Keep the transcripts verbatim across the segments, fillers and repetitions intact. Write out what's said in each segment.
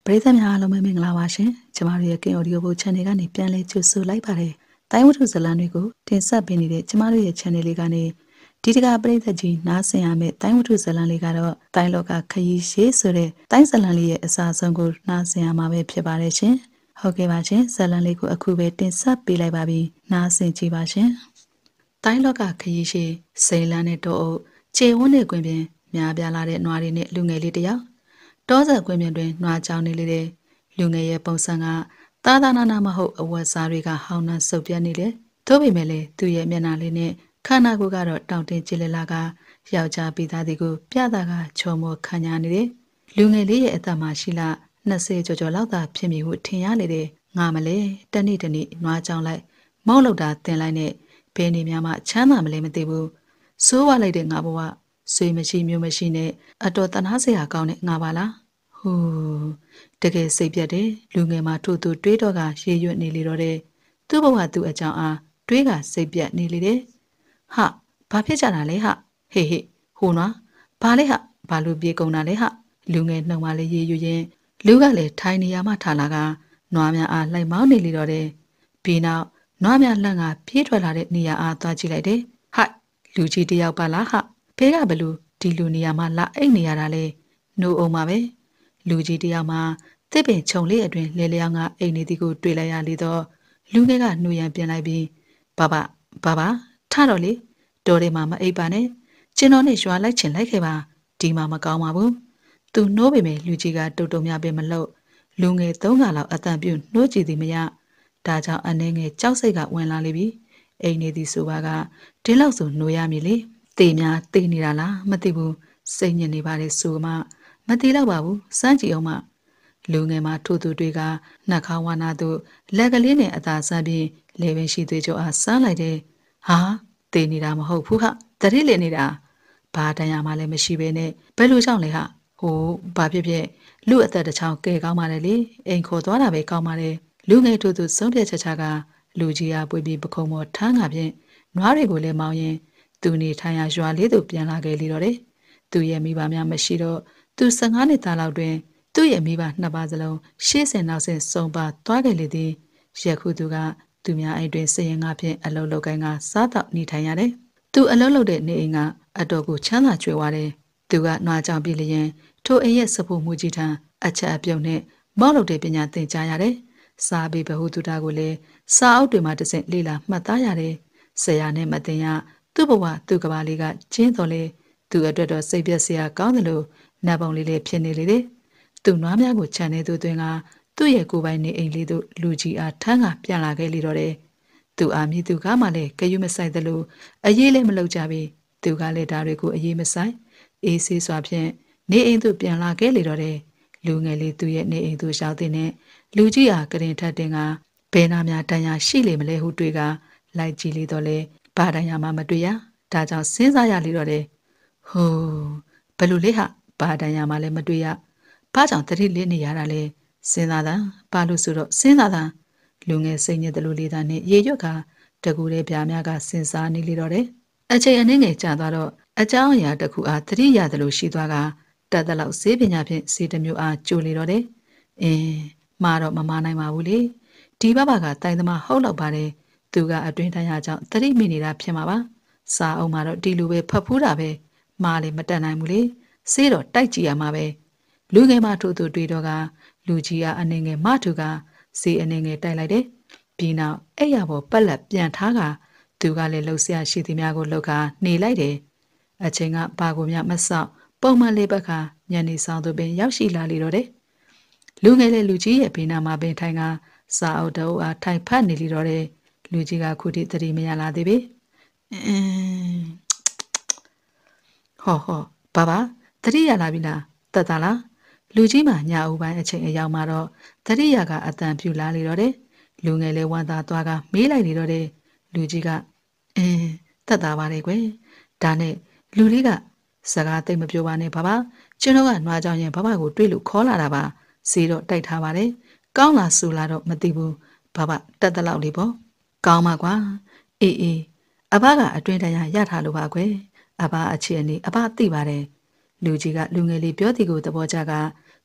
ပရိသတ်များအားလုံးပဲမင်္ဂလာပါရှင်။ကျမတို့ရဲ့ကင်အော်ဒီယိုဘို channel ကနေပြန်လည်ကြိုဆိုလိုက်ပါတယ်။တိုင်းဝတ္ထုဇာတ်လမ်းတွေကိုတင်ဆက်ပေးနေတဲ့ကျမတို့ရဲ့ channel လေးကနေဒီတကာပရိသတ်ကြီးနားဆင်ရမယ့်တိုင်းဝတ္ထုဇာတ်လမ်းလေးကတော့တိုင်းလောကခရီးရှည်ဆိုတဲ့တိုင်းဇာတ်လမ်းလေးရဲ့အစာအဆုံးကိုနားဆင်ရမှာပဲဖြစ်ပါတယ်ရှင်။ဟုတ်ကဲ့ပါရှင်။ဇာတ်လမ်းလေးကိုအခုပဲတင်ဆက်ပေးလိုက်ပါပြီ။နားဆင်ကြည့်ပါရှင်။တိုင်းလောကခရီးရှည်စိန်လန်းတဲ့တောအုပ်ခြေဝန်းတဲ့ကွင်းပြင်များပြားလာတဲ့နွားတွေနဲ့လူငယ်လေးတစ်ယောက်တောဆက်ကွင်းပြင်တွင်နွားကြောင်နေလေတဲ့လူငယ်ရဲ့ပုံစံကသာသာနာနာမဟုတ်အဝတ်စားတွေကဟောင်းနှံဆုပ်ပြတ်နေလေသို့ပေမဲ့လည်းသူ့ရဲ့မျက်နှာလေးနဲ့ခန္ဓာကိုယ်ကတော့တောင့်တင်းကြည်လလာကယောက်ျားပိသားတွေကိုပြတာကချော်မောခံညာနေတယ်လူငယ်လေးရဲ့အသက်မှာရှိလာနှစ်ဆယ်ကျော်ကျော်လောက်သာဖြစ်မိဟုထင်ရလေတယ်ငါမလဲတနေ့တနေ့နွားကြောင်လိုက်မောက်လောက်တာတင်လိုက်နဲ့ဘယ်နေများမှချမ်းသာမလဲမသိဘူးစိုးဝါလိုက်တဲ့ငါဘဝဆွေမရှိမျိုးမရှိနဲ့အတော်တနာစရာကောင်းတဲ့ငါပါလားဟူးတကယ်စိတ်ပြတ်တယ်လူငယ်မှာထို့သူတွေးတော့ကရေရွတ်နေလေတော့တဲ့သူ့ဘဝသူ့အကြောင်းအားတွေးကစိတ်ပြတ်နေလေတယ်ဟာဘာဖြစ်ကြတာလဲဟာဟေးဟေးဟိုနွားဘာလဲဟာဘာလို့ပြေကုန်တာလဲဟာလူငယ်နှုံမလေးရေရွရင်လူကလည်းထိုင်နေရမှထားလာကနွားများအားလိုက်မောင်းနေလေတော့တဲ့ပြီးနောက်နွားများလှန့်ကပြေးထွက်လာတဲ့နေရာအားသွားကြည့်လိုက်တယ်ဟိုက်လူကြီးတယောက်ပါလားဟာဖေးကဘလို့ဒီလူနေရာမှာလာအိတ်နေရတာလဲနှိုးအောင်ပါပဲလူကြီးတယောက်မှာတစ်ပင်ခြုံလေးအတွင်လဲလျောင်းကအိမ်နေသည်ကိုတွေ့လိုက်ရလေတော့လူငယ်ကနှူရန်ပြန်လိုက်ပြီးဘာဘာဘာဘာထတော့လေတော်တယ်မှာမအိပ်ပါနဲ့ကျွန်တော်နဲ့ရွာလိုက်ချင်လိုက်ခဲ့ပါဒီမှာမကောင်းပါဘူးသူနှိုးပေမဲ့လူကြီးကတုတ်တုံများပင်မလို့လူငယ်သုံးခါလောက်အတန်ပြုတ်နှိုးကြည့်သည်မရဒါကြောင့်အနေငယ်ကြောက်စိတ်ကဝင်လာလေပြီအိမ်နေသည်ဆိုပါကဒီလောက်ဆိုနှိုးရမည်လေတေများတေးနေတာလားမသိဘူးစိတ်ညစ်နေပါလေဆိုမှမသိတော့ပါဘူးစမ်းကြည့်အောင်မှလူငယ်မှာထို့သူတွေကနှက်ခေါင်းဝါနာတို့လက်ကလေးနဲ့အသာဆန်းပြီးလေပင်ရှိသွေးကြောအားစမ်းလိုက်တယ်ဟာတေးနေတာမဟုတ်ဘူးဟာတတိလည်နေတာဘာတရားမှလည်းမရှိဘဲနဲ့ဘယ်လိုကြောင့်လဲဟာဟိုဘာဖြစ်ဖြစ်လူအသက်တစ်ချောင်းကဲကောင်းပါလေလေအိမ်ခေါ်သွားတာပဲကောင်းပါလေလူငယ်ထို့သူဆုံးဖြတ်ချက်ချကလူကြီးအားပွေပြီးပခုံးပေါ်ထမ်းကဖြင့်နွားတွေကိုလည်းမောင်းရင်သူနေထိုင်ရာရွာလေးသို့ပြန်လာခဲ့လေတော့တယ်သူရဲ့မိဘများမရှိတော့သူဆယ်ငါးနှစ်သားလောက်တွင်သူ့ရဲ့မိဘနှစ်ပါးစလုံးရှေ့ဆင်နောက်ဆင်စုံပါသွားခဲ့လေသည်ယခုသူကသူများအိမ်တွင်စရင်ငါဖြင့်အလုံးလုံးကိုင်းကစားတော့နေထိုင်ရတယ်သူအလုံးလုံးတဲ့နေအိမ်ကအတော်ကိုချမ်းသာကြွယ်ဝတယ်သူကနွားကြောင်ပြလျင်ထိုအိမ်ရဲ့စဖို့မှုကြီးထံအချက်အပြုံနဲ့မောက်လုပ်တဲ့ပညာသင်ကြားရတယ်စားပြီးဘဟုတုတကိုလည်းစာအုပ်တွေမှာတစင်လေ့လာမှတ်သားရတယ်ဆရာနဲ့မတင်ရသူ့ဘဝသူ့ကဘာလေးကကျင်းတော်လေသူအတွက်တော့စိတ်ပြက်စရာကောင်းတယ်လို့နတ်ပုံလေးလေးဖြစ်နေလေတယ်သူနွားများကိုခြံနေသူတွင်ကသူ့ရဲ့ကိုယ်ပိုင်နေအိမ်လေးသို့လူကြီးအားထမ်းကပြန်လာခဲ့လေတော့တယ်သူအားမြည်သူကမှလည်းကယူမဆိုင်သလိုအရေးလည်းမလုပ်ကြပြီသူကလည်းဒါတွေကိုအရေးမဆိုင်အေးဆေးစွာဖြင့်နေအိမ်သို့ပြန်လာခဲ့လေတော့တယ်လူငယ်လေးသူ့ရဲ့နေအိမ်သို့ရောက်တဲ့နဲ့လူကြီးအားကရင်ထက်တင်ကဘယ်နာများတန်ရာရှိလေမလဲဟုတွေးကလိုက်ကြည့်လေတော့လေဘာတန်ရာမှမတွေ့ရဒါကြောင့်စဉ်းစားရလေတော့တယ်ဟိုးဘယ်လိုလဲဟာဘာတန်ရာမှလည်းမတွေ့ရဘာကြောင့်တတိလင်းနေရတာလဲစဉ်းစားတာဘာလို့ဆိုတော့စဉ်းစားတာလူငယ်စိတ်ညစ်တယ်လို့လေးသားနဲ့ရေရွက်ကတကူတဲ့ဗျာများကစဉ်းစားနေလေတော့တယ်အချိန်အနည်းငယ်ကြာသွားတော့အကြောင်းအရာတစ်ခုအားတတိရတယ်လို့ရှိသွားကတတ်တဲ့လောက်ဈေးပညာဖြင့်စေတမျိုးအားကြိုလေတော့တယ်အင်းမှားတော့မမားနိုင်ပါဘူးလေဒီဘဘကတိုင်သမားဟုတ်တော့ပါတယ်သူကအတွင်းတိုင်းရကြောင့်တတိမိနေတာဖြစ်မှာပါစာအုပ်မှာတော့ဒီလိုပဲဖတ်ဖူးတာပဲမှားလေမတတ်နိုင်ဘူးလေစေးတော့တိုက်ကြည့်ရမှာပဲလူငယ်မထို့သူတွေ့တော့ကလူကြီးအားအနေငယ်မထူကစေးအနေငယ်တိုက်လိုက်တယ်ပြီးနောက်အဲ့ရပေါ်ပက်လက်ပြန်ထားကသူကလည်းလှုပ်ရှားရှိသည်များကိုလှုပ်ကနေလိုက်တယ်အချိန်ကဘာကိုမျှမဆောက်ပုံမှန်လေးဘက်ကညနေဆောင်သူပင်ရောက်ရှိလာလေတော့တယ်လူငယ်လေးလူကြီးရဲ့ဘေးနားမှာပင်ထိုင်ကစာအုပ်တော်အားထိုင်ဖတ်နေလေတော့တယ်လူကြီးကခုထိသတိမရလာသေးပေအင်းဟောဟောဘာဘာသတိရလာပြီလားတတ်တာလားလူကြီးမှညာဦးပိုင်းအချိန်အရောက်မှာတော့သတိရကအတန်ပြူလာလေတော့တယ်လူငယ်လေးဝမ်းသာသွားကမေးလိုက်နေတော့တယ်လူကြီးကအင်းတတ်တာပါလေကွယ်ဒါနဲ့လူလေးကစကားသိမ့်မပြောပါနဲ့ဘာဘာကျွန်တော်ကနွားကြောင်ရင်ဘာဘာကိုတွေးလို့ခေါ်လာတာပါစီတော့တိုက်ထားပါတယ်ကောင်းလားဆူလားတော့မသိဘူးဘာဘာတက်တဲ့လောက်လေးပေါ့ကောင်းပါကွာအေးအေးအဘကအတွင်းတရားရထားလို့ပါကွယ်အဘအခြေအနေအဘသိပါတယ်လူကြီးကလူငယ်လေးပြောသည်ကိုသဘောကျက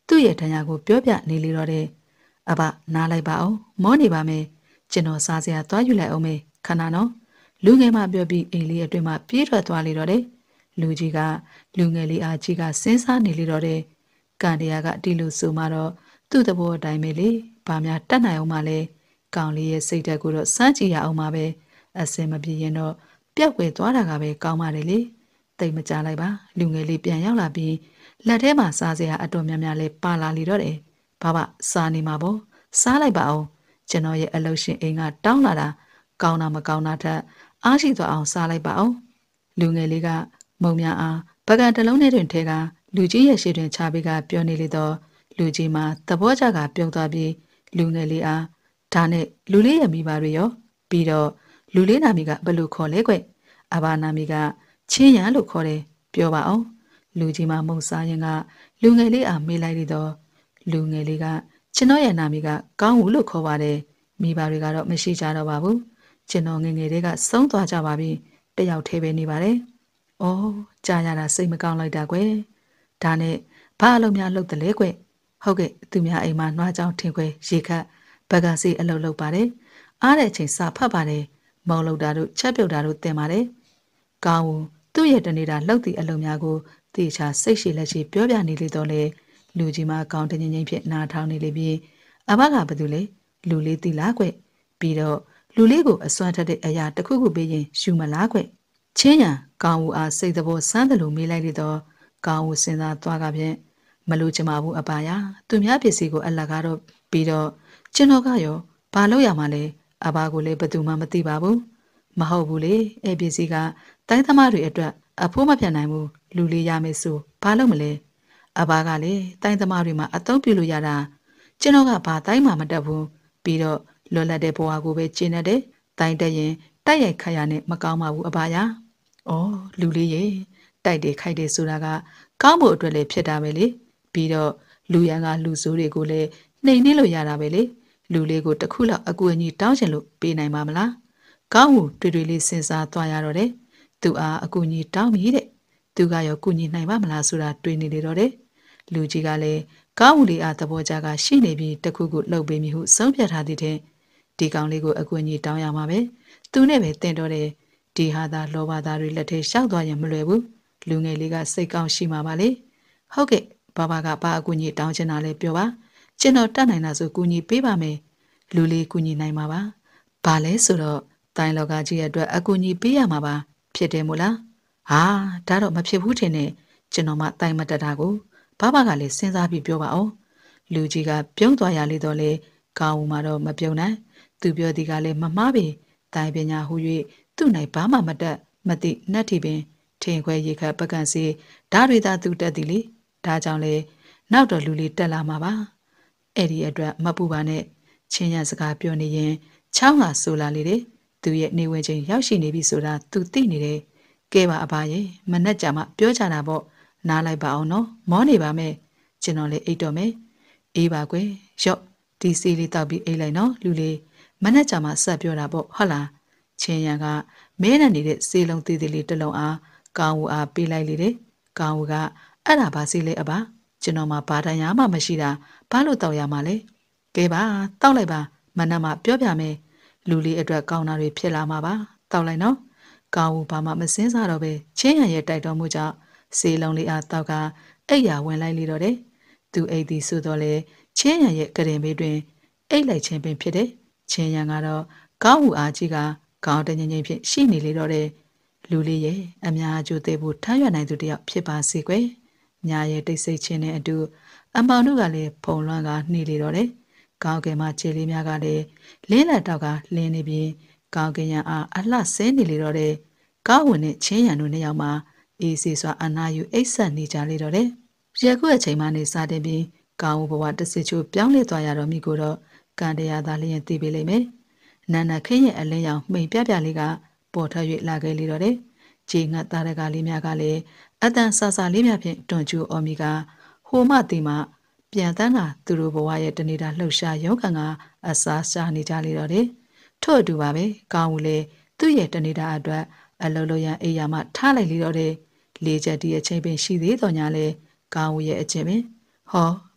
သူ့ရဲ့ထံရကိုပြောပြနေလေတော့တယ်အဘနားလိုက်ပါအောင်မောနေပါမယ်ကျွန်တော်စားစရာသွားယူလိုက်အောင်မေခဏနော်လူငယ်မပြောပြီးအိမ်လေးအတွင်းမှာပြေးထွက်သွားလေတော့တယ်လူကြီးကလူငယ်လေးအားကြီးကစဉ်းစားနေလေတော့တယ်ကန်တရားကတီလို့ဆိုမှတော့သူ့သဘောအတိုင်းပဲလေဘာများတတ်နိုင်အောင်မလဲကောင်လေးရဲ့စိတ်ဓာတ်ကိုတော့စမ်းကြည့်ရအောင်ပါပဲအစင်မပြေရင်တော့ပျောက်ွယ်သွားတာကပဲကောင်းပါတယ်လေတိတ်မကြလိုက်ပါလူငယ်လေးပြန်ရောက်လာပြီးလက်ထဲမှာစားစရာအတော်များများလဲပါလာလေတော့တယ်ဘာဘာစားနေမှာပေါ့စားလိုက်ပါအောင်ကျွန်တော်ရဲ့အလုပ်ရှင်အိမ်ကတောင်းလာတာကောင်းတာမကောင်းတာထက်အားရှိသွားအောင်စားလိုက်ပါအောင်လူငယ်လေးကမုံများအားပကံတလုံးနဲ့တွင်ထဲကလူကြီးရဲ့ရှေ့တွင်ချပေးကပြောနေလေတော့လူကြီးမှာသဘောကျကပြုံးသွားပြီးလူငယ်လေးအားဒါနဲ့လူလေးရဲ့မိဘတွေရောပြီးတော့လူလေးနာမည်ကဘယ်လိုခေါ်လဲကွအဘာနာမည်ကချင်းရန်လို့ခေါ်တယ်ပြောပါအောင်လူကြီးမှာမုံစားရင်ကလူငယ်လေးအားမေးလိုက်လေတော့လူငယ်လေးကကျွန်တော်ရဲ့နာမည်ကကောင်းဦးလို့ခေါ်ပါတယ်မိဘတွေကတော့မရှိကြတော့ပါဘူးကျွန်တော်ငယ်ငယ်လေးကဆုံးသွားကြပါပြီတယောက်တည်းပဲနေပါတယ်။အော်ကြားရတာစိတ်မကောင်းလိုက်တာကွယ်။ဒါနဲ့ဘာအလုပ်များလုပ်တယ်လဲကွ။ဟုတ်ကဲ့သူများအိမ်မှာနှွားချောင်းထင်ခွဲရေခတ်ဘဂါစီအလုပ်လုပ်ပါတယ်။အားတဲ့အချိန်စာဖတ်ပါတယ်။မောင်လုပ်တာတို့ချက်ပြုတ်တာတို့တင်ပါတယ်။ကောင်းဦးသူ့ရဲ့တနေတာလှုပ်သည့်အလုပ်များကိုတေချာစိတ်ရှိလက်ရှိပြောပြနေလေတော့လေလူကြီးမကောင်းတငင်ငင်ဖြစ်နားထောင်နေလေပြီးအဘကဘာတူလဲလူလေးတီလားကွ။ပြီးတော့လူလေးကိုအစွမ်းထက်တဲ့အရာတစ်ခုခုပေးရင်ရှူမလားကွချင်းရန်ကောင်းဦးအားစိတ်သဘောစမ်းတယ်လို့မေးလိုက်လေတော့ကောင်းဦးစဉ်းစားသွားကဖြင့်မလို့ချင်ပါဘူးအပါယာသူများပစ္စည်းကိုအလကားတော့ပြီးတော့ကျွန်တော်ကရောဘာလို့ရမှာလဲအဘကိုလည်းဘယ်သူမှမသိပါဘူးမဟုတ်ဘူးလေအဲ့ပစ္စည်းကတိုင်းသမားတွေအတွက်အဖိုးမပြတ်နိုင်ဘူးလူလေးရမယ်ဆိုဘာလို့မလဲအဘကလည်းတိုင်းသမားတွေမှာအသုံးပြုလို့ရတာကျွန်တော်ကဘာတိုင်းမှမတတ်ဘူးပြီးတော့လွတ်လပ်တဲ့ဘဝကိုပဲကျင့်တဲ့တိုင်းတက်ရင်တိုက်ရိုက်ခိုက်ရနဲ့မကောင်းပါဘူးအပါယာ။အော်လူလေးရေတိုက်တယ်ခိုက်တယ်ဆိုတာကကောင်းဖို့အတွက်လည်းဖြစ်တာပဲလေပြီးတော့လူရန်ကလူဆိုးတွေကိုလည်းနှိမ်နှင်းလို့ရတာပဲလေလူလေးကိုတစ်ခုလောက်အကူအညီတောင်းချင်လို့ပေးနိုင်ပါမလား။ကောင်းမှုတွေ့တွေ့လေးစဉ်းစားသွားရတော့တယ်သူအားအကူအညီတောင်းမိတဲ့သူကရောကူညီနိုင်ပါမလားဆိုတာတွေးနေလေတော့တယ်လူကြီးကလည်းကောင်းမှုလေးအားသဘောကျကရှိနေပြီးတခုခုလှုပ်ပေးမိဟုဆုံးဖြတ်ထားသည်တဲ့ဒီကောင်လေးကိုအကူအညီတောင်းရမှာပဲသူနဲ့ပဲတင်တော့တယ်ဒီဟာသာလောဘသားတွေလက်ထဲရှောက်သွားရင်မလွယ်ဘူးလူငယ်လေးကစိတ်ကောင်းရှိမှာပါလေဟုတ်ကဲ့ဘာဘာကဘာအကူအညီတောင်းချင်တာလဲပြောပါကျွန်တော်တတ်နိုင်တာဆိုကူညီပေးပါမယ်လူလေးကူညီနိုင်မှာပါဘာလဲဆိုတော့တိုင်းလောကကြီးရဲ့အတွက်အကူအညီပေးရမှာပါဖြစ်တယ်မို့လားဟာဒါတော့မဖြစ်ဘူးထင်နဲ့ကျွန်တော်မှတိုင်းမတက်တာကိုဘာဘာကလည်းစဉ်းစားပြီးပြောပါအောင်လူကြီးကပြုံးသွားရလေတော့လေကောင်းဦးမှာတော့မပြုံးနိုင်သူပြောသည်ကလည်းမမှားပေတိုင်ပညာဟူ၍သူ့၌ဘာမှမတက်မသိနှက်ထီပင်ထင်ခွဲရေခတ်ပကန့်စီဓာတွေသာသူတက်သည်လေဒါကြောင့်လေနောက်တော့လူလေးတက်လာမှာပါအဲ့ဒီအတွက်မပူပါနဲ့ချင်းရစကားပြောနေရင်ချောင်းကဆိုလာလေတယ်သူရဲ့နေဝင်ချင်းရောက်ရှိနေပြီဆိုတာသူသိနေတယ်ကဲပါအဘရဲ့မနဲ့ကြမှာပြောကြတာပေါ့နားလိုက်ပါအောင်နော်မောနေပါမယ်ကျွန်တော်လည်းအိတ်တော့မယ်အေးပါကွယ်ရော့ဒီစီလေးတောက်ပြီးအိတ်လိုက်နော်လူလေးမနဲ့ကြမှာဆက်ပြောတာပေါ့ဟုတ်လားချင်းရန်ကမဲနဲ့နေတဲ့စေလုံးသေးသေးလေးတစ်လုံးအားကောင်းဦးအားပေးလိုက်လေတယ်ကောင်းဦးကအဲ့ဒါဘာစီလဲအဘကျွန်တော်မှဘာတန်ရမှမရှိတာဘာလို့တောက်ရမှာလဲကဲပါတောက်လိုက်ပါမနက်မှပြောပြမယ်လူလေးအတွက်ကောင်းတာတွေဖြစ်လာမှာပါတောက်လိုက်နော်ကောင်းဦးဘာမှမစင်းစားတော့ပဲချင်းရန်ရဲ့တိုက်တော်မှုကြောင့်စေလုံးလေးအားတောက်ကအိပ်ရာဝင်လိုက်လေတော့တယ်သူအိတ်သည်ဆိုတော့လေချင်းရန်ရဲ့ကရင်ဘေးတွင်အိတ်လိုက်ခြင်းပင်ဖြစ်တယ်ချင်းရန်ကတော့ကောင်းဦးအားကြီးကကောင်းတငင်ငင်ဖြစ်ရှိနေလေတော့တယ်လူလေးရဲ့အများအကျိုးသေးဖို့ထမ်းရွက်နိုင်သူတယောက်ဖြစ်ပါစေကွယ်ညာရဲ့တိတ်ဆိတ်ခြင်းနဲ့အတူအမောင်တို့ကလည်းဖုံလွှမ်းကနှီးလေတော့တယ်ကောင်းကင်မှာခြေလေးများကလည်းလင်းလက်တော့ကလင်းနေပြီးကောင်းကင်ရန်အားအလှဆဲနေလေတော့တယ်ကောင်းဝင်နဲ့ချင်းရန်တို့နှစ်ယောက်မှာအေးစီစွာအနာယူအိတ်ဆက်နေကြလေတော့တယ်ယခုအချိန်မှနေစားတင်ပြီးကောင်းဦးဘဝတစ်စစ်ချိုးပြောင်းလဲသွားရတော့မိကိုတော့ကံတရားသားလျင်သိပေးလိမ့်မယ်နန္ဒခင်းရဲ့အလင်းရောင်မှိန်ပြပြလေးကပေါ်ထွက်၍လာခဲ့လေတော့တယ်။ကြေငတ်သားရကလေးများကလည်းအတန်ဆာဆာလေးများဖြင့်တွန်ကျူအော်မီကဟိုမှတီမှပြန်တန်းတာသူတို့ဘဝရဲ့တနေတာလှုပ်ရှားရုန်းကန်ကအစားရှာနေကြလေတော့တယ်။ထို့အတူပါပဲကောင်းဦးလေသူ့ရဲ့တနေတာအတွက်အလုံးလုံးရန်အိယာမှထားလိုက်လေတော့တယ်။လေးချက်တည်းအချိန်ပင်ရှိသေးတော်ညာလေကောင်းဦးရဲ့အချင်းပင်ဟော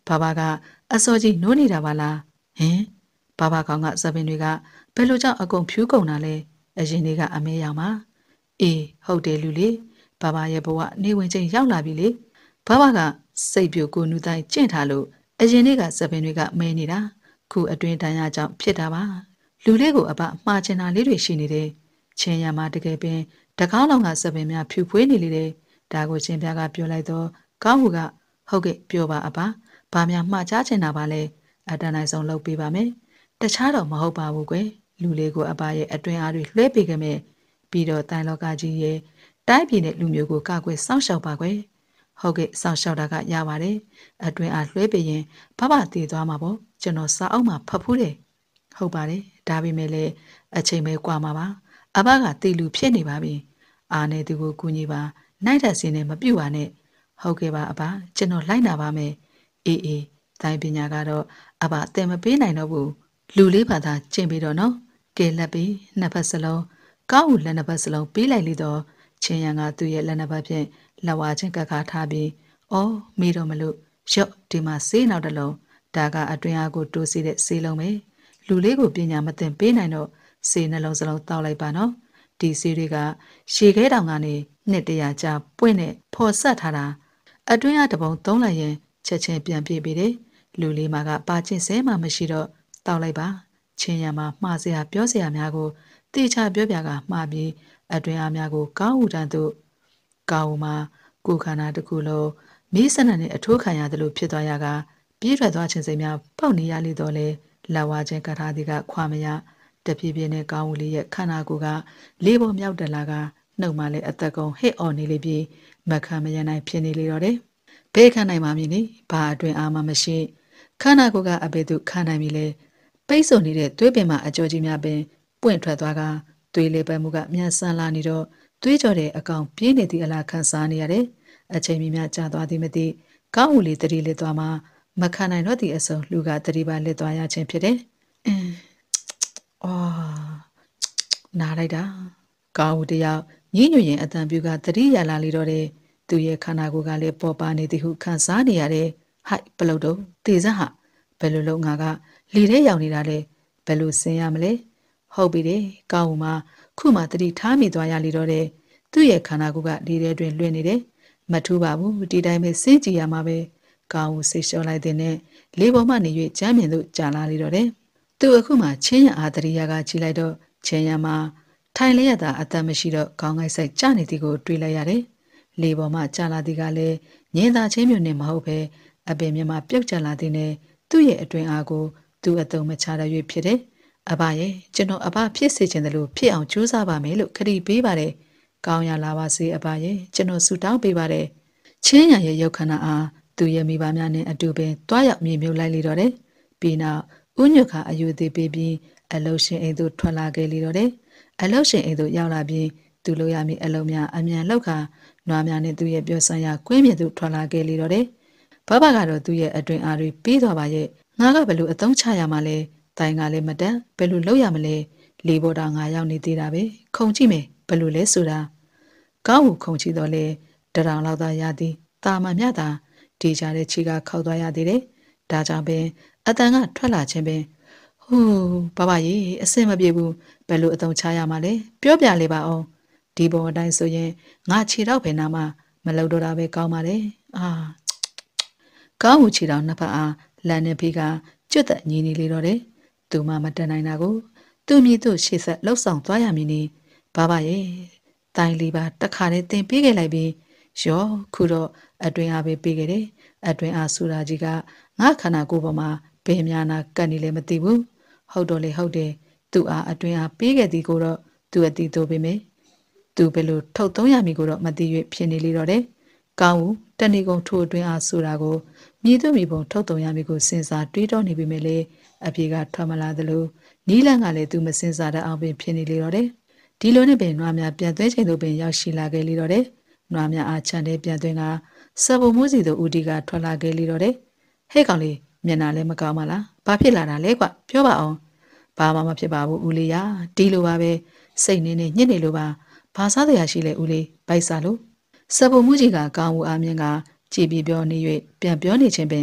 ဘာဘာကအစောကြီးနိုးနေတာပါလားဟင်ဘာဘာကောင်ကစပင်တွေကဘယ်လိုကြောင့်အကုန်ဖြူးကုန်တာလဲအရင်တွေကအမဲရောင်ပါအေးဟုတ်တယ်လူလေးဘာဘာရဲ့ဘဝနေဝင်ချင်းရောက်လာပြီလေဘာဘာကစိတ်ပြိုကိုနူတိုင်းကျင့်ထားလို့အရင်တွေကစပင်တွေကမဲနေတာခုအတွင်းတန်ရကြောင့်ဖြစ်တာပါလူလေးကိုအပမှားချင်တာလေးတွေရှိနေတယ်ချင်းရမှာတကယ်ပင်တကောင်းလောင်ကစပင်များဖြူဖွေးနေလေတယ်ဒါကိုချင်းပြားကပြောလိုက်တော့ကောင်းဟုကဟုတ်ကဲ့ပြောပါအပဘာများမှားချချင်တာပါလဲအတန်းနိုင်ဆုံးလုပ်ပေးပါမယ်တခြားတော့မဟုတ်ပါဘူးကွယ်လူလေးကိုအပရဲ့အတွင်းအားတွေလွှဲပေးခဲ့မယ်ပြီးတော့တိုင်လောကကြီးရဲ့တိုင်းပြည်နဲ့လူမျိုးကိုကာကွယ်စောင့်ရှောက်ပါကွယ်ဟုတ်ကဲ့စောင့်ရှောက်တာကရပါတယ်အတွင်းအားလွှဲပေးရင်ဘဘတည်သွားမှာပေါ့ကျွန်တော်စာအုပ်မှာဖတ်ဖူးတယ်ဟုတ်ပါတယ်ဒါပေမဲ့လည်းအချိန်ပဲကွာမှာပါအဘကတည်လူဖြစ်နေပါပြီအာနေသူကိုကူညီပါနိုင်တဲ့စင်းနဲ့မပြူပါနဲ့ဟုတ်ကဲ့ပါအဘကျွန်တော်လိုက်နာပါမယ်အေးအေးတိုင်းပညာကတော့အဘအသင်မပေးနိုင်တော့ဘူးလူလေးပါသာကျင့်ပြီးတော့နော်ကဲလက်ပြီးနှစ်ဖက်စလုံးကောင်းဦးလက်နှစ်ဖက်စလုံးပေးလိုက်လိတော့ချင်းရန်ကသူ့ရဲ့လက်နှစ်ဖက်ဖြင့်လက်ဝါချင်းကပ်ခါထားပြီးအော်မေးတော့မလို့ရော့ဒီမှာဆေးနောက်တစ်လုံးဒါကအတွင်းအားကိုတိုးစီတဲ့ဆေးလုံးပဲလူလေးကိုပညာမသင်ပေးနိုင်တော့ဆေးနှလုံးစလုံးတောက်လိုက်ပါနော်ဒီဆေးတွေကရှည်ခဲတောင်ကနေနှစ်တရာကြာပွင့်နဲ့ဖော်ဆက်ထားတာအတွင်းအားတပုံသုံးလိုက်ရင်ချက်ချင်းပြန်ပြေးပြီးတယ်လူလေးမှာကပါချင်းစဲမှမရှိတော့တောက်လိုက်ပါချင်းရံမှာမှားစရာပြောစရာများကိုတေချာပြောပြကမှားပြီးအတွင်းအားများကိုကောင်းဦးတန်းသို့ကောင်းဦးမှာကိုခန္ဓာတစ်ခုလုံးမိစနနဲ့အထိုးခံရတယ်လို့ဖြစ်သွားရကပြေးထွက်သွားခြင်းစိတ်များပေါက်နေရလိတော့လေလက်ဝါချင်းကထားသည်ကခွာမရတပြေးပြေးနဲ့ကောင်းဦးလေးရဲ့ခန္ဓာကိုယ်ကလေးပေါ်မြောက်တလာကနှုတ်မှလည်းအသက်ကုန်ဟစ်အော်နေလေပြီးမခံမရနိုင်ဖြစ်နေလေတော့တယ်ဘဲခံနိုင်ပါမည်နိဘာအတွင်အာမမရှိခန္ဓာကိုယ်ကအဘယ်သူခံနိုင်ပြီလဲပိတ်ဆို့နေတဲ့သွေးပင်မှာအကြောကြီးများပင်ပွင့်ထွက်သွားကသွေးလေးပတ်မှုကမြန်ဆန်လာနေတော့သွေးကြောတဲ့အကောင်ပြင်းနေသည့်အလားခံစားနေရတယ်အချိန်မြများကြာသွားသည်မသိကောင်းဦးလေးတတိလက်သွားမှာမခံနိုင်တော့သည့်အစုံလူကတတိပါလက်သွားရခြင်းဖြစ်တယ်အင်းအော်နားလိုက်တာကောင်းဦးတယောက်ညှိညွရင်အတန်ပြူကတတိရလာလေတော့တယ်သူရဲ့ခန္ဓာကိုယ်ကလည်းပေါ်ပါနေသည်ဟုခံစားနေရတယ်ဟိုက်ဘလို့တော့တေစက်ဟာဘယ်လိုလုပ်ငါကလေထဲရောက်နေတာလဲဘယ်လိုဆင်းရမလဲဟုတ်ပြီလေကောင်းဦးမှာခုမှတတိထားမိသွားရလေတော့တယ်သူ့ရဲ့ခန္ဓာကိုယ်ကလေထဲတွင်လွင့်နေတယ်မထူးပါဘူးဒီတိုင်းပဲစဉ်းကြည့်ရမှာပဲကောင်းဦးစိတ်လျှော့လိုက်တဲ့နဲ့လေပေါ်မှနေ၍ကျမ်းမြင်သို့ကြာလာလေတော့တယ်သူအခုမှချင်းရအာတရိယာကကြည့်လိုက်တော့ချင်းရမှာထိုင်လျက်သာအသက်မရှိတော့ခေါင်းကိုက်ဆိုင်ကျနေသည်ကိုတွေးလိုက်ရတယ်လေပေါ်မှကြာလာသည်ကလည်းညင်သာချင်းမျိုးနဲ့မဟုတ်ပဲအပင်မြမပြုတ်ကျလာသည်နဲ့သူ့ရဲ့အတွင်အားကိုသူ့အတုံးမချရ၍ဖြစ်တယ်အဘရဲ့ကျွန်တော်အဘဖြစ်စေချင်တယ်လို့ဖြစ်အောင်ကြိုးစားပါမယ်လို့ခရီးပေးပါတယ်ကောင်းရလာပါစေအဘရဲ့ကျွန်တော်ဆုတောင်းပေးပါတယ်ချင်းရရဲ့ရုပ်ခန္ဓာအားသူရဲ့မိဘများနဲ့အတူပင်တွားရောက်မြေမြုပ်လိုက်လေတော့တယ်ပြီးနောက်ဥညွတ်ခါအယူသေးပေးပြီးအလုရှင်အိမ်သို့ထွက်လာခဲ့လေတော့တယ်အလုရှင်အိမ်သို့ရောက်လာပြီးသူလိုရမည့်အလုံးများအမြန်လောက်ခါနွားများနဲ့သူရဲ့ပြောဆန်းရာကွင်းမြေသို့ထွက်လာခဲ့လေတော့တယ်ဘဘကတော့သူ့ရဲ့အတွင်အားတွေပြီးသွားပါရဲ့ငါကဘယ်လိုအသုံးချရမှာလဲတိုင်ကလည်းမတန်ဘယ်လိုလုပ်ရမလဲလေပေါ်တာငါရောက်နေသေးတာပဲခုံကြည့်မယ်ဘယ်လိုလဲဆိုတာကောင်းဟုခုံကြည့်တော့လေတရောင်လောက်သာရသည်တာမမြတာဒီကြတဲ့ခြေကခောက်သွားရသေးတယ်ဒါကြောင့်ပင်အတန်ကထွက်လာခြင်းပင်ဟူးဘဘကြီးအစင်မပြေဘူးဘယ်လိုအသုံးချရမှာလဲပြောပြလေပါအောင်ဒီပုံအတိုင်းဆိုရင်ငါခြေတော့ပဲနာမမလုပ်တော့တာပဲကောင်းပါလေအာကောင်းဟုခြေတော်နှစ်ဖက်အားလမ်းနဲ့ဖေးကကျွတ်သက်ညီနေလေတော့တယ်သူမှမတန်နိုင်တာကိုသူ့မိသူ့ရှေ့ဆက်လှုပ်ဆောင်သွားရမည်နီဘဘရဲ့တိုင်လေးပါတခါတည်းတင်ပေးခဲ့လိုက်ပြီးရောခုတော့အတွင်အားပဲပေးခဲ့တယ်အတွင်အားဆူရာကြီးကငါခန္ဓာကိုယ်ပေါ်မှာဘယ်များနာကတ်နေလဲမသိဘူးဟုတ်တော့လေဟုတ်တယ်သူ့အားအတွင်အားပေးခဲ့သည်ကိုတော့သူအတီးသို့ပေးမယ်သူဘယ်လိုထုတ်သုံးရမည်ကိုတော့မသိ၍ဖြစ်နေလေတော့တယ်ကောင်းဦးတဏီကုံထိုးအတွင်အားဆိုတာကိုမြည်သူမိဘုံထုတ်သုံးရမည်ကိုစဉ်းစားတွေးတောနေပြီမဲ့လေအပြေကထွက်မလာသလိုနီးလန်းကလည်းသူမစဉ်းစားတဲ့အောင်ပင်ဖြစ်နေလေတော့တယ်ဒီလိုနဲ့ပင်နွားများပြန်သွင်းချိန်သို့ပင်ရောက်ရှိလာခဲ့လေတော့တယ်နွားများအားချန်တဲ့ပြန်သွင်းကစပူမှုစီသို့ဦးဒီကထွက်လာခဲ့လေတော့တယ်ဟဲ့ကောင်လေးမျက်နှာလည်းမကောင်းပါလားဘာဖြစ်လာတာလဲကွပြောပါအောင်ဘာမှမဖြစ်ပါဘူးဦးလေးရဒီလိုပါပဲစိတ်နေနေညစ်နေလို့ပါဘာစားတရားရှိလဲဦးလေးဗိုက်စားလို့စပူမှုကြီးကကောင်းဦးအားမြင်ကကြည်ပြီးပြောနေ၍ပြန်ပြောနေခြင်းပင်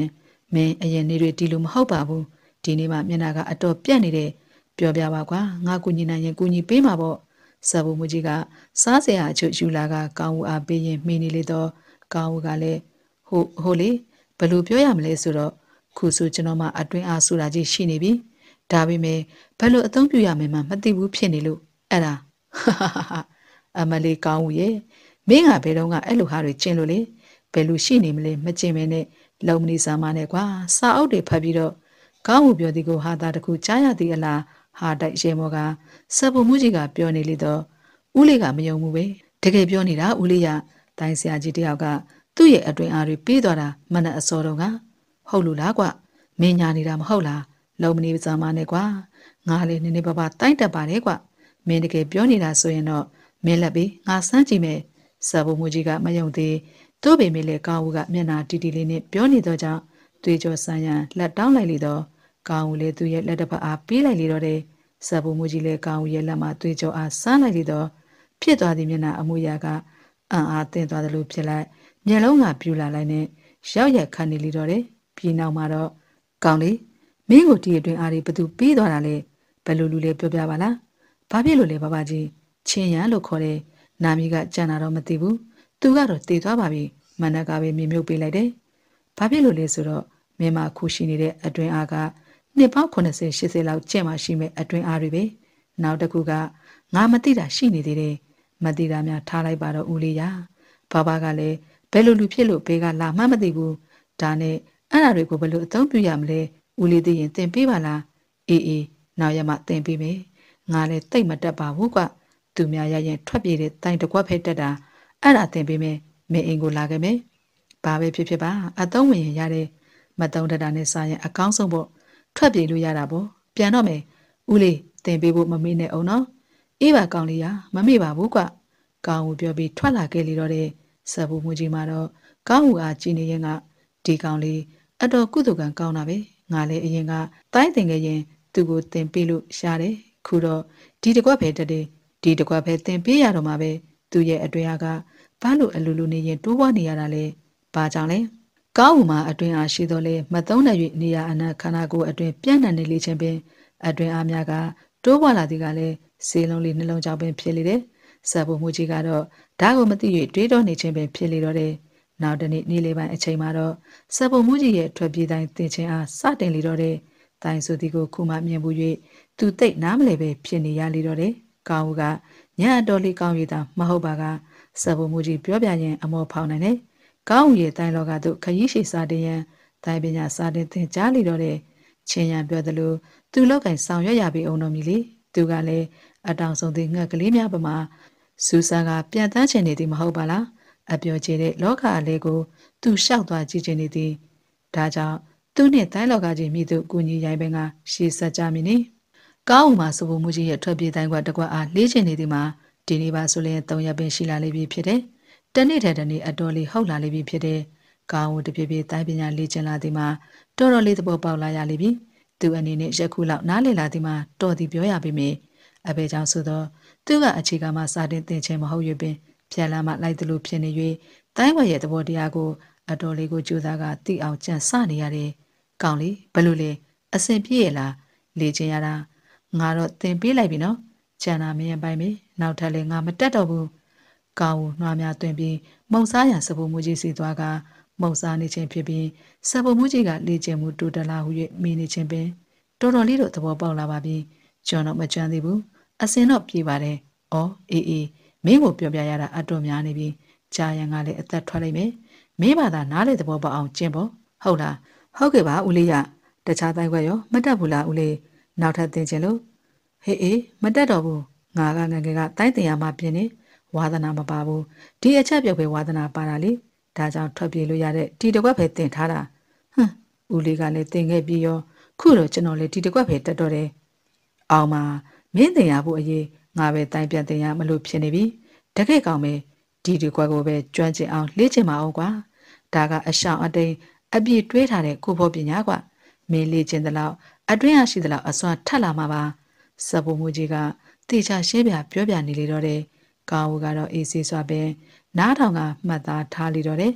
မင်းအရင်နေ့တွေဒီလိုမဟုတ်ပါဘူးဒီနေ့မှမျက်နှာကအတော်ပြက်နေတဲ့ပြောပြပါကွာငါကူညီနိုင်ရင်ကူညီပေးမှာပေါ့စဘူမူကြီးကစားစရာအချို့ယူလာကကောင်းဦးအားပေးရင်မိနေလေတော့ကောင်းဦးကလည်းဟိုဟိုလေဘယ်လိုပြောရမလဲဆိုတော့ခုဆိုကျွန်တော်မှအတွင်းအားဆိုတာကြီးရှိနေပြီဒါပေမဲ့ဘယ်လိုအသုံးပြုရမယ်မှမသိဘူးဖြစ်နေလို့အဲ့ဒါအမလေးကောင်းဦးရဲ့မင်းကဘယ်တော့ကအဲ့လိုဟာတွေကျင်လို့လေဘယ်လိုရှိနေမလဲမကျင်မဲနဲ့လုံမနေစားမနဲ့ကွာစာအုပ်တွေဖတ်ပြီးတော့ကောင်းဦးပြောသည်ကိုဟာတာတခုကြားရသည်အလားဟာတိုက်ရဲမောကစဘူမှုကြီးကပြောနေလေတော့ဦးလေးကမယုံဘူးပဲတကယ်ပြောနေတာဦးလေးရတိုင်းဆရာကြီးတယောက်ကသူ့ရဲ့အတွင်အားတွေပေးသွားတာမနဲ့အစောတော့ကဟုတ်လို့လားကွမင်းညာနေတာမဟုတ်လားလုံမနေစားမနဲ့ကွာငါလေးနည်းနည်းပါးပါးတိုင်းတက်ပါတယ်ကွမင်းတကယ်ပြောနေတာဆိုရင်တော့မင်းလက်ပြီးငါစမ်းကြည့်မယ်စဘူမှုကြီးကမယုံသေးသူ့ပေမဲ့လေကောင်းဦးကမျက်နာတီတီလေးနဲ့ပြောနေတော့ကြောင့်သွေးကြောဆန်းရန်လက်တောင်းလိုက်လေတော့ကောင်းဦးလည်းသူ့ရဲ့လက်တစ်ဖက်အားပေးလိုက်လေတော့တယ်စဘူမှုကြီးလည်းကောင်းဦးရဲ့လက်မှာသွေးကြောအားဆန်းလိုက်လေတော့ဖြစ်သွားသည့်မျက်နာအမူအရာကအံ့အားသင့်သွားသလိုဖြစ်လိုက်မျက်လုံးကပြူလာလိုက်နဲ့ရောက်ရက်ခတ်နေလေတော့တယ်ပြီးနောက်မှာတော့ကောင်းလေမင်းကိုဒီအတွင်အားတွေဘသူပေးသွားတာလဲဘယ်လိုလူလဲပြောပြပါလားဘာဖြစ်လို့လဲဘဘကြီးချင်းရန်လို့ခေါ်တယ်နာမည်ကကြံတာတော့မသိဘူးသူကတော့တည်သွားပါပြီမန္တကပဲမြေမြုပ်ပေးလိုက်တယ်ဘာဖြစ်လို့လဲဆိုတော့မင်းမခုရှိနေတဲ့အတွင်အားကနှစ်ပေါင်းeighty 80လောက်ကျင့်မှရှိမဲ့အတွင်အားတွေပဲနောက်တစ်ခုကငါမသိတာရှိနေသေးတယ်မသိတာများထားလိုက်ပါတော့ဦးလေးရဘဘကလည်းဘယ်လိုလူဖြစ်လို့ဘေးကလာမှမသိဘူးဒါနဲ့အဲ့ဒါတွေကိုဘယ်လိုအသုံးပြုရမလဲဦးလေးသိရင်သင်ပေးပါလားအေးအေးနောက်ရမှသင်ပေးမယ်ငါလည်းတိတ်မတက်ပါဘူးကွသူများရရင်ထွက်ပြေးတဲ့တိုင်တကွက်ဖဲတက်တာအဲ့ဒါသင်ပေးမယ်မင်းအိမ်ကိုလာခဲ့မယ်ဘာပဲဖြစ်ဖြစ်ပါအသုံးဝင်ရင်ရတယ်မတုံးတတာနဲ့စားရင်အကောင်းဆုံးပေါ့ထွက်ပြေးလို့ရတာပေါ့ပြန်တော့မယ်ဦးလေးသင်ပေးဖို့မမေ့နဲ့အောင်နော်အေးပါကောင်းလေးရမမေ့ပါဘူးကွကောင်းဦးပြောပြီးထွက်လာခဲ့လေတော့တဲ့စဘူမူကြီးမှာတော့ကောင်းဦးအားကြည်နေရင်ကဒီကောင်လေးအတော်ကုသကံကောင်းတာပဲငါလည်းအရင်ကတိုင်းတင်ခဲ့ရင်သူ့ကိုသင်ပေးလို့ရှားတယ်ခုတော့ဒီတကွက်ပဲတက်တယ်ဒီတကွက်ပဲသင်ပေးရတော့မှာပဲသူ့ရဲ့အတွင်အားကဘာလို့အလိုလိုနေရင်တိုးပွားနေရတာလဲဘာကြောင့်လဲကောင်းဦးမှာအတွင်အားရှိတော့လေမသုံးတဲ့၍နေရအနက်ခန္ဓာကိုယ်အတွင်ပြန့်နှံ့နေလေခြင်းပင်အတွင်အားများကတိုးပွားလာသည်ကလည်းစေလုံးလေးနှလုံးကြောင့်ပင်ဖြစ်လေတယ်စပ်ဖို့မှုကြီးကတော့ဓာတ်ကိုမသိ၍တွေးတောနေခြင်းပင်ဖြစ်လေတော့တယ်နောက်တနေ့နေ့လေးပိုင်းအချိန်မှာတော့စပ်ဖို့မှုကြီးရဲ့ထွက်ပြေးတိုင်းတင်ခြင်းအားစတင်လေတော့တယ်တိုင်ဆိုသည်ကိုခုမှမြင်ဘူး၍သူသိနားမလဲပဲဖြစ်နေရလေတော့တယ်ကောင်းဦးကညအတော်လေးကောင်းရည်သာမဟုတ်ပါကစပ်ဖို့မှုကြီးပြောပြရင်အမောဖောင်းနိုင်တယ်ကောင်းဦးရဲ့တိုင်လောကသို့ခရီးရှိစားတင်ရန်တိုင်ပညာစားတင်သင်ကြားလေတော့တယ်ချင်းရန်ပြောသလိုသူလောက်ကင်ဆောင်ရွက်ရပြီအောင်တော်မီလေသူကလည်းအတောင်ဆုံးသည်ငှက်ကလေးများပမာစူဆန်ကပြန်တန်းချင်နေသည်မဟုတ်ပါလားအပြောချေတဲ့လောကအလေးကိုသူလျှောက်သွားကြည့်ချင်နေသည်ဒါကြောင့်သူနှင့်တိုင်းလောကကြီးမိသူကူညီရိုင်းပင်ကရှေ့ဆက်ကြမည်နိကောင်းဦးမှာစဘူမှုကြီးရဲ့ထွက်ပြေးတိုင်းကွက်တကွက်အားလေးချင်နေသည်မှာဒီနေ့ပါဆိုရင်သုံးရက်ပင်ရှိလာလိမ့်ပြီဖြစ်တယ်တနေ့ထဲတနေ့အတော်လေးဟုတ်လာလိမ့်ပြီဖြစ်တယ်ကောင်းဦးတပြေးပြေးတိုင်းပညာလေးချင်လာသည်မှာတော်တော်လေးသဘောပေါက်လာရလိမ့်ပြီသူအနေနဲ့ရက်ခုလောက်နားလည်လာသည်မှာတော်သည်ပြောရပြီမေအဘေကြောင့်ဆိုတော့သူကအခြေခံမှာစာတင်သင်ခြင်းမဟုတ်၍ပင်ဖြက်လာမှလိုက်သလိုဖြစ်နေ၍တိုင်းဝက်ရဲ့သဘောတရားကိုအတော်လေးကိုကြိုးစားကသိအောင်ကြံစနေရတယ်။ကောင်းလေဘလို့လေအစင်ပြည့်ရလားလေ့ကျင့်ရတာငါတော့သင်ပေးလိုက်ပြီနော်။ကျန်တာမင်းပိုင်ပြီနောက်ထပ်လည်းငါမတက်တော့ဘူး။ကောင်းဦးနှွားများတွင်ပြီးမုံစားရစပူမှုကြီးစီသွားကမုံစားနေခြင်းဖြစ်ပြီးစပူမှုကြီးကလေ့ကျင့်မှုတူတလာဟု၍မိနေခြင်းပင်တော်တော်လေးတော့သဘောပေါက်လာပါပြီ။ကျွန်တော်မကြမ်းသေးဘူး။အစင်တော့ပြေးပါတယ်။အော်အေးအေးမင်းကိုပြောပြရတာအတော်များနေပြီ။ကြာရန်ကလည်းအသက်ထွက်လိုက်မယ်။မင်းဘာသာနားလေသဘောပေါက်အောင်ကျင့်ဖို့ဟုတ်လား။ဟုတ်ကဲ့ပါဦးလေးရတခြားတိုင်းခွက်ရောမတက်ဘူးလားဦးလေးနောက်ထပ်သင်ခြင်းလို့ဟေးအေးမတက်တော့ဘူး။ငါကငငယ်ကတိုင်းတင်ရမှပြင်းနေဝါသနာမပါဘူး။ဒီအချက်ပြုတ်ပဲဝါသနာပါတာလေ။ဒါကြောင့်ထွက်ပြေးလို့ရတဲ့ဒီတစ်ခွက်ပဲတင်ထားတာ။ဟမ်ဦးလေးကလည်းတင်ခဲ့ပြီးရောခုတော့ကျွန်တော်လည်းဒီတစ်ခွက်ပဲတက်တော့တယ်။အောင်မှာမင်းတင်ရဖို့အရေးငါပဲတိုင်းပြန်တင်ရမလို့ဖြစ်နေပြီတကယ့်ကောင်ပဲဒီဒီကွက်ကိုပဲကျွမ်းကျင်အောင်လေ့ကျင့်မအောင်ကွာဒါကအရှောင်အတိန်အပြည့်တွေးထားတဲ့ကိုဖို့ပညာကွာမင်းလေ့ကျင့်သလောက်အတွင်းရရှိသလောက်အစွမ်းထက်လာမှာပါစပ်ဖို့မူကြီးကတေချာရှင်းပြပြောပြနေလေတော့တယ်ကောင်းဦးကတော့အေးဆေးစွာပင်နားထောင်ကမှတ်သားထားလေတော့တယ်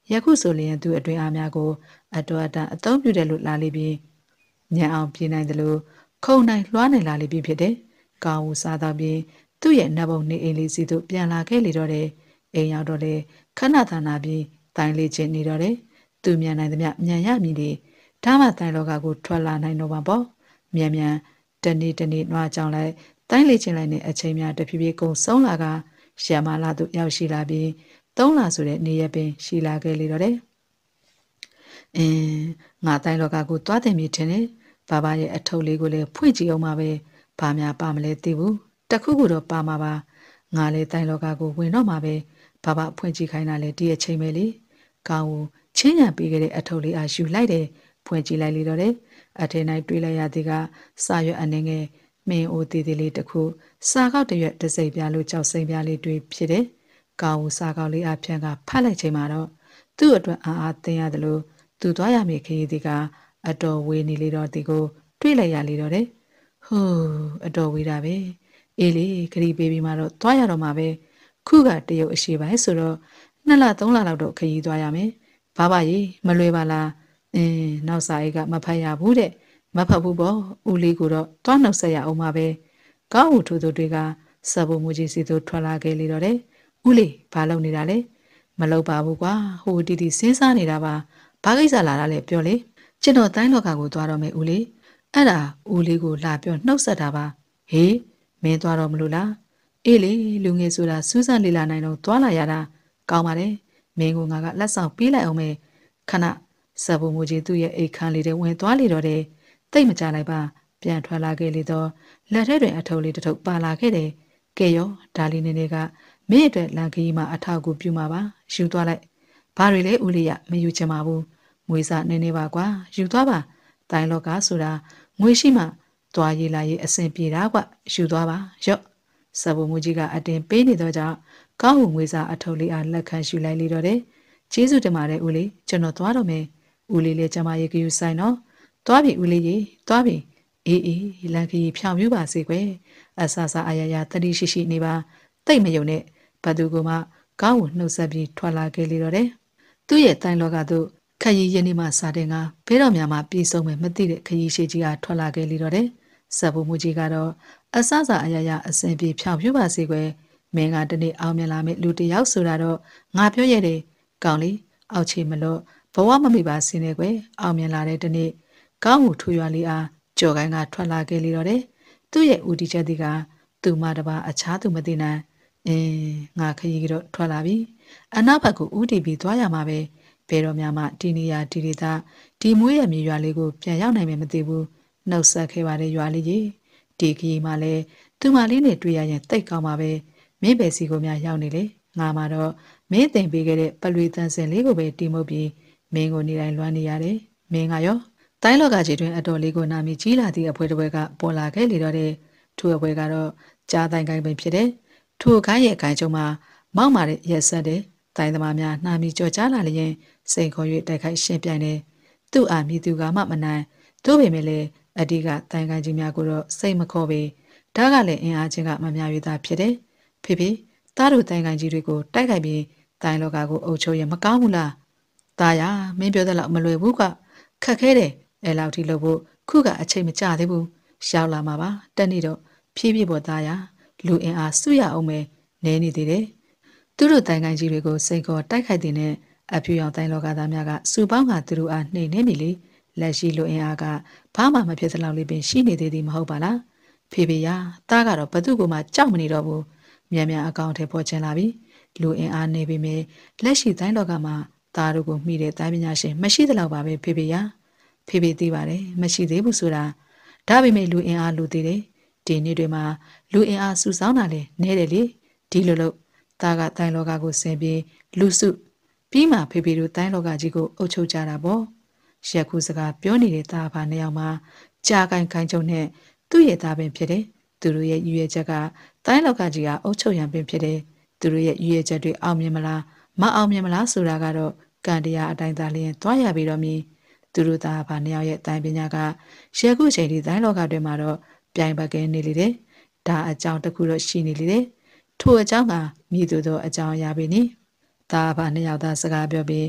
ယခုဆိုလျင်သူအတွင်အားများကိုအတော်အတန်အသုံးပြုတယ်လို့လာလိပြီးညံအောင်ပြင်နိုင်တယ်လို့ခုံနိုင်လွှားနိုင်လာလိပြီးဖြစ်တယ်။ကောင်းဦးစားတော့ပြီးသူ့ရဲ့နတ်ဘုံနေအိမ်လေးစီသို့ပြန်လာခဲ့လေတော့တယ်။အိမ်ရောက်တော့လေခဏသာနာပြီးတိုင်လေးချင်းနေတော့တယ်။သူမြန်နိုင်သမျှမြန်ရမည်လေ။ဒါမှတိုင်လောကကိုထွက်လာနိုင်တော့ပါပေါ့။မြန်မြန်တနေ့တနေ့နွားကြောင်လိုက်တိုင်လေးချင်းလိုက်နဲ့အချိန်များတဖြည်းဖြည်းကုန်ဆုံးလာကရှမ်းမလာသို့ရောက်ရှိလာပြီးသုံးလဆိုတဲ့နေရပင်ရှိလာခဲ့လေတော့တယ်။အင်းငါတိုင်းလောကကိုသွားတယ်မြည်ထင်တယ်။ဘာဘာရဲ့အထုပ်လေးကိုလည်းဖွင့်ကြည့်အောင်ပါပဲ။ဘာများပါမလဲသိဘူး။တခုခုတော့ပါမှာပါ။ငါလည်းတိုင်းလောကကိုဝင်တော့မှာပဲ။ဘာဘာဖွင့်ကြည့်ခိုင်းတာလေဒီအချိန်ပဲလေ။ကောင်းဦးချင်းညံပေးခဲ့တဲ့အထုပ်လေးအားယူလိုက်တယ်။ဖွင့်ကြည့်လိုက်လေတော့တယ်။အထဲ၌တွေးလိုက်ရသည်ကစာရွက်အနေငယ်မင်းအိုသေးသေးလေးတစ်ခုစာကောက်တရွက်တစ်စိပ်ပြားလို့ကြောက်စိမ်ပြားလေးတွေဖြစ်တယ်။ကောင်းဦးစာကောက်လေးအဖြန့်ကဖတ်လိုက်ချိန်မှာတော့သူ့အတွက်အာအာသင်ရတယ်လို့သူသွားရမယ့်ခရီးဒီကအတော်ဝေးနေလေတော့ဒီကိုတွေးလိုက်ရလေတော့တယ်ဟိုးအတော်ဝေးတာပဲအေးလေခရီးပေးပြီးမှတော့သွားရတော့မှာပဲခုကတရုတ်အရှိပိုင်းဆိုတော့နှစ်လသုံးလလောက်တော့ခရီးသွားရမယ်ဘာဘာကြီးမလွယ်ပါလားအင်းနောက်စာရေးကမဖတ်ရဘူးတဲ့မဖတ်ဘူးပေါ့ဦးလေးကိုတော့သွားနှုတ်ဆက်ရအောင်ပါပဲကောင်းဦးထိုးထိုးတွေကစပ်ဖို့မူကြီးစီတို့ထွက်လာခဲ့လေတော့တယ်ဦးလေးဘာလုပ်နေတာလဲမလုပ်ပါဘူးကွာဟိုတီတီစဉ်းစားနေတာပါဘာကိစ္စလာတာလဲပြောလေကျွန်တော်တိုင်းလောကကိုသွားတော့မယ်ဦးလေးအဲ့ဒါဦးလေးကိုလာပြောနှုတ်ဆက်တာပါဟေးမင်းသွားတော့မလို့လားအေးလေလူငယ်ဆိုတာစူးစမ်းလေ့လာနိုင်တော့သွားလာရတာကောင်းပါတယ်မင်းကငါကလက်ဆောင်ပေးလိုက်အောင်မယ်ခဏစပ်ဖို့မူကြီးသူ့ရဲ့အိတ်ခမ်းလေးတွေဝင်သွားလေတော့တယ်တိတ်မကြလိုက်ပါပြန်ထွက်လာခဲ့လေတော့လက်ထဲတွင်အထုပ်လေးတစ်ထုပ်ပါလာခဲ့တယ်ကဲရောဒါလေးနေနေကမင်းအတွက်လန်ခီမှာအထောက်အကူပြုမှာပါယူသွားလိုက်ဘာတွေလဲဦးလေးရမယူချင်ပါဘူးငွေစာနေနေပါကွာယူသွားပါတိုင်းလောကဆိုတာငွေရှိမှသွားရေးလာရေးအဆင်ပြေတာကွယူသွားပါရော့စပ်ဖို့မူကြီးကအတင်ပေးနေတော့ကြောင့်ကောင်းဟုငွေစာအထုပ်လေးအားလက်ခံယူလိုက်လေတော့တယ်ကျေးဇူးတင်ပါတယ်ဦးလေးကျွန်တော်သွားတော့မယ်ဦးလေးလည်းကျမရေကယူဆိုင်တော့သွားပြီဦးလေးရေသွားပြီအေးအေးလန်ခီဖြောင်ပြူပါစေကွယ်အဆဆအယာယာတတိရှိရှိနေပါတိတ်မယုံနဲ့ဘသူကမှကောင်းကိုနှုတ်ဆက်ပြီးထွက်လာခဲ့လေတော့တယ်သူ့ရဲ့တိုင်းလောကသို့ခရီးရင်းနေမှစာတင်ကဘဲတော်များမှပြေဆုံးမယ်မသိတဲ့ခရီးရှိကြီးကထွက်လာခဲ့လေတော့တယ်စပ်ဖို့မူကြီးကတော့အဆဆအယာယာအစဉ်ပြေဖြောင်ပြူပါစေကွယ်မင်းကတနေ့အောင်မြင်လာမယ့်လူတစ်ယောက်ဆိုတာတော့ငါပြောရတဲ့ကောင်းလေအောက်ချေမလို့ဘဝမမိပါစင်းနေကွယ်အောင်မြင်လာတဲ့တနေ့ကောင်းမှုထူရွာလေးအားကြော်ကိုင်းကထွက်လာခဲ့လေတော့တယ်သူ့ရဲ့ဦးတီချက်ဒီကသူ့မတပါအခြားသူမသိနိုင်အင်းငါခရီးကတော့ထွက်လာပြီအနောက်ဘက်ကိုဦးတီပြီးသွားရမှာပဲဘယ်တော့မှမဒီနေရာဒီဒေသဒီမွေးရမြေရွာလေးကိုပြန်ရောက်နိုင်မယ်မသိဘူးနှုတ်ဆက်ခဲ့ပါတဲ့ရွာလေးကြီးဒီခရီးမှလည်းသူမလေးနဲ့တွေ့ရရင်တိတ်ကောင်းပါပဲမင်းပဲစီကိုများရောက်နေလေငါမှတော့မင်းတင်ပေးခဲ့တဲ့ပလွေတန်စင်လေးကိုပဲတီးမှုပြီးမင်းကိုနေတိုင်းလွမ်းနေရတယ်မင်းကရောတိုင်းလောကကြီးတွင်အတော်လေးကိုနာမည်ကြီးလာသည့်အဖွဲတစ်ပွဲကပေါ်လာခဲ့လေတော့တဲ့ထိုအဖွဲကတော့ကြားတိုင်းကိုင်းပင်ဖြစ်တဲ့ထိုခိုင်းရဲ့ခိုင်းကျုံမှာမောက်မာတဲ့ရက်ဆက်တဲ့တိုင်းသမားများနှာမီကြော်ကြားလာလျင်စိန်ခေါ်၍တိုက်ခိုက်ရှင်းပြိုင်တယ်သူ့အာမြည်သူကမှမနိုင်တို့ပေမဲ့လည်းအဓိကတိုင်းကိုင်းကြီးများကိုတော့စိတ်မခေါ်ပေဒါကလည်းအင်အားချင်းကမများ၍သာဖြစ်တယ်ဖေဖေသားတို့တိုင်းကိုင်းကြီးတွေကိုတိုက်ခိုက်ပြီးတိုင်းလောကကိုအုပ်ချုပ်ရင်မကောင်းဘူးလားဒါရမင်းပြောတဲ့လောက်မလွယ်ဘူးကခက်ခဲတယ်အဲလောက်ထိလုပ်ဖို့ခုကအချိန်မကျသေးဘူးရောက်လာမှာပါတက်နေတော့ဖြည်းဖြည်းပေါ်သားရလူအင်အားစုရအောင်မယ်နဲနေသေးတယ်သူတို့တိုင်ကိုင်းကြီးတွေကိုစိန်ခေါ်တိုက်ခိုက်တဲ့နဲ့အဖြူရောင်တိုင်းလောကသားများကစူပေါင်းကသူတို့အားနှိမ်နေပြီလေလက်ရှိလူအင်အားကဘာမှမဖြစ်သလောက်လေးပင်ရှိနေသေးသည်မဟုတ်ပါလားဖေဖေရတားကတော့ဘသူ့ကိုမှကြောက်မနေတော့ဘူးမြန်မြန်အကောင့်ထဲပေါ်ချင်လာပြီလူအင်အားနေပြီမြေလက်ရှိတိုင်းလောကမှာသားတို့ကိုမှီတဲ့တိုင်းပညာရှင်မရှိသလောက်ပါပဲဖေဖေရဖေဖေသိပါတယ်မရှိသေးဘူးဆိုတာဒါပေမဲ့လူအင်အားလူသေးတယ်ဒီနေ့တွေမှာလူအင်အားစုဆောင်းတာလေနဲတယ်လေဒီလိုလို့သားကတိုင်းလောကကိုဆင်ပြီးလူစုပြီးမှဖေဖေတို့တိုင်းလောကကြီးကိုအုပ်ချုပ်ကြတာပေါ့ရက်ခုစကားပြောနေတဲ့သားဘာနှစ်ယောက်မှာကြာကိုင်ခိုင်ချုံနဲ့သူ့ရဲ့သားပင်ဖြစ်တယ်သူတို့ရဲ့ရည်ရွယ်ချက်ကတိုင်းလောကကြီးကအုပ်ချုပ်ရန်ပင်ဖြစ်တယ်သူတို့ရဲ့ရည်ရွယ်ချက်တွေအောင်မြင်မလားမအောင်မြင်မလားဆိုတာကတော့ကံတရားအတိုင်းသာလျင်သွားရပြီးတော့မြည်သူတို့သားဘာနှစ်ယောက်ရဲ့တိုင်းပညာကရက်ခုချိန်ဒီတိုင်းလောကတွေမှာတော့ပြိုင်ပတ်ကဲနေလေတယ်ဒါအကြောင်းတစ်ခုတော့ရှိနေလေတယ်ထို့အကြောင်းကမိသူတို့အကြောင်းအရာပဲနိသားဘာနှစ်ယောက်သားစကားပြောပြီး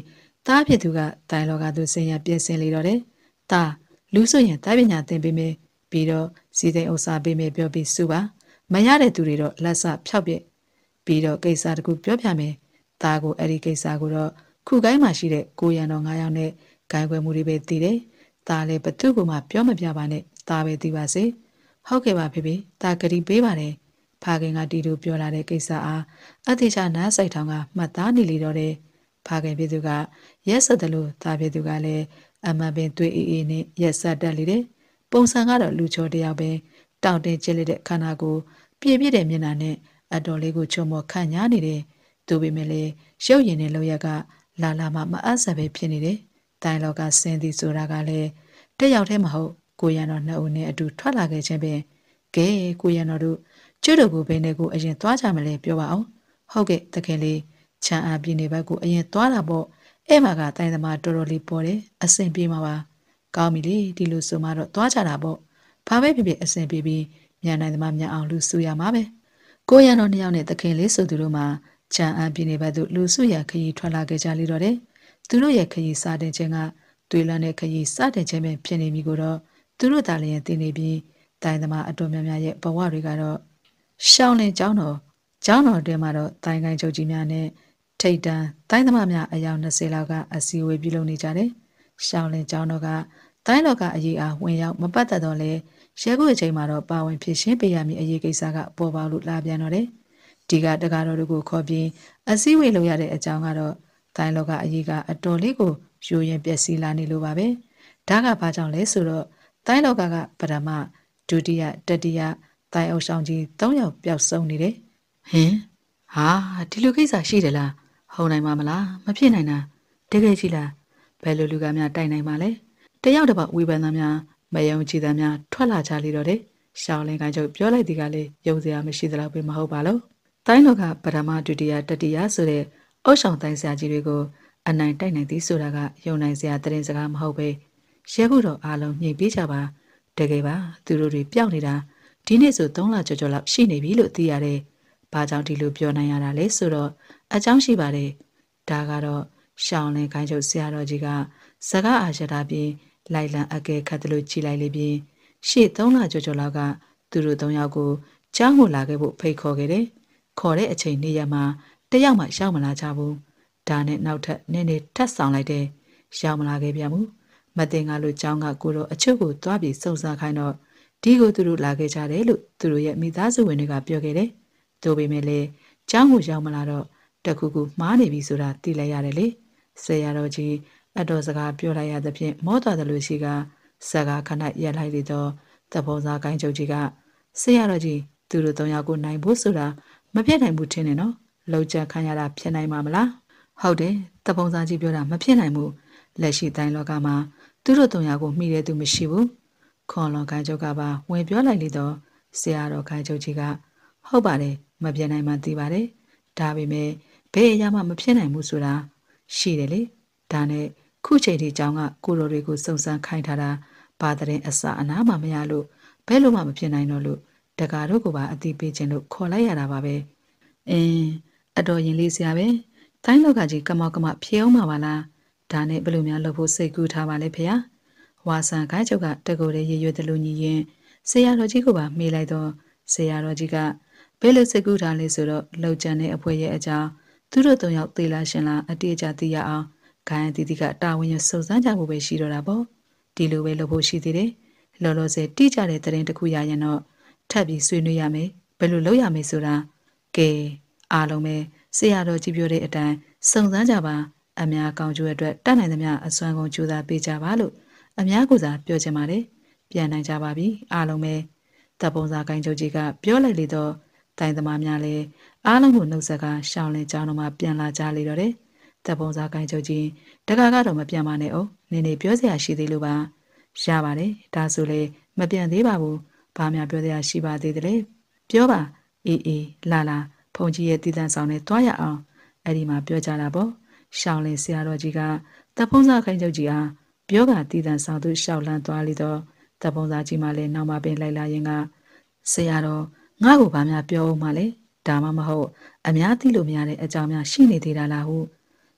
သားဖြစ်သူကတိုင်လောကသူစင်ရပြင်ဆင်လေတော့တယ်။ဒါလူဆိုရင်တိုင်းပညာသင်ပေးမယ်ပြီးတော့စီသိမ်းဥစ္စာပေးမယ်ပြောပြီးစုပါမရတဲ့သူတွေတော့လက်စဖြောက်ပြစ်ပြီးတော့ကိစ္စတခုပြောပြမယ်။ဒါကိုအဲ့ဒီကိစ္စကိုတော့ခုကိုင်းမှာရှိတဲ့ကိုရန်တော်ငါးယောက်နဲ့ဂိုင်းခွဲမှုတွေပဲသိတယ်။ဒါလည်းဘသူ့ကမှပြောမပြပါနဲ့ဒါပဲသိပါစေ။ဟုတ်ကဲ့ပါဖေဖေဒါဂရီပေးပါတယ်။ဖခင်ကတီတူပြောလာတဲ့ကိစ္စအားအသေးချာနားဆိုင်ထောင်ကမှတ်သားနေလေတော့တယ်။ဖခင်ပြည်သူကရက်ဆက်တယ်လို့ဒါပြည်သူကလည်းအမှန်ပင်တွေ့အေးအေးနဲ့ရက်ဆက်တက်လေတယ်။ပုံစံကတော့လူချောတယောက်ပဲတောင့်တင်းကျစ်လက်တဲ့ခန္ဓာကိုပြည့်ပြည့်တဲ့မျက်နှာနဲ့အတော်လေးကိုချုံမော်ခန့်ညားနေတယ်။သူပေမဲ့လည်းရုပ်ရည်နဲ့လောက်ရက်ကလာလာမှမအပ်ဆက်ပဲဖြစ်နေတယ်။တိုင်းလောကစင်းသည်ဆိုတာကလည်းတယောက်တည်းမဟုတ်ကိုရန်တော်နှစ်ဦးနဲ့အတူထွက်လာခဲ့ခြင်းပင်ကဲကိုရန်တော်တို့ကျွတ်တို့ကိုဘယ်နဲ့ကိုအရင်သွားကြမလဲပြောပါအောင်ဟုတ်ကဲ့တခင်လေးချမ်းအားပြည့်နေဘက်ကိုအရင်သွားတာပေါ့အဲ့မှာကတိုင်းသမားတော်တော်လေးပေါ်တယ်အဆင်ပြေမှာပါကောင်းပြီလေဒီလိုဆိုမှတော့သွားကြတာပေါ့ဘာပဲဖြစ်ဖြစ်အဆင်ပြေပြီးမြန်နိုင်သမားမြန်အောင်လူစုရမှာပဲကိုရန်တော်နှစ်ယောက်နဲ့တခင်လေးဆိုသူတို့မှာချမ်းအားပြည့်နေဘက်သို့လူစုရခရီးထွက်လာခဲ့ကြလေတော့တယ်သူတို့ရဲ့ခရီးစားတဲ့ခြင်းကတွေးလန့်တဲ့ခရီးစားတဲ့ခြင်းပဲဖြစ်နေပြီကိုတော့သူတို့တာလည်းသိနေပြီးတိုင်းသမားအတော်များများရဲ့ဘဝတွေကတော့ရှောင်းလင်းကျောင်းတော်ကျောင်းတော်တဲမှာတော့တိုင်းကိုင်းချုပ်ကြီးများနဲ့ထိတ်တန်းတိုင်းသမားများအယောက်၂၀လောက်ကအစည်းအဝေးပြုလုပ်နေကြတယ်။ရှောင်းလင်းကျောင်းတော်ကတိုင်းလောကအရေးအားဝင်ရောက်မပတ်သက်တော့လဲရဲခုအချိန်မှာတော့ပါဝင်ဖြစ်ရှင်းပေးရမည်အရေးကိစ္စကပေါ်ပေါက်လို့လာပြန်တော့တယ်။ဒီကတကားတော်တို့ကိုခေါ်ပြီးအစည်းအဝေးလုပ်ရတဲ့အကြောင်းကတော့တိုင်းလောကအရေးကအတော်လေးကိုရိုးရင်ပျက်စီးလာနေလို့ပါပဲ။ဒါကဘာကြောင့်လဲဆိုတော့တိုင်းလောကကပထမဒုတိယတတိယတိုင်အုပ်ဆောင်ကြီး၃ယောက်ပျောက်ဆုံးနေတယ်ဟင်ဟာဒီလိုကိစ္စရှိတယ်လားဟုံနိုင်မှာမလားမဖြစ်နိုင်တာတကယ်ကြီးလားဘယ်လိုလူကများတိုင်နိုင်မှာလဲတယောက်တစ်ပတ်ဝေဖန်သားများမယုံကြည်သားများထွက်လာကြလေတော့တယ်ရှောင်းလင်းကချုပ်ပြောလိုက်ဒီကလေးယုံစရာမရှိသလောက်ပဲမဟုတ်ပါလို့တိုင်းလောကပထမဒုတိယတတိယဆိုတဲ့အုပ်ဆောင်တိုင်းဆရာကြီးတွေကိုအနိုင်တိုက်နိုင်သည်ဆိုတာကယုံနိုင်စရာတရင်စကားမဟုတ်ပဲရဲခုတော်အားလုံးညှိပေးကြပါတကယ်ပါသူတို့တွေပျောက်နေတာဒီနေ့ဆိုသုံးလကျော်ကျော်လောက်ရှိနေပြီလို့သိရတယ်။ဘာကြောင့်ဒီလိုပြောနိုင်ရတာလဲဆိုတော့အကြောင်းရှိပါတယ်။ဒါကတော့ရှောင်းလင်းခိုင်းချုပ်ဆရာတော်ကြီးကစကားအားရတာပြီးလိုက်လံအကဲခတ်တယ်လို့ကြည်လိုက်လေပြီးရှေ့သုံးလကျော်ကျော်လောက်ကသူတို့သုံးယောက်ကိုကျောင်းကိုလာခဲ့ဖို့ဖိတ်ခေါ်ခဲ့တယ်။ခေါ်တဲ့အချိန်နေ့ရက်မှာတယောက်မှရောက်မလာကြဘူး။ဒါနဲ့နောက်ထပ်နည်းနည်းထပ်ဆောင်လိုက်တယ်။ရောက်မလာခဲ့ပြန်ဘူး။မတင်ကားလို့ကျောင်းကကိုတော့အချွတ်ကိုသွားပြီးစုံစမ်းခိုင်းတော့ဒီကိုသူတို့လာခဲ့ကြတယ်လို့သူတို့ရဲ့မိသားစုဝင်တွေကပြောခဲ့တယ်။သို့ပေမဲ့လည်းကျောင်းကိုရောက်မလာတော့တခုခုမှားနေပြီဆိုတာသိလိုက်ရတယ်လေ။ဆရာတော်ကြီးအတော်စကားပြောလိုက်ရသဖြင့်မောသွားတယ်လို့ရှိကစကားခဏရက်လိုက်လေတော့တဘောစားကိုင်းချုပ်ကြီးကဆရာတော်ကြီးသူတို့သုံးယောက်ကိုနိုင်ဖို့ဆိုတာမဖြစ်နိုင်ဘူးထင်တယ်နော်။လောက်ကြခံရတာဖြစ်နိုင်မှာမလား။ဟုတ်တယ်တဘောစားကြီးပြောတာမဖြစ်နိုင်ဘူး။လက်ရှိတိုင်းလောကမှာသူတို့သုံးယောက်ကိုမှီတဲ့သူမရှိဘူး။ခွန်လွန်ခိုင်ချုပ်ကပါဝင်ပြောလိုက်လေတော့ဆရာတော်ခိုင်ချုပ်ကြီးကဟုတ်ပါတယ်မပြတ်နိုင်မှသိပါတယ်ဒါပေမဲ့ဘယ်အရာမှမဖြစ်နိုင်ဘူးဆိုတာရှိတယ်လေဒါနဲ့ခုချိန်ဒီကျောင်းကကိုတော်တွေကိုစုံစမ်းခိုင်းထားတာဘာတဲ့အစအနာမှမရလို့ဘယ်လိုမှမဖြစ်နိုင်တော့လို့တကားတို့ကပါအတိပေးခြင်းလို့ခေါ်လိုက်ရတာပါပဲအင်းအတော်ရင်လေးစရာပဲတိုင်းလောက်ကကြီးကမောက်ကမဖြေအောင်မှာပါလားဒါနဲ့ဘယ်လိုများလုပ်ဖို့စိတ်ကူးထားပါလဲဖေဟာဝါဆန်ခိုင်းချုပ်ကတကူလေးရွရွတလူညီရင်ဆရာတော်ကြီးကပါမေးလိုက်တော့ဆရာတော်ကြီးကဘယ်လိုစိတ်ကူးထားလဲဆိုတော့လှုပ်ကြံတဲ့အဖွဲရဲ့အကြောင်းသူတို့သုံးယောက်သေလားရှင်လားအတိအကျသိရအောင်ခိုင်းတီတီကတာဝန်ရစုံစမ်းကြဖို့ပဲရှိတော့တာပေါ့ဒီလိုပဲလုပ်ဖို့ရှိသေးတယ်လောလောဆယ်တိကျတဲ့သတင်းတစ်ခုရရင်တော့ထပ်ပြီးဆွေးနွေးရမယ်ဘယ်လိုလုပ်ရမယ်ဆိုတာကဲအားလုံးပဲဆရာတော်ကြီးပြောတဲ့အတိုင်းစုံစမ်းကြပါအများကောင်းကျိုးအတွက်တတ်နိုင်သမျှအစွမ်းကုန်ကြိုးစားပေးကြပါလို့အများကစားပြောချင်ပါတယ်ပြန်နိုင်ကြပါပြီအားလုံးပဲတပ်ပုံစားကိုင်းချုပ်ကြီးကပြောလိုက်လေတော့တိုင်သမားများလည်းအားလုံးကိုနှုတ်ဆက်ကရှောင်းလင်းကြောင်းတော့မှပြန်လာကြလေတော့တယ်တပ်ပုံစားကိုင်းချုပ်ကြီးတကားကတော့မပြန်ပါနဲ့အောင်နင်းနေပြောစရာရှိသေးလို့ပါရပါတယ်ဒါဆိုလေမပြန်သေးပါဘူးဘာမှပြောစရာရှိပါသေးတယ်ပြောပါအေးအေးလာလာဖုန်ကြီးရဲ့တည်တံ့ဆောင်နဲ့တွားရအောင်အဲ့ဒီမှာပြောကြတာပေါ့ရှောင်းလင်းဆရာတော်ကြီးကတပ်ပုံစားကိုင်းချုပ်ကြီးအားပြောကတည်တံ့ဆောင်သူရှောက်လန်းသွားလေတော့တပ်ပုံစားကြီးမှလည်းနောက်မှပင်လိုက်လာရင်ကဆရာတော်ငါ့ကိုဘာများပြောအောင်မလဲဒါမှမဟုတ်အများသိလို့မရတဲ့အကြောင်းများရှိနေသေးတာလားဟု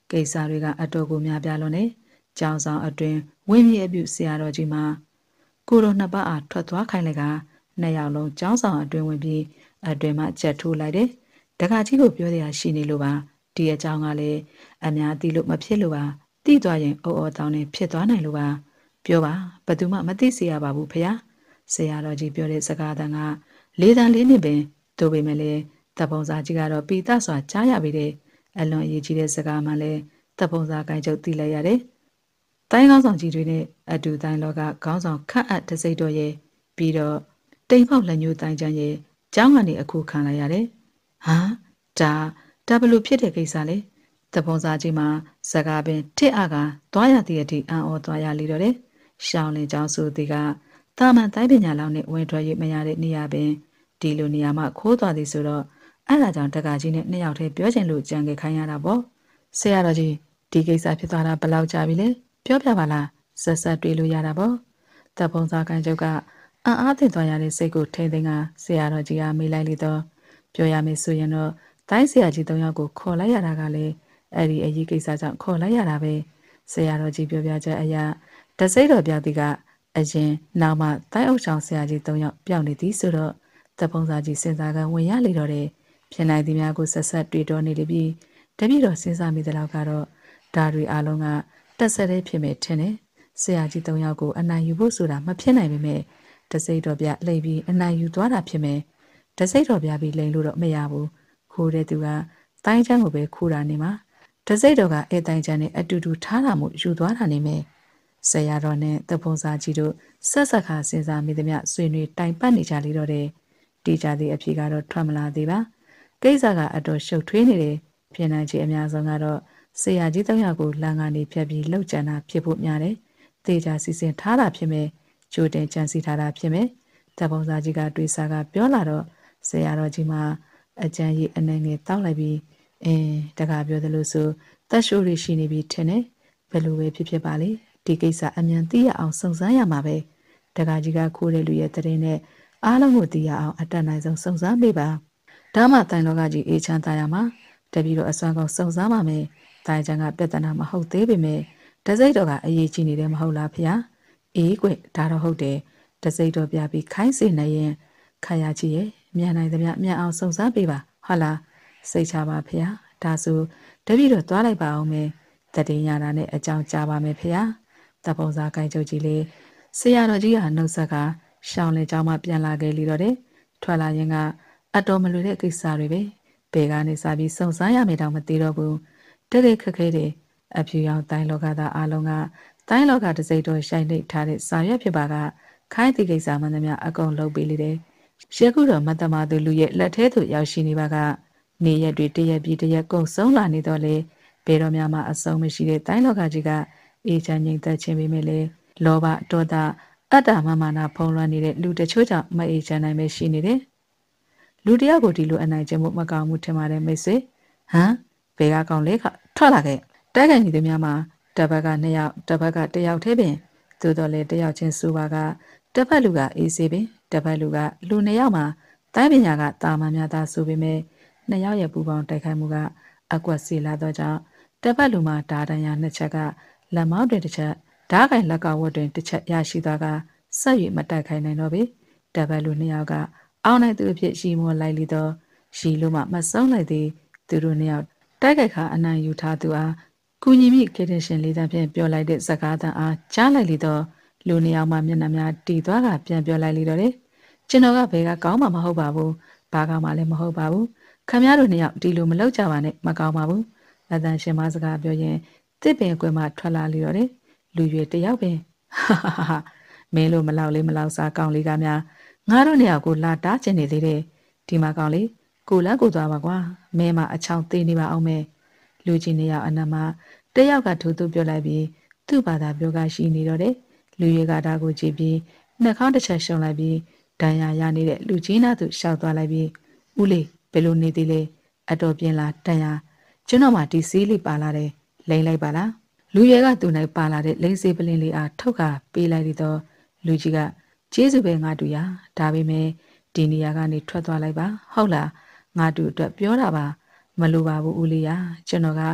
ကိစ္စတွေကအတော်ကိုများပြားလွန်းနေကျောင်းဆောင်အတွင်ဝင်းမြစ်အပြုဆရာတော်ကြီးမှာကိုရိုနှစ်ပါးအားထွက်သွားခိုင်းလိုက်ကနှစ်ယောက်လုံးကျောင်းဆောင်အတွင်ဝင်ပြီးအတွင်မှချက်ထိုးလိုက်တယ်တခါကြီးကိုပြောရရှိနေလို့ပါဒီအကြောင်းကလည်းအများသိလို့မဖြစ်လို့ပါသိသွားရင်အော်အော်တောင်းနေဖြစ်သွားနိုင်လို့ပါပြောပါဘယ်သူမှမသိစေရပါဘူးဖေဟာဆရာတော်ကြီးပြောတဲ့စကားတန်ကလေးတန်လေးနှစ်ပင်တို့ပေမဲ့လည်းတပုံစာကြီးကတော့ပီတစွာကြားရပြီတဲ့အလွန်အရေးကြီးတဲ့စကားမှလည်းတပုံစာကိုင်းချုပ်သိလိုက်ရတယ်တိုင်းကောင်းဆောင်ကြီးတွေနဲ့အတူတိုင်းလောကခေါင်းဆောင်ခန့်အပ်တစိမ့်တော်ရဲ့ပြီးတော့တိမ်ပေါက်လက်ညှိုးတိုင်းချမ်းရဲ့ကျောင်းကနေအခုခံလိုက်ရတယ်ဟာဒါဒါဘလို့ဖြစ်တဲ့ကိစ္စလဲတပုံစာကြီးမှာစကားပင်တစ်အကသွားရသည့်အထိအံ့ဩသွားရလေတော့တယ်ရှောင်းလင်ကျောင်းဆိုသည်ကတာမန်တိုင်းပညာလောက်နဲ့ဝင်ထွက်ရမရတဲ့နေရာပင်ဒီလိုနေရာမှာခိုးသွားသည်ဆိုတော့အဲ့ဒါကြောင့်တက္ကကြီးနဲ့နှစ်ယောက်တည်းပြောချင်လို့ကြံခဲ့ခိုင်းရတာပေါ့ဆရာတော်ကြီးဒီကိစ္စဖြစ်သွားတာဘယ်လောက်ကြာပြီလဲပြောပြပါလားဆက်ဆက်တွေ့လို့ရတာပေါ့တပ်ပုံစာကန်ချုပ်ကအံ့အားသင့်သွားရတဲ့စိတ်ကိုထိမ့်သိမ်းကဆရာတော်ကြီးကမေးလိုက်လေတော့ပြောရမယ်ဆိုရင်တော့တိုင်းဆရာကြီးသုံးယောက်ကိုခေါ်လိုက်ရတာကလည်းအဲ့ဒီအရေးကိစ္စကြောင့်ခေါ်လိုက်ရတာပဲဆရာတော်ကြီးပြောပြချက်အရာတစိမ့်တော်ပြသည်ကအရင်နောက်မှတိုင်းအုပ်ဆောင်ဆရာကြီးသုံးယောက်ပြောင်းနေသည်ဆိုတော့တပ်ပုံစာကြီးစဉ်းစားကဝင်ရလေတော့တယ်ဖြစ်နိုင်သည်များကိုဆက်ဆက်တွေ့တော်နေလိမ့်ပြီးတပည့်တော်စဉ်းစားမိတဲ့လောက်ကတော့ဒါတွေအလုံးကတက်ဆက်တဲ့ဖြစ်မဲ့ထင်တယ်ဆရာကြီးသုံးယောက်ကိုအနိုင်ယူဖို့ဆိုတာမဖြစ်နိုင်ပေမဲ့တစိမ့်တော်ပြလိမ့်ပြီးအနိုင်ယူသွားတာဖြစ်မယ်တစိမ့်တော်ပြပြီးလိမ့်လို့တော့မရဘူးခိုးတဲ့သူကတိုင်းချမ်းကိုပဲခိုးတာနေမှာတစိမ့်တော်ကအဲတိုင်းချမ်းနဲ့အတူတူထားတာမှုယူသွားတာနေမယ်ဆရာတော်နဲ့တပုံစာကြီးတို့ဆက်ဆက်ခါစဉ်းစားမိသမျှဆွေးနွေးတိုင်ပတ်နေကြလေတော့တယ်တီးကြသည့်အဖြစ်ကတော့ထွက်မလာသေးပါကိစ္စကအတော်ရှုပ်ထွေးနေတယ်ပြင်နိုင်ချေအများဆုံးကတော့ဆရာကြီးသုံးယောက်ကိုလမ်းကနေဖြတ်ပြီးလှုပ်ကြံတာဖြစ်ဖို့များတယ်သေချာစီစဉ်ထားတာဖြစ်မယ်ကြိုတင်ကြံစည်ထားတာဖြစ်မယ်တပုံစာကြီးကတွေးစားကပြောလာတော့ဆရာတော်ကြီးမှာအကျန်းကြီးအနေငယ်တောက်လိုက်ပြီးအင်းတကားပြောသလိုဆိုတက်ရှိုးရရှိနေပြီထင်တယ်ဘယ်လိုပဲဖြစ်ဖြစ်ပါလေဒီကိစ္စအမြန်သိရအောင်စုံစမ်းရမှာပဲတကားကြီးကခိုးတဲ့လူရဲ့တရင်နဲ့အားလုံးကိုသိရအောင်အတတ်နိုင်ဆုံးစုံစမ်းပေးပါဒါမှတိုင်လောကကြီးအေးချမ်းသာရမှာတပည့်တော်အစွမ်းကုန်စုံစမ်းပါမယ်တိုင်ချမ်းကပြဿနာမဟုတ်သေးပေမဲ့တစိမ့်တော်ကအရေးကြီးနေတယ်မဟုတ်လားဖေ။အေးကွဒါတော့ဟုတ်တယ်တစိမ့်တော်ပြပြီးခိုင်းစေနေရင်ခါရကြီးရဲ့မြန်နိုင်သမျှမြန်အောင်စုံစမ်းပေးပါဟုတ်လားစိတ်ချပါဖေ။ဒါဆိုတပည့်တော်သွားလိုက်ပါအောင်မယ်တတိယနာနဲ့အကြောင်းကြားပါမယ်ဖေ။တပုံစားကိုင်းချုပ်ကြီးလေးဆရာတော်ကြီးဟာနှုတ်ဆက်ကရှောင်းလေเจ้าမှပြန်လာခဲ့လေတော့တယ်ထွက်လာရင်ကအတော်မလွယ်တဲ့ကိစ္စတွေပဲဘယ်ကနေစပြီးစုံစမ်းရမယ်တောင်မသိတော့ဘူးတကယ်ခက်ခဲတယ်အဖြူရောင်တိုင်းလောကသားအလုံးကတိုင်းလောကတစိမ့်တော်ရှိုင်းနေထားတဲ့စာရွက်ဖြစ်ပါကခိုင်းတီကိစ္စမှန်သမျှအကုန်လုပ်ပေးလေတယ်ရှက်ကူတော်မတ္တမသူလူရဲ့လက်ထဲသို့ရောက်ရှိနေပါကနေရက်တွေတရက်ပြီးတရက်ကုန်ဆုံးလာနေတော့လေဘယ်တော်များမှအဆုံးမရှိတဲ့တိုင်းလောကကြီးကအေးချမ်းငြိမ်သက်ခြင်းပေမဲ့လေလောဘဒေါသအတ္တမမာနာဖုံးလွှမ်းနေတဲ့လူတချို့ကြောင့်မအေးချမ်းနိုင်ပဲရှိနေတယ်လူတယောက်ကိုဒီလိုအနိုင်ကျင့်မှုမကောင်းမှုထင်ပါတယ်မိတ်ဆွေဟမ်ဘယ်ကကောင်းလဲခထွက်လာခဲ့တိုက်ခိုင်နေသူများမှာတပတ်ကနှစ်ယောက်တပတ်ကတစ်ယောက်သေးပင်သို့တော်လည်းတစ်ယောက်ချင်းဆိုပါကတစ်ပတ်လူကအေးစေပင်တစ်ပတ်လူကလူနှစ်ယောက်မှာတိုင်းပညာကတာမန်များသာဆိုပေမဲ့နှစ်ယောက်ရဲ့ပူပေါင်းတိုက်ခိုက်မှုကအကွက်စီလာတော့ကြောင့်တစ်ပတ်လူမှာဓာတန်ရနှစ်ချက်ကလက်မောင်းတွေတစ်ချက်ဓားကင်လက်ကောက်ဝတ်တွင်တစ်ချက်ရရှိသွားကဆက်၍မတိုက်ခိုက်နိုင်တော့ပေတစ်ပတ်လူနှစ်ယောက်ကအောင်းနိုင်သူအဖြစ်ရှိမောလိုက်လိတော့ရှိလို့မှမဆုံးလိုက်သည်သူတို့နှစ်ယောက်တိုက်ခိုက်ခါအနိုင်ယူထားသူအားကုညီမိကေတင်ရှင်လေးတန်းဖြင့်ပြောလိုက်တဲ့စကားတန်အားကြားလိုက်လိတော့လူနှစ်ယောက်မှမျက်နှာများတီသွားကပြန်ပြောလိုက်လိတော့တယ်ကျွန်တော်ကဘယ်ကကောင်းမှမဟုတ်ပါဘူးဘာကမှလည်းမဟုတ်ပါဘူးခမရတို့နှစ်ယောက်ဒီလိုမလုပ်ကြပါနဲ့မကောင်းပါဘူးအတန်ရှင်မစကားပြောရင်တစ်ပင်ကွယ်မှထွက်လာလိတော့တယ်လူရွယ်တယောက်ပင်ဟာဟာဟာမင်းလိုမလောက်လေးမလောက်စားကောင်းလေးကများငါတို့နှစ်ယောက်ကိုလာတားချင်နေသေးတယ်ဒီမှာကောင်းလေးကိုလန်းကိုသွားပါကွာမဲမအချောင်းသေးနေပါအောင်မဲလူကြီးနှစ်ယောက်အနက်မှာတယောက်ကထိုးသူပြောလိုက်ပြီးသူ့ဘာသာပြောကရှိနေတော့တယ်လူရွက်ကဒါကိုကြည့်ပြီးနှာခေါင်းတစ်ချက်ရှုံလိုက်ပြီးဒဏ်ရာရနေတဲ့လူကြီးနာသူရှောက်သွားလိုက်ပြီးဦးလေးဘယ်လိုနေသေးလဲအတော်ပြင်းလာတန်ရကျွန်တော်မှဒီစည်းလေးပါလာတယ်လိမ့်လိုက်ပါလားလူရွက်ကသူ့နိုင်ပါလာတဲ့လိမ့်စေးပလင်းလေးအားထုတ်ကပေးလိုက်ပြီးတော့လူကြီးကကျေးဇူးပဲငါတူရဒါပေမဲ့ဒီနေရာကနေထွက်သွားလိုက်ပါဟုတ်လားငါတူအတွက်ပြောတာပါမလိုပါဘူးဦးလေးရကျွန်တော်ကမ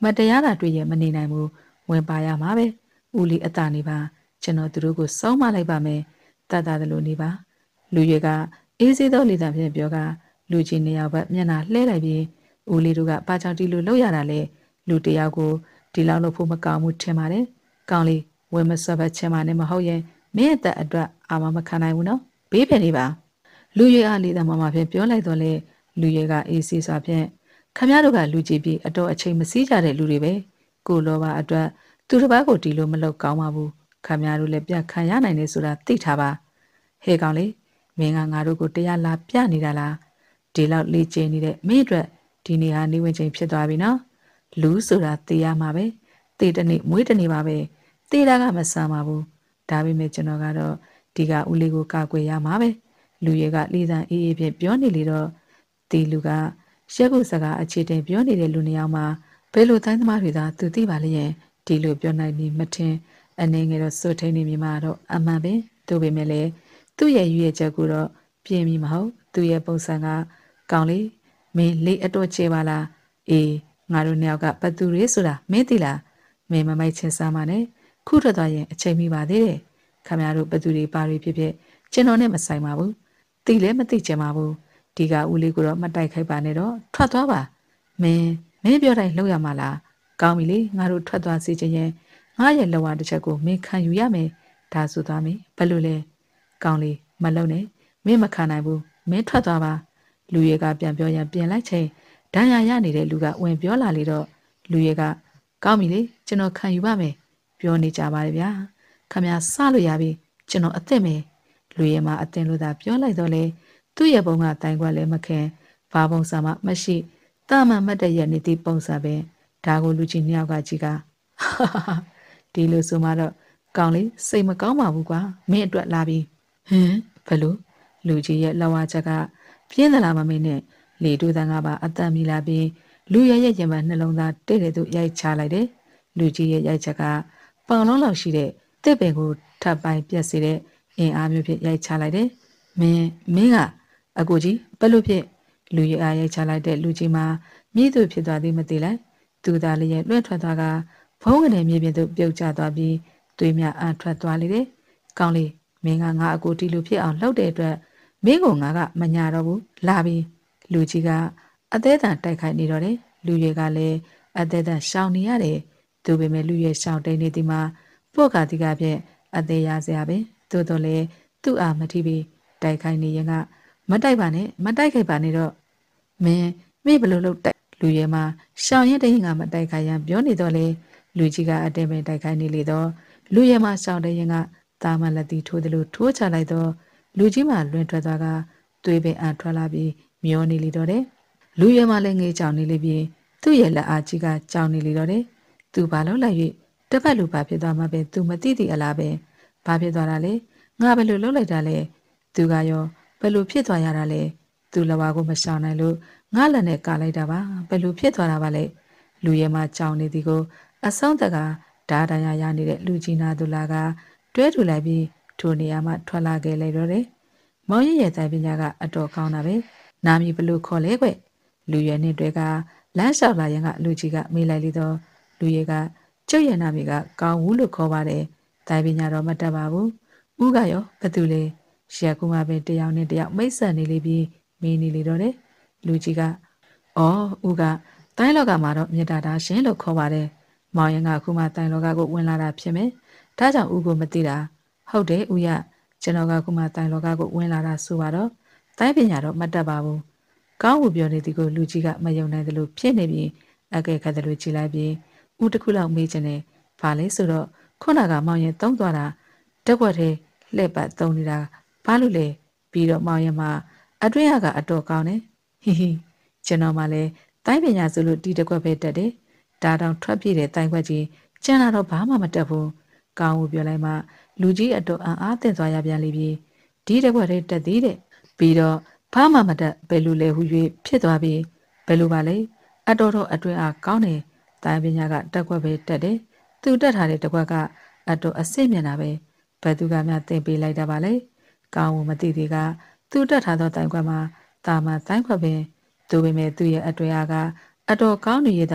မတရားတာတွေ့ရမနေနိုင်ဘူးဝင်ပါရမှာပဲဦးလေးအတာနေပါကျွန်တော်သူတို့ကိုစောင်းမလိုက်ပါမယ်တတ်တာတလို့နေပါလူရွက်ကအေးစေးသောလေတံဖြင့်ပြောကလူကြီးနှစ်ယောက်ဘက်မျက်နှာလှဲလိုက်ပြီးဦးလေးတို့ကဘာကြောင့်ဒီလိုလုပ်ရတာလဲလူတယောက်ကိုဒီလောက်လို့ဖို့မကောင်းဘူးထင်ပါတယ်ကောင်းလေးဝယ်မဆွတ်ဘက်ချင်ပါနဲ့မဟုတ်ရင်မင်းအသက်အတွက်အာမမခံနိုင်ဘူးနော်ဘေးဖယ်နေပါလူရွက်အားလေးတံမမဖြင့်ပြောလိုက်တော့လေလူရွက်ကအေးစေးစွာဖြင့်ခမရတို့ကလူကြီးပြီးအတော်အချိန်မစည်းကြတဲ့လူတွေပဲကိုလောဘအတွက်သူတစ်ပါးကိုဒီလိုမလုပ်ကောင်းပါဘူးခမရတို့လည်းပြတ်ခံရနိုင်တယ်ဆိုတာသိထားပါဟဲ့ကောင်လေးမင်းကငါတို့ကိုတရားလာပြနေတာလားဒီလောက်လေ့ကျင့်နေတဲ့မင်းအတွက်ဒီနေ့ဟာနေဝင်ချိန်ဖြစ်သွားပြီနော်လူဆိုတာသိရမှာပဲသိတဲ့နေ့မွေးတဲ့နေ့ပါပဲသိတာကမဆန်ပါဘူးဒါပေမဲ့ကျွန်တော်ကတော့ဒီကဦးလေးကိုကာကွယ်ရမှာပဲလူရဲကလေသံအေးအေးဖြင့်ပြောနေလေတော့ဒီလူကရက်ခုစကားအခြေတင်ပြောနေတဲ့လူနှစ်ယောက်မှာဘယ်လိုတိုင်းသမားတွေသာသူသိပါလိမ့်ရဲ့ဒီလိုပြောနိုင်နေမထင်အနေငယ်တော့စွတ်ထိန်နေမိမှာတော့အမှန်ပဲသို့ပေမဲ့လည်းသူ့ရဲ့ရွေးချက်ကိုတော့ပြင်းမိမဟုတ်သူ့ရဲ့ပုံစံကကောင်းလေမင်းလေအတော့ချေပါလားအေးငါတို့နှစ်ယောက်ကဘသူတွေဆိုတာမင်းသိလားမင်းမမိုက်ချင်စားမနဲ့ခုထွက်သွားရင်အချိန်မိပါသေးတယ်ခမရတို့ဘသူတွေပါတွေဖြစ်ဖြစ်ကျွန်တော်နဲ့မဆိုင်ပါဘူးသိလည်းမသိချင်ပါဘူးဒီကဦးလေးကိုတော့မတိုက်ခိုက်ပါနဲ့တော့ထွက်သွားပါမင်းမင်းပြောတိုင်းလှုပ်ရမှာလားကောင်းပြီလေငါတို့ထွက်သွားစီခြင်းရင်ငါရဲ့လက်ဝါးတစ်ချက်ကိုမင်းခံယူရမယ်ဒါဆိုသွားမယ်ဘယ်လိုလဲကောင်းလေမလုံနဲ့မင်းမခံနိုင်ဘူးမင်းထွက်သွားပါလူရဲကပြန်ပြောရင်ပြင်လိုက်ချိန်ဒဏ်ရာရနေတဲ့လူကဝင်ပြောလာလေတော့လူရဲကကောင်းပြီလေကျွန်တော်ခံယူပါမယ်ပြောနေကြပါလေဗျာခမရစလို့ရပြီကျွန်တော်အသက်မယ်လူရဲမှာအသင်လို့သာပြောလိုက်တော့လေသူ့ရဲ့ဘုံကတိုင်ခွက်လည်းမခင်ဘာပုံစံမှမရှိတာမန်မတ်တဲ့ရဲ့နေသည့်ပုံစံပဲဒါကိုလူကြီးနှစ်ယောက်ကကြီးကဒီလိုဆိုမှတော့ကောင်းလေစိတ်မကောင်းပါဘူးကွာမင်းအတွက်လာပြီဟင်ဘယ်လိုလူကြီးရဲ့လက်ဝါးချက်ကပြင်းသလားမမင်းနဲ့လေတူတန်ကပါအသက်မီလာပြီးလူရဲရဲ့ရင်ပနှလုံးသားတဲ့တဲ့သူရိုက်ချလိုက်တယ်လူကြီးရဲ့ရိုက်ချက်ကပေါင်လုံးလောက်ရှိတဲ့တစ်ပင်ကိုထပ်ပိုင်းပြက်စေတဲ့အင်အားမျိုးဖြင့်ရိုက်ချလိုက်တယ်မင်းမင်းကအကိုကြီးဘယ်လိုဖြစ်လူရဲအားရိုက်ချလိုက်တဲ့လူကြီးမှာမြည်သူဖြစ်သွားသည်မသိလိုက်သူသားလေးရဲ့လွှဲထွက်သွားကဘုံကနေမြေပြင်သို့ပြုတ်ကျသွားပြီးသွေးများအန်ထွက်သွားလေတယ်ကောင်းလေးမင်းကငါအကိုတီလူဖြစ်အောင်လှုပ်တဲ့အတွက်မင်းကိုငါကမညာတော့ဘူးလာပြီလူကြီးကအသေးအံတိုက်ခိုက်နေတော့တယ်လူရဲကလည်းအသေးအံရှောင်နေရတယ်သူပေမဲ့လူရဲရှောင်တိန်နေသည်မှာပို့ကတိကဖြင့်အသေးရစရာပဲသို့တော်လည်းသူ့အားမထီပြီးတိုက်ခိုက်နေရင်ကမတိုက်ပါနဲ့မတိုက်ခိုက်ပါနဲ့တော့မင်းမင်းဘလို့လို့တိုက်လူရဲမှာရှောင်ရင်တရင်ကမတိုက်ခိုက်ရန်ပြောနေတော့လေလူကြီးကအတဲပဲတိုက်ခိုက်နေလေတော့လူရဲမှာရှောင်တဲ့ရင်ကတာမလက်တီထိုးတယ်လို့ထိုးချလိုက်တော့လူကြီးမှလွင်ထွက်သွားကသွေးပင်အန်ထွက်လာပြီးမျောနေလေတော့တယ်လူရဲမှလည်းငေးကြောင်နေလေပြီးသူ့ရဲ့လက်အားကြီးကကြောင်နေလေတော့တယ်သူဘာလို့လိုက်၍တစ်ဖက်လူဘာဖြစ်သွားမှပဲသူမသိသိအလားပဲဘာဖြစ်သွားတာလဲငါဘယ်လိုလုပ်လိုက်တာလဲသူကရောဘယ်လိုဖြစ်သွားရတာလဲသူ့လက်ဝါးကိုမရှောင်နိုင်လို့ငါလက်နဲ့ကာလိုက်တာပါဘယ်လိုဖြစ်သွားတာပါလဲလူရဲမှကြောင်နေသည်ကိုအဆုံးတကဓာတန်ရရနေတဲ့လူကြီးနာသူလာကတွဲထူလိုက်ပြီးထိုနေရာမှာထွက်လာခဲ့လေတော့တယ်မောင်ရရဲ့တိုင်ပညာကအတော်ကောင်းတာပဲနာမည်ဘလို့ခေါ်လဲကွလူရဲနဲ့တွဲကလမ်းလျှောက်လာရင်ကလူကြီးကမေးလိုက်လေတော့လူရဲကကျုပ်ရဲ့နာမည်ကကောင်းဘူးလို့ခေါ်ပါတယ်တိုင်ပညာတော့မတတ်ပါဘူးဦးကရောဘသူလဲရက်ကူမှပဲတယောက်နဲ့တယောက်မိတ်ဆက်နေလေပြီးမေးနေလေတော့တယ်လူကြီးကအော်ဦးကတိုင်းလောကမှာတော့မြတ်တာတာရှင်လို့ခေါ်ပါတယ်မောင်ရင်ကအခုမှတိုင်းလောကကိုဝင်လာတာဖြစ်မယ်ဒါကြောင့်ဦးကိုမသိတာဟုတ်တယ်ဦးရကျွန်တော်ကခုမှတိုင်းလောကကိုဝင်လာတာဆိုပါတော့တိုင်းပညာတော့မတတ်ပါဘူးကောင်းဘူးပြောနေသည်ကိုလူကြီးကမယုံနိုင်သလိုဖြစ်နေပြီးအကဲခတ်တယ်လို့ကြည်လိုက်ပြီးဦးတစ်ခုလောက်မေးချင်တယ်ဘာလဲဆိုတော့ခုနကမောင်ရင်သုံးသွားတာတက်ွက်ထဲလှည့်ပတ်သုံးနေတာဘာလို့လဲပြီးတော့မောင်ရင်မှာအတွင်းကအတော်ကောင်းတယ်ဟီဟီကျွန်တော်မှလည်းတိုင်းပညာဆိုလို့ဒီတစ်ခွက်ပဲတက်တယ်ဒါတောင်ထွက်ပြေးတဲ့တိုင်းခွက်ကြီးကျန်လာတော့ဘာမှမတက်ဘူးကောင်းဘူးပြောလိုက်မှလူကြီးအတော်အံ့အားသင့်သွားရပြန်လိမ့်ပြီဒီတစ်ခွက်ထဲတက်သေးတဲ့ပြီးတော့ဘာမှမတက်ဘယ်လိုလဲဟူ၍ဖြစ်သွားပြီဘယ်လိုပါလဲအတော်တော့အတွင်းအားကောင်းတယ်တိုင်းပညာကတက်ခွက်ပဲတက်တယ်သူတက်ထားတဲ့တစ်ခွက်ကအတော်အစိမ့်မြင်တာပဲဘယ်သူကမှတင်ပေးလိုက်တာပါလဲကောင်းဘူးမသိသေးကသူတက်ထားသောတိုင်းခွက်မှာတာမန်တိုင်းခွက်ပင်သူပေမဲ့သူ့ရဲ့အတွင်းအားကအတော်ကောင်းနေရတာ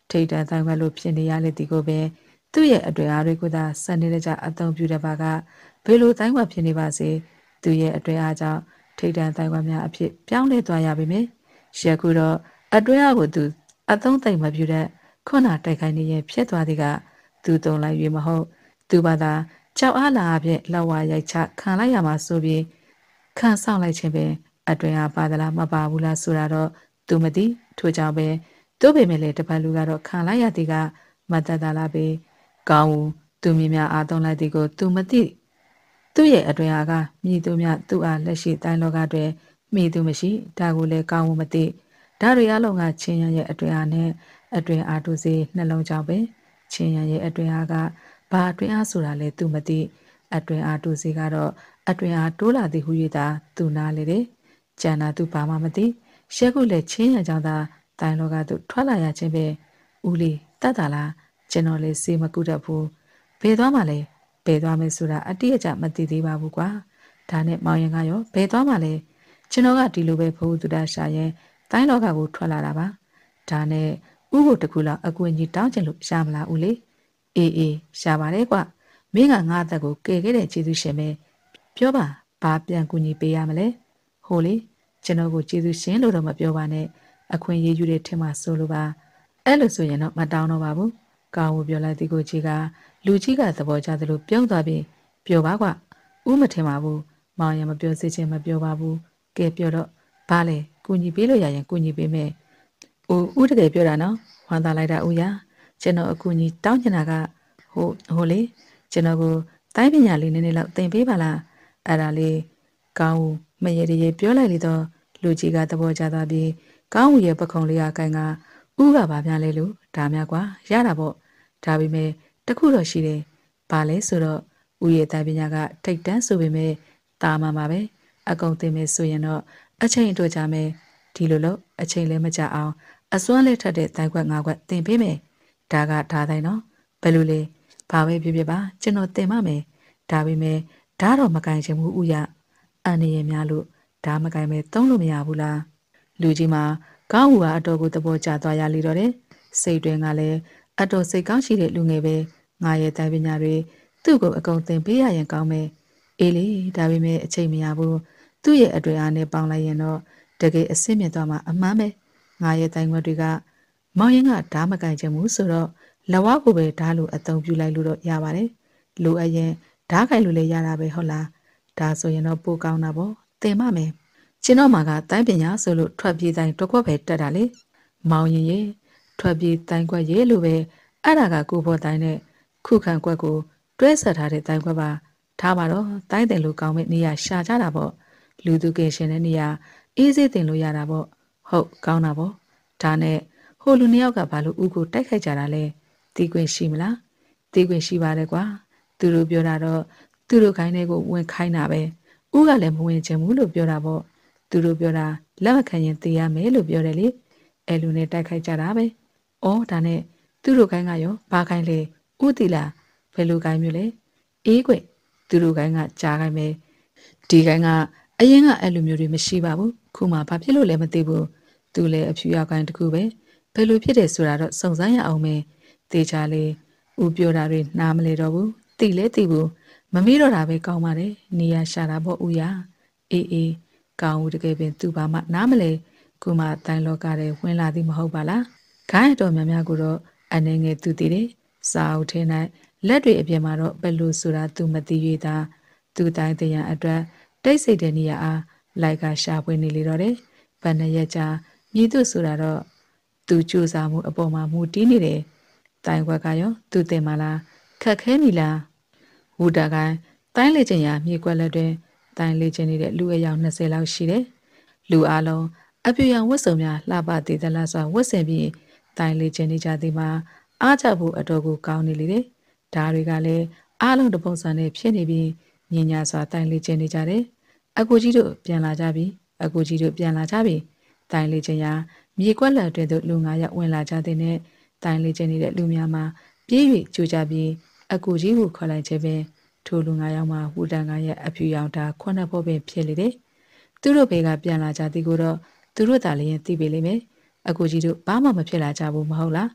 ထိတ်တန့်တိုင်းဝက်လို့ဖြစ်နေရလေဒီကိုပဲသူ့ရဲ့အတွင်အားတွေကိုသာစနေတဲ့ကြအသုံးပြုတဲ့ဘာကဘယ်လိုတိုင်းဝက်ဖြစ်နေပါစေသူရဲ့အတွင်အားကြောင့်ထိတ်တန့်တိုင်းဝက်များအဖြစ်ပြောင်းလဲသွားရပါမယ်။ယခုတော့အတွင်အားကိုသူအသုံးသိမ့်မပြုတဲ့ခုနတိုက်ခိုင်းနေရင်ဖြစ်သွားသည်ကသူတုံလိုက်၍မဟုတ်သူဘာသာကြောက်အားလာအဖြစ်လောက်ဝါရိုက်ချခံလိုက်ရမှာဆိုပြီးခံဆောင်လိုက်ခြင်းပင်အတွင်အားပါသလားမပါဘူးလားဆိုတာတော့သူမသိထို့ကြောင့်ပဲတို့ပေမဲ့လေတပတ်လူကတော့ခံလိုက်ရသည်ကမတတ်တာလားပဲကောင်းဦးသူမြင်များအားသုံးလိုက်သည်ကိုသူမသိသူ့ရဲ့အတွင်အားကမြည်သူများသူ့အားလက်ရှိတိုင်းလောကတွင်မိသူမရှိဒါကိုလည်းကောင်းဦးမသိဒါတွေအလုံးကချင်းရရဲ့အတွင်အားနဲ့အတွင်အားတို့စေနှလုံးကြောင့်ပဲချင်းရရဲ့အတွင်အားကဘာအတွင်အားဆိုတာလဲသူမသိအတွင်အားတို့စေကတော့အတွင်အားတိုးလာသည်ဟု၍သာသူနားလေတယ်ကျန်တာသူဘာမှမသိရှက်ခုလည်းချင်းရကြောင့်သာတိုင်းလောကသို့ထွက်လာရခြင်းပဲဦးလေးတတ်တာလားကျွန်တော်လည်းစေမကုတတ်ဘူးဘယ်သွားမှလဲဘယ်သွားမယ်ဆိုတာအတိအကျမသိသေးပါဘူးကွာဒါနဲ့မောင်ရင်ကရောဘယ်သွားမှလဲကျွန်တော်ကဒီလိုပဲဘုဟုတုဒရှာရင်တိုင်းလောကကိုထွက်လာတာပါဒါနဲ့ဥကိုတကူလောက်အကွင်ကြီးတောင်းချင်လို့ရှာမလားဦးလေးအေးအေးရှာပါတယ်ကွမင်းကငါ့အသက်ကိုကယ်ခဲ့တဲ့ကျေးဇူးရှင်ပဲပြောပါဘာပြန်ကူညီပေးရမလဲဟိုလေကျွန်တော်ကိုကျေးဇူးရှင်လို့တော့မပြောပါနဲ့အခွင့်အရေးယူတဲ့ထင်မှဆိုလိုပါအဲ့လိုဆိုရင်တော့မတောင်းတော့ပါဘူးကောင်းဦးပြောလိုက်သည်ကိုကြီးကလူကြီးကသဘောကျသလိုပြုံးသွားပြီးပြောပါကွဥမထင်ပါဘူးမောင်ရမပြောစေချင်မပြောပါဘူးကဲပြောတော့ဘာလဲကူညီပေးလို့ရရင်ကူညီပေးမယ်ဦးဦးတကယ်ပြောတာနော်ဝမ်းသာလိုက်တာဦးရကျွန်တော်အကူညီတောင်းချင်တာကဟိုဟိုလေကျွန်တော်ကိုတိုင်းပညာလေးနည်းနည်းလောက်သင်ပေးပါလားအဲ့ဒါလေးကောင်းဦးမရေရေပြောလိုက်လေတော့လူကြီးကသဘောကျသွားပြီးကောင်းဦးရဲ့ပခုံးလေးအကိုင်ကဥကပါများလဲလို့ဒါများကွာရတာပေါ့ဒါပေမဲ့တခုတော့ရှိတယ်ဘာလဲဆိုတော့ဥရဲ့တိုင်းပညာကထိတ်တန်းဆိုပေမဲ့တာမှန်ပါပဲအကုန်သိမယ်ဆိုရင်တော့အချိန်အတွက်ကြမယ်ဒီလိုလို့အချိန်လည်းမကြအောင်အစွမ်းလေးထက်တဲ့တိုင်းခွက်ငါးခွက်သင်ပေးမယ်ဒါကဒါတိုင်းနော်ဘယ်လိုလဲဘာပဲဖြစ်ဖြစ်ပါကျွန်တော်သင်ပါမယ်ဒါပေမဲ့ဓာတ်တော့မကင်ချင်ဘူးဥရအန်ရည်များလို့ဓာတ်မကင်ပဲသုံးလို့မရဘူးလားလူကြီးမှာကောင်းဦးကအတော်ကိုသဘောကျသွားရလိတော့တယ်စိတ်တွင်ကလည်းအတော်စိတ်ကောင်းရှိတဲ့လူငယ်ပဲငါရဲ့တိုင်ပညာတွေသူ့ကိုအကုန်သင်ပေးရရင်ကောင်းမယ်အေးလေဒါပေမဲ့အချိန်မရဘူးသူ့ရဲ့အတွေ့အားနဲ့ပေါင်းလိုက်ရင်တော့တကယ်အဆင့်မြင့်သွားမှာအမှန်ပဲငါရဲ့တိုင်ခွက်တွေကမောင်ရင်ကဓာတ်မကင်ချင်ဘူးဆိုတော့လဝကိုပဲဓာတ်လို့အသုံးပြုလိုက်လို့တော့ရပါတယ်လိုအပ်ရင်ဓာတ်ခိုင်လို့လည်းရတာပဲဟုတ်လားဒါဆိုရင်တော့ပိုကောင်းတာပေါ့သင်ပါမယ်ကျွန်တော်မှာကတိုင်းပညာဆိုလို့ထွက်ပြေးတိုင်းတော့ကွက်ပဲတက်တာလေမောင်ရင်ရေထွက်ပြေးတိုင်းကွက်ရေလို့ပဲအဲ့ဒါကကိုဖို့တိုင်းနဲ့ခုခံကွက်ကိုတွဲဆက်ထားတဲ့တိုင်းကွက်ပါထားပါတော့တိုင်းတယ်လို့ကောင်းမဲ့နေရာရှာကြတာပေါ့လူသူကင်ရှင်တဲ့နေရာအေးစေးတင်လို့ရတာပေါ့ဟုတ်ကောင်းတာပေါ့ဒါနဲ့ဟိုလူနှစ်ယောက်ကဘာလို့ဥကိုတိုက်ခိုက်ကြတာလဲတီးခွင့်ရှိမလားတီးခွင့်ရှိပါတယ်ကွာသူတို့ပြောတာတော့သူတို့ခိုင်းတဲ့ကိုဝင်ခိုင်းတာပဲဥကလည်းမဝင်ချင်ဘူးလို့ပြောတာပေါ့သူတို့ပြောတာလက်မခံရင်သိရမယ်လို့ပြောတယ်လေအဲလူနဲ့တိုက်ခိုက်ကြတာပဲအော်ဒါနဲ့သူတို့ခိုင်းကရောဘာခိုင်းလဲဥတီလားဘယ်လိုခိုင်းမျိုးလဲအေးကွသူတို့ခိုင်းကကြားခိုင်းမယ်ဒီခိုင်းကအရင်ကအဲ့လိုမျိုးတွေမရှိပါဘူးခုမှဘာဖြစ်လို့လဲမသိဘူးသူလည်းအဖြူရောက်ခိုင်းတခုပဲဘယ်လိုဖြစ်တယ်ဆိုတာတော့စုံစမ်းရအောင်မယ်တေချာလေးဥပြောတာတွေနားမလဲတော့ဘူးတိလဲတိဘူးမမေ့တော့တာပဲကောင်းပါတယ်နေရရှာတာပေါ့ဦးရအေးအေးကောင်းဦးတကယ်ပင်သူဘာမှနားမလဲခုမှတိုင်းလောကတဲ့ဝင်လာသည်မဟုတ်ပါလားခိုင်းတော်များများကိုတော့အနေငယ်သူတည်တယ်စာအုပ်ထဲ၌လက်တွေအပြင်မှာတော့ဘယ်လိုဆိုတာသူမသိရတာသူတိုင်းတရားအတွက်တိတ်ဆိတ်တဲ့နေရာအားလိုက်ကရှာဖွေနေလေတော့တယ်ဗဏ္ဍရက်ကြာမြည်သူဆိုတာတော့သူကြိုးစားမှုအပေါ်မှာမူတည်နေတယ်တိုင်ခွက်ကရောသူတင်မလားခက်ခဲမိလားဝူတာကိုင်းတိုင်းလေကျင်ရမြေကွက်လက်တွင်တိုင်းလေကျင်နေတဲ့လူအယောက်၂၀လောက်ရှိတယ်လူအလုံးအပြူရောင်ဝတ်စုံများလှပသေးသလားစွာဝတ်ဆင်ပြီးတိုင်းလေကျင်နေကြသည်မှာအားချဖို့အတော်ကိုကောင်းနေလေတယ်ဓာတွေကလည်းအားလုံးတပုံစံနဲ့ဖြစ်နေပြီးညင်ညာစွာတိုင်းလေကျင်နေကြတယ်အကူကြီးတို့ပြန်လာကြပြီအကူကြီးတို့ပြန်လာကြပြီတိုင်းလေကျင်ရမြေကွက်လက်တွင်သို့လူငါးယောက်ဝင်လာကြတဲ့နဲ့တိုင်းလေကျင်နေတဲ့လူများမှာပြေး၍ကြိုကြပြီးအကူကြီးကိုခေါ်လိုက်ခြင်းပင်ထိုလူငါးယောက်မှာဝူတန်ကရဲ့အဖြူရောင်တာခွန်းဖို့ပင်ဖြစ်လေတယ်သူတို့ဘေကပြန်လာကြသည်ကိုတော့သူတို့သာလျင်သိပေလိမ့်မယ်အကူကြီးတို့ဘာမှမဖြစ်လာကြဘူးမဟုတ်လားည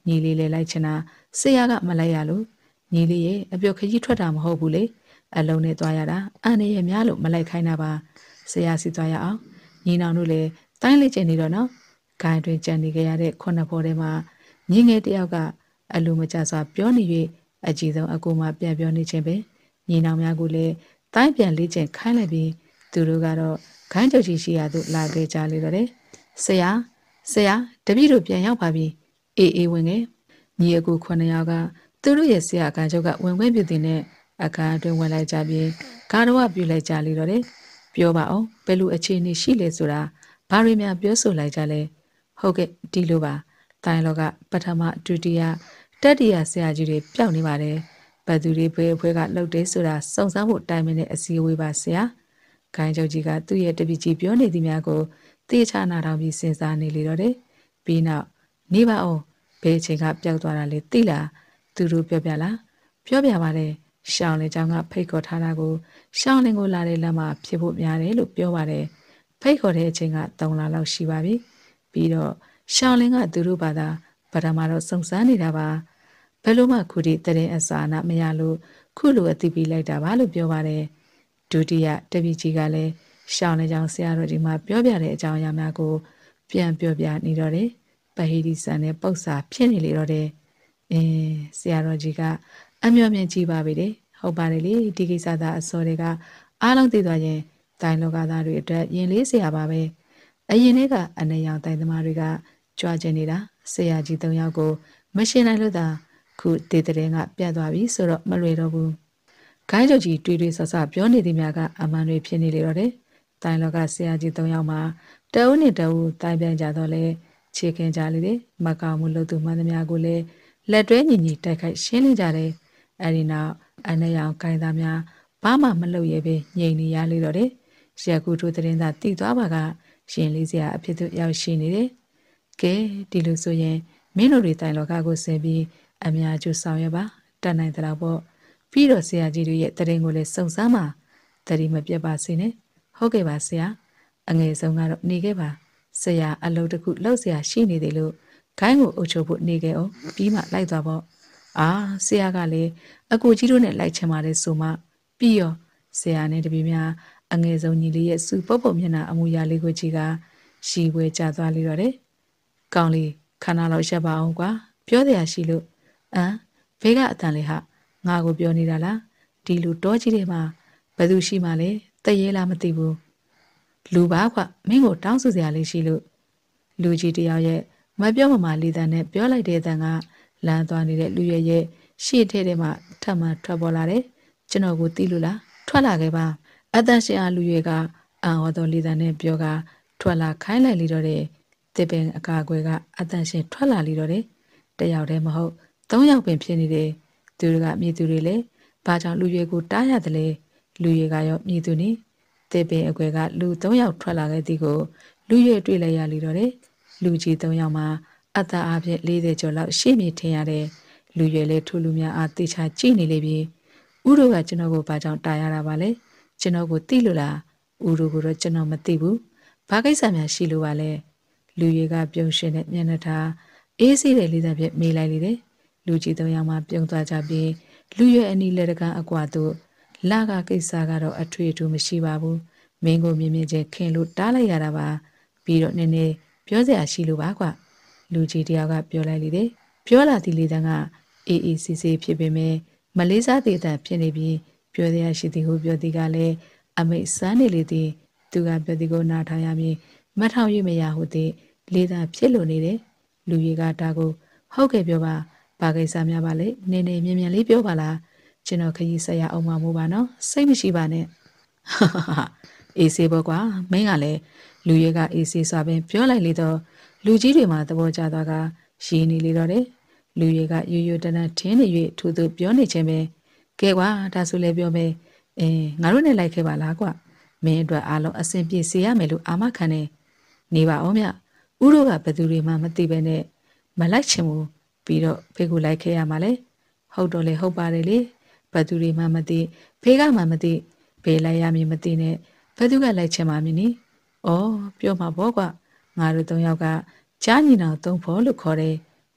ညီလေးလည်းလိုက်ချင်တာဆရာကမလိုက်ရလို့ညီလေးရဲ့အပြောခကြီးထွက်တာမဟုတ်ဘူးလေအလုံးနဲ့သွားရတာအန်ရဲ့များလို့မလိုက်ခိုင်းတာပါဆရာစီသွားရအောင်ညီနောင်တို့လည်းတိုင်းလိုက်ချင်နေတော့နော်ဂိုင်းတွင်ကြံနေကြရတဲ့ခုနှစ်ဖော်ထဲမှာညီငယ်တယောက်ကအလိုမကျစွာပြောနေ၍အကြည့်ဆုံးအကူမပြန်ပြောနေခြင်းပဲညီနောင်များကလည်းတိုင်းပြန်လေးကျင်ခိုင်းလိုက်ပြီးသူတို့ကတော့ဂိုင်းချုပ်ကြီးရှိရာသို့လာခဲ့ကြလေတော့တယ်ဆရာဆရာတပည့်တို့ပြန်ရောက်ပါပြီအေးအေးဝင်ငယ်ညီအကူခုနှစ်ယောက်ကသူတို့ရဲ့ဆရာအခန်းချုပ်ကဝင်ခွင့်ပြုတဲ့နဲ့အခန်းအတွင်းဝင်လိုက်ကြပြီးကာရဝပြုလိုက်ကြလေတော့တယ်ပြောပါအောင်ဘယ်လိုအခြေအနေရှိလဲဆိုတာဘာတွေများပြောဆိုလိုက်ကြလဲဟုတ်ကဲ့ဒီလိုပါတိုင်းလောကပထမဒုတိယတတိယဆရာကြီးတွေပျောက်နေပါတယ်ဘသူတွေဘယ်အဖွဲ့ကလှုပ်တယ်ဆိုတာစုံစမ်းဖို့တိုင်ပင်တဲ့အစည်းအဝေးပါဆရာခိုင်းချုပ်ကြီးကသူ့ရဲ့တပည့်ကြီးပြောနေသည်များကိုတေချာနာထောင်ပြီးစဉ်းစားနေလေတော့တယ်ပြီးနောက်နေပါအောင်ဘယ်ချိန်ကပျောက်သွားတာလဲသိလားသူတို့ပြောပြလားပြောပြပါတယ်ရှောင်းလင်းကျောင်းကဖိတ်ခေါ်ထားတာကိုရှောင်းလင်းကိုလာတဲ့လမ်းမှာဖြစ်ဖို့များတယ်လို့ပြောပါတယ်ဖိတ်ခေါ်တဲ့အချိန်ကသုံးလလောက်ရှိပါပြီပြီးတော့ရှောင်းလင်းကသူတို့ဘာသာပထမတော့စုံစမ်းနေတာပါဘယ်လိုမှခုထိတရင်အစာနာမရလို့ခုလိုအသိပေးလိုက်တာပါလို့ပြောပါတယ်ဒုတိယတပည့်ကြီးကလည်းရှောင်းလင်းကျောင်းဆရာတော်ဒီမှာပြောပြတဲ့အကြောင်းအရာများကိုပြန်ပြောပြနေတော့တယ်ပဟိတိဆန်နဲ့ပု္ပ္ပာဖြစ်နေလေတော့တယ်အင်းဆရာတော်ကြီးကအမျှော်မြင်ကြည့်ပါပြီလေဟုတ်ပါတယ်လေဒီကိစ္စသာအစောတွေကအားလုံးသိသွားရင်တိုင်းလောကသားတွေအတွက်ယင်လေးဆရာပါပဲအရင်တည်းကအနရောင်တိုင်းသမားတွေကကြွားကျင်နေတာဆရာကြီးသုံးယောက်ကိုမရှင်းနိုင်လို့သာခုတေတရင်ကပြတ်သွားပြီဆိုတော့မလွယ်တော့ဘူးဂိုင်းချုပ်ကြီးတွေးတွေးဆဆပြောနေသည်များကအမှန်တွေဖြစ်နေလေတော့တယ်တိုင်းလောကဆရာကြီးသုံးယောက်မှာတအုပ်နဲ့တအုပ်တိုင်းပြန်ကြတော့လေခြေခင်ကြလေတယ်မကောင်းမှုလို့သူမှန်သမျှကိုလည်းလက်တွဲညီညီတိုက်ခိုက်ရှင်းလင်းကြတယ်အဲဒီနောက်အနရောင်ကိုင်းသားများဘာမှမလုပ်ရပဲငြိမ်နေရလေတော့တယ်ရက်ကူတို့တရင်သာတိသွားပါကရှင်လေးစရာအဖြစ်သို့ရောက်ရှိနေတယ်ကဲဒီလိုဆိုရင်မင်းတို့တွေတိုင်လောကကိုဆင်ပြီးအများကျဆောင်ရပါတတ်နိုင်တဲ့တော့ပေါ့ပြီးတော့ဆရာကြီးတို့ရဲ့တရင်ကိုလည်းစုံစမ်းပါတတိမပြတ်ပါစေနဲ့ဟုတ်ကဲ့ပါဆရာအငယ်ဆုံးကတော့နေခဲ့ပါဆရာအလုပ်တစ်ခုလုပ်ဆရာရှိနေတယ်လို့ခိုင်းကိုအုပ်ချုပ်ဖို့နေခဲ့အောင်ပြီးမှလိုက်သွားပေါ့အာဆရာကလည်းအကူကြီးတို့နဲ့လိုက်ချင်ပါတယ်ဆိုမှပြီးရောဆရာနဲ့တပည့်များအငယ်ဆုံးညီလေးရဲ့စူပုတ်ပုတ်မျက်နှာအမူအရာလေးကိုကြည့်ကရှီဝဲကျသွားလေတော့တယ်ကောင်းလေးခဏလောက်ရှက်ပါအောင်ကွာပြောတရားရှိလို့အမ်ဘေးကအတန်လေးဟာငါကိုပြောနေတာလားဒီလူတောကြီးတွေမှာဘယ်သူရှိမှလဲတရေလားမသိဘူးလူပါကွမင်းကိုတောင်းဆိုစရာလေးရှိလို့လူကြီးတယောက်ရဲ့မပြောမမာလေးတန်းနဲ့ပြောလိုက်တဲ့အတန်ကလမ်းသွားနေတဲ့လူရဲ့ရဲ့ရှေ့ထဲထဲမှာထပ်မှထွက်ပေါ်လာတယ်ကျွန်တော်ကိုတီးလို့လားထွက်လာခဲ့ပါအတန်ရှင်အားလူရဲ့ကအံ့ဩသောလေးတန်းနဲ့ပြောကထွက်လာခိုင်းလိုက်လေတော့တယ်တစ်ပင်အကာအကွယ်ကအတန်ရှင်ထွက်လာလေတော့တယ်တယောက်တည်းမဟုတ်သုံးယောက်ပင်ဖြစ်နေတယ်သူတို့ကမြေသူတွေလေဘာကြောင့်လူရွယ်ကိုတားရတယ်လဲလူရွယ်ကရောမြေသူနေတစ်ပင်အကွယ်ကလူသုံးယောက်ထွက်လာခဲ့သည်ကိုလူရွယ်တွေ့လိုက်ရလေတော့တယ်လူကြီးသုံးယောက်မှာအသက်အားဖြင့်၄၀ကျော်လောက်ရှေ့မြေထင်ရတဲ့လူရွယ်လေးထူလူများအားတေချာကြည့်နေလေပြီဥတို့ကကျွန်တော်ကိုဘာကြောင့်တားရတာပါလဲကျွန်တော်ကိုသိလို့လားဥတို့ကိုတော့ကျွန်တော်မသိဘူးဘာကိစ္စများရှိလို့ပါလဲလူရွယ်ကပြုံးရှင်တဲ့မျက်နှာထားအေးစေးတဲ့လေးစားဖြင့်မေးလိုက်လေတယ်လူကြီးသုံးယောက်မှပြုံးသွားကြပြီးလူရွယ်အနီးလက်တကန်းအကွာတို့လာကကိစ္စကတော့အထွေထူးမရှိပါဘူးမင်းကိုမြင်မြင်ချင်းခင်လို့တားလိုက်ရတာပါပြီးတော့နည်းနည်းပြောစရာရှိလို့ပါကွလူကြီးတယောက်ကပြောလိုက်လေတယ်ပြောလာသည်လေးတန်းကအေးအေးဆေးဆေးဖြစ်ပေမဲ့မလေးစားသေးတဲ့ဖြစ်နေပြီးပြောစရာရှိသည်ဟုပြောသည်ကလည်းအမိတ်စမ်းနေလေသည်သူကပြောသည်ကိုနားထောင်ရမည်မထောင်ရမရဟုသည်လေးတန်းဖြစ်လို့နေတယ်လူကြီးကဒါကိုဟုတ်ကဲ့ပြောပါဘာကိစ္စများပါလဲနည်းနည်းမြင်မြန်လေးပြောပါလားကျွန်တော်ခရီးဆက်ရအောင်မမို့ပါနော်စိတ်မရှိပါနဲ့အေးဆေးပေါ့ကွာမင်းကလည်းလူရဲကအေးဆေးစွာပင်ပြောလိုက်လေတော့လူကြီးတွေမှာသဘောကျသွားကရင်းနေလေတော့တယ်လူရဲကရိုးရိုးတန်းတန်းထင်းနေ၍ထူသူပြောနေခြင်းပဲကဲကွာဒါဆိုလည်းပြောမယ်အင်းငါတို့နဲ့လိုက်ခဲ့ပါလားကွမင်းအတွက်အားလုံးအဆင်ပြေစေရမယ်လို့အာမခံနေနေပါအောင်မြဥတို့ကဘယ်သူတွေမှမသိပဲနဲ့မလိုက်ချင်ဘူးပြီးတော့ဖေကူလိုက်ခဲ့ရမှာလေဟုတ်တော့လေဟုတ်ပါတယ်လေဘယ်သူတွေမှမသိဖေကမှမသိဖေးလိုက်ရမည်မသိနဲ့ဘယ်သူကလိုက်ချင်မှမင်းနီဩပြောမှာပေါ့ကွငါတို့သုံးယောက်ကကြားညီနောင်သုံးဖို့လို့ခေါ်တယ်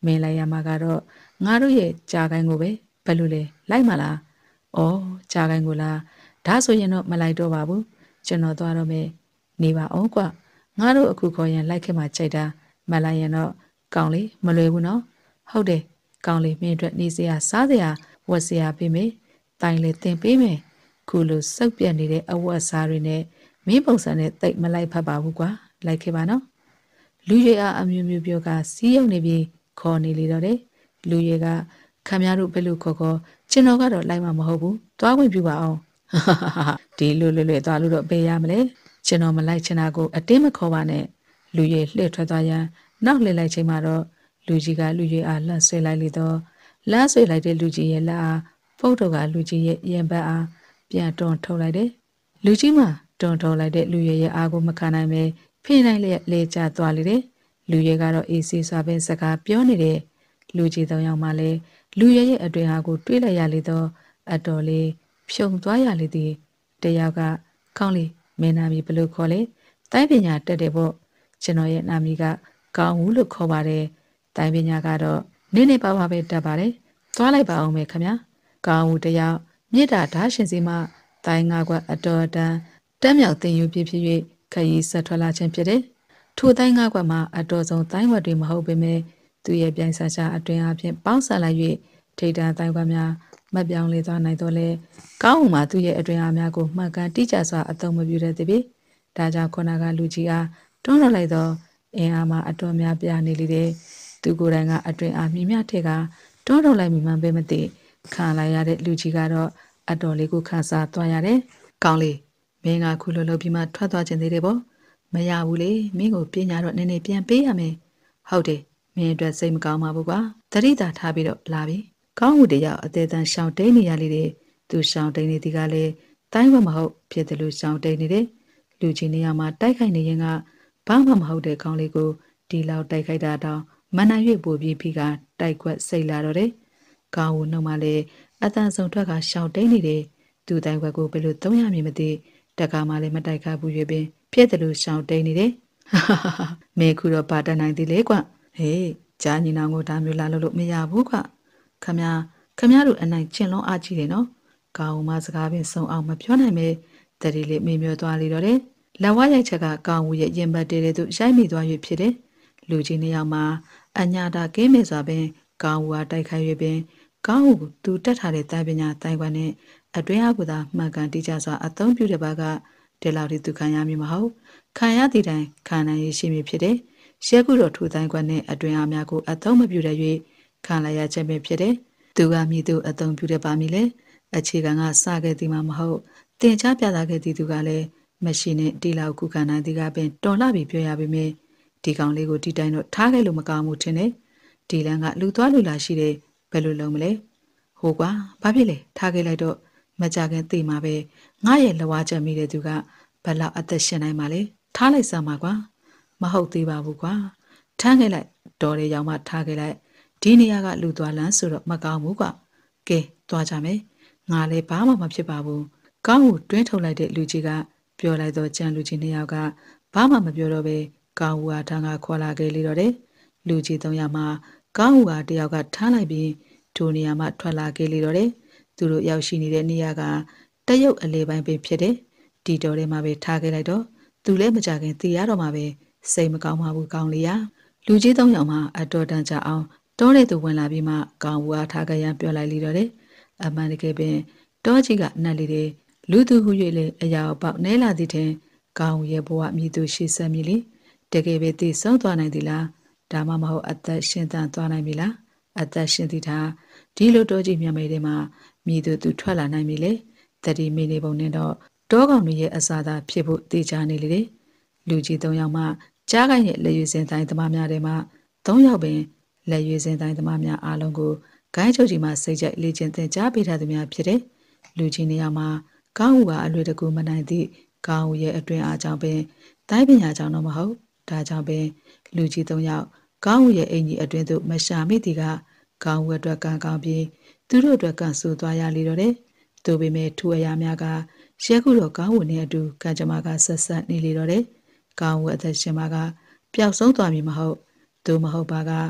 မင်းလိုက်ရမှာကတော့ငါတို့ရဲ့ကြာကိုင်းကိုပဲဘယ်လိုလဲလိုက်မလား။အော်ကြာကိုင်းကိုလားဒါဆိုရင်တော့မလိုက်တော့ပါဘူးကျွန်တော်သွားတော့မယ်နေပါအောင်ကွငါတို့အခုခေါ်ရင်လိုက်ခဲ့မှကြိုက်တာမလိုက်ရင်တော့ကောင်းလေမလွယ်ဘူးနော်ဟုတ်တယ်ကောင်းလေမင်းအတွက်နေစရာစားစရာဝတ်စရာပေးမယ်တိုင်လေတင်ပေးမယ်ခုလိုစုပ်ပြတ်နေတဲ့အဝတ်အစားတွေနဲ့မင်းပုံစံနဲ့တိတ်မလိုက်ဖက်ပါဘူးကွာလိုက်ခဲ့ပါနော်လူရည်အားအမျိုးမျိုးပြောကစီးရုံနေပြီးခေါ်နေလေတော့တယ်လူရည်ကခမရတို့ဘယ်လိုခေါ်ခေါ်ကျွန်တော်ကတော့လိုက်မှာမဟုတ်ဘူးသွားခွင့်ပြုပါအောင်ဒီလိုလွယ်လွယ်သွားလို့တော့ပေးရမလဲကျွန်တော်မလိုက်ချင်တာကိုအတင်းမခေါ်ပါနဲ့လူရည်လှည့်ထွက်သွားရန်နောက်လှည့်လိုက်ချိန်မှာတော့လူကြီးကလူရည်အားလှမ်းဆွဲလိုက်လေတော့လှမ်းဆွဲလိုက်တဲ့လူကြီးရဲ့လက်အားဖုတ်တော်ကလူကြီးရဲ့ရင်ဘတ်အားပြန်တွန်းထုတ်လိုက်တယ်လူကြီးမှတွန်းထုတ်လိုက်တဲ့လူရည်ရဲ့အားကိုမခံနိုင်ပဲဖိနိုင်လျက်လေကျသွားလေတယ်လူရည်ကတော့အေးဆေးစွာပဲစကားပြောနေတဲ့လူကြီးသုံးယောက်မှလည်းလူရည်ရဲ့အတွင်အားကိုတွေးလိုက်ရလေတော့အတော်လေးဖြုံသွားရလေသည်တယောက်ကကောင်းလေမင်းနာမည်ဘယ်လိုခေါ်လဲတိုင်းပညာတက်တယ်ပေါ့ကျွန်တော်ရဲ့နာမည်ကကောင်းဦးလို့ခေါ်ပါတယ်တိုင်းပညာကတော့နေနေပါပါပဲတက်ပါတယ်သွားလိုက်ပါအောင်မယ်ခင်ဗျာကောင်းဦးတယောက်မြေတာဓာရှင်စီမှတိုင်းငါးကွက်အတော်တန်တက်မြောက်တင်ယူပြဖြစ်၍ခရီးဆက်ထွက်လာခြင်းဖြစ်တယ်ထိုတိုင်းငါးကွက်မှာအတော်ဆုံးတိုင်းဝက်တွေမဟုတ်ပေမဲ့သူရဲ့ပြိုင်ဆိုင်ရှာအတွင်အဖြစ်ပေါင်းဆက်လိုက်၍ထိတ်တန့်တိုင်းကွက်များမပြောင်းလဲသွားနိုင်တော့လဲကောင်းဦးမှာသူ့ရဲ့အတွင်အားများကိုမှန်ကန်တိကျစွာအသုံးမပြုတဲ့သည်ဖြစ်ဒါကြောင့်ခုနကလူကြီးအားတွန်းလှန်လိုက်သောအင်အားမှာအတော်များပြားနေလေတဲ့သူကိုယ်တိုင်ကအတွင်အားမြင့်မြတ်ထက်ကတွန်းထုတ်လိုက်မိမှန်ပဲမသိခံလိုက်ရတဲ့လူကြီးကတော့အတော်လေးကိုခန်းစားသွားရတယ်ကောင်းလေမင်းကခုလိုလုပ်ပြီးမှထွက်သွားခြင်းသေးတယ်ပေါ့မရဘူးလေမင်းကိုပညာတော့နည်းနည်းပြန်ပေးရမယ်ဟုတ်တယ်မင်းအတွက်စိတ်မကောင်းပါဘူးကွာတတိတာထားပြီးတော့လာပြီကောင်းမှုတယောက်အသေးအံရှောင်တိန်နေရလေတဲ့သူရှောင်တိန်နေသည်ကလည်းတိုင်းဝက်မဟုတ်ဖြစ်တယ်လို့ရှောင်တိန်နေတဲ့လူကြီးနေရာမှာတိုက်ခိုက်နေရင်ကဘာမှမဟုတ်တဲ့ကောင်းလေးကိုဒီလောက်တိုက်ခိုက်တာတောင်မနာ၍ပို့ပြီးဖိကတိုက်ခွက်စိတ်လာတော့တယ်ကောင်းဝနှုတ်မှလည်းအတန်ဆုံးထွက်ကရှောင်တိန်နေတဲ့သူတိုင်းဝက်ကိုဘယ်လိုသုံးရမည်မသိတကားမှလည်းမတိုက်ခတ်ဘူး၍ပင်ဖြစ်တယ်လို့ရှောင်တိန်နေတယ်မင်းခုတော့ပါတတ်နိုင်သေးလေကွဟေးကြားညီနောင်ကိုဒါမျိုးလာလို့လို့မရဘူးကွခမခမတို့အနိုင်ကျင့်လုံးအားကြီးတယ်နော်ကောင်းမစကားပင်စုံအောင်မပြောနိုင်ပဲတတိလေးမေ့မျောသွားလေတော့တယ်လက်ဝါးရိုက်ချက်ကကောင်းဝူရဲ့ရင်ဘတ်တဲတဲ့သူရိုက်မိသွား၍ဖြစ်တယ်လူကြီးနှစ်ယောက်မှာအညာတာကင်းမဲ့စွာပင်ကောင်းဝူအားတိုက်ခိုက်၍ပင်ကောင်းဝူသူတက်ထားတဲ့တိုင်းပညာတိုင်းကွက်နဲ့အတွင်းအားကသာမှန်ကန်တိကျစွာအသုံးပြုတဲ့ဘာကဒီလောက်ထိသူခံရမည်မဟုတ်ခံရသည့်တိုင်ခံနိုင်ရရှိမည်ဖြစ်တယ်ရဲခုတော်ထူတိုင်းကွက်နဲ့အတွင်းအားများကိုအသုံးမပြုတဲ့၍ခံလိုက်ရခြင်းပဲဖြစ်တယ်သူကမြည်သူအသုံးပြုတဲ့ပါမည်လေအခြေခံကစခဲ့သည်မှမဟုတ်တင်ချပြတာခဲ့သည်သူကလည်းမရှိနဲ့ဒီလောက်ခုခံနိုင်သည်ကပင်တော်လှပြီပြောရပေမယ့်ဒီကောင်လေးကိုဒီတိုင်းတော့ထားခဲ့လို့မကောင်းဘူးထင်တယ်ဒီလန်ကလူသွားလူလာရှိတယ်ဘယ်လိုလုပ်မလဲဟိုကွာဘာဖြစ်လဲထားခဲ့လိုက်တော့မကြခင်သိမှာပဲငါရဲ့လဝါချက်မိတဲ့သူကဘယ်လောက်အသက်ရှင်နိုင်မှာလဲထားလိုက်စမ်းပါကွာမဟုတ်သေးပါဘူးကွာထမ်းခဲ့လိုက်တော်တယ်ရောက်မှထားခဲ့လိုက်ဒီနေရာကလူသွားလန်းဆိုတော့မကောင်းဘူးကွာကဲသွားကြမယ်ငါလည်းဘာမှမဖြစ်ပါဘူးကောင်းကိုတွင်းထုတ်လိုက်တဲ့လူကြီးကပြောလိုက်တော့ကြံလူကြီးနှစ်ယောက်ကဘာမှမပြောတော့ပဲကောင်းဟူဟာထန်းကခေါ်လာခဲ့လေတော့တယ်လူကြီးသုံးယောက်မှာကောင်းဟူဟာတယောက်ကထမ်းလိုက်ပြီးထိုနေရာမှာထွက်လာခဲ့လေတော့တယ်သူတို့ရောက်ရှိနေတဲ့နေရာကတရုတ်အလေပိုင်းပဲဖြစ်တယ်ဒီတော်ထဲမှာပဲထားခဲ့လိုက်တော့သူလည်းမကြခင်သိရတော့မှာပဲစိတ်မကောင်းပါဘူးကောင်းလေးရလူကြီးသုံးယောက်မှာအတော်တန်ကြအောင်တောတဲ့သူဝင်လာပြီးမှကောင်းဟူဟာထားခဲ့ရန်ပြောလိုက်လေတော့တယ်အမှန်တကယ်ပင်တောကြီးကနှက်လေတယ်လူသူဟု၍လေအရာပေါက်နဲလာသည်ထင်ကောင်းရဲ့ဘဝမြည်သူရှိဆက်မည်လေတကယ်ပဲသိဆုံးသွားနိုင်သည်လားဒါမှမဟုတ်အသက်ရှင်သန်သွားနိုင်ပြီလားအသက်ရှင်သည်သာဒီလိုတောကြီးမြတ်မိတ်တွေမှာမြည်သူသူထွက်လာနိုင်ပြီလေတတိမိနေပုံနဲ့တော့တောကောင်တွေရဲ့အစာသာဖြစ်ဖို့တေချာနေလေတယ်လူကြီးသုံးယောက်မှကြားကိုင်းရဲ့လက်ရွေးစင်တိုင်းသမားများတွေမှသုံးယောက်ပင်လက်ရွေးစင်တိုင်းသမားများအားလုံးကိုဂိုင်းချုပ်ကြီးမှစိတ်ကြိုက်လေ့ကျင့်သင်ကြားပေးထားသူများဖြစ်တယ်လူကြီးနေရာမှာကောင်းဟူကအလွေတကူမနိုင်သည့်ကောင်းဟူရဲ့အတွင်အားကြောင့်ပင်တိုင်းပညာကြောင့်တော့မဟုတ်ဒါကြောင့်ပင်လူကြီးသုံးယောက်ကောင်းဟူရဲ့အင်ကြီးအတွင်သို့မရှာမိသည်ကကောင်းဟူအတွက်ကံကောင်းပြီးသူတို့အတွက်ကံဆူသွားရလေတော့တယ်သို့ပေမဲ့ထူအရာများကရဲခုတော်ကောင်းဟူနဲ့အတူကံကြမ္မာကဆက်ဆက်နေလေတော့တယ်ကောင်းဟူအသက်ရှင်မှာကပျောက်ဆုံးသွားမည်မဟုတ်သို့မဟုတ်ပါကထ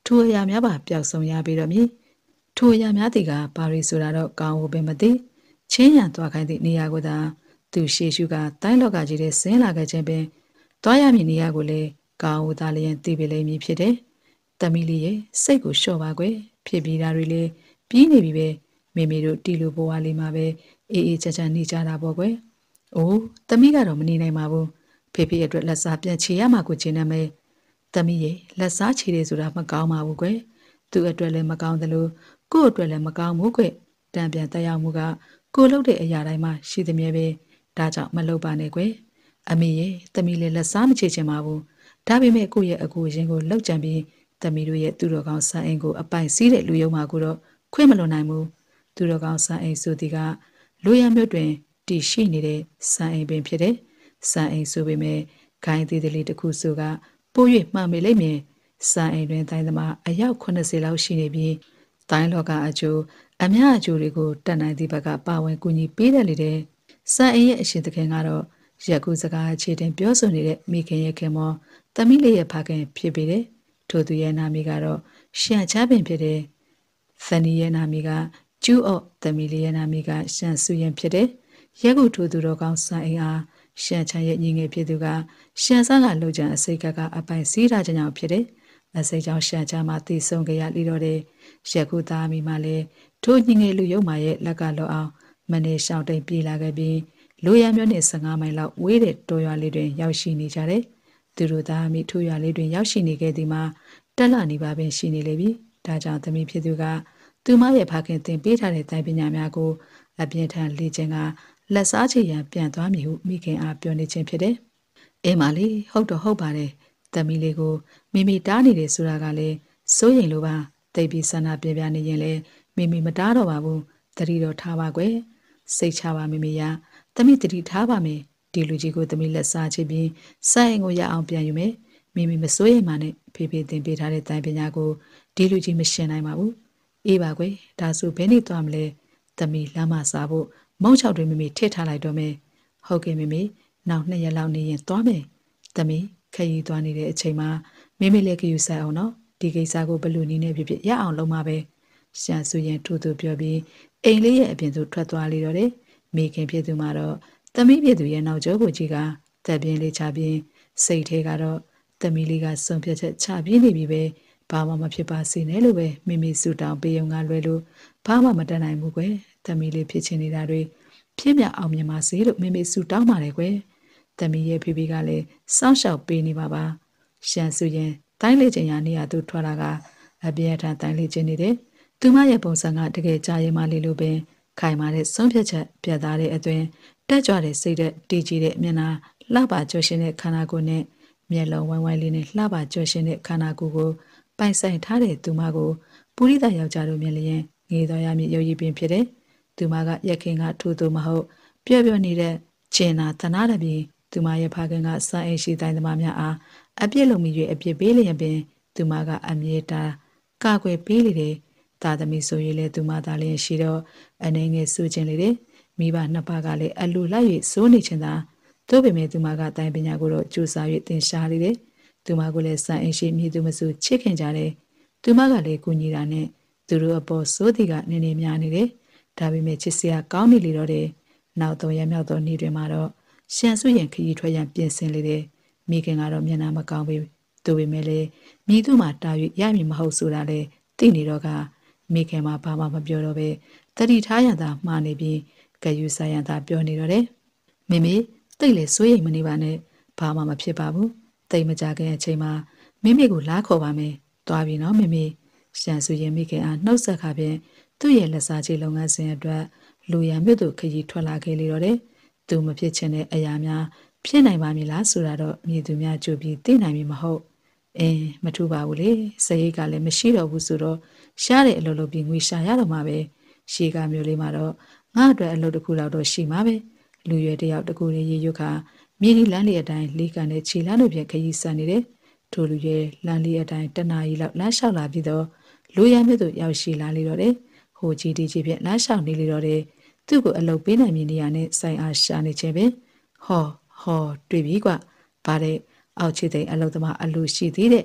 ထိုအရာများပါပျောက်ဆုံးရပြီးတော့မည်ထိုအရာများသည်ကပါရီဆိုတာတော့ကောင်းဟုပင်မသိချင်းရန်သွားခိုင်းသည့်နေရာကိုသာသူရှေ့ရှုကတိုင်းလောကကြီးထဲဆင်းလာခဲ့ခြင်းပင်သွားရမည့်နေရာကိုလည်းကောင်းဟုသာလျင်သိပေလိမ့်မည်ဖြစ်တယ်။သမီးလေးရဲ့စိတ်ကိုလျှော့ပါကွယ်ဖြစ်ပြီးတာတွေလေပြီးနေပြီပဲမိမိတို့တီလိုဘဝလေးမှာပဲအေးအေးချမ်းချမ်းနေကြတာပေါ့ကွယ်။အိုးသမီးကတော့မနေနိုင်ပါဘူး။ဖေဖေအတွက်လက်စားပြန်ချေရမှာကိုချင်နေမယ်။သမီးရဲ့လက်စားချေတယ်ဆိုတာမကောင်းပါဘူးကွယ်။သူ့အတွက်လည်းမကောင်းသလိုကို့အတွက်လည်းမကောင်းဘူးကွယ်။တံပြန်တက်ရောက်မှုကကိုလုပ်တဲ့အရာတိုင်းမှာရှိသမျှပဲဒါကြောင့်မလုပ်ပါနဲ့ကွယ်။အမေရဲ့သမီးလည်းလက်စားမချေချင်ပါဘူး။ဒါပေမဲ့ကိုယ့်ရဲ့အကူအရင်ကိုလှုပ်ကြံပြီးသမီးတို့ရဲ့သူတော်ကောင်းဆန်းအိမ်ကိုအပိုင်စီးတဲ့လူယုံမှာကိုတော့ခွင့်မလွန်နိုင်ဘူးသူတော်ကောင်းဆန်းအိမ်ဆိုသည်ကလူရမျိုးတွင်တည်ရှိနေတဲ့ဆန်းအိမ်ပင်ဖြစ်တဲ့ဆန်းအိမ်ဆိုပေမဲ့ခိုင်းသေးသေးလေးတစ်ခုဆိုကပို့၍မှန်မိလိမ့်မယ်ဆန်းအိမ်တွင်တိုင်းသမားအယောက်eightyလောက်ရှိနေပြီးတိုင်းလောကအကျိုးအများအကျိုးတွေကိုတတ်နိုင်သည့်ဘက်ကပါဝင်ကူညီပေးတယ်လေတဲ့ဆန်းအိမ်ရဲ့အရှင်သခင်ကတော့ရက်ကူစကားအခြေတင်ပြောဆိုနေတဲ့မိခင်ရဲ့ခင်မောသမီးလေးရဲ့ဖခင်ဖြစ်ပေတယ်ထိုသူရဲ့နာမည်ကတော့ရှန်ချပင်ဖြစ်တယ်။ဖန်နီရဲ့နာမည်ကကျူးအော့သမီးလေးရဲ့နာမည်ကရှန်စုရင်ဖြစ်တယ်။ရက်ကုထိုသူတော်ကောင်းဆန်အိမ်အားရှန်ချန်ရဲ့ညီငယ်ဖြစ်သူကရှန်ဆန်းကလှုပ်ကြံအစိတ်ကကအပိုင်စီးထားခြင်းကြောင့်ဖြစ်တယ်။အစိတ်ကြောင့်ရှန်ချန်မှာတည်ဆုံကြရလိတော့တယ်။ရက်ကုသားမိမှလည်းထိုညီငယ်လူယုံမာရဲ့လက်ကလောအောင်မနေရှောင်းတိတ်ပြေးလာခဲ့ပြီးလူရမျိုးနဲ့fifteenမိုင်လောက်ဝေးတဲ့တော်ရွာလေးတွင်ရောက်ရှိနေကြတယ်။သူတို့သားမိထိုးရွာလေးတွင်ရောက်ရှိနေခဲ့သည်မှာတက်လာနေပါပင်ရှိနေလေပြီဒါကြောင့်သမီးဖြစ်သူကသူမရဲ့ဖခင်တင်ပေးထားတဲ့တိုင်ပညာများကိုအပြင်းထန်လေ့ကျင့်ကလက်စားချေရန်ပြန်သွားမည်ဟုမိခင်အားပြောနေခြင်းဖြစ်တယ်။အေးမလေးဟုတ်တော့ဟုတ်ပါတယ်သမီးလေးကိုမိမိတားနေတယ်ဆိုတာကလည်းစိုးရင်လိုပါတိတ်ပြီးဆန္ဒပြပြနေရင်လည်းမိမိမတားတော့ပါဘူးတတိတော့ထားပါကွယ်စိတ်ချပါမိမိရသမီးတတိထားပါမယ်ဒီလူကြီးကိုသမီးလက်စားချပြီးစိုင်းကိုရအောင်ပြန်ယူမယ်မိမိမစိုးရိမ်မှနဲ့ဖေဖေတင်ပေးထားတဲ့တိုင်ပညာကိုဒီလူကြီးမရှင်းနိုင်ပါဘူးအေးပါကွယ်ဒါဆိုဘယ်နေ့သွားမလဲသမီးလမ်းမစားဖို့မုံချောက်တွေမိမိထစ်ထားလိုက်တော့မယ်ဟုတ်ကဲ့မိမိနောက်နှစ်ရက်လောက်နေရင်သွားမယ်သမီးခရီးသွားနေတဲ့အချိန်မှာမိမိလည်းခယူဆိုင်အောင်နော်ဒီကိစ္စကိုဘလူနီးနဲ့ဖြစ်ဖြစ်ရအောင်လုပ်မှာပဲရှန်ဆူရင်ထူထူပြောပြီးအိမ်လေးရဲ့အပြင်သို့ထွက်သွားလေတော့တယ်မိခင်ဖြစ်သူမှာတော့သမီးဖြစ်သူရဲ့နောက်ကျောကိုကြီးကတက်ပြင်းလေးချပြီးစိတ်ထဲကတော့သမီးလေးကစုံဖြတ်ချက်ချပြင်းနေပြီပဲဘာမှမဖြစ်ပါစေနဲ့လို့ပဲမိမိဆူတောင်းပေးုံကလွယ်လို့ဘာမှမတတ်နိုင်ဘူးကွယ်သမီးလေးဖြစ်ချင်နေတာတွေဖြစ်မြအောင်မြင်ပါစေလို့မိမိဆူတောင်းပါတယ်ကွယ်သမီးရဲ့ဖေဖေကလည်းစောင့်ရှောက်ပေးနေပါပါရှန်ဆူရင်တိုင်းလေချင်းရနေရသူထွက်လာကအပြည့်အထန်တိုင်းလေချင်းနေတယ်သူမရဲ့ပုံစံကတကယ်ကြားရင်မလေးလို့ပင်ခိုင်မာတဲ့ဆုံးဖြတ်ချက်ပြတ်သားတဲ့အသွင်တက်ကြွတဲ့စိတ်တဲ့တည်ကြည်တဲ့မျက်နှာလှပကြောရှင်တဲ့ခန္ဓာကိုယ်နဲ့မျက်လုံးဝိုင်းဝိုင်းလေးနဲ့လှပကြောရှင်တဲ့ခန္ဓာကိုယ်ကိုပိုင်ဆိုင်ထားတဲ့သူမကိုပုရိသယောက်ျားတို့မြင်လျင်ငေတော်ရမည်ရုပ်ရည်ပင်ဖြစ်တဲ့သူမကရက်ခင်ကထိုးသူမဟုတ်ပျော့ပျော့နေတဲ့ကျင်နာသနာတပြီးသူမရဲ့ဖခင်ကစံအိမ်ရှိတိုင်းသမားများအားအပြစ်လုံးမိ၍အပြစ်ပေးလျင်ပင်သူမကအမြဲတမ်းကာကွယ်ပေးလေတယ်သာသမီဆိုရင်လည်းသူမသားလျင်ရှိတော့အနေငယ်ဆူခြင်းလေတယ်မိဘနှစ်ပါးကလည်းအလူလိုက်၍စိုးနေခြင်းသာသို့ပေမဲ့သူမကတိုင်ပညာကိုတော့ကြိုးစား၍သင်ရှားလေတယ်သူမကိုလည်းစံအိမ်ရှိမြည်သူမစုချစ်ခင်ကြတယ်သူမကလည်းကူညီတာနဲ့သူတို့အပေါ်စိုးသည်ကနည်းနည်းများနေတယ်ဒါပေမဲ့ချစ်စရာကောင်းနေလေတော့တယ်နောက်တော့ရမြောက်တော့နေ့တွင်မှာတော့ရှန်စုရင်ခရီးထွက်ရန်ပြင်ဆင်လေတယ်မိခင်ကတော့မျက်နှာမကောင်းပေသူပေမဲ့လည်းမိသူမှတာ၍ရမည်မဟုတ်ဆိုတာလေသိနေတော့ကမိခင်မှဘာမှမပြောတော့ပဲတတိထားရန်သာမှားနေပြီးကယူဆိုင်ရန်သာပြောနေတော့တယ်မိမိတိတ်လေစိုးရိမ်မနေပါနဲ့ဘာမှမဖြစ်ပါဘူးတိတ်မကြခင်အချိန်မှာမိမိကိုလားခေါ်ပါမယ်သွားပြီနော်မိမိရှန်ဆူရင်မိခင်အားနှုတ်ဆက်ခါဖြင့်သူ့ရဲ့လက်စားချေလုပ်ငန်းစဉ်အတွက်လူရန်မြို့သို့ခရီးထွက်လာခဲ့လေတော့တယ်သူမဖြစ်ချင်တဲ့အရာများဖြစ်နိုင်ပါမည်လားဆိုတာတော့မြည်သူများကြိုပြီးသိနိုင်မည်မဟုတ်အင်းမထူပါဘူးလေစရိတ်ကလည်းမရှိတော့ဘူးဆိုတော့ရှားတဲ့အလုပ်လုပ်ပြီးငွေရှာရတော့မှာပဲရှေးကမျိုးလေးမှာတော့ငါ့အတွက်အလုပ်တစ်ခုလောက်တော့ရှိမှာပဲလူရွယ်တယောက်တကူလေးရေရွတ်ခါမြေကြီးလမ်းလေးအတိုင်းလေးကန်နဲ့ခြေလမ်းတို့ဖြင့်ခရီးဆန်နေတယ်ထိုလူရွယ်လမ်းလေးအတိုင်းတနာရီလောက်လမ်းလျှောက်လာပြီးတော့လူရန်မြို့သို့ရောက်ရှိလာလေတော့တယ်ဟိုကြီးဒီကြီးဖြင့်လမ်းလျှောက်နေလေတော့တယ်သူ့ကိုအလုပ်ပေးနိုင်မည်နေရာနဲ့ဆိုင်အားရှာနေခြင်းပင်ဟောဟောတွေ့ပြီကွာဗါတဲ့အောက်ချစ်တဲ့အလုပ်သမားအလူရှိသေးတဲ့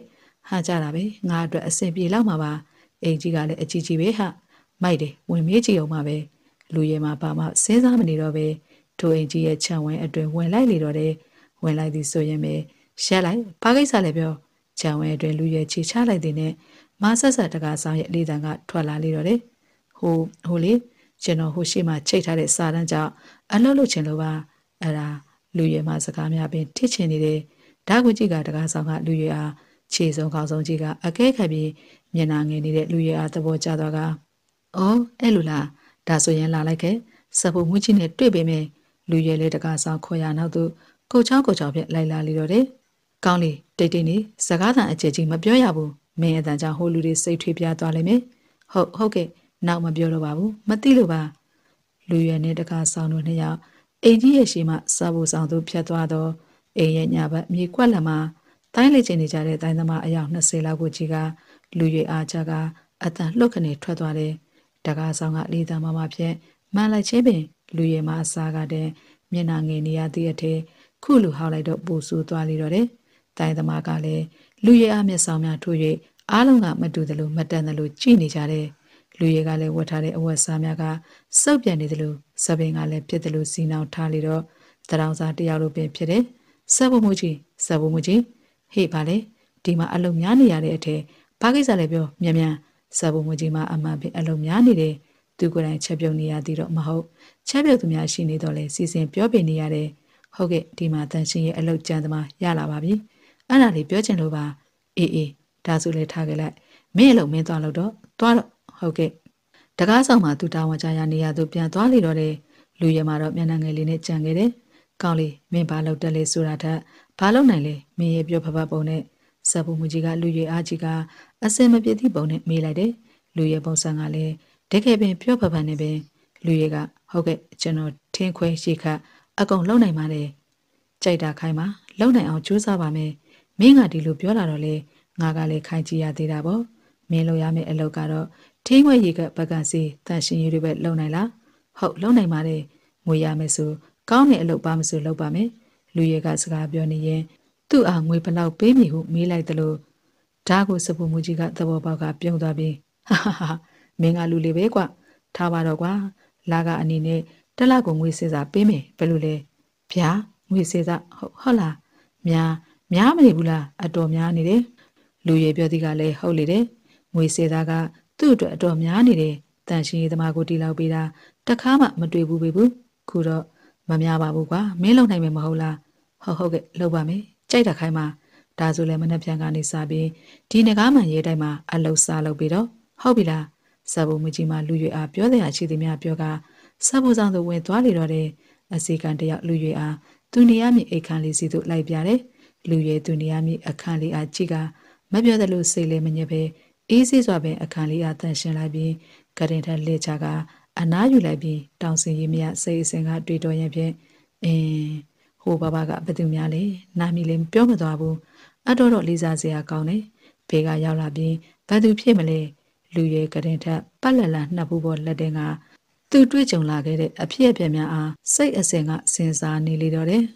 ဟာကြတာပဲငါအတွက်အဆင်ပြေလောက်မှာပါအိမ်ကြီးကလည်းအကြီးကြီးပဲဟာမိုက်တယ်ဝင်မေးကြည့်အောင်ပါပဲလူရဲမှာပါမှစဉ်းစားမနေတော့ပဲထိုအိမ်ကြီးရဲ့ခြံဝင်းအတွင်ဝင်လိုက်လေတော့တယ်ဝင်လိုက်သည်ဆိုရင်ပဲရှက်လိုက်ဘာကိစ္စလဲပြောခြံဝင်းအတွင်လူရဲချီချလိုက်တဲ့နဲ့မဆက်ဆက်တကားဆောင်ရဲ့လေးတန်ကထွက်လာလေတော့တယ်ဟိုဟိုလေကျွန်တော်ဟိုရှိမှချိတ်ထားတဲ့စာတန်းကြောင့်အလုပ်လုပ်ချင်လို့ပါအဲ့ဒါလူရဲမှာစကားများပင်ထစ်ချင်နေတယ်ဓာတ်ကွကြီးကတကားဆောင်ကလူရဲအားခြေစုံခေါင်းဆုံးကြီးကအကဲခတ်ပြီးမျက်နှာငယ်နေတဲ့လူရဲအားသဘောကျသွားကအော်အဲ့လိုလားဒါဆိုရင်လာလိုက်ခဲ့စပူမှုကြီးနဲ့တွေ့ပေမဲ့လူရဲလေးတကားဆောင်ခေါ်ရနောက်သူကိုချောင်းကိုချောင်းပြက်လိုက်လာလေတော့တယ်ကောင်းလေတိတ်တိတ်နေစကားသံအကျယ်ကြီးမပြောရဘူးမင်းအတန်ကြောင့်ဟိုလူတွေစိတ်ထွေးပြားသွားလိမ့်မယ်ဟုတ်ဟုတ်ကဲ့နောက်မပြောတော့ပါဘူးမသိလို့ပါလူရဲနဲ့တကားဆောင်တို့နှစ်ယောက်အိမ်ကြီးရဲ့ရှိမှစပူဆောင်သူဖြတ်သွားတော့အိမ်ရဲ့ညဘက်မြေကွက်လက်မှာတိုင်းလေ့ကျင့်နေကြတဲ့တိုင်းသမားအယောက်၂၀လောက်ကိုကြီးကလူရဲအားချကအတန်လှုပ်ခနေထွက်သွားတယ်တကားဆောင်ကလေးသားမမဖြင့်မှန်လိုက်ချင်းပင်လူရဲမှာအစားကတဲ့မျက်နှာငယ်နေရသည့်အထက်ခုလူဟောက်လိုက်တော့ပူဆူသွားလေတော့တယ်တိုင်းသမားကလည်းလူရဲအားမျက်ဆောင်များထိုး၍အားလုံးကမတူသလိုမတန်သလိုကြည့်နေကြတယ်လူရဲကလည်းဝတ်ထားတဲ့အဝတ်စားများကစုပ်ပြန်နေသလိုစပင်ကလည်းဖြစ်သလိုစီနောင်ထားလေတော့တရောင်စားတယောက်လိုပင်ဖြစ်တယ်စပ်ဖို့မှုကြီးစပ်ဖို့မှုကြီးဟေ့ပါလေဒီမှာအလုံများနေရတဲ့အထက်ဘာကိစ္စလဲပြောမြန်မြန်စပ်ဖို့မှုကြီးမှာအမှန်ပင်အလုံများနေတယ်သူကိုယ်တိုင်ချက်ပြုတ်နေရသေးတော့မဟုတ်ချက်ပြုတ်သူများရှိနေတော့လေစီစဉ်ပြောပြနေရတယ်ဟုတ်ကဲ့ဒီမှာတန်ရှင်ရဲ့အလုတ်ကြမ်းသမားရလာပါပြီအဲ့ဒါလေးပြောချင်လို့ပါအေးအေးဒါဆိုလေထားခဲ့လိုက်မင်းအလုတ်မင်းသွားလို့တော့သွားတော့ဟုတ်ကဲ့တကားဆောင်မှာသူတာဝန်ကြရနေရသူပြန်သွားလေတော့တယ်လူရဲမှာတော့မျက်နှာငယ်လေးနဲ့ကြံခဲ့တယ်ကောင်းလေမင်းဘာလုပ်တက်လဲဆိုတာထက်ဘာလုပ်နိုင်လဲမင်းရဲ့ပြောဖဖပုံနဲ့စပ်ဖို့မကြီးကလူရဲအားကြီးကအစင်မပြည့်သည့်ပုံနဲ့မေးလိုက်တယ်လူရဲပုံစံကလည်းတကယ်ပင်ပြောဖဖနဲ့ပင်လူရဲကဟုတ်ကဲ့ကျွန်တော်ထင်းခွဲရှိခတ်အကုန်လုံနိုင်ပါတယ်ကြိုက်တာခိုင်းပါလုံနိုင်အောင်ကြိုးစားပါမယ်မင်းကဒီလိုပြောလာတော့လေငါကလည်းခိုင်းကြည့်ရသေးတာပေါ့မင်းလုပ်ရမယ့်အလုပ်ကတော့ထင်းခွဲရေကပကံစီတန်ရှင်ရည်တွေပဲလုံနိုင်လားဟုတ်လုံနိုင်ပါတယ်ငွေရမယ်ဆိုကောင်းတဲ့အလုပ်ပါမဆိုလုပ်ပါမယ်လူရဲကစကားပြောနေရင်သူ့အားငွေဘလောက်ပေးမည်ဟုမေးလိုက်သလိုဓာကိုစပူမူကြီးကသဘောပေါက်ကပြုံးသွားပြီးဟာဟာဟာမင်းကလူလေးပဲကွထားပါတော့ကွာလာကအနေနဲ့တလကိုငွေစေစာပေးမယ်ဘယ်လိုလဲဗျာငွေစေစာဟုတ်ဟုတ်လားများများမနေဘူးလားအတော်များနေတယ်လူရဲပြောသည်ကလည်းဟုတ်လေတယ်ငွေစေစာကသူ့အတွက်အတော်များနေတယ်တန်ရှင်ရေးသမားကိုတီလောက်ပေးတာတခါမှမတွေ့ဘူးပဲဘူးခုတော့မများပါဘူးကွာမင်းလုံနိုင်မယ်မဟုတ်လားဟုတ်ဟုတ်ကဲ့လုပ်ပါမယ်ကြိုက်တာခိုင်းပါဒါဆိုလည်းမနှက်ပြန်ကနေစားပြီးဒီငကားမှန်ရဲတိုင်းမှာအလုစားလုပ်ပြီးတော့ဟုတ်ပြီလားစပ်ဖို့မကြီးမှလူရွေအားပြောတဲ့အခြေသည်များပြောကစပ်ဖို့ဆောင်သူဝင်သွားလေတော့တဲ့အစီကံတယောက်လူရွေအားသူနေရမည့်အိတ်ခမ်းလေးစီသို့လိုက်ပြတယ်လူရွေသူနေရမည့်အခန်းလေးအားကြည့်ကမပြောသလိုစိတ်လေးမညစ်ပဲအေးဆေးစွာပင်အခန်းလေးအားတန်ရှင်းလိုက်ပြီးကရင်ထက်လက်ချကအနားယူလိုက်ပြီးတောင်စင်ရီမရစိတ်အစဉ်ကတွေ့တော်ရင်ဖြင့်အင်းဟိုဘဘကဘသူများလဲနာမီလေးပြောမသွားဘူးအတော်တော့လေးစားစရာကောင်းတယ်ဘေးကရောက်လာပြီးဘသူဖြစ်မလဲလူရဲကရင်ထက်ပတ်လက်လန်နှစ်ဘူးပေါ်လက်တင်ကသူတွေ့ကြုံလာခဲ့တဲ့အဖြစ်အပျက်များအားစိတ်အစဉ်ကစဉ်းစားနေလေတော့တယ်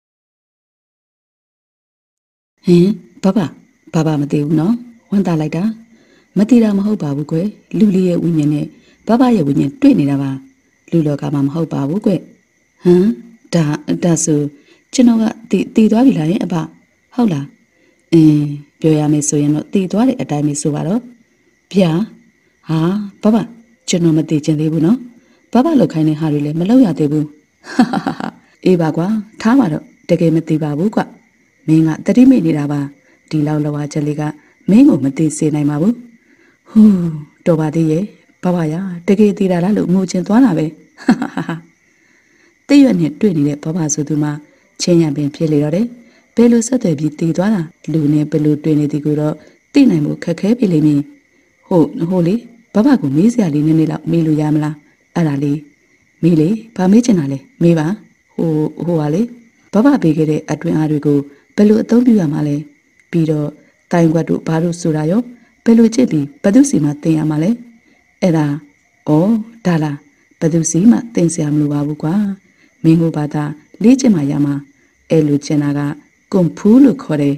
ဟင်ဘဘဘဘမသိဘူးနော်ဝန်တာလိုက်တာမသိတာမဟုတ်ပါဘူးကွယ်လူလေးရဲ့ဝိညာဉ်နဲ့ဘဘရဲ့ဝိညာဉ်တွေ့နေတာပါလူလောကမှာမဟုတ်ပါဘူးကွဟမ်ဒါဒါဆိုကျွန်တော်ကတည်တည်သွားပြီလားယင်အဘဟုတ်လားအင်းပြောရမယ်ဆိုရင်တော့တည်သွားတဲ့အတိုင်းပဲဆိုပါတော့ဗျာဟာဘဘကျွန်တော်မတည်ချင်သေးဘူးနော်ဘဘလောက်ခိုင်းတဲ့ဟာတွေလည်းမလုပ်ရသေးဘူးဟာဟာဟာအေးပါကွာထားပါတော့တကယ်မတည်ပါဘူးကွမင်းကတတိမိနေတာပါဒီလောက်လောကချက်လေးကမင်းကိုမတည်စေနိုင်ပါဘူးဟူးတော်ပါသေးရဲ့ဘဘရတကယ်တည်တာလားလို့ငိုချင်သွားတာပဲဟာဟာဟာတည့်ရွက်နဲ့တွေ့နေတဲ့ဘဘဆိုသူမှချင်းရပင်ဖြစ်လေတော့တယ်ဘယ်လိုဆက်သွယ်ပြီးတည်သွားတာလူနဲ့ဘယ်လိုတွေ့နေသည်ကိုတော့သိနိုင်မှုခက်ခဲပြီလိမ့်မည်ဟုတ်ဟိုလေဘဘကိုမေးစရာလေးနည်းနည်းလောက်မေးလို့ရမလားအဲ့ဒါလေးမေးလေဘာမေးချင်တာလဲမေးပါဟိုဟိုပါလေဘဘပေးခဲ့တဲ့အတွင်းအားတွေကိုဘယ်လိုအသုံးပြုရမှာလဲပြီးတော့တိုင်ခွက်တို့ဘာလို့ဆိုတာရောဘယ်လိုချစ်ပြီးဘသူစီမှာတင်ရမှာလဲအဲ့ဒါဩဒါလားဘသူစီမှာတင်စရာမလိုပါဘူးကွာမင်းကိုဘာသာလေ့ကျင့်မှရမှာအဲ့လိုချင်တာကကွန်ဖူးလို့ခေါ်တယ်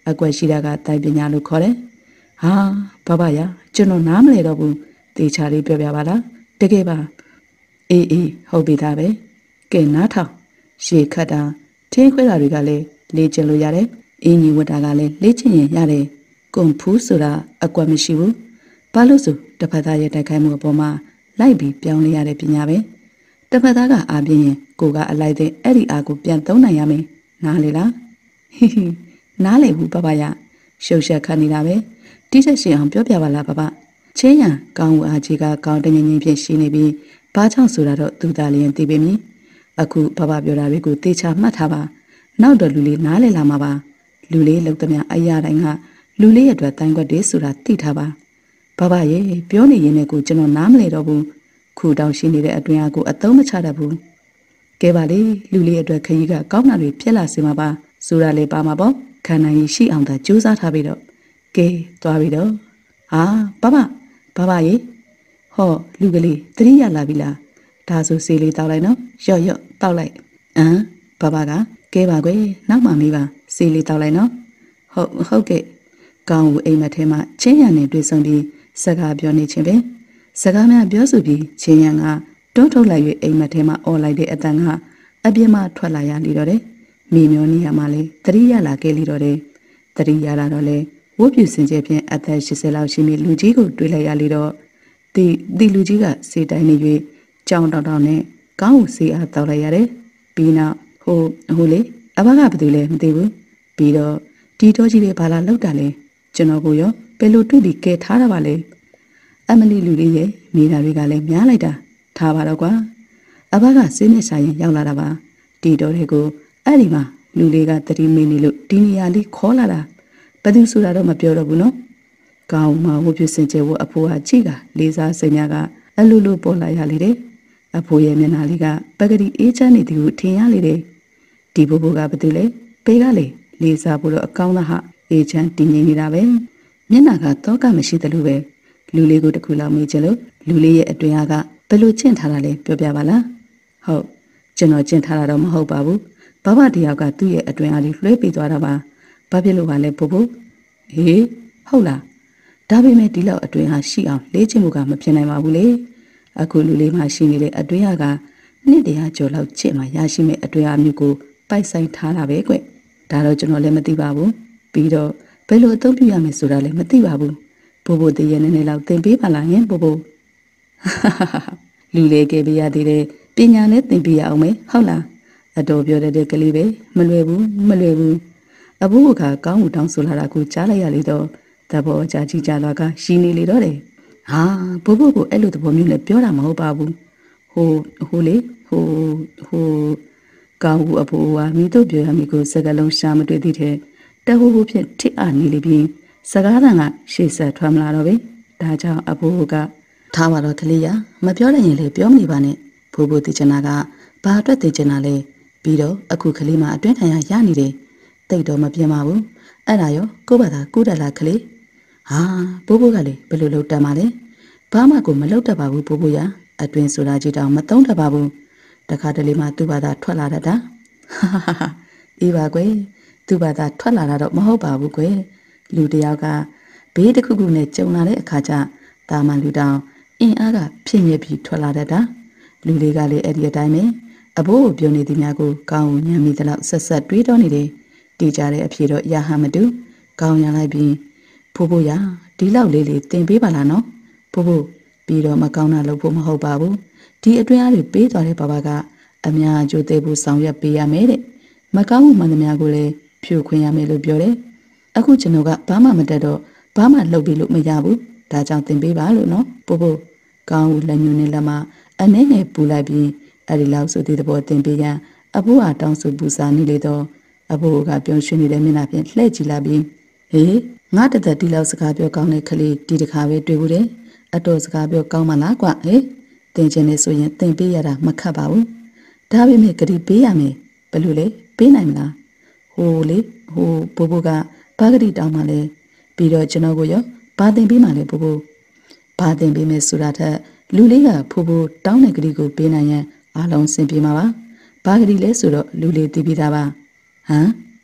အကွက်ရှိတာကတိုင်ပညာလို့ခေါ်တယ်ဟာဘဘရကျွန်တော်နားမလဲတော့ဘူးတေချာလေးပြောပြပါလားတကယ်ပါအေးအေးဟုတ်ပြီသားပဲကဲနားထောင်ရှေခတ်တာထင်းခွဲတာတွေကလည်းလေ့ကျင့်လို့ရတယ်အင်းကြီးဝတ်တာကလည်းလေ့ကျင့်ရင်ရတယ်ကွန်ဖူးဆိုတာအကွက်မရှိဘူးဘာလို့ဆိုတစ်ဖက်သားရဲ့တိုက်ခိုက်မှုအပေါ်မှာလိုက်ပြီးပြောင်းလဲရတဲ့ပညာပဲတစ်ဖက်သားကအားပြင်းရင်ကိုကအလိုက်တဲ့အဲ့ဒီအားကိုပြန်သုံးနိုင်ရမယ်နားလေလားဟီဟီနားလေဘူးဘဘရရှုပ်ရှက်ခတ်နေတာပဲတိကျရှင်းအောင်ပြောပြပါလားဘဘချင်းရန်ကောင်းဦးအားကြီးကကောင်းတငင်ငင်ဖြစ်ရှိနေပြီးဘာကြောင့်ဆိုတာတော့သူသားလျင်သိပေမည်အခုဘဘပြောတာတွေကိုတေချာမှတ်ထားပါနောက်တော့လူလေးနားလေလာမှာပါလူလေးလုံသမျှအရာတိုင်းကလူလေးရဲ့အတွက်တိုင်းခွက်တွေဆိုတာသိထားပါဘဘရေပြောနေရင်လည်းကိုကျွန်တော်နားမလဲတော့ဘူးခုတောင်ရှိနေတဲ့အတွင်းအကိုအသုံးမချတတ်ဘူးကဲပါလေလူလေးအတွက်ခရီးကကောင်းတာတွေဖြစ်လာစေမှာပါဆိုတာလေပါမှာပေါ့ခန္ဓာကြီးရှိအောင်သာကြိုးစားထားပြီးတော့ကဲသွားပြီတော့ဟာဘဘဘဘရေဟောလူကလေးသတိရလာပြီလားဒါဆိုစေးလေးတောက်လိုက်နော်ရော့ရော့တောက်လိုက်အမ်ဘဘကကဲပါကွယ်နောက်မှမေးပါစေးလေးတောက်လိုက်နော်ဟုတ်ဟုတ်ကဲ့ကောင်းဦးအိမ်မက်ထဲမှာချင်းရံနဲ့တွေ့ဆုံပြီးစကားပြောနေချင်းပဲစကားများပြောဆိုပြီးချင်းရံကတွန်းထုတ်လိုက်၍အိမ်မက်ထဲမှာអော်လိုက်တဲ့အတန်ကအပြင်းမှထွက်လာရလိတော့တယ်မိမျောနေရမှလေသတိရလာခဲ့လိတော့တယ်သတိရလာတော့လေဝတ်ပြူစင်ကြဖြင့်အသက်၈၀လောက်ရှိနေလူကြီးကိုတွေ့လိုက်ရလိတော့ဒီဒီလူကြီးကစေတိုင်းနေ၍ကြောင်တောင်တောင်နဲ့ကောင်းဦးစေအားတောက်လိုက်ရတယ်ပြီးနောက်ဟိုဟိုလေအဘကဘာတူလဲမသိဘူးပြီးတော့ဒီတော့ကြီးလေးဘာလာလောက်တာလဲကျွန်တော်ကိုရောဘယ်လိုတွေ့ပြီးကဲထားတာပါလဲအမလီလူလေးရဲ့မိသားတွေကလည်းများလိုက်တာထားပါတော့ကွာအဘကစင်းနေဆိုင်ရင်ရောက်လာတာပါဒီတော့တွေကိုအဲ့ဒီမှာလူလေးကတတိမင်းနေလို့ဒီနေရာလေးခေါ်လာတာဘယ်သူဆိုတာတော့မပြောတော့ဘူးနော်ကောင်းမှဝှပြစင်ကျဲဝအဖိုးကကြည့်ကလေးစားစိတ်များကအလူလူပေါ်လာရလေတယ်အဖိုးရဲ့မျက်နှာလေးကပကတိအေးချမ်းနေသည်ကိုထင်ရလေတယ်ဒီဘိုးဘိုးကဘာတူလဲပေကလေလေးစားဖို့တော့အကောင်းသားဟာအေးချမ်းတည်ငြိမ်နေတာပဲမျက်နှာကတော့ကမရှိသလိုပဲလူလေးကိုတခုလောက်မေးချင်လို့လူလေးရဲ့အတွင်အားကဘယ်လိုကျင့်ထားတာလဲပြောပြပါလားဟုတ်ကျွန်တော်ကျင့်ထားတာတော့မဟုတ်ပါဘူးဘဘတယောက်ကသူ့ရဲ့အတွင်အားလေးလွှဲပေးသွားတာပါဘာဖြစ်လို့ပါလဲဘိုးဘိုးဟေးဟုတ်လားဒါပေမဲ့ဒီလောက်အတွင်အားရှိအောင်လေ့ကျင့်မှုကမဖြစ်နိုင်ပါဘူးလေအခုလူလေးမှရှိနေတဲ့အတွင်အားကနှစ်တရာကျော်လောက်ကျင့်မှရရှိမဲ့အတွင်အားမျိုးကိုပိုက်ဆိုင်ထားတာပဲကွဒါတော့ကျွန်တော်လည်းမသိပါဘူးပြီးတော့ဘယ်လိုအသုံးပြုရမယ်ဆိုတာလည်းမသိပါဘူးဘိုးဘိုးတည်းရဲ့နည်းနည်းလောက်သင်ပေးပါလားယင်ဘိုးဘိုးလူလေးကပေးရသေးတယ်ပညာနဲ့သင်ပေးရအောင်မေဟုတ်လားအတော်ပြောတဲ့ကလေးပဲမလွယ်ဘူးမလွယ်ဘူးအဘိုးကကောင်းမှုတောင်းဆိုလာတာကိုကြားလိုက်ရလေတော့တဘောအကြကြီးကြသွားကရှင်းနေလေတော့တယ်ဟာဘိုးဘိုးကိုအဲ့လိုသဘောမျိုးနဲ့ပြောတာမဟုတ်ပါဘူးဟိုဟိုလေဟိုဟိုကောင်းဘူးအဖိုးကမိတို့ပြောရမိကိုစကလုံးရှာမတွေ့သေးတဲ့တဟိုဟိုဖြင့်ထိအနေလေပြီးစကားတန်ကရှေ့ဆက်ထွက်မလာတော့ပဲဒါကြောင့်အဖိုးကထားပါတော့ကလေးရမပြောနိုင်ရင်လည်းပြောမနေပါနဲ့ဘိုးဘိုးတည်ချင်တာကဘာအတွက်တည်ချင်တာလဲပြီးတော့အခုကလေးမအတွင်းထိုင်ရရနေတယ်တိတ်တော့မပြင်းပါဘူးအဲ့ဒါရောကို့ဘာသာကိုတက်လာကလေးဟာဘိုးဘိုးကလေဘယ်လိုလုပ်တတ်မှာလဲဘာမှကိုမလုပ်တတ်ပါဘူးဘိုးဘိုးရအတွင်းဆိုတာကြီးတောင်မသုံးတတ်ပါဘူးတခါတလေမှသူ့ဘာသာထွက်လာတတ်တာဟာဟာဟာအေးပါကွယ်သူ့ဘာသာထွက်လာတာတော့မဟုတ်ပါဘူးကွယ်လူတယောက်ကဘေးတစ်ခုခုနဲ့ကြုံလာတဲ့အခါကျတာမန်လူတောင်အင်အားကဖြစ်ညစ်ပြီးထွက်လာတတ်တာလူတွေကလည်းအဲ့ဒီအတိုင်းပဲအဘိုးကိုပြောနေသည်များကိုကောင်းညံမိသလောက်ဆက်ဆက်တွေးတော့နေတယ်တီးကြတဲ့အဖြေတော့ရဟမတူကောင်းရလိုက်ပြီးဖိုးဖိုးရဒီလောက်လေးလေးတင်ပေးပါလားနော်ဖိုးဖိုးပြီးတော့မကောင်းတာလုပ်ဖို့မဟုတ်ပါဘူးဒီအတွင်းအားတွေပေးသွားတဲ့ဘဘကအများအကျိုးသေးဖို့ဆောင်ရွက်ပေးရမယ်တဲ့မကောင်းမှုမှန်သမျှကိုလည်းဖြိုခွင်းရမယ်လို့ပြောတယ်အခုကျွန်တော်ကဘာမှမတတ်တော့ဘာမှလုပ်ပြီးလို့မရဘူးဒါကြောင့်တင်ပေးပါလို့နော်ဖိုးဖိုးကောင်းဦးလက်ညှိုးနဲ့လက်မအနှဲငယ်ပူလိုက်ပြီးအဲ့ဒီလောက်ဆိုတဲ့ဘောတင်ပေးရန်အဖိုးဟာတောင်းဆိုပူစာနေလေတော့အဖိုးကပြုံးရွှင်နေတဲ့မျက်နှာဖြင့်လှည့်ကြည့်လာပြီးဟေးငါတသက်ဒီလောက်စကားပြောကောင်းတဲ့ကလေးဒီတခါပဲတွေ့ဘူးတယ်အတော်စကားပြောကောင်းမလားကွဟေးတင်ချင်နေဆိုရင်တင်ပေးရတာမခတ်ပါဘူးဒါပေမဲ့ဂရီပေးရမယ်ဘယ်လိုလဲပေးနိုင်မလားဟိုလေဟိုဘိုးဘိုးကဘာဂရီတောင်းမှလဲပြီးတော့ကျွန်တော်ကိုရောဘာတင်ပေးမှလဲဘိုးဘိုးဘာတင်ပေးမယ်ဆိုတာထက်လူလေးကဖိုးဖိုးတောင်းတဲ့ဂရီကိုပေးနိုင်ရင်အားလုံးစင်ပြေမှာပါဘာဂရီလဲဆိုတော့လူလေးတည်ပြီးသားပါဟမ်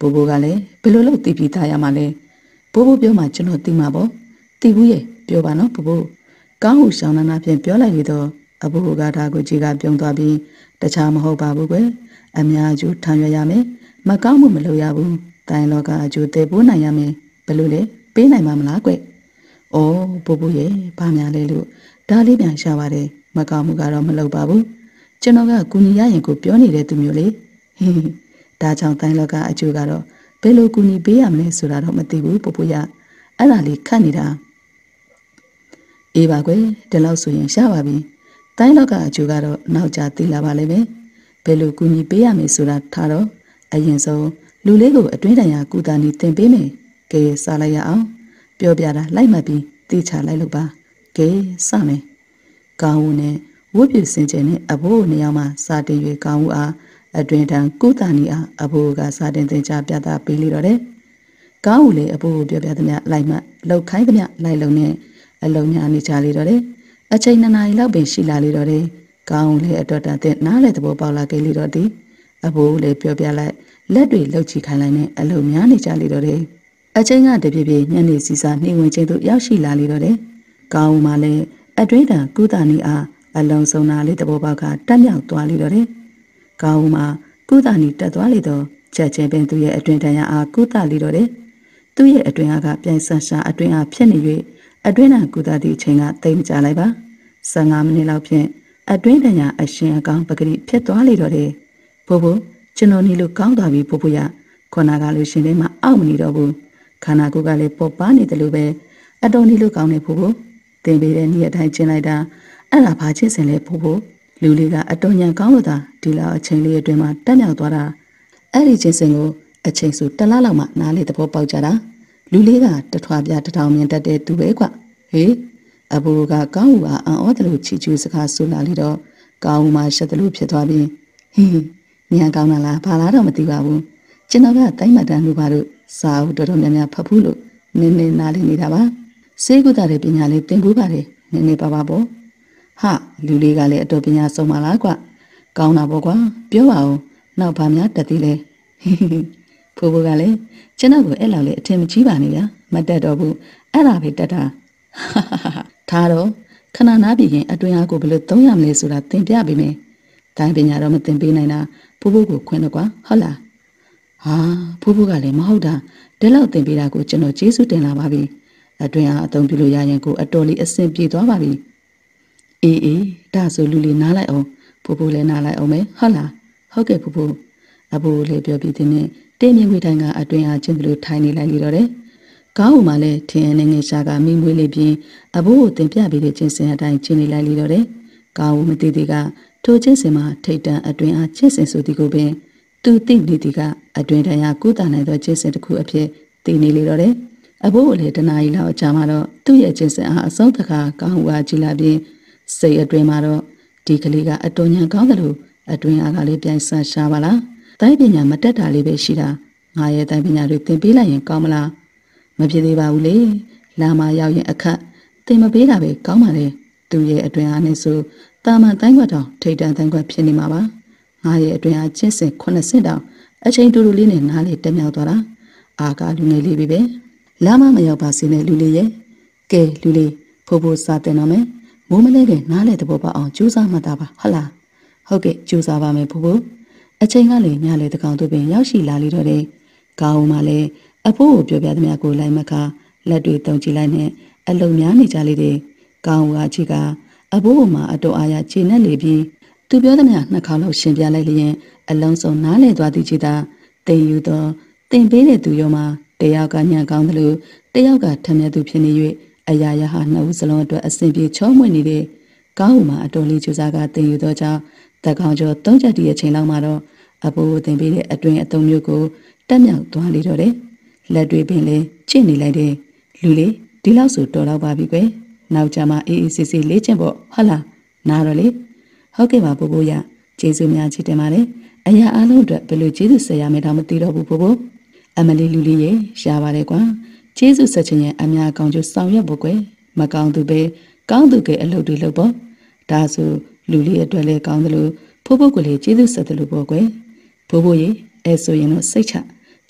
ဘိုးဘိုကလည်းဘယ်လိုလုပ်သိပြီးသားရမှာလဲဘိုးဘိုပြောမှကျွန်တော်သိမှာပေါ့သိဘူးရဲ့ပြောပါနော်ဘိုးဘိုကောင်းဟုရှောင်းနာနာဖြင့်ပြောလိုက်ပြီးတော့အဘိုးကဒါကိုကြီးကပြုံးသွားပြီးတခြားမဟုတ်ပါဘူးကွယ်အများကျိုးထမ်းရွက်ရမယ်မကောင်းမှုမလုပ်ရဘူးတိုင်းလောကအကျိုးတည်ပိုးနိုင်ရမယ်ဘယ်လိုလဲပေးနိုင်မှာမလားကွ။အော်ဘိုးဘိုရဲ့ဘာများလဲလို့ဒါလေးပြန်ရှာပါတယ်မကောင်းမှုကတော့မလုပ်ပါဘူးကျွန်တော်ကကူညီရရင်ကိုပြောနေတဲ့သူမျိုးလေဟင်းဒါကြောင့်တိုင်းလောကအကျိုးကတော့ဘယ်လိုကူညီပေးရမလဲဆိုတာတော့မသိဘူးဘိုးဘိုရအဲ့ဒါလေးခတ်နေတာအေးပါကွယ်ဒီလောက်ဆိုရင်ရှားပါပြီတိုင်းလောကအကျိုးကတော့နောက်ကျသိလာပါလိမ့်မယ်ဘယ်လိုကူညီပေးရမလဲဆိုတာထားတော့အရင်ဆုံးလူလေးကိုအတွင်းတန်ရာကုသနီတင်ပေးမယ်ကဲစားလိုက်ရအောင်ပြောပြတာလိုက်မှပြီးတေးချလိုက်လို့ပါကဲစမယ်ကောင်းဦးနဲ့ဝတ်ပြစင်ကျင်နဲ့အဘိုးနှစ်ယောက်မှစာတင်၍ကောင်းဦးအားအတွင်တန်ကုသနီအားအဘိုးကစာတင်တင်ချပြတာပေးလိတော့တယ်ကောင်းဦးလေအဘိုးကိုပြောပြသမျှလိုက်မှလောက်ခိုင်းသမျှလိုက်လုံနဲ့အလုံးညာနေကြလေတော့တယ်အချိန်နှစ်နာရီလောက်ပင်ရှိလာလေတော့တယ်ကောင်းဦးလေအတွက်တန်တဲ့နားလေသဘောပေါက်လာခဲ့လေတော့သည်အဘိုးလေပြောပြလိုက်လက်တွေလှုပ်ချီခိုင်းလိုက်နဲ့အလုံးများနေကြလေတော့တယ်အချိန်ကတပြည့်ပြည့်ညနေစီစာနှိမ်ဝင်ချင်းတို့ရောက်ရှိလာလေတော့တယ်ကောင်းဦးမှလည်းအတွင်းတန်ကုသနီအားအလုံးစုံနာလေးတဘောပေါက်ကတက်မြောက်သွားလေတော့တယ်ကောင်းဦးမှကုသနီတက်သွားလေတော့ချက်ချင်းပင်သူရဲ့အတွင်းတန်ရအားကုသလေတော့တယ်သူ့ရဲ့အတွင်းအားကပြိုင်ဆန်ရှာအတွင်းအားဖြစ်နေ၍အတွင်းတန်ကုသသည့်အချိန်ကတိတ်မကြလိုက်ပါဆယ်ငါးမိနစ်လောက်ဖြင့်အတွင်းတန်ရအရှင်အကောင်ပဂရိဖြစ်သွားလေတော့တယ်ဘိုးဘိုကျွန်တော်နေလို့ကောင်းသွားပြီဘိုးဘိုရခေါနာကလို့ရှင်ထဲမှာအောက်မနေတော့ဘူးခန္ဓာကိုယ်ကလည်းပေါ်ပါနေတယ်လို့ပဲအတော်နေလို့ကောင်းနေဖို့ဖို့တင်ပေးတဲ့နေ့အတိုင်းကျင်းလိုက်တာအဲ့ဒါဘာချင်းစင်လဲဖို့ဖို့လူလေးကအတော်ညံကောင်းလို့သာဒီလောက်အချိန်လေးအတွင်းမှာတက်မြောက်သွားတာအဲ့ဒီချင်းစင်ကိုအချိန်ဆိုတလားလောက်မှနားလေသဘောပေါက်ကြတာလူလေးကတထွားပြတထောင်မြင်တတ်တဲ့သူပဲကွဟေးအဘိုးကကောင်းဦးအားအံ့ဩတယ်လို့ချီချူးစကားဆိုလာလေတော့ကောင်းဦးမှရှက်တယ်လို့ဖြစ်သွားပြီးဟင်းညံကောင်းတာလားဘာလားတော့မသိပါဘူးကျွန်တော်ကတိုင်းမတန်းလူပါလို့စာအုပ်တော်တော်များများဖတ်ဘူးလို့နင်းနေနားလေးနေတာပါစေကုသတဲ့ပညာလေးသင်ဘူးပါတယ်နင်းနေပါပါပေါ့ဟာလူလေးကလည်းအတော်ပညာဆုံးပါလားကွကောင်းတာပေါ့ကွာပြောပါဦးနောက်ဘာများတက်သေးလဲဖိုးဖိုးကလည်းကျွန်တော်ကိုအဲ့လောက်လေအထင်မကြီးပါနဲ့ဗျာမတက်တော့ဘူးအဲ့ဒါပဲတက်တာထားတော့ခဏနားပြီးရင်အတွင်အားကိုဘယ်လိုသုံးရမလဲဆိုတာသင်ပြပေးမယ်တိုင်းပညာတော့မသင်ပေးနိုင်တာဖိုးဖိုးကိုခွင့်တော့ကွာဟုတ်လားဟာဖိုးဖိုးကလည်းမဟုတ်တာဒီလောက်သင်ပေးတာကိုကျွန်တော်ကျေးဇူးတင်လာပါပြီအတွင်အားအသုံးပြုလို့ရရင်ကိုအတော်လေးအဆင်ပြေသွားပါပြီအေးအေးဒါဆိုလူလေးနားလိုက်အောင်ဖိုးဖိုးလည်းနားလိုက်အောင်မယ်ဟုတ်လားဟုတ်ကဲ့ဖိုးဖိုးအဘိုးလေးပြောပြီးတဲ့နေ့တင်းမြင့်ဝေးတိုင်းကအတွင်အားချင်းကလေးထိုင်နေလိုက်လေတော့တယ်ကောင်းဦးမှလည်းထင်းအနေငယ်ရှာကမိမွေးလေးပြင်းအဘိုးကိုတင်ပြပြီးတဲ့ချင်းစင်အတိုင်းချင်းနေလိုက်လေတော့တယ်ကောင်းဦးမသိသေးကထိုချင်းစင်မှာထိတ်တန့်အတွင်အားချင်းစင်ဆိုသည်ကိုပင်သူသိနေသည်ကအတွင်တရားကုသနိုင်သောချင်းစင်တစ်ခုအဖြစ်သိနေလေတော့တယ်အဘိုးကလည်းတနာရီလောက်အကြာမှာတော့သူ့ရဲ့ချင်းစင်အားအဆုံးတခါကောင်းဦးအားကြည့်လာပြီးစိတ်အတွင်မှာတော့ဒီကလေးကအတော်ညံကောင်းတယ်လို့အတွင်အားကလေးပြိုင်ဆန်ရှာပါလားတိုင်းပညာမတက်တာလေးပဲရှိတာငါရဲ့တိုင်းပညာတွေသင်ပေးလိုက်ရင်ကောင်းမလားမဖြစ်သေးပါဘူးလေလာမရောက်ရင်အခက်သင်မပေးတာပဲကောင်းပါလေသူရဲ့အတွင်အားနဲ့ဆိုတာမန်တိုင်းခွက်တောင်ထိတ်တန့်တိုင်းခွက်ဖြစ်နေမှာပါငါရဲ့အတွင်အားချင်းစင်ခုနှစ်ဆင့်တောင်အချိန်တူတူလေးနဲ့နားလေးတက်မြောက်သွားတာအာကလူငယ်လေးပဲပဲလာမမရောက်ပါစေနဲ့လူလေးရဲ့ကဲလူလေးဖိုးဖိုးစားတင်တော့မယ်မိုးမလဲခင်နားလေတဘောပေါအောင်ကြိုးစားမှတာပါဟုတ်လားဟုတ်ကဲ့ကြိုးစားပါမယ်ဖိုးဖိုးအချိန်ကလည်းညလေတကောင်တို့ပင်ရောက်ရှိလာလေတော့တယ်ကောင်းမှလည်းအဖိုးကိုပြောပြသမျှကိုလိုက်မခါလက်တွေတုံကြည့်လိုက်နဲ့အလုံများနေကြလေတယ်ကောင်းကချီကအဖိုးမှာအတော်အားရခြေနဲ့လေပြီးသူပြောသမျှနှစ်ခါလောက်ရှင်းပြလိုက်လျင်အလုံးစုံနားလေသွားသည်ချီတာတင်ယူတော့တင်ပေးတဲ့သူရောမှာတယောက်ကညံကောင်းတယ်လို့တယောက်ကထမျက်သူဖြစ်နေ၍အရာရဟာနှစ်ဦးစလုံးအတွက်အဆင်ပြေချောမွေ့နေတဲ့ကောင်းမှအတော်လေးကြိုးစားကတင်ယူတော့ကြောင့်တက်ကောင်ကျော်သုံးချက်တည်းအချိန်လောက်မှာတော့အဖိုးတင်ပေးတဲ့အတွင်အသုံးမျိုးကိုတက်မြောက်သွားလေတော့တယ်လက်တွေပင်လည်းချစ်နေလိုက်တယ်လူလေးဒီလောက်ဆိုတော်တော့ပါပြီကွယ်နောက်ကြမှာအေးအေးဆေးဆေးလေးချင်ပေါ့ဟုတ်လားနားတော့လေဟုတ်ကဲ့ပါဘိုးဘိုးရကျေးဇူးများချစ်တင်ပါတယ်အရာအလုံးအတွက်ဘယ်လိုကျေးဇူးဆက်ရမယ်တော့မသိတော့ဘူးဘိုးဘိုးအမလေးလူလေးရေရှားပါတယ်ကွာကျေးဇူးဆက်ခြင်းရဲ့အများကောင်းကျိုးဆောင်ရွက်ဖို့ကွယ်မကောင်းသူပဲကောင်းသူကအလုပ်တွေလုပ်ပေါ့ဒါဆိုလူလေးအတွက်လည်းကောင်းတယ်လို့ဖိုးဖိုးကလေးကျေးဇူးဆက်တယ်လို့ပေါ့ကွယ်ဘိုးဘိုးရေအဲဆိုရင်တော့စိတ်ချ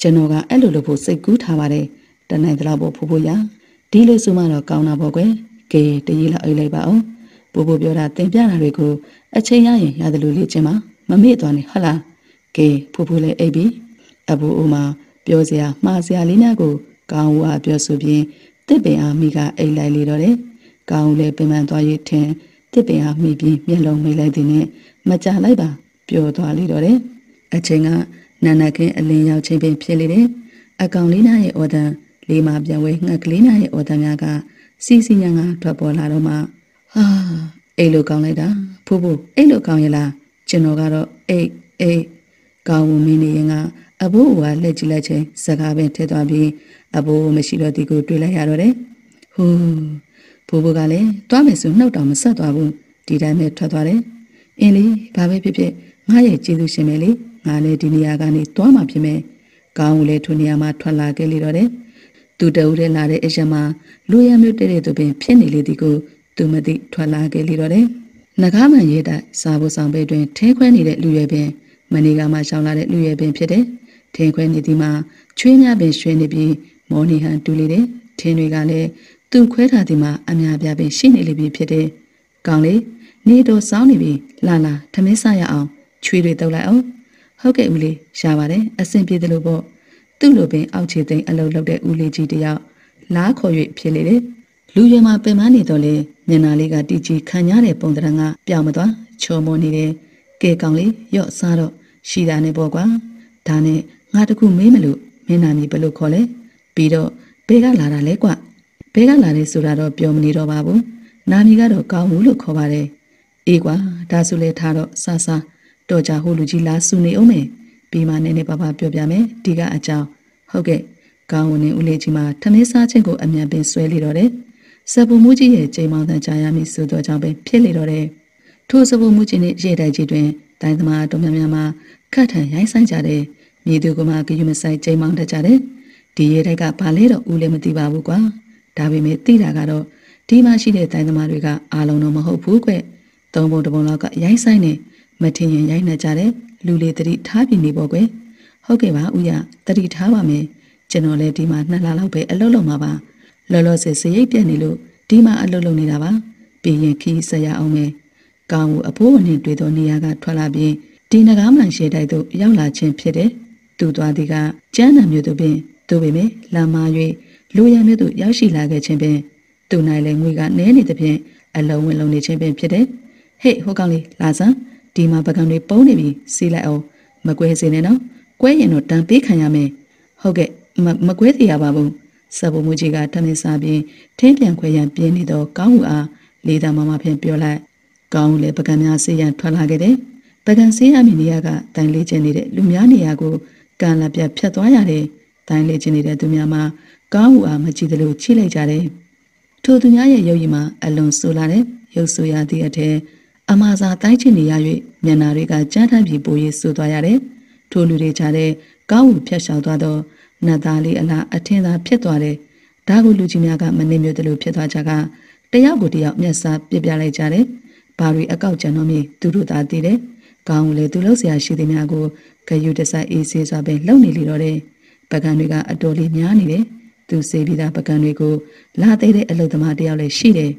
ကျွန်တော်ကအဲ့လိုလုပ်ဖို့စိတ်ကူးထားပါတယ်တနိုင်တလောက်ဖို့ဖိုးဖိုးရဒီလိုဆိုမှတော့ကောင်းတာပေါ့ကွယ်ကဲတကြီးလောက်အိတ်လိုက်ပါအောင်ဖိုးဖိုးပြောတာတင်ပြတာတွေကိုအချိန်ရရင်ရတယ်လို့လေ့ကျင့်ပါမမေ့သွားနဲ့ဟုတ်လားကဲဖိုးဖိုးလည်းအိတ်ပြီးအဘူအိုမှာပြောစရာမှားစရာလေးများကိုကောင်းဦးအားပြောဆိုပြီးတစ်ပင်အားမိကအိတ်လိုက်လေတော့တယ်ကောင်းဦးလည်းပင်ပန်းသွားရထင်တစ်ပင်အားမိပြီးမျက်လုံးမိလိုက်တဲ့နဲ့မကြလိုက်ပါပျော်သွားလေတော့တယ်အချိန်ကနာနာကင်းအလင်းရောက်ချင်းပင်ဖြစ်လေတယ်အကောင်လေးနာရဲ့အော်တန်လေးမပြန်ဝဲငှက်ကလေးနာရဲ့အော်တန်များကစီစီညာကထွက်ပေါ်လာတော့မှဟာအိတ်လိုကောင်းလိုက်တာဖိုးဖိုးအိတ်လိုကောင်းရလားကျွန်တော်ကတော့အိတ်အိတ်ကောင်းဝင်နေရင်ကအဘိုးကလက်ကြည့်လိုက်ချင်းစကားပင်ထဲသွားပြီးအဘိုးမရှိတော့ဒီကိုတွေ့လိုက်ရတော့တယ်ဟူးဖိုးဖိုးကလည်းတွားမယ်ဆိုနှုတ်တောင်မဆက်သွားဘူးဒီတိုင်းပဲထွက်သွားတယ်အင်းလေဘာပဲဖြစ်ဖြစ်ငါရဲ့ကျေးဇူးရှင်ပဲလေငါလည်းဒီနေရာကနေတွားမှဖြစ်မယ်ကောင်းဦးလေထိုနေရာမှာထွက်လာခဲ့လေတော့တယ်သူတအုပ်ထဲလာတဲ့အရာမှာလူရမျိုးတဲ့တဲ့သူပင်ဖြစ်နေလေဒီကိုသူမသိထွက်လာခဲ့လေတော့တယ်နဂါမှန်ရဲတိုက်စာဖို့ဆောင်ပဲတွင်ထဲခွဲနေတဲ့လူရွယ်ပင်မနေကမှရှောင်လာတဲ့လူရွယ်ပင်ဖြစ်တယ်ထင်းခွဲနေသည်မှာချွေးများပင်ရွှဲနေပြီးမော်နေဟန်တူလေတယ်ထင်းတွေကလည်းသူ့ခွဲထားသည်မှာအများပြပင်ရှိနေလေပြီဖြစ်တယ်ကောင်းလေနေတော့စောင်းနေပြီလာလာထမင်းစားရအောင်ချွေးတွေတုပ်လိုက်အောင်ဟုတ်ကဲ့ဦးလေးရှားပါတယ်အဆင်ပြေတယ်လို့ပေါ့သူ့လိုပင်အောက်ခြေသိမ်းအလုပ်လုပ်တဲ့ဦးလေးကြီးတယောက်လားခေါ်၍ဖြစ်လေတယ်လူရွယ်မှာပင်မနေတော့လေမျက်နာလေးကတီကြီးခံရတဲ့ပုံတရံကပြောင်းမသွားချော်မွန်နေတယ်ကဲကောင်းလေးရော့စားတော့ရှိတာနဲ့ပေါ့ကွာဒါနဲ့ငါတခုမေးမလို့မင်းနာမည်ဘယ်လိုခေါ်လဲပြီးတော့ဘဲကလာတာလဲကွဘဲကလာတယ်ဆိုတာတော့ပြောမနေတော့ပါဘူးနာမည်ကတော့ကောင်းဘူးလို့ခေါ်ပါတယ်အေးကွာဒါဆိုလဲထားတော့ဆာဆာတော့ကြဟိုလူကြီးလားစုနေအောင်မယ်ပြီးမှနည်းနည်းပါးပါးပြောပြမယ်ဒီကအကြောင်းဟုတ်ကဲ့ကောင်းဝင်နေဦးလေးကြီးမှာထမင်းစားခြင်းကိုအမြန်ပင်ဆွဲလေတော့တယ်စပူမှုကြီးရဲ့ချိန်မောင်းတန်ကြာရမည်ဆိုတော့ကြောင့်ပင်ဖြစ်လေတော့တယ်ထိုစပူမှုကြီးနဲ့ရဲတိုက်ကြီးတွင်တိုင်းသမားတော်များများမှာခတ်ထန်ရိုင်းဆိုင်ကြတယ်မြေသူကမှဂယုမဆိုင်ချိန်မောင်းတတ်ကြတယ်ဒီရဲတိုက်ကဘာလဲတော့ဦးလည်းမသိပါဘူးကွာဒါပေမဲ့သိတာကတော့ဒီမှာရှိတဲ့တိုင်းသမားတွေကအားလုံးတော့မဟုတ်ဘူးကွသုံးပုံတစ်ပုံလောက်ကရိုင်းဆိုင်နေမထင်ရင်ရိုင်းနေကြတယ်လူလေးတတိထားပြီးနေပေါ့ကွဟုတ်ကဲ့ပါဦးရတတိထားပါမယ်ကျွန်တော်လည်းဒီမှာနှစ်လလောက်ပဲအလုပ်လုပ်မှာပါလောလောဆယ်စရိတ်ပြတ်နေလို့ဒီမှာအလုပ်လုပ်နေတာပါပြီးရင်ခီးဆက်ရအောင်မယ်ကောင်းဦးအဖိုးဝင်တွေ့သောနေရာကထွက်လာပြီးဒီနဂါးမှန်ရှေတိုက်သို့ရောက်လာခြင်းဖြစ်တယ်သူသွားသည်ကကျန်းနံမျိုးသူပင်သူပေမဲ့လမ်းမ၍လူရံမျိုးသူရောက်ရှိလာခဲ့ခြင်းပင်သူနိုင်လည်းငွေကနဲနေသဖြင့်အလုံးဝင်လုံးနေခြင်းပင်ဖြစ်တယ်ဟေ့ဟိုကောင်လေးလာစမ်းဒီမှာပကံတွေပုံးနေပြီစီးလိုက်အောင်မကွဲစေနဲ့နော်ကွဲရင်တော့တန်ပေးခံရမယ်ဟုတ်ကဲ့မကွဲသေးရပါဘူးစပူမှုကြီးကထမင်းစားပြီးထင်းပြန်ခွဲရန်ပြင်းနေတော့ကောင်းဦးအားလေးသားမမဖြင့်ပြောလိုက်ကောင်းဦးလည်းပကံများဆေးရန်ထွက်လာခဲ့တယ်ပကံဆေးရမည်နေရာကတိုင်လေးကျင်းနေတဲ့လူများနေရာကိုကန်လာပြတ်ဖြတ်သွားရတယ်တိုင်လေးကျင်းနေတဲ့သူများမှာကောင်းဦးအားမကြည့်သလိုချိလိုက်ကြတယ်ထိုသူများရဲ့ရုပ်ရည်မှာအလွန်ဆိုးလာတဲ့ရုပ်ဆိုးရသည့်အထက်အမာစာတိုင်းချင်နေရ၍မျက်နာတွေကကြမ်းထမ်းပြီးပိုရည်ဆိုးသွားရတယ်ထိုလူတွေကြတဲ့ကောင်းဦးဖြတ်လျှောက်သွားတော့နတ်သားလေးအလားအထင်သာဖြစ်သွားတယ်ဒါကိုလူကြီးများကမနေမျိုးတလို့ဖြစ်သွားကြကတယောက်ကိုတယောက်မျက်စာပြပြလိုက်ကြတယ်ဘာတွေအကောက်ကြံတော့မြေသူတို့သာတည်တယ်ကောင်းဦးလေသူလှုပ်เสียရှိသည်များကိုဂယုတဆိုင်အေးဆေးစွာပင်လှုပ်နေလေတော့တယ်ပကံတွေကအတော်လေးများနေတယ်သူစေပြီးသားပကံတွေကိုလာသေးတဲ့အလုသမားတယောက်လည်းရှိတယ်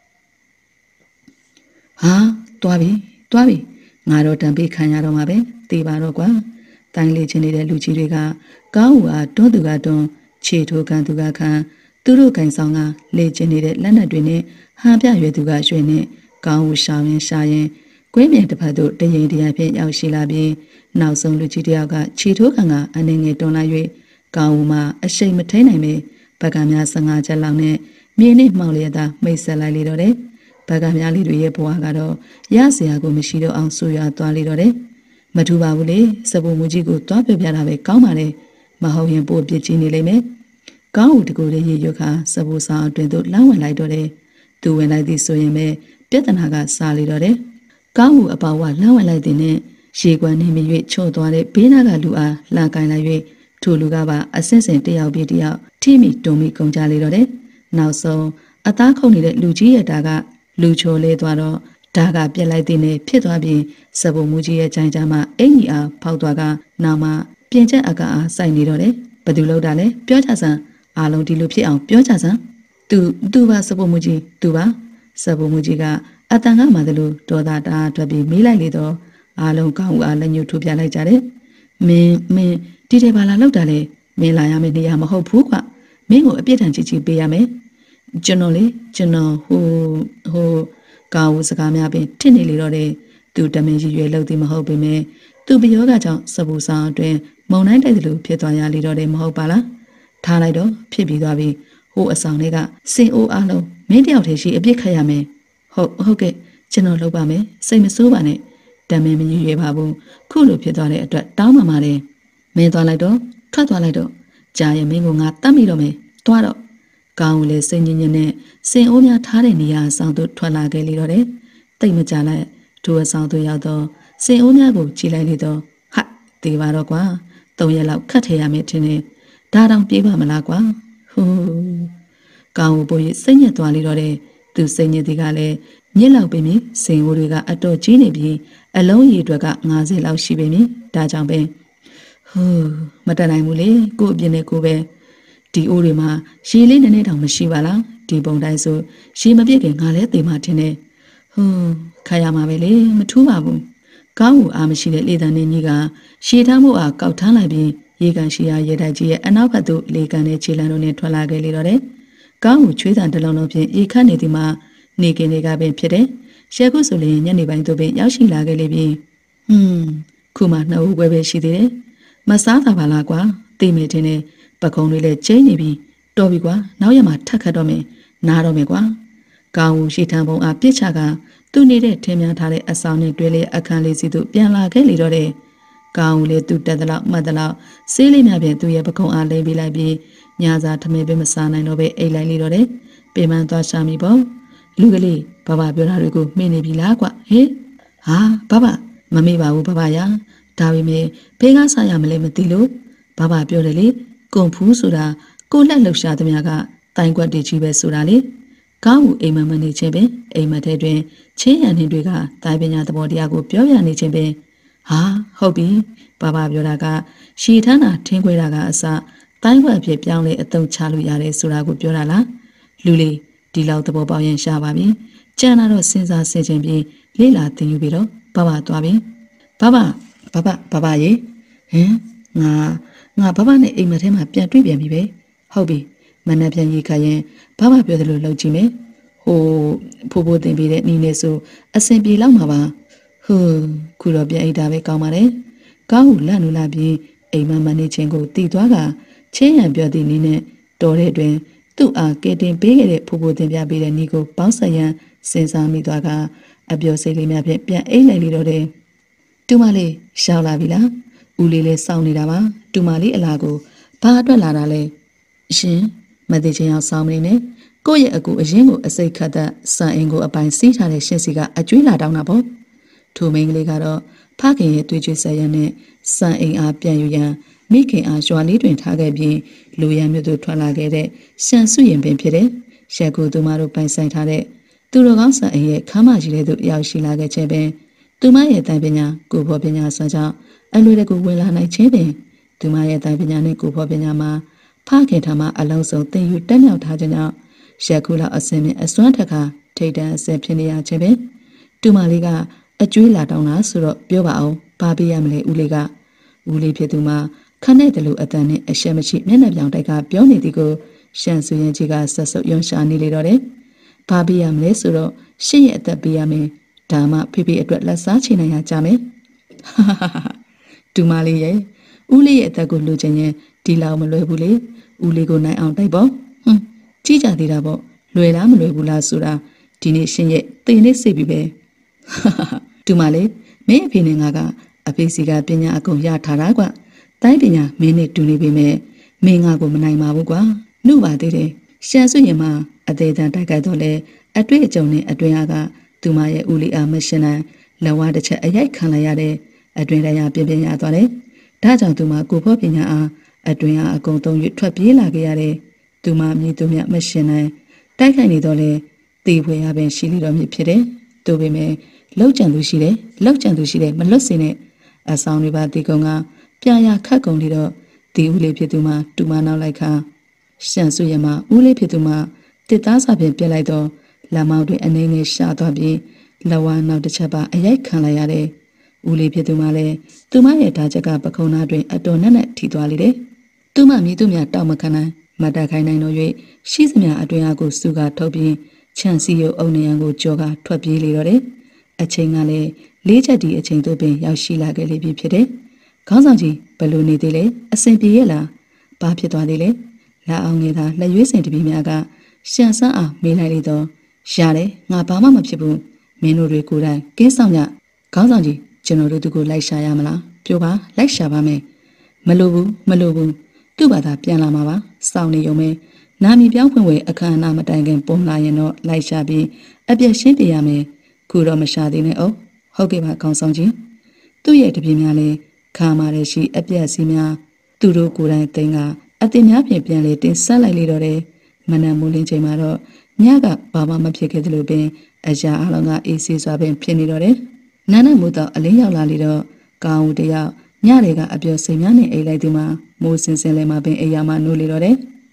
ဟာတွားပြီတွားပြီငါတော့တံပေးခံရတော့မှာပဲတေးပါတော့ကွာတိုင်းလေချင်းနေတဲ့လူကြီးတွေကကောင်းဦးအားတွန်းသူကတွန်းခြေထိုးခံသူကခံသူတို့ကင်ဆောင်ကလေချင်းနေတဲ့လက်နက်တွေနဲ့ဟန်ပြရွယ်သူကရွှေနဲ့ကောင်းဦးရှာရင်ရှာရင်ကွင်းမြေတစ်ဖက်သို့တရင်တရဖြင့်ရောက်ရှိလာပြီးနောက်ဆုံးလူကြီးတယောက်ကခြေထိုးခံကအနေငယ်တွန်းလိုက်၍ကောင်းဦးမှာအရှိန်မထိန်နိုင်ပဲပကံများဆယ်ငါးချက်လောက်နဲ့မြေနဲ့မှောင်လျက်သာမိတ်ဆက်လိုက်လေတော့တယ်ပကံများလေးတွေရဲ့ဘဝကတော့ရစရာကိုမရှိတော့အောင်ဆူရွာသွားလေတော့တယ်မထူပါဘူးလေစပူမူကြီးကိုတွားပြပြတာပဲကောင်းပါလေမဟုတ်ရင်ပို့ပြစ်ကြီးနေလိမ့်မယ်ကောင်းဦးတကူလေးရေရွက်ခါစပူဆောင်အတွင်သို့လမ်းဝင်လိုက်တော့တယ်သူဝင်လိုက်သည်ဆိုရင်ပဲပြဿနာကစားလေတော့တယ်ကောင်းဦးအပေါဝလမ်းဝင်လိုက်သည်နဲ့ရေကွမ်းနေမြ၍ချို့သွားတဲ့ဘေးနာကလူအားလာကင်လိုက်၍ထိုလူကပါအဆင့်ဆင့်တယောက်ပြီးတယောက်ထိမိတုံမိကုန်ကြလေတော့တယ်နောက်ဆုံးအသားခုန်နေတဲ့လူကြီးရဲ့တာကလူချိုလဲသွားတော့ဒါကပြက်လိုက်တဲ့နဲ့ဖြစ်သွားပြီးစပူမူကြီးရဲ့ကြိုင်ကြားမှာအင်ကြီးအားဖောက်သွားကနောက်မှပြင်ချက်အကအားစိုက်နေတော့တယ်ဘယ်သူလောက်တာလဲပြောကြစမ်းအားလုံးဒီလိုဖြစ်အောင်ပြောကြစမ်းသူသူပါစဖို့မူကြီးသူပါစဖို့မူကြီးကအတန်ကမှတလို့ဒေါသတာထွက်ပြီးမေးလိုက်လေတော့အားလုံးကောင်းဦးအားလက်ညှိုးထိုးပြလိုက်ကြတယ်မင်းမင်းဒီတယ်ပါလာလောက်တာလေမင်းလာရမယ့်နေရာမဟုတ်ဘူးကွမင်းကိုအပြစ်ဒဏ်ကြီးကြီးပေးရမယ်ကျွန်တော်လေကျွန်တော်ဟိုဟိုကောင်းဦးစကားများပင်ထစ်နေလေတော့တယ်သူတမင်ကြီးရွယ်လောက်သည်မဟုတ်ပေမဲ့သူပယောကကြောင့်စပူဆောင်အတွင်းမုံတိုင်းတိုက်သလိုဖြစ်သွားရလေတော့တယ်မဟုတ်ပါလားထားလိုက်တော့ဖြစ်ပြီးသွားပြီဟိုအဆောင်တွေကစင်အိုးအားလုံးမင်းတယောက်တည်းရှိအပြစ်ခတ်ရမယ်ဟုတ်ဟုတ်ကဲ့ကျွန်တော်လုပ်ပါမယ်စိတ်မဆိုးပါနဲ့တမင်မကြီးရွယ်ပါဘူးခုလိုဖြစ်သွားတဲ့အတွက်တောင်းပန်ပါတယ်မင်းသွားလိုက်တော့ထွက်သွားလိုက်တော့ကြာရင်မင်းကငါတတ်မိတော့မယ်တွားတော့ကောင်းဦးလေစိတ်ညစ်ညစ်နဲ့စင်အိုးများထားတဲ့နေရာအဆောင်သို့ထွက်လာခဲ့လေတော့တယ်တိတ်မကြလိုက်သူအဆောင်သို့ရောက်တော့စင်အိုးများကိုကြည့်လိုက်လေတော့ဟာတေပါတော့ကွာသုံးရက်လောက်ခတ်ထည့်ရမယ်ထင်တယ်ဒါတောင်ပြေးပါမလားကွာဟူးကောင်းဦးပိုးရစိတ်ညစ်သွားလေတော့တယ်သူစိတ်ညစ်ဒီကလည်းမြစ်လောက်ပင်မြစင်အိုးတွေကအတော်ကြီးနေပြီးအလုံးရည်အတွက်ကငါးဆယ်လောက်ရှိပေမြဒါကြောင့်ပဲဟူးမတတ်နိုင်ဘူးလေကို့အပြင်းနဲ့ကိုပဲဒီအိုးတွေမှာရေလေးနည်းနည်းတောင်မရှိပါလားဒီပုံတိုင်းဆိုရေမပြည့်ခင်ငါလည်းသေမှထင်တယ်ဟူးခါရမှာပဲလေမထူးပါဘူးကောင်းဦးအားမရှိတဲ့လေတံနေကြီးကရှည်ထားမှုအားကောက်ထမ်းလိုက်ပြီးရေကန်ရှိရာရေတိုက်ကြီးရဲ့အနောက်ဘက်သို့လေကန်တဲ့ခြေလမ်းတို့နဲ့ထွက်လာခဲ့လေတော့တယ်ကောင်းဦးချွေးတံတစ်လုံးလုံးဖြင့်ရေခတ်နေသည်မှာနေကင်းတွေကပင်ဖြစ်တယ်ရှဲခုဆိုရင်ညနေပိုင်းသို့ပင်ရောက်ရှိလာခဲ့လေပြီဟွန်းခုမှနှစ်ဦးပဲပဲရှိသေးတယ်မစားတာပါလားကွာသိမိတင်နေပကုံးတွေလည်းကျင်းနေပြီတော်ပြီကွာနောက်ရမှာထက်ခတ်တော့မယ်နားတော့မယ်ကွာကောင်းဦးရှိထံပုံအားပြစ်ချကသူနေတဲ့ထင်းများထားတဲ့အဆောင်နဲ့တွဲလေအခန်းလေးစီသို့ပြန်လာခဲ့လေတော့တယ်ကောင်းဦးလည်းသူတက်တလောက်မှတ်တလောက်ဆေးလေးများဖြင့်သူ့ရဲ့ပကုံးအားလိမ့်ပေးလိုက်ပြီးညစာထမင်းပဲမစားနိုင်တော့ပဲအိတ်လိုက်လေတော့တယ်ပေမှန်သွားရှာမိပေါ့လူကလေးဘဘပြောတာတွေကိုမှင်းနေပြီလားကွဟေးဟာဘဘမမေ့ပါဘူးဘဘရာဒါပေမဲ့ဘေးကစားရမလဲမသိလို့ဘဘပြောတယ်လေကွန်ဖူးဆိုတာကိုလက်လှူရှာသမျှကတိုင်ကွက်တည်ကြီးပဲဆိုတာလေကောင်းဦးအိမ်မမနေခြင်းပင်အိမ်မထဲတွင်ချင်းရန်တွေကတိုင်ပညာသဘောတရားကိုပြောပြနေခြင်းပင်ဟာဟုတ်ပြီဘဘပြောတာကရှည်ထမ်းတာထင်းခွဲတာကအစတိုင်ကွက်အဖြစ်ပြောင်းလဲအသုံးချလို့ရတယ်ဆိုတာကိုပြောတာလားလူလေးဒီလောက်သဘောပေါက်ရင်ရှားပါပြီကြံလာတော့စဉ်းစားဆင်ခြင်ပြီးလေ့လာသင်ယူပြီးတော့ဘဘသွားပြီဘဘဘဘဘဘရေဟင်ငါငါဘဘနဲ့အိမ်မထဲမှာပြန်တွေ့ပြန်ပြီပဲဟုတ်ပြီမနက်ပြန်ရေခါရင်ဘဘပြောသလိုလုပ်ကြည့်မယ်ဟိုဖိုးဖိုးတင်ပြီးတဲ့နီးနေဆိုအစင်ပြေလောက်မှာပါဟူးခုတော့ပြန်အိတ်တာပဲကောင်းပါတယ်ကောင်းဦးလန့်လို့လာပြီးအိမ်မမနေချင်းကိုတီသွားကချင်းရံပြောသည့်နီးနဲ့တော်တဲ့တွင်သူ့အားကဲတင်ပေးခဲ့တဲ့ဖိုးဖိုးတင်ပြပေးတဲ့နီးကိုပေါင်းဆက်ရန်စဉ်းစားမိသွားကအပျော်စိတ်လေးများဖြင့်ပြန်အိတ်လိုက်လေတော့တယ်တူမလေးရှောက်လာပြီလားဦးလေးလည်းစောင့်နေတာပါတူမလေးအလားကိုဘာအတွက်လာတာလဲရှင်မသိချင်းအောင်စောင့်နေနဲ့ကိုယ့်ရဲ့အကူအရင်ကိုအစိတ်ခတ်တဲ့စံအင်ကိုအပိုင်စီးထားတဲ့ရှင်စီကအကျွေးလာတောင်းတာပေါ့ထိုမိန်းကလေးကတော့ဖခင်ရဲ့တွေ့ကြွဆက်ရနဲ့စံအိမ်အားပြန်ယူရန်မိခင်အားရွာလေးတွင်ထားခဲ့ပြီးလူရန်မြို့သို့ထွက်လာခဲ့တဲ့ရှန်စုရင်ပင်ဖြစ်တဲ့ရက်ကူသူမတို့ပိုင်ဆိုင်ထားတဲ့သူတော်ကောင်းစံအိမ်ရဲ့ခမ်းမကြီးလေးသို့ရောက်ရှိလာခဲ့ခြင်းပင်သူမရဲ့တိုင်ပညာကိုဖော်ပညာဆွမ်းကြောင့်အလွယ်တကူဝင်လာနိုင်ခြင်းပင်သူမရဲ့တိုင်ပညာနဲ့ကိုဖော်ပညာမှာဖခင်ထမအလုံးစုံသင်ယူတက်မြောက်ထားခြင်းကြောင့်ရက်ကူလောက်အစင်နဲ့အစွမ်းထက်ခါထိတ်တန့်အစင်ဖြစ်နေရခြင်းပင်တူမလေးကအကျွေးလာတောင်းတာဆိုတော့ပြောပါအောင်ဘာပေးရမလဲဦးလေးကဦးလေးဖြစ်သူမှာခနဲ့တလူအတန်နဲ့အရှက်မရှိမျက်နှာပြောင်တိုက်ကပြောနေသည်ကိုရှန်ဆူရင်ကြီးကဆက်ဆုပ်ရွံ့ရှာနေလေတော့တယ်ဘာပေးရမလဲဆိုတော့ရှင့်ရဲ့အသက်ပေးရမယ်ဒါမှဖေဖေအတွက်လက်စားချေနိုင်ရကြမယ်တူမလေးရဲ့ဦးလေးရဲ့အသက်ကိုလူချင်းရင်ဒီလောက်မလွယ်ဘူးလေဦးလေးကိုနိုင်အောင်တိုက်ပေါ့ဟွန်းကြည့်ကြသေးတာပေါ့လွယ်လားမလွယ်ဘူးလားဆိုတာဒီနေ့ရှင်ရဲ့တိမ်လေးစိတ်ပြီးပဲတူမလေးမင်းအဖေနဲ့ငါကအဖေစီကပညာအကုန်ရထားတာကွတိုင်းပညာမင်းနဲ့တူနေပေမဲ့မင်းငါကိုမနိုင်ပါဘူးကွာနှုတ်ပါသေးတယ်ရှန်ဆွရင်မှာအသေးတန်တိုက်ခိုက်တော့လဲအတွေ့အကြုံနဲ့အတွင်အားကသူမရဲ့ဦးလေးအားမရှင်နိုင်လဝါတစ်ချက်အရိုက်ခံလိုက်ရတဲ့အတွင်တရားပြင်းပြင်းရသွားတယ်ဒါကြောင့်သူမကိုဖို့ပညာအားအတွင်အားအကုန်သုံး၍ထွက်ပြေးလာခဲ့ရတဲ့သူမမြည်သူမြမရှင်နိုင်တိုက်ခိုက်နေတော့လဲတေဖွယ်ရပင်ရှိလိတော်မြစ်ဖြစ်တယ်သူပေမဲ့လောက်ကြံသူရှိတယ်လောက်ကြံသူရှိတယ်မလွတ်စင်နဲ့အဆောင်တွေပါတီကုံကပြာရခတ်ကုန်လေတော့ဒီဦးလေးဖြစ်သူမှတူမနောက်လိုက်ခါရှန်ဆွေရမဦးလေးဖြစ်သူမှတစ်သားစာဖြင့်ပြက်လိုက်တော့လက်မောက်တွေအနေနဲ့ရှာသွားပြီးလက်ဝါးနောက်တစ်ချက်ပါအရိုက်ခံလိုက်ရတယ်ဦးလေးဖြစ်သူမှလည်းသူမရဲ့ဓာချက်ကပခုံးသားတွင်အတော်နဲ့နဲ့ထိသွားလေတယ်သူမမြည်သူများတောက်မခံနိုင်မတ်တက်ခိုင်းနိုင်တော့၍ရှိစမြအတွင်အားကိုစုကထုတ်ပြီးခြံစည်းရုပ်အုံနေရန်ကိုကြော်ကထွက်ပြေးလေတော့တယ်အချိန်ကလည်းလေးချက်ဒီအချိန်သို့ပင်ရောက်ရှိလာခဲ့လေပြီဖြစ်တယ်ခေါင်းဆောင်ကြီးဘယ်လိုနေသေးလဲအစဉ်ပြေရဲ့လားဘာဖြစ်သွားသေးလဲလာအောင်ငယ်သာလက်ရွေးစင်တပီးများကရှန်ဆန်းအောင်မေးလိုက်လေတော့ရတယ်ငါဘာမှမဖြစ်ဘူးမင်းတို့တွေကိုယ်တိုင်ကင်းဆောင်ကြခေါင်းဆောင်ကြီးကျွန်တော်တို့သူကိုလိုက်ရှာရမလားပြောပါလိုက်ရှာပါမယ်မလိုဘူးမလိုဘူးသူ့ဘာသာပြန်လာမှာပါစောင့်နေရုံပဲနာမည်ပြောင်းဖွင့်ဝေအခမ်းအနားမတိုင်ခင်ပုံလာရင်တော့လိုက်ရှာပြီးအပြည့်ရှင်းပြရမယ်ခုတော့မရှာသေးနဲ့အောင်ဟုတ်ကဲ့ပါခေါင်းဆောင်ကြီးသူ့ရဲ့တပည့်များလည်းခါမာရရှိအပြည့်စီများသူတို့ကိုယ်တိုင်သိန်းကအတင်များပြင်ပြန်လေတင်ဆက်လိုက်လေတော့တယ်မနက်မိုးလင်းချိန်မှာတော့ညကဘာမှမဖြစ်ခဲ့သလိုပင်အရာအလုံးကအေးဆေးစွာပင်ဖြစ်နေတော့တယ်နန်းနမိုးတော့အလင်းရောက်လာလေတော့ကောင်းဦးတယောက်ညတွေကအပြောစိမ်များနဲ့အိတ်လိုက်သူမှာမိုးစင်စင်လေးမှာပင်အိယာမနိုးလေတော့တယ်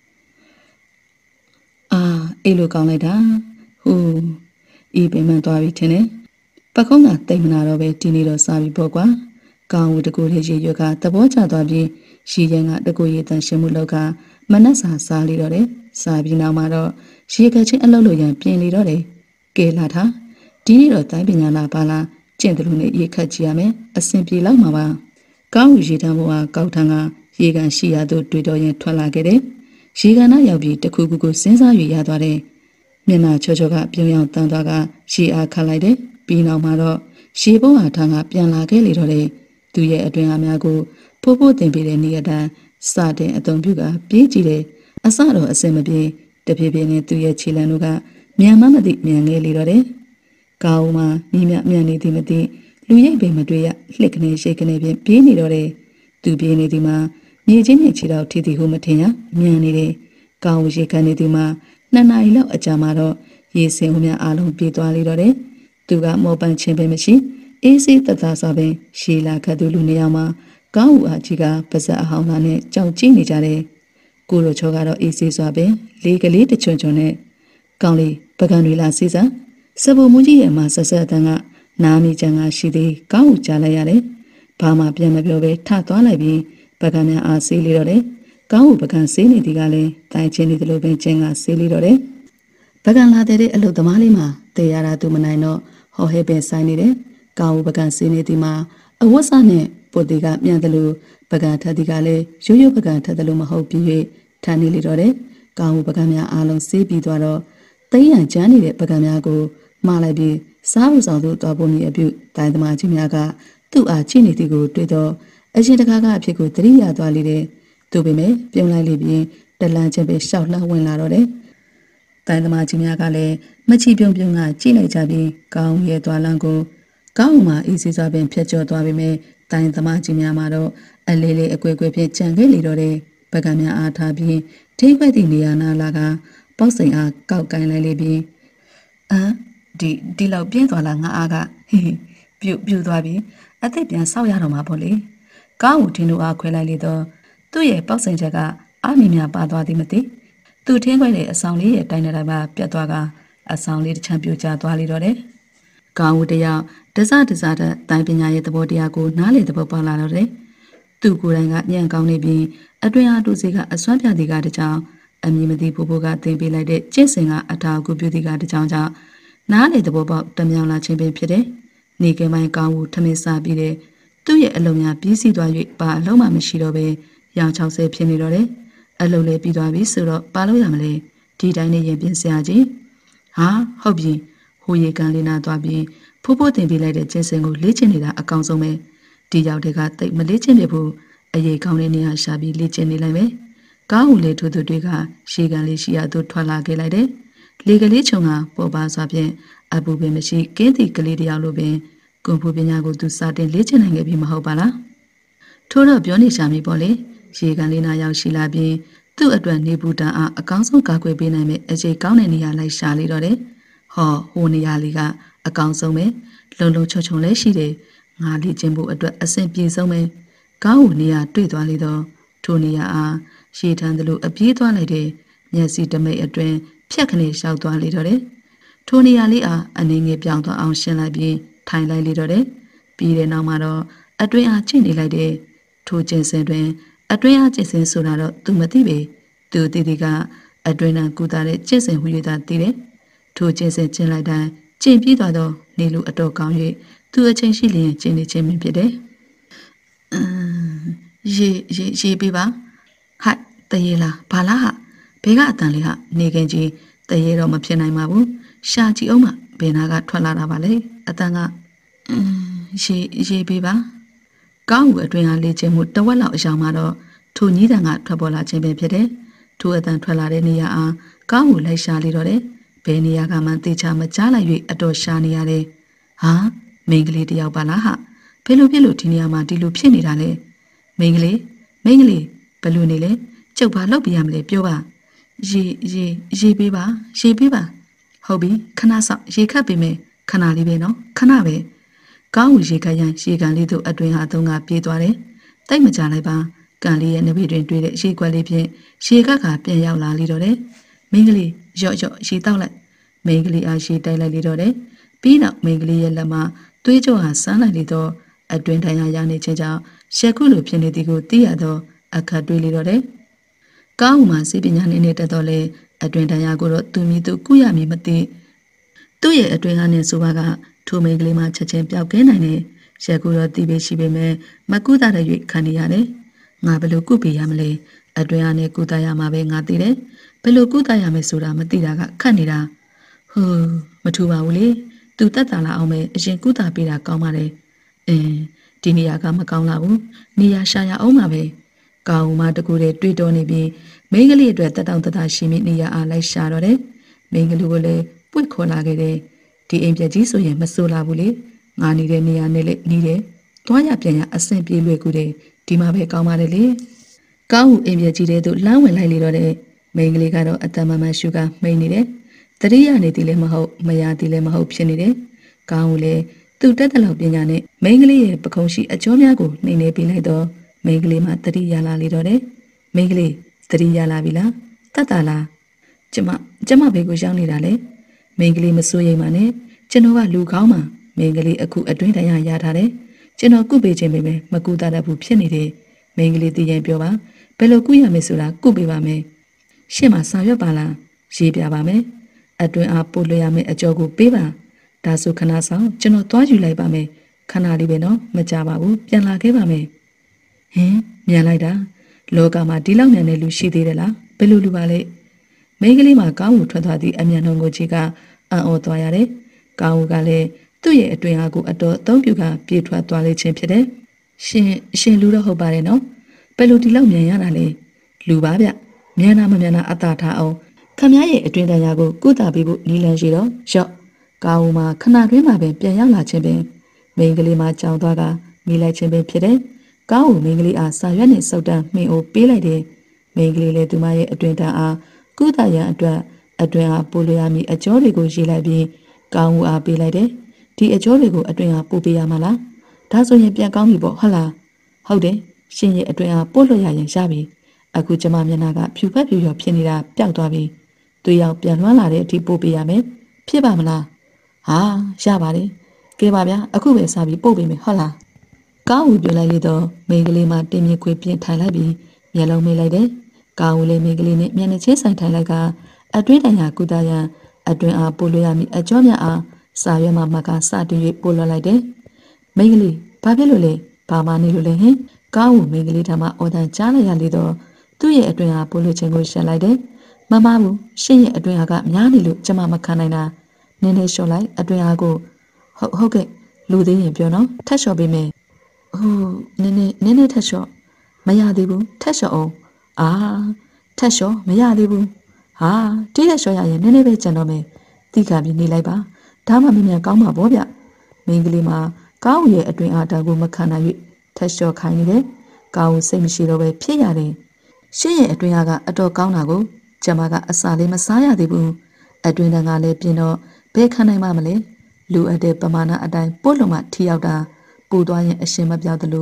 အာအေးလိုကောင်းလိုက်တာဟူဤပင်မှန်သွားပြီထင်တယ်ပခုံးကတိတ်မနာတော့ပဲဒီနေ့တော့စားပြီပေါ့ကွာကောင်းဦးတကူလေးရေရွက်ကသဘောကျသွားပြီးရှီရန်ကတကူရေတန်ရှင်းမှုလောက်ကမနက်စာစားလေတော့တယ်စားပြီးနောက်မှာတော့ရေကချင်းအလုပ်လို့ရန်ပြင်လေတော့တယ်ကဲလာထားဒီနေ့တော့တိုင်းပညာလာပါလားကျင့်တယ်လို့နေရေခတ်ကြည့်ရမယ်အဆင်ပြေလောက်မှာပါကောင်းဦးရေတန်းဘောကကောက်ထန်းကရေကန်ရှိရသို့တွေ့တော့ရင်ထွက်လာခဲ့တယ်ရေကန်နာရောက်ပြီးတခုခုကိုစဉ်းစား၍ရသွားတယ်မျက်နှာချောချောကပြုံးရောက်တန်းသွားကရေအားခတ်လိုက်တယ်ပြီးနောက်မှာတော့ရေပုံးဟာထန်းကပြန်လာခဲ့လေတော့တယ်သူရဲ့အတွင်အားများကိုဖိုးဖိုးတင်ပေးတဲ့နေရာတန်းစတဲ့အုံပြုကပြေးကြည့်တယ်အစတော့အစင်မပြေတဖြည်းဖြည်းနဲ့သူရဲ့ခြေလမ်းတို့ကမြန်မမသိမြန်ငယ်လေတော့တယ်ကောင်းမှမိမြမြန်နေသည်မသိလူရိပ်ပင်မတွေ့ရလှစ်ကနေရိတ်ကနေပြင်ပြေးနေတော့တယ်သူပြေးနေသည်မှာမြေချင်းနဲ့ခြေတော်ထီထီဟုမထင်ရမြန်နေတယ်ကောင်းရိတ်ကနေသည်မှာနှစ်နာရီလောက်အကြာမှာတော့ရေစင်ဟုများအားလုံးပြေးသွားလေတော့တယ်သူကမောပန်းချင်းပင်မရှိအေးစေးတသားစွာပင်ရှည်လာခတ်သူလူနေရာမှာကောင်းဦးအားကြီးကပါဇက်အဟောင်းသားနဲ့ကြောင်ကြည့်နေကြတယ်ကိုလိုချောကတော့အေးစေးစွာပင်လေးကလေးတချွန်ချွန်နဲ့ကောင်းလေးပကံတွေလာစီးစားစပူမူကြီးရဲ့မှာဆက်ဆက်အတန်းကနားနေကြငါရှိသေးကောင်းဦးကြားလိုက်ရတယ်ဘာမှပြန်မပြောပဲထသွားလိုက်ပြီးပကံများအားဆေးလေတော့တယ်ကောင်းဦးပကံဆေးနေသည်ကလည်းတိုင်ချင်းနေတယ်လို့ပင်ချင်းကဆေးလေတော့တယ်ပကံလာတဲ့အလုပ်သမားလေးမှာတေရတာသူမနိုင်တော့ဟော်ဟဲပဲဆိုင်နေတယ်ကောင်းဦးပကံဆေးနေသည်မှာအဝတ်စားနဲ့ပုတ်တီကမြန်တယ်လို့ပကံထက်တီကလည်းရိုးရိုးပကံထက်တယ်လို့မဟုတ်ပြီး၍ထန်နေလေတော့တယ်ကောင်းဦးပကံများအားလုံးဆေးပြီးသွားတော့သိရန်ကျန်းနေတဲ့ပကံများကိုမှားလိုက်ပြီးစားဖို့ဆောင်သူတော်ပုံကြီးအပြုတိုင်းသမားကြီးများကသူ့အားချိနေသည်ကိုတွေ့တော့အရှင်တကားကအဖြစ်ကိုသတိရသွားလေတယ်သူပေမဲ့ပြုံးလိုက်လေပြီးတလန့်ချင်းပဲရှောက်လှဝင်လာတော့တယ်တိုင်းသမားကြီးများကလည်းမချီပြုံးပြုံးကကြည့်လိုက်ကြပြီးကောင်းရဲ့သွားလန်းကိုကောင်းမှအေးစေးစွာပင်ဖြတ်ကျော်သွားပေမဲ့တိုင်းသမားကြီးများမှာတော့အလေးလေးအကွယ်ကွယ်ဖြင့်ကြံခဲ့လေတော့တယ်ပကံများအားထားပြီးထိခွက်သည့်နေရာနာလာကပေါက်စိန်အားကောက်ကိုင်းလိုက်လေပြီးအာဒီဒီလောက်ပြင်းသွားလားငါအားကဟေးပြူပြူသွားပြီအသက်ပြန်ဆောက်ရတော့မှာပေါ့လေကောင်းဦးထင်းတို့အားခွဲလိုက်လေတော့သူ့ရဲ့ပေါက်စိန်ချက်ကအာမီများပါသွားသည်မသိသူထင်းခွဲတဲ့အဆောင်လေးရဲ့တိုင်းတိုင်းမှာပြတ်သွားကအဆောင်လေးတစ်ချမ်းပြိုကျသွားလေတော့တယ်ကောင်းဦးတယောက်တစတစတဲ့တိုင်းပညာရဲ့သဘောတရားကိုနားလေသဘောပေါက်လာတော့တယ်သူကိုယ်တိုင်ကညံ့ကောင်းနေပြီးအတွင်အားတူစီကအစွမ်းပြသည်ကတကြောင်အမည်မသိဘိုးဘိုးကတင်ပေးလိုက်တဲ့ကျင့်စဉ်ကအထာကိုပြုသည်ကတကြောင်ကြောင့်နားလေသဘောပေါက်တမြောင်လာခြင်းပင်ဖြစ်တယ်နေကမိုင်းကောင်းဦးထမင်းစားပြီးတဲ့သူ့ရဲ့အလုံးများပြီးစီးသွား၍ဘာအလုံးမှမရှိတော့ပဲရောင်ချောက်ဆဲဖြစ်နေတော့တယ်အလုံးလည်းပြီးသွားပြီဆိုတော့ပါလို့ရမလဲဒီတိုင်းနေရင်ပြင်စရာကြီးဟာဟုတ်ပြီဟိုရေကန်လေးနာသွားပြီးဖိုးဖိုးတင်ပေးလိုက်တဲ့ကျင်းစင်ကိုလေ့ကျင့်နေတာအကောင်ဆုံးပဲဒီရောက်တဲ့ကတိတ်မလေ့ကျင့်ပြဘူးအရေးကောင်းတဲ့နေရာရှာပြီးလေ့ကျင့်နေလိုက်မယ်ကောင်းဦးလေးထိုးသူတွေကရှေကန်လေးရှိရသို့ထွက်လာခဲ့လိုက်တယ်လေကလေးချုံကပေါ်ပါစွာဖြင့်အပူပင်မရှိကင်းတီကလေးတယောက်လိုပင်ကွန်ဖူပညာကိုသူစတင်လေ့ကျင့်နိုင်ခဲ့ပြီမဟုတ်ပါလားထို့တော့ပြောနေရှာမိပေါ့လေရေကန်လေးနာရောက်ရှိလာပြီးသူ့အတွက်နေပူတန်အားအကောင်းဆုံးကာကွယ်ပေးနိုင်မယ့်အခြေကောင်းတဲ့နေရာလိုက်ရှာလေတော့တယ်ဟောဟိုနေရာလေးကအကောင်းဆုံးပဲလုံလုံချုံချုံလည်းရှိတယ်ငါလေ့ကျင့်ဖို့အတွက်အဆင်ပြေဆုံးပဲကောင်းကိုနေရာတွေ့သွားလေတော့ထိုနေရာအားရှေ့ထမ်းသလိုအပြေးသွားလိုက်တဲ့မျက်စိတမိတ်အတွင်းဖြက်ခနဲ့ရှောက်သွားလေတော့တယ်ထိုနေရာလေးအားအနေငယ်ပြောင်းသွားအောင်ရှင်းလိုက်ပြီးထိုင်လိုက်လေတော့တယ်ပြီးတဲ့နောက်မှာတော့အတွင်းအားချိနေလိုက်တဲ့ထိုကျင်စင်တွင်အတွင်းအားကျင်စင်ဆိုတာတော့သူမသိပေသူတည်တည်ကအတွင်းနဲ့ကူတာတဲ့ကျင့်စဉ်ဟူ၍သာသိတယ်ထိုကျင့်စဉ်ကျင့်လိုက်တိုင်းကျင့်ပြီးသွားတော့နေလူအတော်ကောင်း၍သူအချင်းရှိလျင်ကျင့်နေခြင်းပင်ဖြစ်တယ်။အင်းရေရေရေပေးပါ။ဟိုက်တရေလားဘာလားဟာဘဲကအတန်လေးဟာနေခင်ကြီးတရေတော့မဖြစ်နိုင်ပါဘူး။ရှာကြည့်အောင်မဘယ်နာကထွက်လာတာပါလဲ။အတန်ကအင်းရေရေပေးပါ။ကောင်းကိုအတွင်အားလေ့ကျင့်မှုတဝက်လောက်အရောက်မှာတော့ထိုညီးတန်ကထွက်ပေါ်လာခြင်းပဲဖြစ်တယ်။ထိုအတန်ထွက်လာတဲ့နေရာအားကောင်းကိုလိုက်ရှာလေတော့တယ်။ဘယ်နေရာကမှတေချာမကြားလိုက်၍အတော်ရှာနေရတယ်။ဟာမိန်းကလေးတယောက်ပါလားဟာဘယ်လိုဖြစ်လို့ဒီနေရာမှာဒီလိုဖြစ်နေတာလဲမိန်းကလေးမိန်းကလေးဘယ်လိုနေလဲကျုပ်ဘာလုပ်ပြရမလဲပြောပါရေရေရေပေးပါရေပေးပါဟုတ်ပြီခဏဆောင်ရေခတ်ပေးမယ်ခဏလေးပဲနော်ခဏပဲကောင်းကိုရေခတ်ရန်ရေကန်လေးတို့အတွင်ဟာအသုံးကပြေးသွားတယ်တိတ်မကြလိုက်ပါကန်လေးရဲ့နဘေးတွင်တွေ့တဲ့ရေခွက်လေးဖြင့်ရေခတ်ကပြန်ရောက်လာလေတော့တယ်မိန်းကလေးရော့ရော့ရေတောက်လိုက်မိန်းကလေးအားရေတိုက်လိုက်လေတော့တယ်ပြီးနောက်မိန်းကလေးရဲ့လက်မှာသွေးကြောဟာဆန်းလိုက်လေတော့အတွင်တိုင်းရနေခြင်းကြောင့်ရှက်ခုလိုဖြစ်နေသည်ကိုသိရတော့အခက်တွေ့လေတော့တယ်။ကောင်းမှစိပညာနဲ့နဲ့တက်တော့လေအတွင်တိုင်းကိုတော့သူမီသူကုရမည်မသိသူ့ရဲ့အတွင်ကနေဆိုပါကထိုမိန်းကလေးမှချက်ချင်းပျောက်ကင်းနိုင်တယ်။ရှက်ခုတော့တီးပေးရှိပေမဲ့မကုသတဲ့၍ခံနေရတယ်။ငါဘယ်လိုကုပေးရမလဲ။အတွင်ကနေကုသရမှာပဲငါသိတယ်။ဘယ်လိုကုသရမယ်ဆိုတာမသိတာကခက်နေတာ။ဟိုမထူပါဘူးလေ။သူတက်တာလာအောင်ပဲအရင်ကုသပေးတာကောင်းပါလေ။အင်းဒီနေရာကမကောင်းလာဘူးနေရာရှာရအောင်ပါပဲကောင်းမှတကူတဲ့တွေးတောနေပြီးမိန်းကလေးအတွက်တက်တောင့်တတရှိမိနေရာအားလိုက်ရှာတော့တယ်မိန်းကလေးကိုလည်းပွင့်ခေါ်လာခဲ့တယ်ဒီအိမ်ပြက်ကြီးဆိုရင်မဆိုးလာဘူးလေငါနေတဲ့နေရာနဲ့လည်းနီးတယ်သွားရပြန်ရအဆင်ပြေလွယ်ကူတယ်ဒီမှာပဲကောင်းပါတယ်လေကောင်းဦးအိမ်ပြက်ကြီးတဲ့သူလမ်းဝင်လိုက်လေတော့တယ်မိန်းကလေးကတော့အတန်မမှန်ရှုကမိန်နေတယ်တတိယနေသည်လည်းမဟုတ်မရသည်လည်းမဟုတ်ဖြစ်နေတယ်ကောင်းဦးလည်းသူတက်တဲ့လောက်ပညာနဲ့မိန်းကလေးရဲ့ပခုံးရှိအကျော်များကိုနှိမ့်နေပေးလိုက်တော့မိန်းကလေးမှတတိရလာလေတော့တယ်မိန်းကလေးတတိရလာပြီလားတတ်တာလားကျမကျမဘေးကိုရောက်နေတာလေမိန်းကလေးမစိုးရိမ်ပါနဲ့ကျွန်တော်ကလူကောင်းမှမိန်းကလေးအခုအတွင်းတရားရထားတယ်ကျွန်တော်ကုပေးခြင်းပဲမကုသတတ်ဘူးဖြစ်နေတယ်မိန်းကလေးတည်ရင်ပြောပါဘယ်လိုကုရမယ်ဆိုတာကုပေးပါမယ်ရှင့်မဆောင်ရွက်ပါလားရေးပြပါမယ်အတွင်းအားပို့လွှဲရမယ်အကျော်ကိုပေးပါဒါဆိုခဏဆောင်ကျွန်တော်သွားယူလိုက်ပါမယ်ခဏလေးပဲနော်မကြပါဘူးပြန်လာခဲ့ပါမယ်ဟင်မြန်လိုက်တာလောကမှာဒီလောက်မြန်တဲ့လူရှိသေးတယ်လားဘယ်လိုလူပါလဲမိန်းကလေးမှာကောင်းမှုထွက်သွားသည့်အမြန်နှုန်းကိုကြီးကအံ့ဩသွားရတယ်ကောင်းမှုကလည်းသူ့ရဲ့အတွင်အားကိုအတော်အသုံးပြုကပြေထွက်သွားလေခြင်းဖြစ်တယ်ရှင်ရှင်လူတော့ဟုတ်ပါတယ်နော်ဘယ်လိုဒီလောက်မြန်ရတာလဲလူပါဗျမြန်နာမမြန်နာအသာထားအောင်ခမရဲ့အတွင်တရားကိုကုသပေးဖို့နီလန်ရှိတော့ရော့ကောင်းဦးမှာခဏတွင်းမှာပဲပြန်ရောက်လာခြင်းပင်မိန်းကလေးမှာကြောင်သွားကမိလိုက်ခြင်းပင်ဖြစ်တယ်။ကောင်းဦးမိန်းကလေးအားစာရွက်နဲ့စုပ်တမ်းမှင်အိုပေးလိုက်တယ်။မိန်းကလေးလည်းသူမရဲ့အတွင်တန်းအားကုသရန်အတွက်အတွင်အားပို့လျာမီအကျော်တွေကိုရေးလိုက်ပြီးကောင်းဦးအားပေးလိုက်တယ်။ဒီအကျော်တွေကိုအတွင်အားပို့ပေးရမှာလား။ဒါဆိုရင်ပြန်ကောင်းပြီပေါ့ဟုတ်လား။ဟုတ်တယ်။ရှင်ရဲ့အတွင်အားပို့လို့ရရင်ရပြီ။အခုကျမမျက်နှာကဖြူဖက်ဖြူရောဖြစ်နေတာပျောက်သွားပြီ။သူရောက်ပြန်လွှမ်းလာတဲ့အထိပို့ပေးရမယ်။ဖြစ်ပါမလား။ဟာရပါတယ်ကဲပါဗျာအခုပဲစားပြီးပို့ပေးမယ်ဟုတ်လားကောင်းဦးပြောလိုက်လေတော့မိန်းကလေးမှတင်းမြင့်ခွေပြင်းထိုင်လိုက်ပြီးမျက်လုံးမိလိုက်တယ်ကောင်းဦးလေးမိန်းကလေးနဲ့မျက်နှာချင်းဆိုင်ထိုင်လိုက်ကအတွင်းတန်ရာကုသရန်အတွင်းအားပို့လို့ရမည်အကျော်များအားစာရွက်မှမှကစတင်၍ပို့လွှတ်လိုက်တယ်မိန်းကလေးဘာဖြစ်လို့လဲဘာမှနေလို့လဲဟင်ကောင်းဦးမိန်းကလေးထမအော်တန်ကြားလိုက်ရလေတော့သူ့ရဲ့အတွင်းအားပို့လို့ခြင်းကိုရှက်လိုက်တယ်မမဘူးရှင့်ရဲ့အတွင်းအားကများနေလို့ကျမမခံနိုင်တာနင်းနေလျှော့လိုက်အတွင်အားကိုဟုတ်ဟုတ်ကဲ့လူသေးရင်ပြောနော်ထက်လျှော့ပေးမယ်ဟိုနင်းနေနင်းနေထက်လျှော့မရသေးဘူးထက်လျှော့အောင်အာထက်လျှော့မရသေးဘူးဟာတိရလျှော့ရရင်နင်းနေပဲကြံတော့မယ်တိခါပြီးနေလိုက်ပါဒါမှမမြန်ကောင်းမှာပေါ့ဗျမိန်းကလေးမှာကောင်းရဲ့အတွင်အားတောင်ကိုမခံနိုင်၍ထက်လျှော့ခိုင်းနေတယ်ကောင်းစိတ်မရှိတော့ပဲဖြစ်ရတယ်ရှင့်ရဲ့အတွင်အားကအတော်ကောင်းတာကိုကျမကအစာလေးမစားရသေးဘူးအတွင်တန်ကလည်းပြင်းတော့ဘယ်ခံနိုင်မှမလဲလူအပ်တဲ့ပမာဏအတိုင်းပို့လို့မှထိရောက်တာပူသွားရင်အရှင်မပြောက်သလို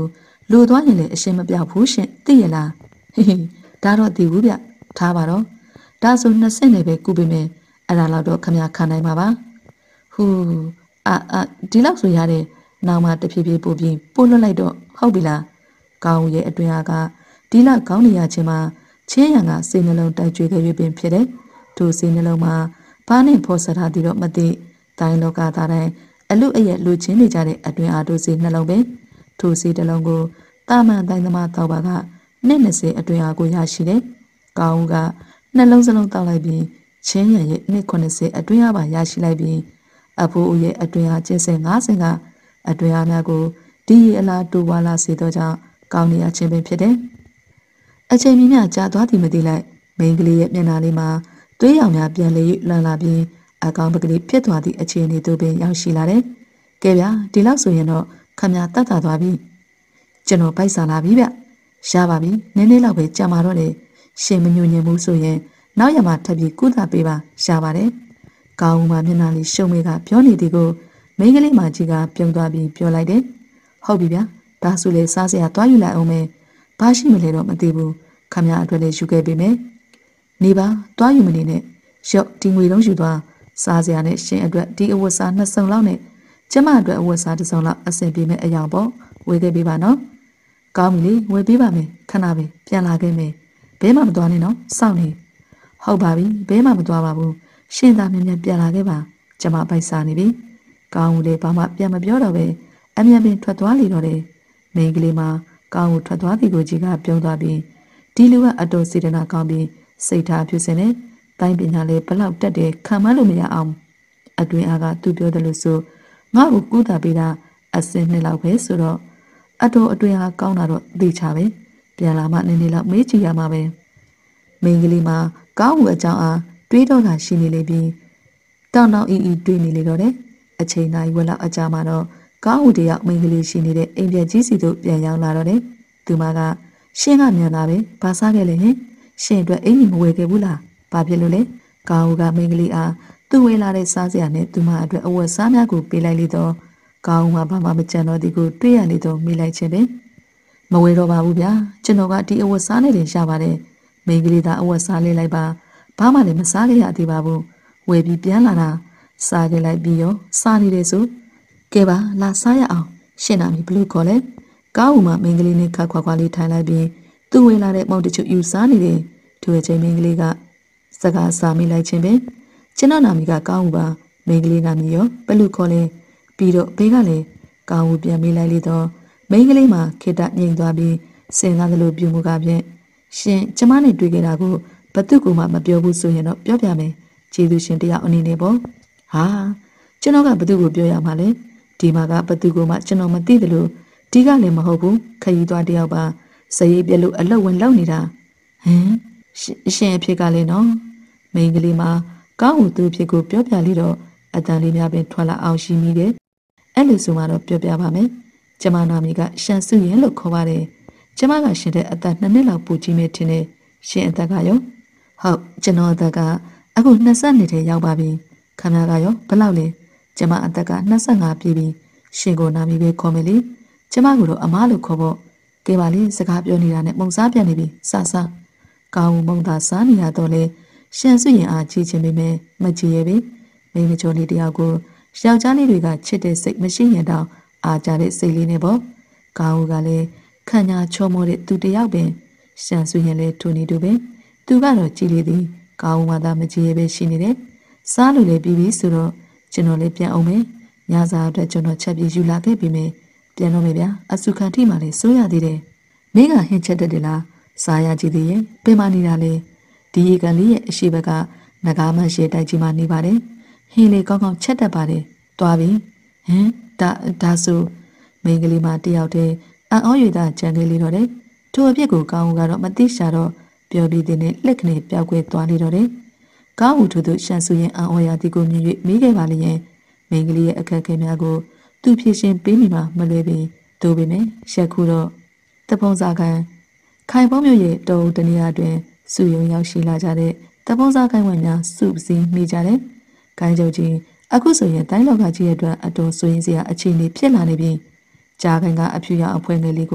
လိုသွားရင်လည်းအရှင်းမပြောက်ဘူးရှင်သိရလားဟိဟိဒါတော့သိဘူးဗျထားပါတော့ဒါဆိုနှစ်ဆင့်နဲ့ပဲကုပေးမယ်အဲ့ဒါတော့ခမရခံနိုင်မှာပါဟူအာအာဒီလောက်ဆိုရတဲ့နောက်မှတဖြည်းဖြည်းပို့ပြီးပို့လွတ်လိုက်တော့ဟုတ်ပြီလားကောင်းရဲ့အတွင်အားကဒီလောက်ကောင်းနေရခြင်းမှာချင်းရံကစိတ်နှလုံးတိုက်ကြွေခဲ့၍ပင်ဖြစ်တယ်ထိုစိတ်နှလုံးမှာဘာနဲ့ဖော်ဆထားသည်တော့မသိတိုင်းလောကသားတိုင်းအလုအယက်လူချင်းနေကြတဲ့အတွင်အားတို့စိတ်နှလုံးပဲထိုစိတ်တစ်လုံးကိုတာမန်တိုင်းသမားတောက်ပါကနှစ်၂၀အတွင်အားကိုရရှိတယ်ကောင်းကနှလုံးစလုံးတောက်လိုက်ပြီးချင်းရံရဲ့နှစ်၇၀အတွင်အားပါရရှိလိုက်ပြီးအဖိုးဦးရဲ့အတွင်အားကျင်းစင်၅၀ကအတွင်အားများကိုဒီရီအလားတူဝါလာစေသောကြောင့်ကောင်းနေရခြင်းပင်ဖြစ်တယ်အချိန်မီများကြာသွားသည်မသိလိုက်မိန်းကလေးရဲ့မျက်နှာလေးမှာသွေးရောင်များပြန်လေ၍လှန်လာပြီးအကောင်ပကလေးဖြစ်သွားသည့်အခြေအနေသို့ပင်ရောက်ရှိလာတယ်။ကဲဗျာဒီလောက်ဆိုရင်တော့ခမညာတတ်တာသွားပြီ။ကျွန်တော်ပိုက်ဆံလာပြီဗျ။ရပါပြီ။နည်းနည်းလောက်ပဲကြာမှာတော့လေ။ရှင်မညွညင်ဘူးဆိုရင်နောက်ရမှာထပ်ပြီးကုသပေးပါရပါတယ်။ကောင်းဦးမမျက်နှာလေးရှုံမေကပြောနေသည်ကိုမိန်းကလေးမကြီးကပြုံးသွားပြီးပြောလိုက်တယ်။ဟုတ်ပြီဗျာ။ဒါဆိုလေစားစရာသွားယူလိုက်အောင်မယ်။ဘာရှိမလဲတော့မသိဘူး။ခမညာအတွက်လည်းယူခဲ့ပေးမယ်။နေပါသွားယူမနေနဲ့ရော့ဒီငွေလုံးယူသွားစားစရာနဲ့ရှင်အတွက်ဒီအဝတ်စားနှစ်စုံလောက်နဲ့ကျမအတွက်အဝတ်စားတစ်စုံလောက်အဆင်ပြေမဲ့အရာပေါ့ဝေခဲ့ပေးပါနော်ကောင်းပြီလေဝေပေးပါမယ်ခဏပဲပြန်လာခဲ့မယ်ဘဲမှမသွားနဲ့နော်စောင့်နေဟုတ်ပါပြီဘဲမှမသွားပါဘူးရှင်သာမြင်မြန်ပြန်လာခဲ့ပါကျမပိုက်စားနေပြီကောင်းဦးလေဘာမှပြန်မပြောတော့ပဲအမြန်ပင်ထွက်သွားလေတော့တယ်မိန်းကလေးမကောင်းဦးထွက်သွားသည်ကိုကြီးကပြုံးသွားပြီးဒီလူကအတော်စေတနာကောင်းပြီးစိတ်ထားဖြူစင်နေတိုင်းပညာလေးဘလောက်တက်တယ်ခံမလို့မရအောင်အတွင်အားကသူပြောတယ်လို့ဆိုငါ့ကိုကူးတာပေးတာအစင်းနှစ်လောက်ပဲဆိုတော့အတော်အတွင်အားကောင်းတာတော့သိချပဲပြန်လာမှနည်းနည်းလောက်မေးကြည့်ရမှာပဲမိန်းကလေးမှာကောင်းမှုအကြောင်းအားတွေးတော့တာရှိနေလေပြီးတောင်းတောင်းအီအီတွေးနေလေတော့တယ်အချိန်တိုင်းဝက်လောက်အကြာမှာတော့ကောင်းမှုတယောက်မိန်းကလေးရှိနေတဲ့အိမ်ပြန်ကြီးစီတို့ပြန်ရောက်လာတော့တယ်သူမကရှင်းကမြန်လာပဲဘာစားခဲ့လဲဟင်ရှင်အတွက်အင်ကြီးမဝယ်ခဲ့ဘူးလားဘာဖြစ်လို့လဲကောင်းဦးကမိန်းကလေးအားသူ့ဝေးလာတဲ့စားစရာနဲ့သူမအတွက်အဝတ်စားများကိုပေးလိုက်လေတော့ကောင်းဦးကဘာမှမကြံတော့ဒီကိုတွေးရလေတော့မိလိုက်ခြင်းပဲမဝယ်တော့ပါဘူးဗျာကျွန်တော်ကဒီအဝတ်စားနဲ့တင်ရပါတယ်မိန်းကလေးသာအဝတ်စားလေးလိုက်ပါဘာမှလည်းမစားခဲ့ရသေးပါဘူးဝယ်ပြီးပြန်လာတာစားခဲ့လိုက်ပြီးရောစားနေတယ်ဆိုကဲပါလာစားရအောင်ရှင်းနာမီဘလို့ခေါ်လဲကောင်းဦးမမိန်းကလေးနဲ့ခါခွာခွာလေးထိုင်လိုက်ပြီးသူ့ဝေးလာတဲ့မုတ်တချို့ယူစားနေတယ်သူ့အချိန်မိန်းကလေးကစကားစားမိလိုက်ခြင်းပဲကျွန်တော်နာမည်ကကောင်းဦးပါမိန်းကလေးနာမည်ရောဘယ်လိုခေါ်လဲပြီးတော့ဘေးကလည်းကောင်းဦးပြန်မိလိုက်လေတော့မိန်းကလေးမှာခေတ္တငြိမ်သွားပြီးစဉ်းစားသလိုပြုမှုကဖြင့်ရှင်ကျမနဲ့တွေ့ခဲ့တာကိုဘသူကမှမပြောဘူးဆိုရင်တော့ပြောပြမယ်ကျေးဇူးရှင်တယောက်အနေနဲ့ပေါ့ဟာကျွန်တော်ကဘသူကိုပြောရမှာလဲဒီမှာကဘသူကမှကျွန်တော်မသိတယ်လို့ဒီကလည်းမဟုတ်ဘူးခရီးသွားတယောက်ပါစရိပ်ပြလို့အလောက်ဝင်လောက်နေတာဟမ်ရှင်အဖြစ်ကလည်းနော်မိန်းကလေးမှာကောင်းဦးသူအဖြစ်ကိုပြောပြလိတော့အတန်လေးများပင်ထွက်လာအောင်ရှိမိတယ်အဲ့လိုဆိုမှတော့ပြောပြပါမယ်ကျမနာမည်ကရှန်စုရင်လို့ခေါ်ပါတယ်ကျမကရှင်တဲ့အသက်နှစ်နှစ်လောက်ပိုကြီးမယ်ထင်တယ်ရှင်အသက်ကရောဟုတ်ကျွန်တော်အသက်ကအခု၂၀နှစ်ထဲရောက်ပါပြီခမရကရောဘယ်လောက်လဲကျမအသက်က၂၅ပြည့်ပြီရှင်ကိုနာမည်ပဲခေါ်မယ်လေကျမကတော့အမားလို့ခေါ်ဖို့ကဲပါလေစကားပြောနေတာနဲ့မုံစားပြန်နေပြီစစကောင်းမုံသာစားနေရတော့လေရှန်စုရင်အားကြီးခြင်းပေမဲ့မကြည်ရပြီမိန်းမကျော်လေးတယောက်ကိုယောက်ျားလေးတွေကချစ်တဲ့စိတ်မရှိရင်တော့အားကြတဲ့စိတ်လေးနဲ့ပေါ့ကောင်းကလည်းခံညာချောမောတဲ့သူတယောက်ပင်ရှန်စုရင်လည်းထိုနေတူပဲသူကတော့ကြည်လေသည်ကောင်းမှသာမကြည်ရပဲရှိနေတယ်စားလို့လည်းပြီးပြီဆိုတော့ကျွန်တော်လည်းပြန်အောင်မယ်ညစာအတွက်ကျွန်တော်ချက်ပြီးယူလာခဲ့ပြီမယ်ပြန်တော့မယ်ဗျာအစုခံထိမှလည်းစိုးရသေးတယ်မင်းကဟင်းချက်တတ်တယ်လားစားရကြည့်သေးရဲ့ပင်မနေတာလေဒီရေကန်လေးရဲ့အရှိဘက်ကငကားမရှေတိုက်ကြီးမှနေပါတယ်ဟင်းလေးကောင်းကောင်းချက်တတ်ပါတယ်သွားပြီဟမ်ဒါဒါဆိုမိန်းကလေးမတယောက်တည်းအံ့ဩရတာကြံလေးလေးတော့တယ်ထိုအပြစ်ကိုကောင်းဦးကတော့မသိရှာတော့ပြောပြီးတဲ့နဲ့လက်ကနေပြောက်ကွဲသွားလေတော့တယ်ကောင်းဦးထို့သူရှန်ဆူရင်အံ့ဩရသည်ကိုမြင်၍မိခဲ့ပါလေရဲ့မိန်းကလေးရဲ့အခက်အခဲများကိုသူဖြေရှင်းပေးမိမှာမလွယ်ပေသို့ပေမဲ့ရက်ခုတော့တပုံစားကန်ခိုင်ပုံးမြို့ရဲ့တောတနေရာတွင်စုယုံရောက်ရှိလာကြတဲ့တပုံစားကိုင်းဝမ်များစုစည်းမိကြတယ်။ကိုင်းချုပ်ကြီးအခုဆိုရင်တိုင်းလောကကြီးရဲ့အတွက်အတော်ဆိုရင်စရာအခြေအနေဖြစ်လာနေပြီးကြားကိုင်းကအဖြူရအဖွဲငယ်လေးကို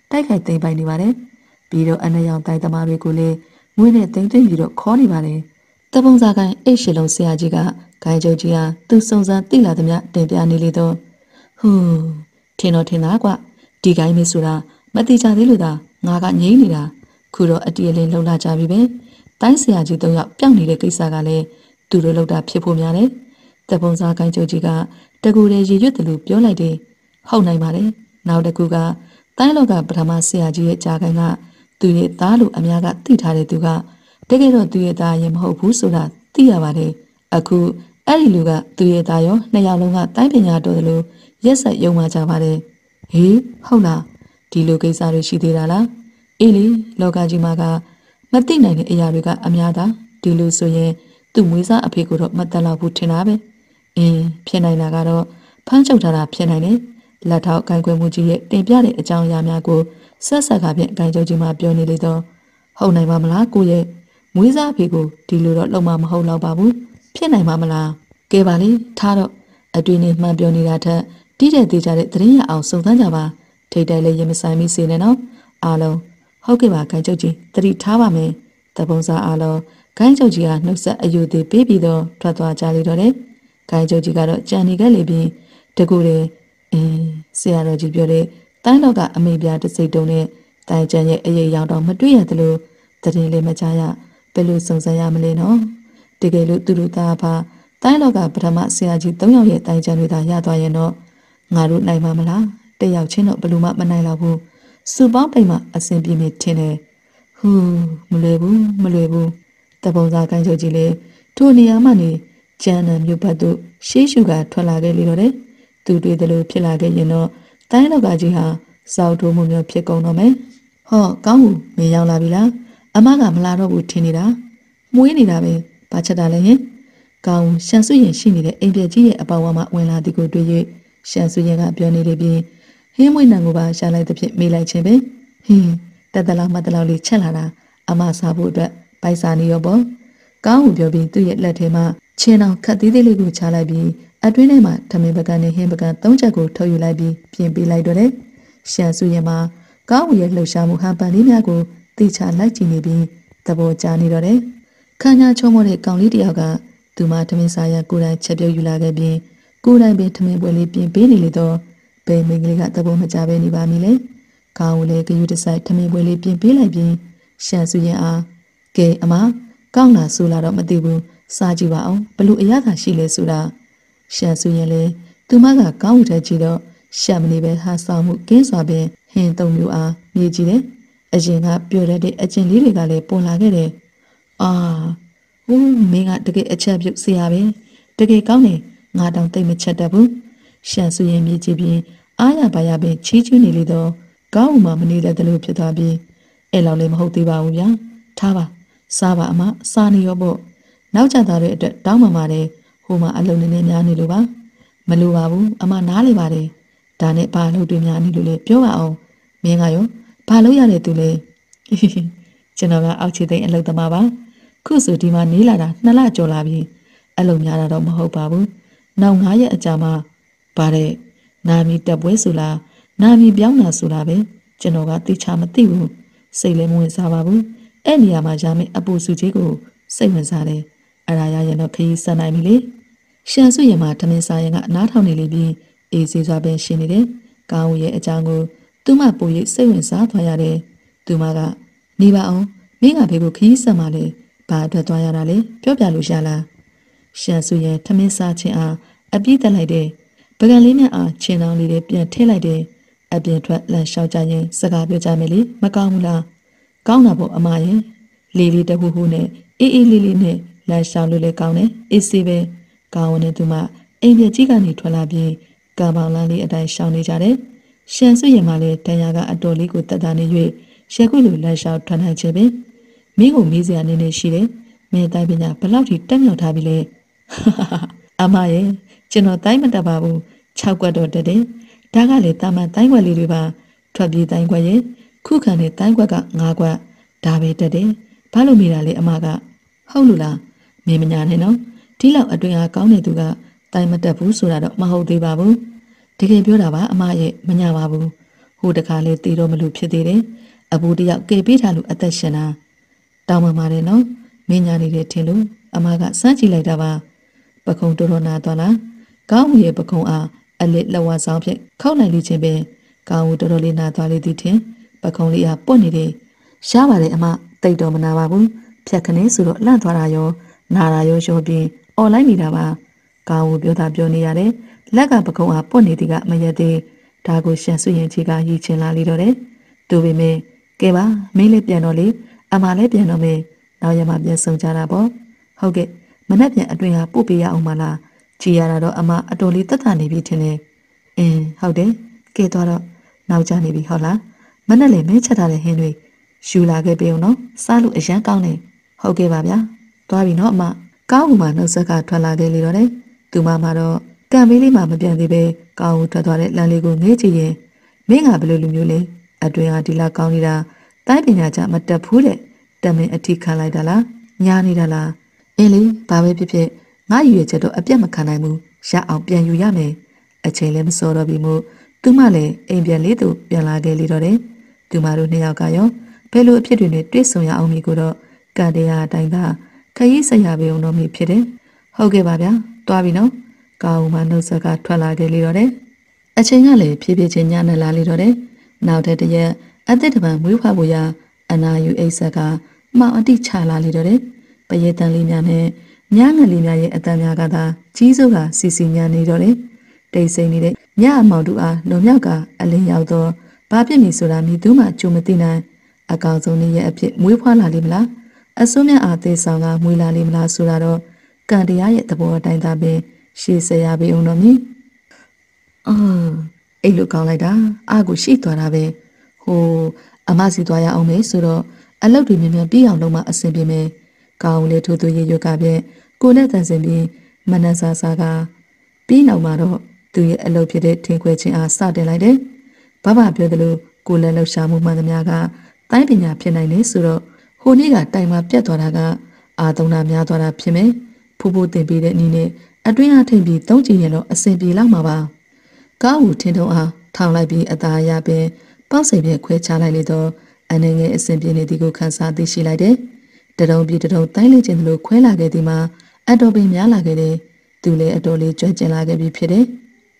တိုက်ခိုက်သိမ်းပိုက်နေပါတယ်ပြီးတော့အနက်ရောင်တိုင်းသမားတွေကိုလည်းငွေနဲ့သိမ်းသိမ်းပြီးတော့ခေါ်နေပါတယ်တပုံစားကိုင်းအိတ်ရှလုံးဆရာကြီးကဂိုင်းချုပ်ကြီးဟာသူစုံစမ်းသိလာသမျှတင်ပြနေလေတော့ဟူးထင်တော့ထင်တာကွဒီဂိုင်းမေးဆိုတာမတိကြသေးလို့သာငါကငြိမ်းနေတာခုတော့အတီးအလင်းလှုပ်လာကြပြီပဲတိုင်းဆရာကြီးသုံးယောက်ပျောက်နေတဲ့ကိစ္စကလည်းသူတို့လောက်တာဖြစ်ဖို့များတယ်တပုံစားကိုင်းချုပ်ကြီးကတကူတဲ့ရည်ရွတ်တယ်လို့ပြောလိုက်တယ်ဟုတ်နိုင်ပါတယ်နောက်တစ်ခုကတိုင်းလောကပထမဆရာကြီးရဲ့ဂျာကိုင်းကသူရဲ့သားလို့အများကသိထားတဲ့သူကတကယ်တော့သူရဲ့သားရင်မဟုတ်ဘူးဆိုတာသိရပါတယ်အခုအဲ့ဒီလူကသူရဲ့သားရောနှစ်ယောက်လုံးကတိုင်းပညာတော်တယ်လို့ရက်ဆက်ယုံမှကြပါတယ်ဟေးဟုတ်လားဒီလိုကိစ္စတွေရှိသေးတာလားအေးလေလောကကြီးမှာကမသိနိုင်တဲ့အရာတွေကအများသားဒီလိုဆိုရင်သူ့မွေးစားအဖေကိုတော့မတတ်တော့ဘူးထင်တာပဲအင်းဖြစ်နိုင်တာကတော့ဖမ်းချုပ်ထားတာဖြစ်နိုင်တယ်လက်ထောက်ကိုင်ခွဲမှုကြီးရဲ့တင်ပြတဲ့အကြောင်းအရာများကိုဆက်ဆက်ကဖြင့်ကိုင်ချုပ်ကြီးမှပြောနေလေတော့ဟုတ်နိုင်ပါမလားကိုရဲ့မွေးစားအဖေကိုဒီလိုတော့လုံးဝမဟုတ်တော့ပါဘူးဖြစ်နိုင်ပါမလားကဲပါလေထားတော့အတွင်းနဲ့မှန်ပြောနေတာထက်တိတဲ့သေးကြတဲ့သတင်းရအောင်စုံစမ်းကြပါထိတ်တိုက်လည်းရင်မဆိုင်မိစေနဲ့နော်အားလုံးဟုတ်ကဲ့ပါကိုင်ချုပ်ကြီးသတိထားပါမယ်တပုံစားအားလုံးကိုင်ချုပ်ကြီးကနှုတ်ဆက်အယူသေးပေးပြီးတော့ထွက်သွားကြလေတော့တယ်ကိုင်ချုပ်ကြီးကတော့ကြံနေခဲ့လေပြီးတကူတယ်အင်းဆရာတော်ကြီးပြောတဲ့တိုင်းတော့ကအမေပြတစိတ်တုံးနဲ့တိုင်ကျန်ရဲ့အရေးရောက်တော့မတွေ့ရသလိုတရင်လေးမကြရဘယ်လိုစုံစမ်းရမလဲနော်တကယ်လို့သူတို့သားဖာတိုင်းတော့ကပထမဆရာကြီး၃ယောက်ရဲ့တိုင်ကျန်တွေသာရသွားရင်တော့ငါတို့နိုင်မှာမလားတယောက်ချင်းတော့ဘယ်လိုမှမနိုင်တော့ဘူးစူပေါင်းပိန်မှအဆင်ပြေနေထင်တယ်ဟူးမလွယ်ဘူးမလွယ်ဘူးတပုံစားကိုင်းချုပ်ကြီးလေထိုနေရာမှနေကျန်းနံမြို့ဘက်သို့ရှေးရှုကထွက်လာခဲ့လေတော့တယ်သူတွေ့တယ်လို့ဖြစ်လာခဲ့ရင်တော့တိုင်းလောက်ကကြီးဟာစောက်ထိုးမှုမျိုးဖြစ်ကုန်တော့မယ်ဟောကောင်းဘူးမင်းရောက်လာပြီလားအမကမလာတော့ဘူးထင်နေတာမွေးနေတာပဲဘာချက်တာလဲဟင်ကောင်းရှန်ဆွရင်ရှိနေတဲ့အိမ်ပြက်ကြီးရဲ့အပေါဝါမှာဝင်လာသည်ကိုတွေ့၍ရှန်ဆွရင်ကပြောနေတယ်ပြီးဟင်းမွေးနံကိုပါရှာလိုက်သဖြင့်မေးလိုက်ခြင်းပဲဟင်းတက်တလောက်မတလောက်လေးချက်လာတာအမစားဖို့အတွက်ပိုက်စာနေရောပေါ့ကောင်းကိုပြောပြီးသူ့ရဲ့လက်ထဲမှာချင်းအောင်ခတ်သေးသေးလေးကိုချလိုက်ပြီးအတွင်းထဲမှာထမင်းပကံနဲ့ဟင်းပကံသုံးချက်ကိုထုတ်ယူလိုက်ပြီးပြင်ပေးလိုက်တော့တယ်ရှန်ဆွရင်မှာကောင်းရဲ့လှုပ်ရှားမှုဟန်ပန်လေးများကိုသိချလိုက်ကြည့်နေပြီးသဘောကျနေတော့တယ်ခါညာချုံမောတဲ့ကောင်လေးတယောက်ကသူမထမင်းစားရကိုယ်တိုင်ချက်ပြုတ်ယူလာခဲ့ပြီးကိုယ်တိုင်ပင်ထမင်းပွဲလေးပြင်ပေးနေလေတော့ဘယ်မိန်းကလေးကသဘောမကျပဲနေပါမီလဲကောင်းလည်းဂယုတစိုက်ထမင်းပွဲလေးပြင်ပေးလိုက်ပြီးရှန်ဆွရင်အားကဲအမကောင်းလားဆိုလာတော့မသိဘူးစားကြည့်ပါအောင်ဘလို့အရသာရှိလဲဆိုတာရှန်ဆွရင်လေသူမကကောင်းဦးတဲ့ကြည့်တော့ရှက်မနေပဲဟာဆောင်မှုကင်းစွာပင်ဟင်းသုံးမျိုးအားမြေကြည့်တယ်အရင်ကပြောရတဲ့အကျင့်လေးတွေကလည်းပေါ်လာခဲ့တယ်အာဟိုးမင်းကတကယ်အချက်ပြုတ်ဆရာပဲတကယ်ကောင်းတယ်ငါတောင်သိမချက်တတ်ဘူးရှန်ဆွရင်မြေကြည့်ပြီးအားရပါရပင်ချီးကျူးနေလေတော့ကောင်းဦးမှမနေတတ်တယ်လို့ဖြစ်သွားပြီးအဲ့လောက်လည်းမဟုတ်သေးပါဘူးဗျာထားပါစားပါအမစားနေရောပေါ့နောက်ကျသားတဲ့အတွက်တောင်းပန်ပါတယ်ဟိုမှာအလုံးနေနေများနေလို့ပါမလိုပါဘူးအမနားလေပါတယ်ဒါနဲ့ဘာလို့တွေများနေလို့လဲပြောပါအောင်မင်းကရောဘာလို့ရတဲ့သူလဲကျွန်တော်ကအောက်ခြေသိမ်းအလုပ်သမားပါခုဆိုဒီမှာနေလာတာနှစ်လကျော်လာပြီအလုပ်များတာတော့မဟုတ်ပါဘူးနောက်၅ရက်အကြာမှာဗါတဲ့နာမီတက်ပွဲဆိုလားနာမီပြောင်းတာဆိုလားပဲကျွန်တော်ကသိချာမသိဘူးစိတ်လည်းမဝင်စားပါဘူးအဲ့နေရာမှာရမယ့်အပူစုကြီးကိုစိတ်ဝင်စားတယ်အဲ့ဒါရရင်တော့ခရီးဆက်နိုင်ပြီလေရှန်ဆွရင်မှာထမင်းစားရင်ကအနားထောင်နေလိမ့်ပြီးအေးစေးစွာပဲရှင်းနေတယ်ကောင်းဦးရဲ့အကြောင်းကိုသူမပိုရိပ်စိတ်ဝင်စားသွားရတယ်သူမကနေပါအောင်မင်းကဘေးကိုခရီးဆက်မှလေဘာအတွက်သွားရတာလဲပြောပြလို့ရလားရှန်ဆွရင်ထမင်းစားခြင်းအားအပြည့်တက်လိုက်တယ်ပကံလေးနဲ့အားချင်းတောင်းလေးတွေပြန်ထည့်လိုက်တယ်အပြင်ထွက်လမ်းလျှောက်ကြရင်စကားပြောကြမယ်လေမကောင်းဘူးလားကောင်းတာပေါ့အမရဲ့လေးလေးတဟူဟူနဲ့အေးအေးလေးလေးနဲ့လမ်းလျှောက်လို့လည်းကောင်းတယ်အေးစေးပဲကောင်းဝင်တဲ့သူမအိမ်ပြကြီးကနေထွက်လာပြီးကံပေါင်လမ်းလေးအတိုင်းရှောင်နေကြတယ်ရှန်ဆွရင်မှလည်းတန်ရာကအတော်လေးကိုတက်တာနေ၍ရှက်ခုလိုလမ်းလျှောက်ထွက်နိုင်ခြင်းပဲမင်းကိုမေးစရာနေနေရှိတယ်မင်းတိုင်းပညာဘယ်လောက်ထိတက်မြောက်ထားပြီလဲအမရဲ့ကျွန်တော်တိုင်းမတက်ပါဘူး၆ကွက်တော့တက်တယ်ဒါကလေတာမန်တိုင်းကွက်လေးတွေပါထွက်ပြေးတိုင်းကွက်ရဲ့ခုခံတဲ့တိုင်းကွက်က၅ကွက်ဒါပဲတက်တယ်ဘာလို့မိတာလဲအမကဟုတ်လို့လားမင်းမညာနဲ့နော်ဒီလောက်အတွင်အားကောင်းတဲ့သူကတိုင်းမတက်ဘူးဆိုတာတော့မဟုတ်သေးပါဘူးတကယ်ပြောတာပါအမရဲ့မညာပါဘူးဟဟိုတခါလေတီတော့မလို့ဖြစ်သေးတယ်အဘူတယောက်ကေပေးထားလို့အသက်ရှင်တာတောင်းပန်ပါတယ်နော်မင်းညာနေတဲ့ထင်လို့အမကစမ်းကြည့်လိုက်တာပါပခုံးတော်တော်နာသွားလားကောင်းရဲ့ပခုံးအားအလစ်လက်ဝါဆောင်ဖြင့်ခောက်နိုင်လိမ့်ခြင်းပင်ကောင်းဦးတော်တော်လေးနာသွားလေသည်ထင်ပခုံးလေးအားပွတ်နေတယ်ရှားပါတယ်အမတိတ်တော်မနာပါဘူးဖြတ်ခနဲဆိုတော့လန့်သွားတာရောနာတာရောရောပြီးអော်လိုက်နေတာပါကောင်းဦးပြောတာပြောနေရတယ်လက်ကပကုံအားပွတ်နေသည်ကမရက်သေးဒါကိုရှန်ဆွရင်ချီကရည်ချင်လာလေတော့တယ်သူပေမဲ့ကဲပါမင်းလေးပြန်တော့လေအမလည်းပြန်တော့မယ်နောက်ရမှပြန်ဆုံကြတာပေါ့ဟုတ်ကဲ့မနေ့ပြန်အတွင်ဟာပို့ပေးရအောင်မလားကြည်ရတာတော့အမအတော်လေးတက်တာနေပြီထင်တယ်အင်းဟုတ်တယ်ကဲတော့နောက်ကျနေပြီဟုတ်လားမနေ့လည်းမင်းချက်ထားတဲ့ဟင်းတွေယူလာခဲ့ပြီအောင်နော်စားလို့အရန်ကောင်းတယ်ဟုတ်ကဲ့ပါဗျာသွားပြီနော်အမကောင်းဦးမှာနှုတ်ဆက်ကထွက်လာခဲ့လေတော့တယ်သူမမှာတော့ကံမေးလေးမှမပြန်သေးပဲကောင်းဦးထွက်သွားတဲ့လမ်းလေးကိုငေးကြည့်ရင်မင်းကဘယ်လိုလူမျိုးလဲအတွင်ဟာဒီလောက်ကောင်းနေတာတိုင်းပညာကြမတက်ဘူးတဲ့တမင်အထီးခံလိုက်တာလားညားနေတာလားအင်းလေဘာပဲဖြစ်ဖြစ်ငါယူရချက်တော့အပြတ်မခံနိုင်ဘူးရအောင်ပြန်ယူရမယ်အချိန်လည်းမစောတော့ပြီမို့သူမလည်းအိမ်ပြန်လေးသူပြန်လာခဲ့လေတော့တယ်သူမတို့နှစ်ယောက်ကရောဘယ်လိုအဖြစ်တွေနဲ့တွေ့ဆုံရအောင်မီကိုတော့ကံတရားအတိုင်းသာခရီးဆက်ရပေအောင်တော့မီဖြစ်တယ်ဟုတ်ကဲ့ပါဗျာသွားပြီနော်ကောင်းဦးမနှုတ်ဆက်ကထွက်လာခဲ့လေတော့တယ်အချိန်ကလည်းဖြည်းဖြည်းချင်းညနေလာလေတော့တယ်နောက်တဲ့တရက်အသက်တပံမွေးဖွားဖို့ရာအနာယူအိတ်ဆက်ကမောင်အတိချလာလေတော့တယ်ပရဲတန်လေးများနဲ့ညငယ်လေးများရဲ့အတန်များကသာကြီးစိုးကစီစီညာနေတော့တယ်တိတ်ဆိတ်နေတဲ့ညအမောင်တို့အားလုံမြောက်ကအလင်းရောက်တော့ဘာဖြစ်မည်ဆိုတာမိသူမှကြုံမသိနိုင်အကောင်ဆုံးနေ့ရဲ့အဖြစ်မွေးဖွားလာလိမ့်မလားအစိုးမြအားသေးဆောင်ကမွေးလာလိမ့်မလားဆိုတာတော့ကံတရားရဲ့သဘောအတိုင်းသာပင်ရှေ့ဆက်ရပေအောင်တော့မြည်အော်အဲ့လိုကောင်းလိုက်တာအာကိုရှိသွားတာပဲဟိုအမစီသွားရအောင်မေဆိုတော့အလုပ်တွေမြင်မြန်ပြီးအောင်လုပ်မှအဆင်ပြေမယ်ကောင်းလေထိုးထိုးရေရွက်ကပြည့်ကိုနဲ့တန်စင်ပြီးမနက်စားစားကပြီးနောက်မှာတော့သူရဲ့အလုပ်ဖြစ်တဲ့ထင်ခွဲခြင်းအားစတင်လိုက်တယ်ဘဘပြောသလိုကိုလည်းလှူရှာမှုမှန်သမျှကတိုင်းပညာဖြစ်နိုင်လေဆိုတော့ဟိုနေ့ကတိုင်မှာပြတ်သွားတာကအာသုံးတာများသွားတာဖြစ်မယ်ဖူးဖူးတင်ပေးတဲ့အနေနဲ့အတွင်းအားထိပ်ပြီးသုံးကြည့်ရင်တော့အဆင်ပြေလောက်မှာပါကောင်းဦးထင်းထုံအားထောင်လိုက်ပြီးအသာရပင်ပေါက်စိမ်ပြဲခွဲချလိုက်လေတော့အနေငယ်အဆင်ပြေနေသည်ကိုခန်းစားသိရှိလိုက်တယ်တရုံပြီးတရုံတိုင်းလေးချင်းတို့ခွဲလာခဲ့သည်မှာအတော်ပင်များလာခဲ့တယ်သူလည်းအတော်လေးကြွကျင်လာခဲ့ပြီဖြစ်တယ်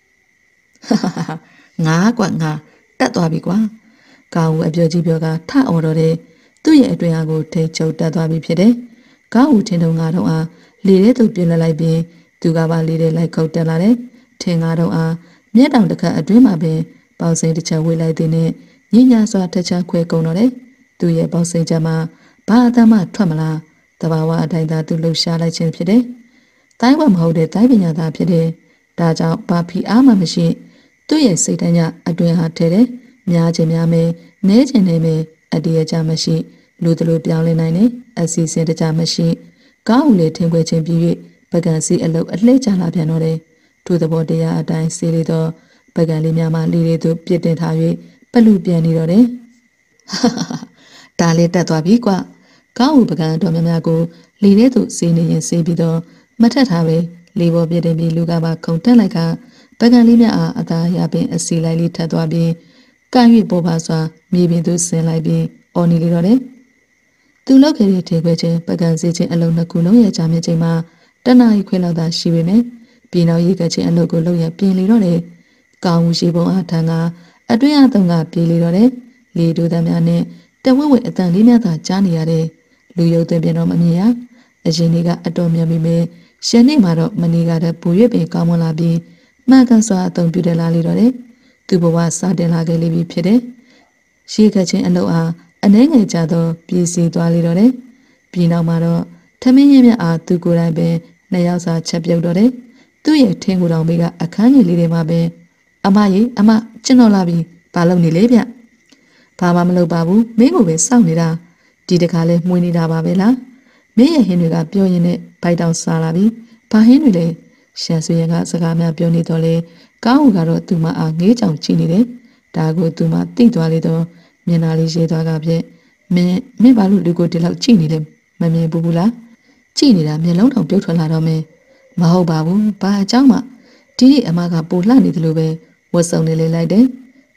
ငါကွငါတက်သွားပြီကွာကောင်းဦးအပြောကြီးပြောကထအော်တော့တယ်သူ့ရဲ့အတွင်အားကိုထိတ်ချုပ်တက်သွားပြီဖြစ်တယ်ကောင်းဦးထင်းထုံငါတော့အားလေထဲသူပြင်းလိုက်ပြီးသူကပါလေထဲလိုက်ခုတ်တက်လာတယ်ထင်းငါတော့အားမျက်တောင်တစ်ခါအတွင်းမှာပင်ပေါင်စိန်တစ်ချက်ဝေးလိုက်တဲ့နဲ့ညညာစွာထချမ်းခွဲကုန်တော့တယ်သူရဲ့ပေါင်စိန်ချက်မှာဘာအသမထွက်မလားတဘာဝအတိုင်းသာသူလှူရှားလိုက်ခြင်းဖြစ်တယ်တိုင်းဝမဟုတ်တဲ့တိုင်းပညာသားဖြစ်တယ်ဒါကြောင့်ဘာဖီအားမှမရှိသူ့ရဲ့စိတ်တိုင်းကအတွင်းဟာထဲတယ်များခြင်းများမယ်နဲခြင်းနဲ့မယ်အတရကြမရှိလူတို့လိုပြောင်းလဲနိုင်တယ်အစီအစဉ်တကြမရှိကောင်းဦးလေထင်ခွဲခြင်းပြီး၍ပကံစီအလုတ်အလှည့်ချလာပြန်တော့တယ်သူ့သဘောတရားအတိုင်းစီးလေတော့ပကံလေးများမှလေလေးသူပြစ်တင်ထား၍ပလူပြန်နေတော့တယ်ဒါလေးတက်သွားပြီကွကောင်းဦးပကံတော်များများကိုလေထဲသို့စီးနေရင်စီးပြီးတော့မထက်ထားပဲလေပေါ်ပြတင်ပြီးလူကပါခုန်တက်လိုက်ကပကံလေးများအားအသာရပင်အစီလိုက်လေးထက်သွားပြီးကန့်၍ပေါ်ပါစွာမြေပြင်သို့ဆင်းလိုက်ပြီးအော်နေလေတော့တယ်သူလောက်ခဲ့တဲ့ထေခွဲခြင်းပကံစီခြင်းအလုံးနှစ်ခုလုံးရဲ့ကြာမြင့်ချိန်မှာတနအီခွဲလောက်သာရှိပေမယ့်ပြည်တော်ရေးကခြင်းအလုပ်ကိုလုပ်ရပြင်လေတော့တယ်ကောင်းဦးရှိပုံအားထံကအတွင်းအသုံးကပြေးလေတော့တယ်လေဒူသားများနဲ့တဝက်ဝက်အတန်လေးများသာကြားနေရတယ်လူရုပ်သွင်းပြန်တော့မမြင်ရအရင်တွေကအတော်များပြီမဲ့ရှန်နေမှာတော့မနေကတည်းပူရွက်ပင်ကောင်းမလာပြီးမှန်ကန်စွာအသုံးပြုတယ်လာလေတော့တယ်သူ့ဘဝစတင်လာခဲ့လိမ့်ပြီဖြစ်တယ်ရှိခတ်ခြင်းအလုပ်အားအနှဲငယ်ကြသောပြည်စီသွားလေတော့တယ်ပြည်နောက်မှာတော့ထမင်းရင်းမြအားသူကိုယ်တိုင်ပင်နှစ်ယောက်စာချက်ပြုတ်တော့တယ်သူ့ရဲ့ထင်းကိုယ်တော်မိကအခန်းကြီးလေးတွေမှာပင်အမကြီးအမကျွန်တော်လာပြီဘာလုပ်နေလဲဗျဘာမှမလုပ်ပါဘူးမင်းကိုပဲစောင့်နေတာဒီတခါလဲမှုန်းနေတာပါပဲလားမင်းရဲ့ဟင်းတွေကပြောရင်းနဲ့ဘိုက်တောင်စားလာပြီဘာဟင်းတွေလဲရှန်ဆွေရကစကားများပြောနေတော့လေကောင်းဦးကတော့သူမအားငေးကြောင်ကြည့်နေတယ်ဒါကိုသူမသိသွားလေတော့မျက်နှာလေးရေးသွားကပြည့်မင်းမင်းဘာလို့လူကိုဒီလောက်ကြည့်နေလဲမမြင်ဘူးဘူးလားကြည့်နေတာမျက်လုံးထောင်ပြုတ်ထွက်လာတော့မင်းမဟုတ်ပါဘူးဘာအကြောင်းမှဒီနေ့အမကပိုလှနေတယ်လို့ပဲဝတ်စုံနေလေလိုက်တယ်ဒ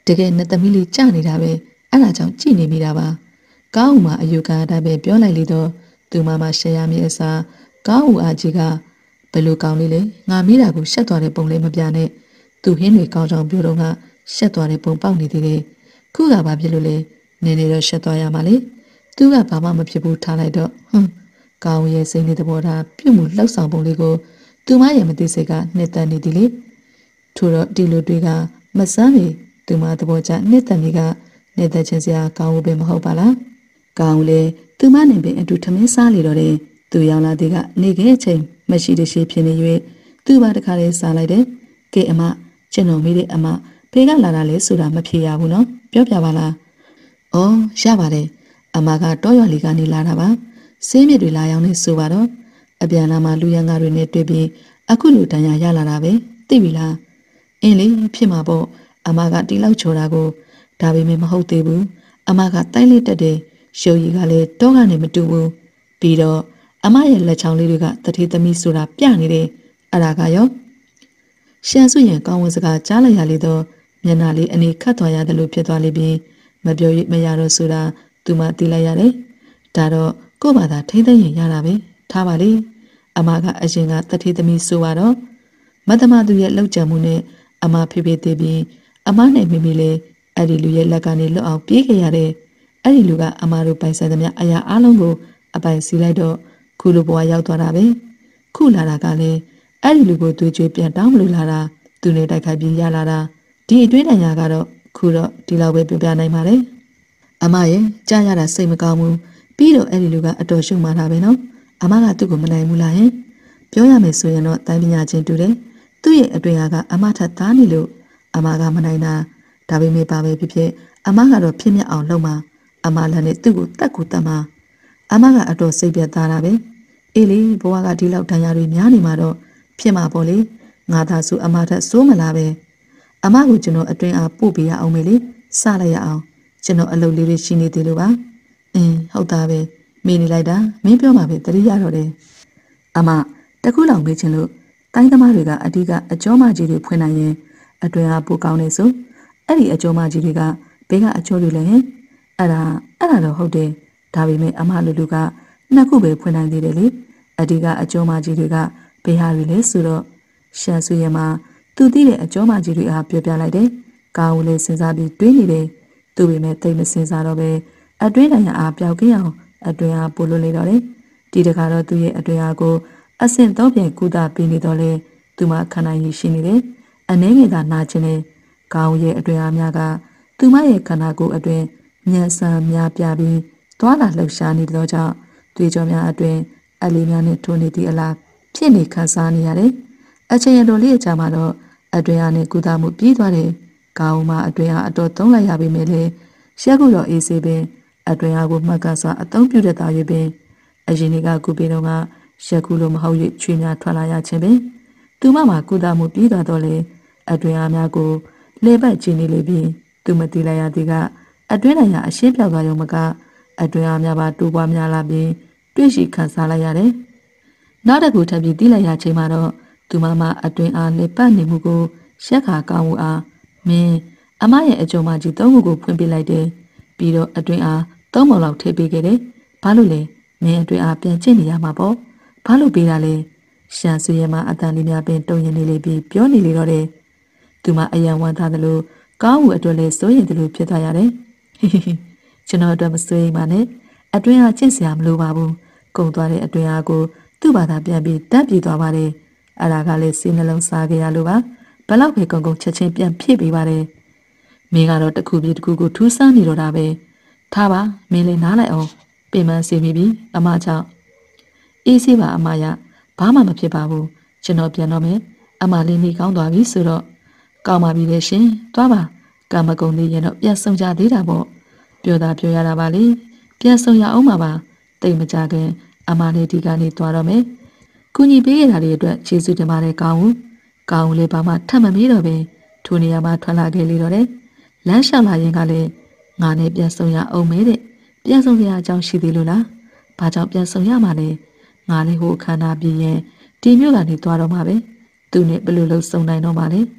တကယ်နဲ့သမီးလေးကြနေတာပဲအဲ့ဒါကြောင့်ကြည်နေမိတာပါကောင်းဦးမှာအယူခံအတိုင်းပဲပြောလိုက်လေတော့သူမမရှယ်ရမည်အစားကောင်းဦးအားကြီးကဘယ်လိုကောင်းလေးလဲငါမိတာကိုရှက်သွားတဲ့ပုံလေးမပြနဲ့သူဟင်းတွေကောင်းကြောင်ပြောတော့ကရှက်သွားတဲ့ပုံပေါက်နေသေးတယ်ခုကဘာဖြစ်လို့လဲနေနေတော့ရှက်သွားရမှာလေသူကဘာမှမဖြစ်ဘူးထားလိုက်တော့ဟွန်းကောင်းရဲ့စိတ်နဲ့သဘောထားပြုတ်မှုလှောက်ဆောင်ပုံလေးကိုသူမရဲ့မသိစိတ်ကနှစ်သက်နေသည်လေထို့တော့ဒီလိုတွေကမဆန်းမီသူမသဘောကျနှစ်သက်မိကနှစ်သက်ချင်းစရာကောင်းဦးပဲမဟုတ်ပါလားကောင်းလေသူမနဲ့ပင်အတူထမင်းစားလေတော့တယ်သူရောက်လာတဲ့ကနေခဲ့အချိန်မရှိတရှိဖြစ်နေ၍သူ့ဘာတခါလေးစားလိုက်တယ်ကဲအမကျွန်တော်မိတဲ့အမဖေကလာတာလဲဆိုတာမဖြေရဘူးနော်ပြောပြပါလားအော်ရပါတယ်အမကတောရွာလေးကနေလာတာပါဆေးမြစ်တွေလာရောက်နေဆိုပါတော့အပြန်လာမှလူရန်ကားတွေနဲ့တွေ့ပြီးအခုလိုတန်ရာရလာတာပဲသိပြီလားအင်းလေဖြစ်မှာပေါ့အမကတီလောက်ချော်တာကိုဒါပေမဲ့မဟုတ်သေးဘူးအမကတိုင်းလေးတက်တယ်ရုပ်ရည်ကလည်းတောကနေမတူဘူးပြီးတော့အမရဲ့လက်ချောင်းလေးတွေကတတိသမီးဆိုတာပြနေတယ်အဲ့ဒါကရောရှန်စုရင်ကောင်းဝင်စကားကြားလိုက်ရလေတော့မျက်နှာလေးအနေခတ်သွားရတယ်လို့ဖြစ်သွားလိမ့်ပြီးမပြောရမရတော့ဆိုတာသူမှသိလိုက်ရတယ်ဒါတော့ကို့ဘာသာထိမ့်သိမ့်ရင်ရတာပဲထားပါလေအမကအရင်ကတတိသမီးဆိုတော့မတမသူရဲ့လောက်ကြံမှုနဲ့အမဖေဖေသေးပြီးအမနဲ့မိမိလေးအဲ့ဒီလူရဲ့လက်ကနေလွတ်အောင်ပြေးခဲ့ရတယ်အဲ့ဒီလူကအမတို့ပိုင်ဆိုင်သမျှအရာအလုံးကိုအပိုင်စီလိုက်တော့ခုလိုဘဝရောက်သွားတာပဲခုလာတာကလည်းအဲ့ဒီလူကိုတွေးကြွေးပြန်တောင်းမလို့လာတာသူနဲ့တိုက်ခိုက်ပြီးရလာတာဒီအတွင်းတရားကတော့ခုတော့ဒီလောက်ပဲပြောပြနိုင်ပါတယ်အမရဲ့ကြားရတာစိတ်မကောင်းဘူးပြီးတော့အဲ့ဒီလူကအတော်ရှုံမှတာပဲနော်အမကသူ့ကိုမနိုင်ဘူးလားဟင်ပြောရမယ်ဆိုရင်တော့တိုင်းပညာချင်းတူတယ်သူ့ရဲ့အတွင်းကအမထက်သားနေလို့အမကမနိုင်တာဒါပေမဲ့ပါပဲဖြစ်ဖြစ်အမကတော့ဖြစ်မြအောင်လုပ်မှာအမလည်းနဲ့သူ့ကိုတတ်ကိုတတ်မှာအမကအတော်စိတ်ပြတ်သားတာပဲအေးလေဘဝကဒီလောက်တန်ရာတွေများနေမှာတော့ဖြစ်မှာပေါ့လေငါသာဆိုအမထက်စိုးမလားပဲအမကိုကျွန်တော်အတွင်းအားပို့ပေးရအောင်မေလေစလိုက်ရအောင်ကျွန်တော်အလုပ်လေးတွေရှိနေသေးလို့ပါအင်းဟုတ်တာပဲမေးနေလိုက်တာမင်းပြောမှာပဲတတိယတော့တယ်အမတခုလောက်မေးချင်လို့တိုင်းသမားတွေကအဓိကအကျော်မကြီးတွေဖွင့်နိုင်ရင်အတွင်းအားပို့ကောင်းနေဆိုအဲ့ဒီအကျော်မကြီးတွေကဘေးကအကျော်တွေလည်းဟင်အဲ့ဒါအဲ့ဒါတော့ဟုတ်တယ်ဒါပေမဲ့အမလူလူကနှစ်ခုပဲဖွင့်နိုင်သေးတယ်လေအဓိကအကျော်မကြီးတွေကဘေးဟာတွေလဲဆိုတော့ရှန်ဆူရမှာသူသိတဲ့အကျော်မကြီးတွေအားပြောပြလိုက်တယ်ကောင်းဦးလေးစဉ်းစားပြီးတွေးနေတယ်သူပေမဲ့တိတ်မစဉ်းစားတော့ပဲအတွင်းနိုင်ငံအားပျောက်ကင်းအောင်အတွင်းအားပို့လို့နေတော့တယ်ဒီတခါတော့သူရဲ့အတွင်းအားကိုအဆင့်တော့ပြန်ကုသပေးနေတော့လေသူမခန္ဓာရည်ရှိနေတယ်အနှဲငယ်သာနာကျင်တယ်ကောင်းရဲ့အတွင်းအားများကသူမရဲ့ခန္ဓာကိုယ်အတွင်းညံဆန်များပြပြီးသွားလာလှုပ်ရှားနေတော့ကြောင့်တွေးကြောများအတွင်းအလေးများနဲ့ထိုးနေသည့်အလားဖြစ်နေခံစားနေရတယ်အချိန်ရတော်လေးအကြာမှာတော့အတွင်းအားနဲ့ကုသမှုပြီးသွားတယ်ကောင်းမှအတွင်းအားအတော်သုံးလိုက်ရပြီမဲ့လေရက်ခုတော့အေးစေပင်အတွင်းအားကိုမှတ်ကစွာအသုံးပြုတတ်တာ၍ပင်အရင်ကကုပေတော့ကရက်ခုလိုမဟုတ်၍ချွေးများထွက်လာရခြင်းပင်သူမမှာကုသမှုပြီးသွားတော့လေအတွင်းအားများကိုလေပတ်ကျင်းနေလေပြီးသူမသိလိုက်ရသည်ကအတွင်းနိုင်ရအရှင်းပြောက်သွားရုံမကအတွင်းအားများပါတိုးပွားများလာပြီးတွေ့ရှိခံစားလိုက်ရတယ်နောက်တစ်ခုထပ်ပြီးသိလိုက်ရချိန်မှာတော့သူမမအတွင်းအားလေပတ်နေမှုကိုရက်ခါကောင်းမှုအားမင်းအမရဲ့အကြုံမကြီးသုံးခုကိုဖွင့်ပြလိုက်တယ်ပြီးတော့အတွင်းအားသုံးပုံလောက်ထည့်ပေးခဲ့တယ်ဘာလို့လဲမင်းအတွင်းအားပြန်ကျင့်နေရမှာပေါ့ဘာလို့ပေးတာလဲရှန်ဆူရဲမှာအတန်လေးများပင်တုံရင်နေလေပြီးပြောနေလေတော့တယ်သူမအယံဝမ်းသားတယ်လို့ကောင်းမှုအတွက်လဲစိုးရင်တယ်လို့ဖြစ်သွားရတယ်ကျွန်တော်အတွက်မစိုးရင်ပါနဲ့အတွင်းအားကျင့်စရာမလိုပါဘူးကုန်သွားတဲ့အတွင်းအားကိုသူ့ဘာသာပြန်ပြီးတက်ပြေးသွားပါတယ်အဲ့ဒါကလည်းစိတ်နှလုံးစားခဲ့ရလို့ပါဘလောက်ပဲကုန်ကုန်ချက်ချင်းပြန်ဖြည့်ပေးပါတယ်မင်းကတော့တစ်ခုပြီးတစ်ခုကိုထူးဆန်းနေတော့တာပဲထားပါမင်းလည်းနားလိုက်အောင်ပြင်ပန်းစီမိပြီအမကြောင့်အေးစေးပါအမရဘာမှမဖြစ်ပါဘူးကျွန်တော်ပြန်တော့မယ်အမလေးနေကောင်းသွားပြီဆိုတော့ကောင်းပါပြီလေရှင်သွားပါကာမဂုဏ်လေးရင်တော့ပြန်ဆုံကြသေးတာပေါ့ပြောတာပြောရတာပါလေပြန်ဆုံရအောင်ပါပါတိတ်မကြခင်အမလေးဒီကနေသွားတော့မယ်ကုညီပေးရတာတွေအတွက်ကျေးဇူးတင်ပါတယ်ကောင်းဦးကောင်းဦးလေးဘာမှထပ်မမေးတော့ပဲထိုနေရာမှာထွက်လာခဲ့လေတော့တယ်လမ်းလျှောက်လာရင်ကလည်းငါနဲ့ပြန်ဆုံရအောင်မဲတဲ့ပြန်ဆုံရအကြောင်းရှိသေးလို့လားဘာကြောင့်ပြန်ဆုံရမှာလဲငါလေးဟိုခန္ဓာပြင်းရင်ဒီမျိုးကနေသွားတော့မှာပဲသူနဲ့ဘယ်လိုလုပ်ဆုံနိုင်တော့မှာလဲ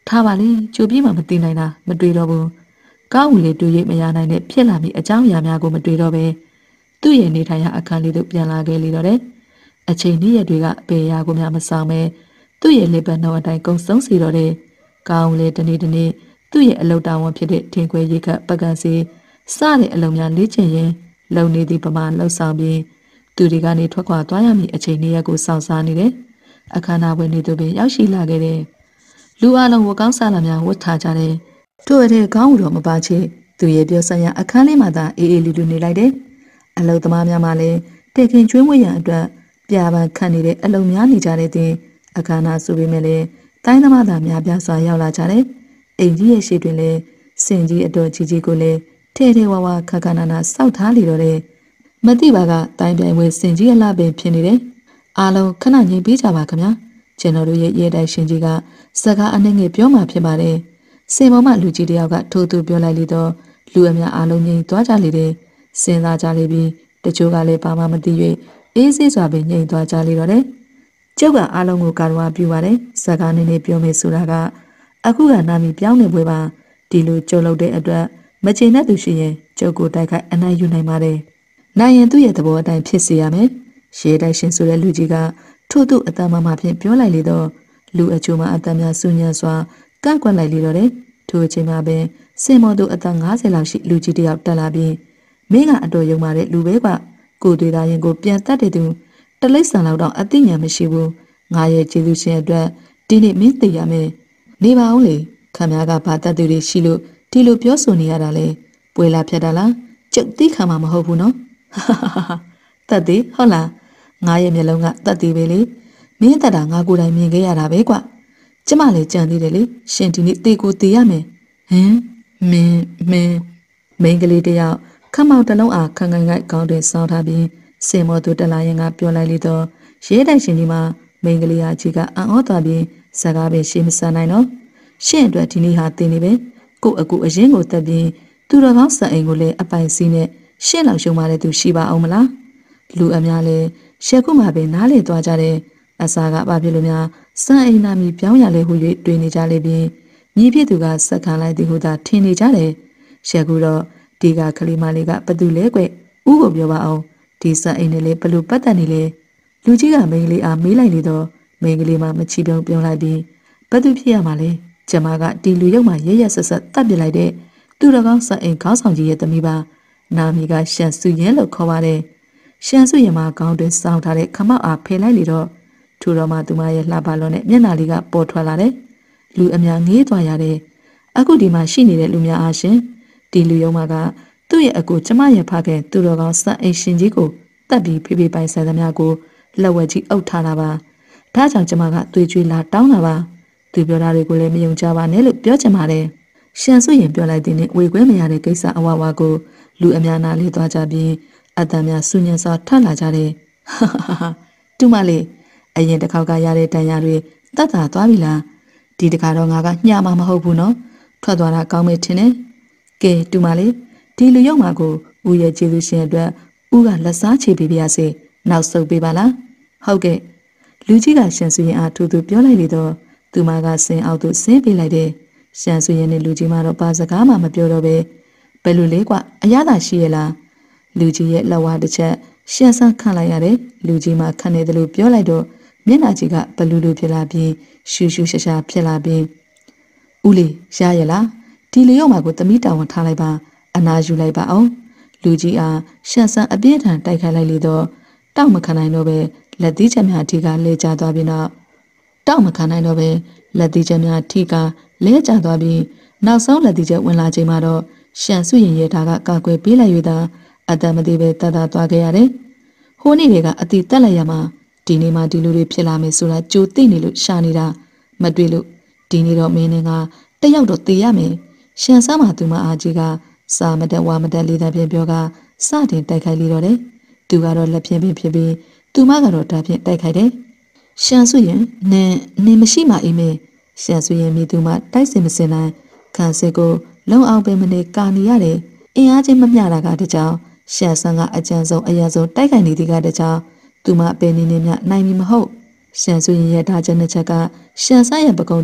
ထားပါလေကြိုပြေးမှမသိနိုင်တာမတွေ့တော့ဘူးကောင်းဦးလေးတွေ့ရမရနိုင်တဲ့ဖြစ်လာပြီးအကြောင်းအရာများကိုမတွေ့တော့ပဲသူ့ရဲ့နေထိုင်ရာအခန်းလေးသို့ပြန်လာခဲ့လေတော့တယ်အချိန်နည်းရက်တွေကအပေရာကိုများမဆောင်ပဲသူ့ရဲ့လေပတ်နှုတ်အတိုင်းကုံဆုံးစီတော့တယ်ကောင်းဦးလေးတနေ့တနေ့သူ့ရဲ့အလုတာဝန်ဖြစ်တဲ့ထင်ခွဲရိတ်ခတ်ပကံစီစတဲ့အလုံးများလေ့ကျင့်ရင်လုံနေသည့်ပမာလှုပ်ဆောင်ပြီးသူတွေကနေထွက်ခွာသွားရမည့်အချိန်နည်းရက်ကိုစောင့်စားနေတယ်အခမ်းအနားဝင်နေသူပင်ရောက်ရှိလာခဲ့တယ်လူအလုံးဝကောင်းစားလာများဝတ်ထားကြတယ်ထို့အထက်ကောင်းဦးတော်မပါချေသူရဲ့ပြောဆိုင်ရာအခန်းလေးမှာသာအေးအေးလူလူနေလိုက်တယ်အလုံသမားများမှလည်းတခင်ကျွေးမွေးရန်အတွက်ပြာပန်းခတ်နေတဲ့အလုံများနေကြတဲ့တင်အခမ်းအနားဆိုပေမဲ့လည်းတိုင်းသမားသားများပြားစွာရောက်လာကြတယ်အိမ်ကြီးရဲ့ရှေ့တွင်လည်းစင်ကြီးအတော်ကြီးကြီးကိုလည်းထဲထဲဝါဝါခါခါနာနာစောက်ထားလေတော့တယ်မသိပါကတိုင်းပြိုင်ဝဲစင်ကြီးအလှပင်ဖြစ်နေတယ်အားလုံးခဏငြိမ်ပေးကြပါခင်ဗျာကျွန်တော်တို့ရဲ့ရဲတိုက်ရှင်ကြီးကစကားအနှဲငယ်ပြောမှဖြစ်ပါတယ်စင်ပေါ်မှလူကြီးတယောက်ကထိုးသူပြောလိုက်လေတော့လူအများအားလုံးငြိမ်သွားကြလေတယ်စဉ်းစားကြလေပြီးတချို့ကလည်းဘာမှမသိ၍အေးဆေးစွာပင်ငြိမ်သွားကြလေတော့တယ်ကျုပ်ကအားလုံးကိုကာရဝပြုပါတယ်စကားနည်းနည်းပြောမယ်ဆိုတာကအခုကနာမည်ပြောင်းနေပွဲပါဒီလိုကြုံလို့တဲ့အတွက်မချေနဲ့သူရှိရင်ကျုပ်ကိုတိုက်ခိုက်အနိုင်ယူနိုင်ပါတယ်နိုင်ရင်သူ့ရဲ့သဘောအတိုင်းဖြစ်စေရမယ်ရှေးတိုက်ရှင်ဆိုတဲ့လူကြီးကထို့သူအတမ်းမမဖြင့်ပြောလိုက်လေတော့လူအချို့မှအတမ်းများစူညံစွာကန့်ကွက်လိုက်လေတော့တယ်ထိုအချိန်မှာပင်စင်မော်သူအသက်၅၀လောက်ရှိလူကြီးတယောက်တက်လာပြီးမင်းကအတော်ယုံပါတဲ့လူပဲကကိုတွေ့သားရင်ကိုပြန်တတ်တဲ့သူတလိษံလောက်တော့အသိဉာဏ်မရှိဘူးငါရဲ့ကျေးဇူးရှင်အတွက်ဒီနေ့မင်းသိရမယ်နေပါဦးလေခမများကဘာတတ်သူတွေရှိလို့ဒီလိုပြောဆိုနေရတာလဲပွဲလာဖြတ်တာလားကျုပ်သိခံမှာမဟုတ်ဘူးနော်တတ်သေးဟုတ်လားငါရဲ့မျက်လုံးကတတ်သေးပဲလေမင်းတတ်တာငါကိုယ်တိုင်မြင်ခဲ့ရတာပဲကွကျမလည်းကြံသေးတယ်လေရှင်ဒီနေ့တေကိုတေရမယ်ဟမ်မင်းမင်းမိန်းကလေးတယောက်ခမောက်တလုံးအားခန်းခန်းခိုက်ကောင်းတွင်စောင်းထားပြီးစင်မော်သူတလာရင်ကပြောလိုက်လေတော့ရဲတိုက်ရှင်ကြီးမှာမိန်းကလေးအားကြီးကအံ့ဩသွားပြီးစကားပဲရှေ့မဆန်နိုင်တော့ရှင့်အတွက်ဒီနေ့ဟာတင်နေပဲကို့အကူအရင်ကိုတက်ပြီးသူတော်ကောင်းစံအိမ်ကိုလည်းအပိုင်စီးနဲ့ရှင့်လောက်ရှုံးပါတဲ့သူရှိပါအောင်မလားလူအများလည်းရှက်ခုမှပဲနားလေသွားကြတယ်အစာကဘာဖြစ်လို့များစံအိမ်နာမီပြောင်းရလဲဟု၍တွေးနေကြလေပြီးညီဖြစ်သူကစက်ခံလိုက်သည်ဟုသာထင်နေကြတယ်ရှက်ကူတော့ဒီကကလေးမလေးကဘသူလဲကွဥကိုပြောပါအောင်ဒီစံအိမ်နဲ့လေဘလို့ပတ်သက်နေလဲလူကြီးကမိန်းကလေးအားမေးလိုက်လေတော့မိန်းကလေးမှမချီပြုံးပြုံးလိုက်ပြီးဘသူဖြစ်ရမှာလဲကျမကဒီလူရုပ်မှာရဲရဲဆက်ဆက်တတ်ပြလိုက်တဲ့သူတော်ကောင်းစံအိမ်ခေါင်းဆောင်ကြီးရဲ့သမီးပါနာမည်ကရှန်စုရင်လို့ခေါ်ပါတယ်ရှန်စုရင်မှာခေါင်းတွင်စောင်းထားတဲ့ခမောက်အားဖယ်လိုက်လေတော့ထူတော်မှသူမရဲ့လှပလွန်တဲ့မျက်နှာလေးကပေါ်ထွက်လာတယ်လူအများငေးသွားရတယ်အခုဒီမှာရှိနေတဲ့လူများအားရှင်ဒီလူရုံးမှာကသူ့ရဲ့အကူကျမရဲ့ဖခင်သူတော်ကောင်းစံအိမ်ရှင်ကြီးကိုတတ်ပြီးဖိဖိပိုင်ဆန်သမျှကိုလက်ဝဲကြီးအုပ်ထားတာပါဒါကြောင့်ကျမကသွေးကြွေးလာတောင်းတာပါသူပြောတာတွေကိုလည်းမယုံကြပါနဲ့လို့ပြောချင်ပါတယ်ရှန်စုရင်ပြောလိုက်တဲ့နဲ့ဝေခွဲမရတဲ့ကိစ္စအဝဝကိုလူအများနာလေးသွားကြပြီးအတန်များစူညံစွာထလာကြတယ်ဟာဟာဟာတူမလေးအရင်တစ်ခေါက်ကရတဲ့တန်ရာတွေတတ်တာသွားပြီလားဒီတစ်ခါတော့ငါကညှမှာမဟုတ်ဘူးနော်ထွက်သွားတာကောင်းမေးထင်တယ်ကဲတူမလေးဒီလူရုံမှာကိုဦးရဲ့ကျေးဇူးရှင်အတွက်ဦးကလက်စားချေပေးပါရစေနောက်ဆုတ်ပေးပါလားဟုတ်ကဲ့လူကြီးကရှန်စုရင်အားထူထူပြောလိုက်လေတော့သူမကဆင်းအောက်သို့ဆင်းပေးလိုက်တယ်ရှန်စုရင်နဲ့လူကြီးမတော့ပါစကားမှမပြောတော့ပဲဘယ်လိုလဲကွအရသာရှိရလားလူကြီးရဲ့လက်ဝါးတစ်ချက်ရှန်ဆန်းခံလိုက်ရတယ်လူကြီးမှခံနေတယ်လို့ပြောလိုက်တော့မျက်နှာကြီးကဘလူးလူဖြစ်လာပြီးရှူရှူရှာရှာဖြစ်လာပြီးဦးလေးရရလားဒီလေရောက်မှာကိုသမီးတောင်ဝန်ထားလိုက်ပါအနာယူလိုက်ပါအောင်လူကြီးအားရှန်ဆန်းအပြင်းထန်တိုက်ခိုက်လိုက်လေတော့တောက်မခံနိုင်တော့ပဲလက်သီးချက်များအထိကလဲကျသွားပြီးတော့တောက်မခံနိုင်တော့ပဲလက်သီးချက်များအထိကလဲကျသွားပြီးနောက်ဆုံးလက်သီးချက်ဝင်လာချိန်မှာတော့ရှန်စုရင်ရဲသားကကာကွယ်ပေးလိုက်ရတာအတမ်းမသေးပဲတတ်တာသွားခဲ့ရတယ်ဟိုနေ့တွေကအတီတက်လိုက်ရမှာဒီနေ့မှဒီလိုတွေဖြစ်လာမယ်ဆိုတာကြိုသိနေလို့ရှာနေတာမတွေ့လို့ဒီနေ့တော့မင်းနဲ့ကတယောက်တော့တေးရမယ်ရှန်ဆမ်းမှသူမအားကြီးကစာမတက်ဝါမတက်လေးတဲ့ပြပြောကစတင်တိုက်ခိုက်လေတော့တယ်သူကတော့လက်ဖြင့်ဖြစ်ပြီးသူမကတော့ဓာတ်ဖြင့်တိုက်ခိုက်တယ်ရှန်စုရင်နင်းနင်းမရှိမှအေးမေရှန်စုရင်မိသူမတိုက်စင်မစင်နိုင်ခံစစ်ကိုလုံအောင်ပဲမနေကာနေရတယ်အင်အားချင်းမမျှတာကတကြောင်ရှန်ဆန်းကအကြံဆုံးအရန်ဆုံးတိုက်ခိုက်နေသည်ကတကြောင်သူမပဲနေနေမြနိုင်မီမဟုတ်ရှန်စုရင်ရဲ့ဓာတ်ချက်နှစ်ချက်ကရှန်ဆန်းရဲ့ပကုံးတွင်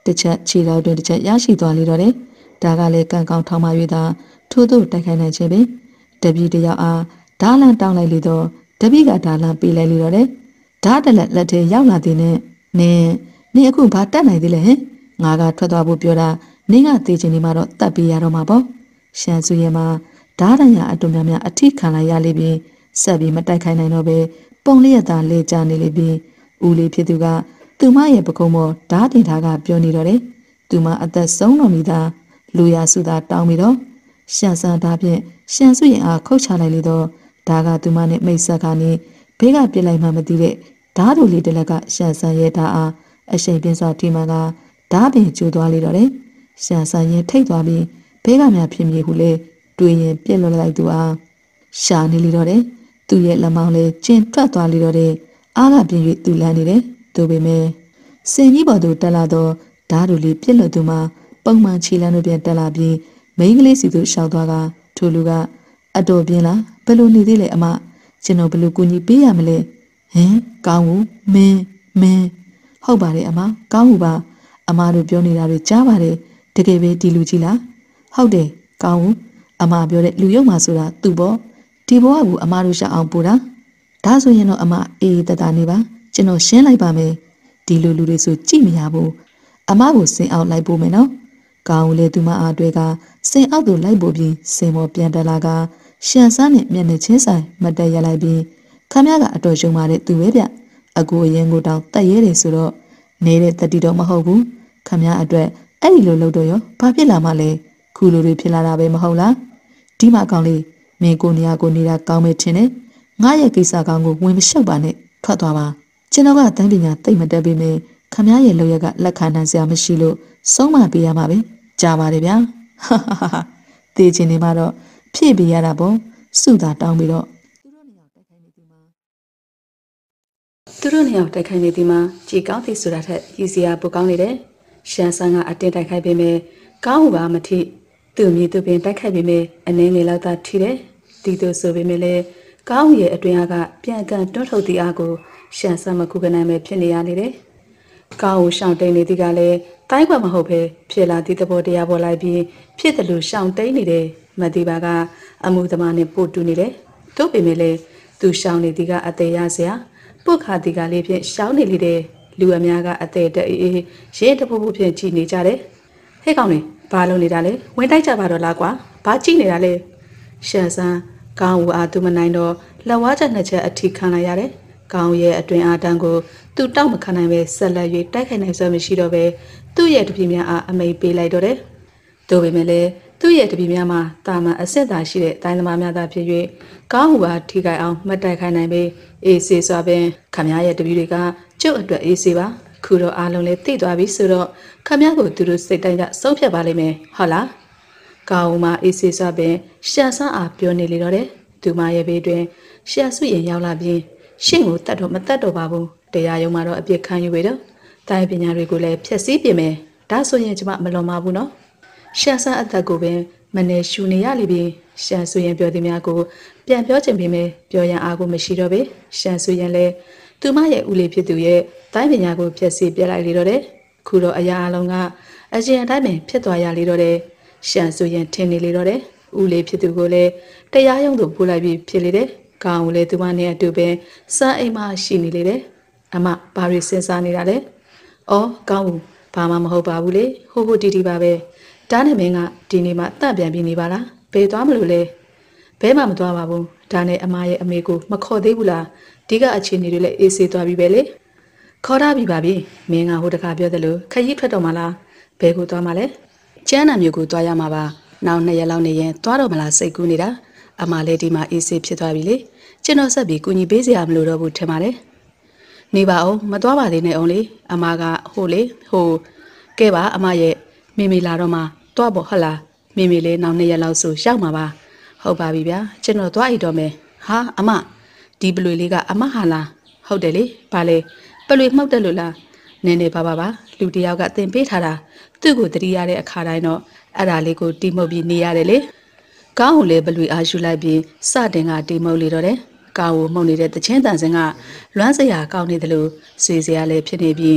တစ်ချက်ခြေတော်တွင်တစ်ချက်ရရှိသွားလေတော့တယ်ဒါကလည်းကံကောင်းထောင်းမှ၍သာထို့သို့တိုက်ခိုက်နိုင်ခြင်းပင်တပည့်တယောက်အားဓာလန်တောင်းလိုက်လေတော့တပည့်ကဓာလန်ပေးလိုက်လေတော့တယ်ဓာတလက်လက်ထဲရောက်လာတဲ့နဲ့နင်းနင်းအခုဘာတက်နိုင်သေးလဲဟင်ငါကထွက်သွားဖို့ပြောတာနင်းကသေးချင်နေမှတော့တတ်ပေးရတော့မှာပေါ့ရှန်စုရဲ့မှာဓာတန်ရအတုများများအထိခံလိုက်ရလိမ့်ပြီးဆက်ပြီးမတိုက်ခိုက်နိုင်တော့ပဲပုံလျက်သားလေကြနေလိမ့်ပြီးဦးလေးဖြစ်သူကသူမရဲ့ပကုံးပေါ်ဓာတင်ထားကပြောနေတော့တယ်သူမအသက်ဆုံးတော်မူသားလူရစုသာတောင်းပြီးတော့ရှန်ဆန်ဓာဖြင့်ရှန်စုရင်အားခုတ်ချလိုက်လေတော့ဒါကသူမနဲ့မိတ်ဆက်ကနေဘေးကပြစ်လိုက်မှမသိတဲ့ဓာတူလေးတစ်လက်ကရှန်ဆန်ရဲ့ဓာအားအရှိန်ပြင်းစွာထိမှန်ကဓာပင်ကျိုးသွားလေတော့တယ်ရှန်ဆန်ရင်ထိတ်သွားပြီးဘေးကများဖြစ်မြေဟုလေတွေးရင်ပြစ်လွတ်လိုက်သူအားရှာနေလေတော့တယ်သူရဲ့လက်မောင်းလေးကျင်ထွက်သွားလေတော့တယ်အားကပြင်း၍သူလန်းနေတယ်သူပေမဲ့စင်ကြီးပေါ်သို့တက်လာတော့ဓာတူလေးပြစ်လွတ်သူမှာပုံမှန်ခြေလမ်းတို့ပြန်တက်လာပြီးမိန်းကလေးစီသူရှောက်သွားကထိုလူကအတော်ပြင်းလားဘယ်လိုနေသေးလဲအမကျွန်တော်ဘယ်လိုကူညီပေးရမလဲဟင်ကောင်းဘူးမင်းမင်းဟုတ်ပါတယ်အမကောင်းဘူးပါအမတို့ပြောနေတာတွေကြားပါတယ်တကယ်ပဲဒီလူကြီးလားဟုတ်တယ်ကောင်းဘူးအမပြောတဲ့လူယုံမှာဆိုတာသူ့ပေါ့ဒီဘဝကအမတို့ရှာအောင်ပို့တာဒါဆိုရင်တော့အမအေးတတနေပါကျွန်တော်ရှင်းလိုက်ပါမယ်ဒီလူလူတွေဆိုကြည့်မရဘူးအမကိုစင်အောင်လိုက်ပို့မယ်နော်ကောင်းဦးလေသူမအားတွေကစင်အောက်သို့လိုက်ပို့ပြီးစင်ပေါ်ပြန်တက်လာကရှန်ဆန်းနဲ့မျက်နှာချင်းဆိုင်မတက်ရလိုက်ပြီးခမရကအတော်ရှုံပါတဲ့သူပဲဗျအကူအရင်ကိုတောင်တက်ရဲတယ်ဆိုတော့နေတဲ့တတိတော့မဟုတ်ဘူးခမရအတွက်အဲ့ဒီလိုလုပ်တော့ရောဘာဖြစ်လာမှလဲခုလိုတွေဖြစ်လာတာပဲမဟုတ်လားဒီမှာကောင်းလေးမင်းကိုနေရာကိုနေတာကောင်းမယ်ထင်တယ်ငါရဲ့ကိစ္စကောင်းကိုဝင်မလျှောက်ပါနဲ့ထွက်သွားပါကျွန်တော်ကတန်းပညာသိမ့်မတက်ပေမဲ့ခမရရဲ့လောက်ရကလက်ခံနိုင်စရာမရှိလို့ဆုံးမပေးရမှာပဲကြားပါတယ်ဗျာဟာဟာဟာတေးချင်နေမှတော့ဖြည့်ပေးရတာပေါ့စုသာတောင်းပြီးတော့သူတို့နှစ်ယောက်တိုက်ခိုက်နေသည်မှာကြည်ကောင်းသည်ဆိုတာထက်ရည်စရာပိုကောင်းနေတယ်ရှန်ဆန်းကအတင်းတိုက်ခိုက်ပေမဲ့ကောင်းပါမထိသူ့မြေသူပင်တိုက်ခိုက်ပေမဲ့အနှင်းငယ်လောက်သာထိတယ်ဒီတို့ဆိုပေမဲ့လည်းကောင်းရဲ့အတွင်အားကပြန်ကန်တွန်းထုတ်သည့်အားကိုရှန်ဆန်းမခုကနိုင်ပဲဖြစ်နေရနေတယ်ကောင်းကိုရှောင်တိန်နေသည်ကလည်းတိုင်းကွက်မဟုတ်ပဲဖြစ်လာသည့်သဘောတရားပေါ်လိုက်ပြီးဖြစ်တယ်လို့ရှောင်တိန်နေတယ်မတိပါကအမှုသမားနဲ့ပို့တူနေတယ်တို့ပေမဲ့လည်းသူရှောင်နေသည်ကအသေးရစရာပုတ်ခါတီကလေးဖြင့်ရှောင်းနေလေတဲ့လူအများကအသေးတအေးအေးရဲတပူပူဖြင့်ကြည်နေကြတယ်ဟဲ့ကောင်လေးဘာလုပ်နေတာလဲဝင်တိုက်ကြပါတော့လားကွာဘာကြည့်နေတာလဲရှန်ဆန်းကောင်းဦးအားသူမနိုင်တော့လက်ဝါးချက်နှစ်ချက်အထိခံလိုက်ရတယ်ကောင်းရဲ့အတွင်အားတန်းကိုသူတောက်မခံနိုင်ပဲဆက်လက်၍တိုက်ခိုက်နိုင်စွမ်းမရှိတော့ပဲသူ့ရဲ့တပည့်များအားအမိန်ပေးလိုက်တော့တယ်တို့ပေမဲ့လည်းသူ့ရဲ့တပည့်များမှာတာမန်အစစ်သားရှိတဲ့တိုင်းသမားများသာဖြစ်၍ကောင်းဦးအားထိခိုက်အောင်မတိုက်ခိုက်နိုင်ပေအေးစေစွာပင်ခမရဲ့တပည့်တွေကကျုပ်အတွက်အေးစေပါခုတော့အားလုံးလည်းသိသွားပြီဆိုတော့ခမကိုသူတို့စိတ်တိုင်းကဆုံးဖြတ်ပါလိမ့်မယ်ဟုတ်လားကောင်းဦးမှာအေးစေစွာပင်ရှန်ဆန်းအားပြောနေလေတော့တယ်သူမရဲ့ဘေးတွင်ရှန်စုရင်ရောက်လာပြီးရှင့်ကိုတတ်တော့မတတ်တော့ပါဘူးတရားရုံမှာတော့အပြစ်ခံယူရတော့တိုင်းပညာတွေကိုလည်းဖျက်ဆီးပြင်မယ်ဒါဆိုရင်ကျမမလွန်ပါဘူးနော်ရှန်ဆန်းအသက်ကိုပင်မနေရှူနေရလိမ့်ပြီရှန်ဆူရင်ပြောသည်များကိုပြန်ပြောချင်ပေမဲ့ပြောရန်အားကိုမရှိတော့ပေရှန်ဆူရင်လည်းသူမရဲ့ဦးလေးဖြစ်သူရဲ့တိုင်းပညာကိုဖျက်ဆီးပြလိုက်လေတော့တယ်ခုတော့အရာအလုံးကအကျဉ်အတိုင်းပင်ဖြစ်သွားရလေတော့တယ်ရှန်ဆူရင်ထင်နေလေတော့တယ်ဦးလေးဖြစ်သူကိုလည်းတရားရုံးသို့ပို့လိုက်ပြီးဖြစ်လေတယ်ကောင်းဦးလည်းသူမနဲ့အတူပင်စမ်းအိမ်မှရှိနေလေတယ်အမဘာတွေစဉ်းစားနေတာလဲအော်ကောင်းဦးဘာမှမဟုတ်ပါဘူးလေဟိုဟိုတီတီပါပဲဒါနဲ့မင်းကဒီနေ့မှတန့်ပြန်ပြီးနေပါလားဘယ်သွားမလို့လဲဘဲမှမသွားပါဘူးဒါနဲ့အမရဲ့အမေကိုမခေါ်သေးဘူးလားဒီကအခြေအနေတွေလည်းအေးဆေးသွားပြီပဲလေခေါ်ထားပြီပါပြီမင်းကဟိုတခါပြောတယ်လို့ခရီးထွက်တော့မှလားဘယ်ကိုသွားမှလဲကျန်းနာမျိုးကိုသွားရမှာပါနောက်နှစ်ရက်လောက်နေရင်သွားတော့မလားစိတ်ကူးနေတာအမလည်းဒီမှာအေးဆေးဖြစ်သွားပြီလေကျွန်တော်ဆက်ပြီးကူညီပေးစရာမလိုတော့ဘူးထင်ပါတယ်နေပါအောင်မသွားပါသေးနဲ့အောင်လေအမကဟိုလေဟိုကဲပါအမရဲ့မိမိလာတော့မှသွားဖို့ဟုတ်လားမိမိလေးနောက်နှစ်ရက်လောက်ဆိုရောက်မှာပါဟုတ်ပါပြီဗျာကျွန်တော်သွားအိတ်တော့မယ်ဟာအမဒီပလွေလေးကအမဟာလားဟုတ်တယ်လေဘာလဲပလွေမှုတ်တယ်လို့လားနင်းနေပါပါပါလူတယောက်ကတင်ပေးထားတာသူ့ကိုတတိရတဲ့အခါတိုင်းတော့အဲ့ဒါလေးကိုတီးမှုတ်ပြီးနေရတယ်လေကောင်းကိုလေပလွေအားယူလိုက်ပြီးစတင်ကတီးမှုတ်လေတော့တယ်ကောင်းကိုမှုတ်နေတဲ့တချင်းတန်စင်ကလွမ်းစရာကောင်းနေတယ်လို့ဆွေစရာလည်းဖြစ်နေပြီးဝ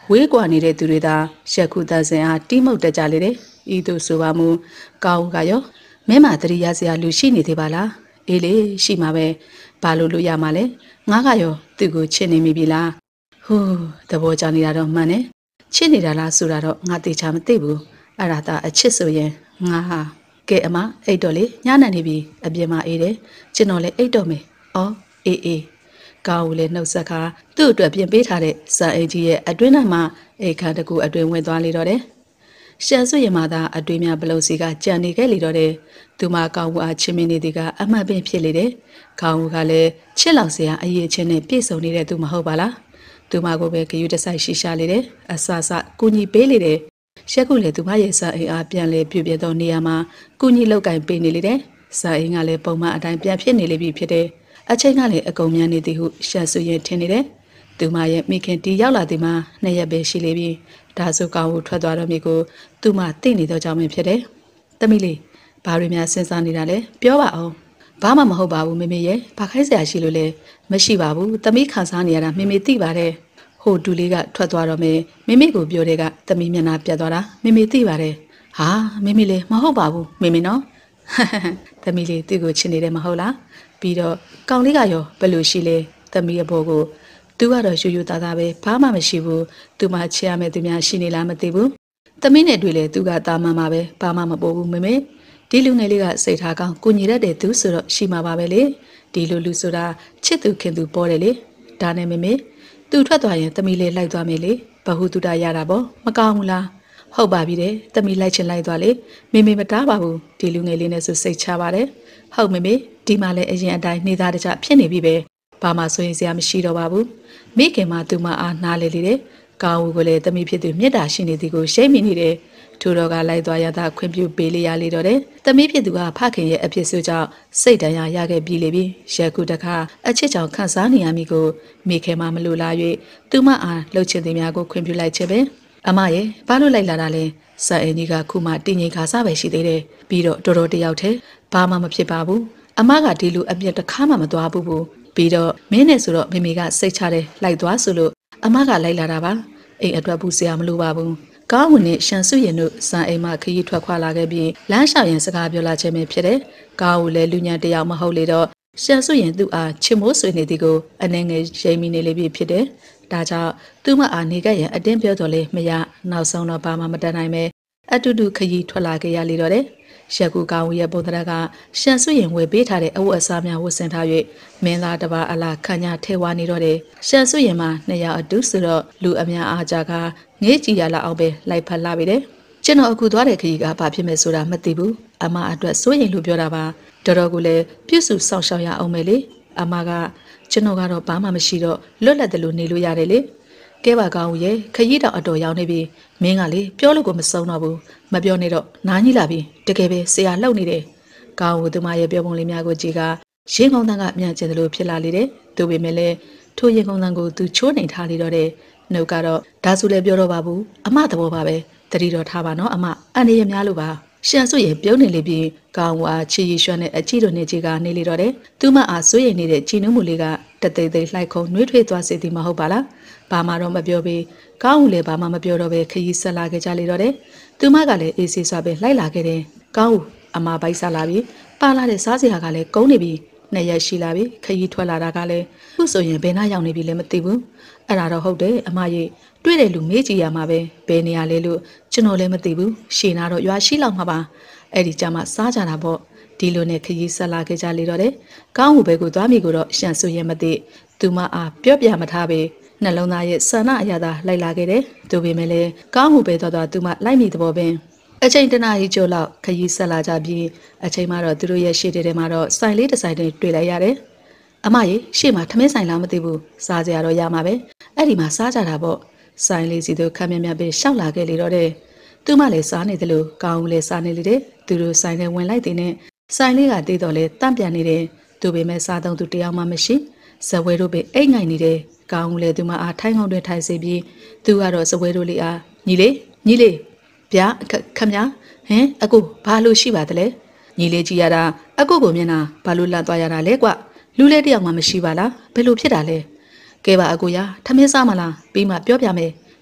ဝေးကွာနေတဲ့သူတွေသာရက်ခုတဆင်အားတိမှုတ်တက်ကြလေတယ်ဤသို့ဆိုပါမူကောင်းကရောမင်းမတရိယာစရာလူရှိနေသေးပါလားအေးလေရှိမှာပဲဘာလို့လို့ရမှာလဲငါကရောသူ့ကိုချစ်နေမိပြီလားဟူးသဘောကျနေတာတော့မှန်တယ်ချစ်နေတာလားဆိုတာတော့ငါသိချာမသိဘူးအဲ့ဒါသာအချစ်ဆိုရင်ငါဟာကဲအမအိတ်တော့လေညနေနေပြီအပြင်မှာအေးတယ်ကျွန်တော်လည်းအိတ်တော့မယ်အော်အေးအေးကောင်းဦးလေနှုတ်ဆက်ခါသူ့အတွက်ပြင်ပေးထားတဲ့စာအိတ်ကြီးရဲ့အတွင်းထဲမှာအိတ်ခါတကူအတွင်းဝင်သွားလေတော့တယ်ရှန်ဆွေရမသာအတွင်းများဘလုံးစီကကြံနေခဲ့လေတော့တယ်သူမကောင်းဦးအားချစ်မင်းနေသည်ကအမှတ်ပင်ဖြစ်လေတယ်ကောင်းဦးကလည်းချစ်လောက်စရာအရေးချင်းနဲ့ပြည့်စုံနေတဲ့သူမဟုတ်ပါလားသူမကိုပဲဂယုတဆိုင်ရှိရှာလေတယ်အဆအဆကူညီပေးလေတယ်ရက်ခုလေသူမရဲ့စာအိမ်အားပြန်လေပြပြသောနေရာမှာကူညီလောက်ကင်ပေးနေလေတယ်စာအိမ်ကလည်းပုံမှန်အတိုင်းပြန်ဖြစ်နေလေပြီဖြစ်တယ်အချိန်ကလည်းအကုန်မြန်နေသည်ဟုရှန်ဆူရင်ထင်နေတယ်သူမရဲ့မိခင်တီရောက်လာသည်မှာနှစ်ရက်ပဲရှိလေပြီဒါဆိုကောင်းဦးထွက်သွားတော့မြေကိုသူမသိနေတော့ကြောင်းပဲဖြစ်တယ်သမီးလေးဘာတွေများစဉ်းစားနေတာလဲပြောပါအောင်ဘာမှမဟုတ်ပါဘူးမေမေရဲ့ဘာခိုင်းစရာရှိလို့လဲမရှိပါဘူးသမီးခံစားနေရတာမေမေသိပါတယ်ဟိုဒူလေးကထွက်သွားတော့မေမေမေကိုပြောတဲ့ကသမီးမျက်နှာပြတ်သွားတာမေမေသိပါတယ်ဟာမေမေလေးမဟုတ်ပါဘူးမေမေနော်သမီးလေးသူ့ကိုချစ်နေတယ်မဟုတ်လားပြီးတော့ကောင်လေးကရောဘယ်လိုရှိလဲသမီးအဘောကိုသူကတော့ယူယူသားသားပဲဘာမှမရှိဘူးသူမှချစ်ရမယ့်သူများရှိနေလားမသိဘူးသမီးနဲ့တွေ့လေသူကတာမန်ပါပဲဘာမှမပို့ဘူးမေမေဒီလူငယ်လေးကစိတ်ထားကောင်းကိုညီရတဲ့သူဆိုတော့ရှိမှာပါပဲလေဒီလူလူဆိုတာချစ်သူခင်သူပေါ်တယ်လေဒါနဲ့မေမေသူထွက်သွားရင်သမီးလေးလိုက်သွားမယ်လေဘဟုတုတရတာပေါ့မကောင်းဘူးလားဟုတ်ပါပြီတဲ့သမီးလိုက်ချင်လိုက်သွားလေမေမေမတားပါဘူးဒီလူငယ်လေးနဲ့ဆိုစိတ်ချပါတယ်ဟုတ်မေမေဒီမှာလည်းအရင်အတိုင်းနေသားတကြဖြစ်နေပြီပဲဘာမှဆိုရင်စရာမရှိတော့ပါဘူးမိခင်မသူမအားနားလေလေတဲ့ကောင်းဦးကိုလည်းသမီးဖြစ်သူမြတ်တာရှိနေသည်ကိုရှိမိနေတယ်ထိုတော်ကလိုက်သွားရတာခွင့်ပြုပေးလေရလေတော့တယ်သမီးဖြစ်သူကဖခင်ရဲ့အဖြစ်ဆိုကြောင့်စိတ်တန်ရာရခဲ့ပြီလေပြီရက်ခုတခါအချစ်ကြောင့်ခံစားနေရမိကိုမိခင်မမလိုလား၍သူမအားလှုပ်ချင်သည်များကိုခွင့်ပြုလိုက်ခြင်းပဲအမရဲ့ဘာလို့လိုက်လာတာလဲစာအင်းကြီးကခုမှတင်းငိမ်ခါစားပဲရှိသေးတယ်ပြီးတော့တော်တော်တယောက်တည်းဘာမှမဖြစ်ပါဘူးအမကဒီလိုအပြစ်တစ်ခါမှမသွားဘူးဘူးပြီးတော့မင်းနဲ့ဆိုတော့မိမိကစိတ်ချတယ်လိုက်သွားဆိုလို့အမကလိုက်လာတာပါအိမ်အတွက်ဘူးစရာမလိုပါဘူးကောင်းဝင်နဲ့ရှန်စုရင်တို့စာအိမ်မှာခရီးထွက်ခွာလာခဲ့ပြီးလမ်းလျှောက်ရင်စကားပြောလာခြင်းပဲဖြစ်တယ်ကောင်းဦးလည်းလူညံတယောက်မဟုတ်လေတော့ရှန်စုရင်သူ့အားချစ်မိုးဆွေနေသည်ကိုအနေငယ်ရိမ်မိနေလေပြီဖြစ်တယ်ဒါကြောင့်သူမအားနေခဲ့ရင်အတင်းပြောတော်လဲမရနောက်ဆုံးတော့ဘာမှမတတ်နိုင်ပဲအတူတူခရီးထွက်လာခဲ့ရလေတော့တယ်ရက်ကူကောင်းဦးရဲ့ပုံသဏ္ဍာန်ကရှန်စုရင်ဝယ်ပေးထားတဲ့အဝတ်အစားများဝတ်ဆင်ထား၍မင်းသားတစ်ပါးအလားခန့်ညာထဲဝါနေတော့တယ်ရှန်စုရင်မှာနှစ်ယောက်အတူဆိုတော့လူအများအားကြကငေးကြည့်ရလောက်အောင်ပဲလိုက်ဖက်လာပြီတဲ့ကျွန်တော်အခုသွားတဲ့ခရီးကဘာဖြစ်မယ်ဆိုတာမသိဘူးအမအတွက်စိုးရင်လို့ပြောတာပါတော်တော်ကိုလည်းပြည့်စုံစောင့်ရှောက်ရအောင်မယ်လေအမကကျွန်တော်ကတော့ဘာမှမရှိတော့လွတ်လပ်တယ်လို့နေလို့ရတယ်လေကဲပါကောင်းဦးရဲ့ခရီးတော့အတော်ရောက်နေပြီမင်းကလေပြောလို့ကိုမစုံတော့ဘူးမပြောနေတော့နားကြီးလာပြီတကယ်ပဲဆရာလှုပ်နေတယ်ကောင်းဦးသူမရဲ့ပြောပုံလေးများကိုကြည့်ကရင်းကောင်းတန်းကမြန်ကျင်တယ်လို့ဖြစ်လာလေတယ်သူပေမဲ့လည်းထိုရင်းကောင်းတန်းကိုသူချိုးနေထားလေတော့တယ်နှုတ်ကတော့ဒါဆိုလည်းပြောတော့ပါဘူးအမသဘောပါပဲတတိတော်ထားပါနော်အမအန်ရရများလို့ပါရှန်ဆွေရင်ပြုံးနေလေပြီးကောင်းဝါချီရီရွှမ်းနဲ့အကြည့်တို့နေကြီးကနေလေတော့တယ်သူမအားဆွေရင်နေတဲ့ကြည်နုမှုလေးကတသိသိလှိုက်ခုံနှွေးထွေးသွားစေသည်မဟုတ်ပါလားဘာမှတော့မပြောပြီးကောင်းဦးလည်းဘာမှမပြောတော့ပဲခရီးဆက်လာခဲ့ကြလေတော့တယ်သူမကလည်းအေးဆေးစွာပဲလိုက်လာခဲ့တယ်ကောင်းဦးအမပိုက်စားလာပြီးပါလာတဲ့စားစရာကလည်းကုန်းနေပြီနှစ်ရက်ရှိလာပြီခရီးထွက်လာတာကလည်းခုဆိုရင်ဘယ်နှရောက်နေပြီလဲမသိဘူးအဲ့ဒါတော့ဟုတ်တယ်အမကြီးတွေ့တဲ့လူမေးကြည့်ရမှာပဲဘယ်နေရာလဲလို့ကျွန်တော်လည်းမသိဘူးရှင်းနာတော့ရွာရှိလောက်မှာပါအဲ့ဒီကြမှာစားကြတာပေါ့ဒီလိုနဲ့ခရီးဆက်လာခဲ့ကြလေတော့တယ်ကောင်းမှုပဲကိုသွားမိကိုတော့ရှန်ဆူရင်မသိသူမအားပြောပြမထားပဲနှလုံးသားရဲ့ဆန္ဒအရာသာလိုက်လာခဲ့တယ်သူပေမဲ့လည်းကောင်းမှုပဲသွားသွားသူမလိုက်မိသဘောပင်အချိန်တနာရီကျော်လောက်ခရီးဆက်လာကြပြီးအချိန်မှတော့သူတို့ရဲ့ရှေ့တဲမှာတော့ဆိုင်လေးတစ်ဆိုင်တည်းတွေ့လိုက်ရတယ်အမကြီးရှေ့မှာထမင်းဆိုင်လားမသိဘူးစားကြရတော့ရမှာပဲအဲ့ဒီမှာစားကြတာပေါ့ဆိုင်လေးစီတို့ခမ်းမြမြပဲရှောက်လာခဲ့လေတော့တယ်သူမလည်းစားနေတယ်လို့ကောင်းဦးလည်းစားနေလေတယ်သူတို့ဆိုင်ထဲဝင်လိုက်တဲ့နဲ့ဆိုင်လေးကတေးတော်လဲတန့်ပြန်နေတယ်သူပေမဲ့စားတော့သူတယောက်မှမရှိဇဝဲတို့ပဲအိတ်ငိုင်နေတယ်ကောင်းဦးလည်းသူမအားထိုင်းကောင်းတွင်ထိုင်စေပြီးသူကတော့ဇဝဲတို့လေးအားညီလေးညီလေးဗျာခမညာဟင်အကိုဘာလို့ရှိပါသလဲညီလေးကြည့်ရတာအကိုကိုမျက်နှာဘာလို့လန့်သွားရတာလဲကွလူလေးတယောက်မှမရှိပါလားဘယ်လိုဖြစ်တာလဲကဲပါအကိုရထမင်းစားမလားပြီးမှပြောပြမယ်